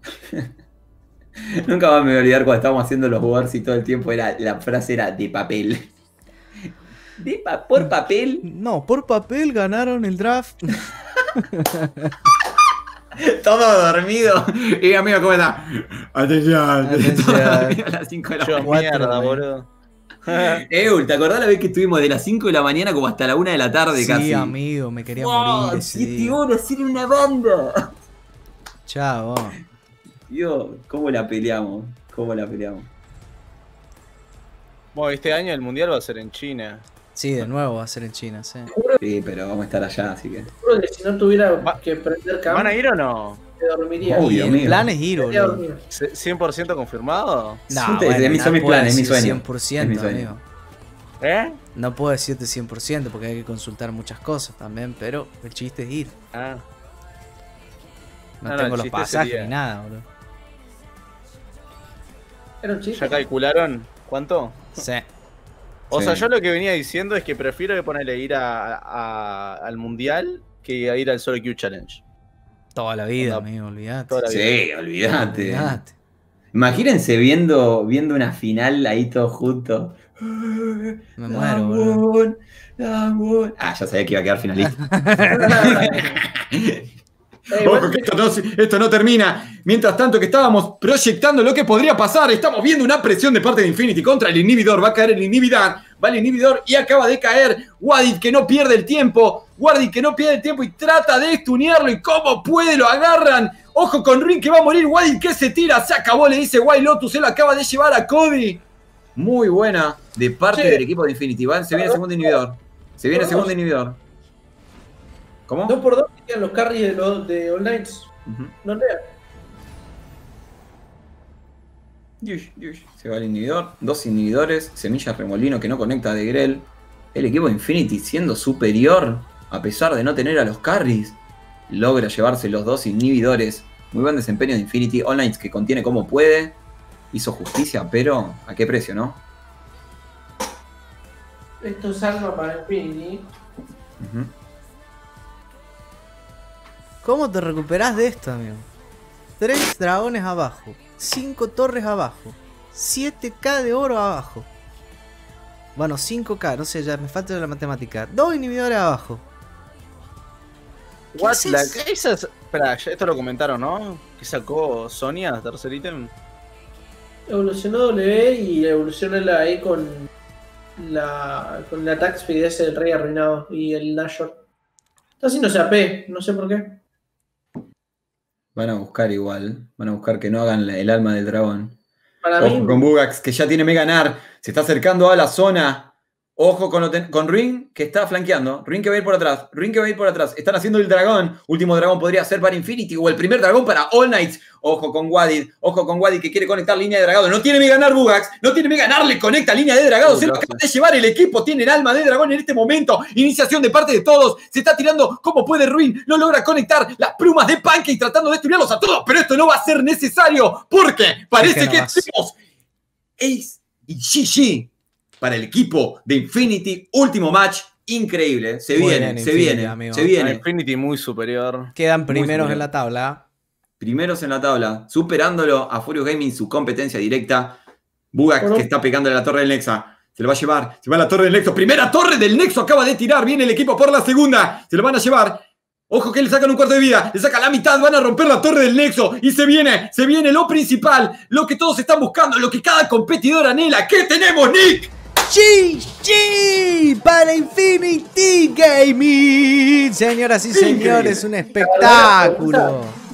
Nunca más me voy a olvidar cuando estábamos haciendo los wars y todo el tiempo era, la frase era de papel. De pa por papel. No, por papel ganaron el draft. Todo dormido. Y amigo, ¿cómo está? Atención. Atención. Todo dormido a las cinco de la Yo, mañana. mierda, boludo. Eul, ¿te acordás la vez que estuvimos de las cinco de la mañana como hasta la una de la tarde Sí, casi? amigo, me quería Wow, morir ese siete día. horas en una banda. Chao. Dios, ¿cómo la peleamos? ¿Cómo la peleamos? Bueno, este año el mundial va a ser en China. Sí, de nuevo va a ser en China, sí. Sí, pero vamos a estar allá, así que. Juro que si no tuviera Va- que prender cam, ¿Van a ir o no? me dormiría. Obvio. Y el amigo. plan es ir, Estaría boludo. dormido. C- ¿cien por ciento confirmado? No, Sí, bueno, de mis- no son mis puedo planes, es mi decir sueño. cien por ciento, Es mi sueño. amigo. ¿Eh? No puedo decirte cien por ciento porque hay que consultar muchas cosas también, pero el chiste es ir. Ah. No, No, no, tengo el los chiste pasajes sería- ni nada, boludo. Era un chiste. ¿Ya calcularon cuánto? Sí. O Sí. sea, yo lo que venía diciendo es que prefiero ponerle ir a, a- al mundial que a ir al Solo Q Challenge. Toda la vida, Toda- amigo, olvidate. toda la vida. Sí, olvídate. Olvidate. Imagínense viendo, viendo una final ahí todos juntos. Me muero, boludo. Damwon. Ah, ya sabía que iba a quedar finalista. Eh, igual- Ojo que esto no, esto no termina. Mientras tanto que estábamos proyectando lo que podría pasar, estamos viendo una presión de parte de Infinity contra el inhibidor. Va a caer el inhibidor, va el inhibidor y acaba de caer Wadid que no pierde el tiempo. Wadid que no pierde el tiempo y trata de estunearlo. ¿Y cómo puede? Lo agarran. Ojo con Ring que va a morir. Wadid que se tira. Se acabó, le dice Wild Lotus. Él acaba de llevar a Cody. Muy buena de parte Sí. del equipo de Infinity. ¿Va? Se viene el segundo inhibidor. Se viene el segundo inhibidor. ¿Cómo? Dos por dos quedan los carries de, los, de All Knights. Ujú. No lean. Yush, yush. Se va el inhibidor. Dos inhibidores. Semilla remolino que no conecta de Grell. El equipo de Infinity siendo superior. A pesar de no tener a los carries. Logra llevarse los dos inhibidores. Muy buen desempeño de Infinity. All Knights que contiene como puede. Hizo justicia, pero ¿a qué precio, no? Esto es algo para Infinity. Ujú. ¿Cómo te recuperás de esto, amigo? Tres dragones abajo, cinco torres abajo, siete K de oro abajo. Bueno, cinco K, no sé, ya me falta la matemática. Dos inhibidores abajo. ¿Qué What? haces? La, esas, espera, ya esto lo comentaron, ¿no? Que sacó Sonia, tercer ítem. Evolucionó W y evolucionó la ahí con la con el attack speed ese del rey arruinado y el Nashor. Está haciéndose A P, no sé por qué. Van a buscar igual. Van a buscar que no hagan la- el alma del dragón. Para Ojo mí, con Bugax, que ya tiene Mega Nar. Se está acercando a la zona. Ojo con, lo ten- con Ring, que está flanqueando. Ring que va a ir por atrás. Ring que va a ir por atrás. Están haciendo el dragón. Último dragón podría ser para Infinity. O el primer dragón para All Knights. Ojo con Wadid. Ojo con Wadid que quiere conectar línea de dragado. No tiene Mega Nar Bugax. No tiene Mega Nar. Le conecta línea de dragado. Uy, Se lo gracias. acaba de llevar el equipo. Tiene el alma de dragón en este momento. Iniciación de parte de todos. Se está tirando como puede Ruin. No logra conectar las plumas de Pancake tratando de destruirlos a todos. Pero esto no va a ser necesario. Porque parece Es que que no va. tenemos Ace y G G para el equipo de Infinity. Último match. Increíble. Se Muy viene, bien, se Infinity, viene, amigo. se viene. Infinity muy superior. Quedan primeros superior. en la tabla. Primeros en la tabla, superándolo a Furious Gaming, su competencia directa. Bugax Bueno. que está pegando a la torre del Nexa. Se lo va a llevar. Se va a la torre del Nexo. Primera torre del Nexo acaba de tirar. Viene el equipo por la segunda. Se lo van a llevar. Ojo que le sacan un cuarto de vida, le sacan la mitad, van a romper la torre del Nexo. Y se viene, se viene lo principal, lo que todos están buscando, lo que cada competidor anhela. ¿Qué tenemos, Nick? G G para Infinity Gaming. Señoras y señores, un espectáculo.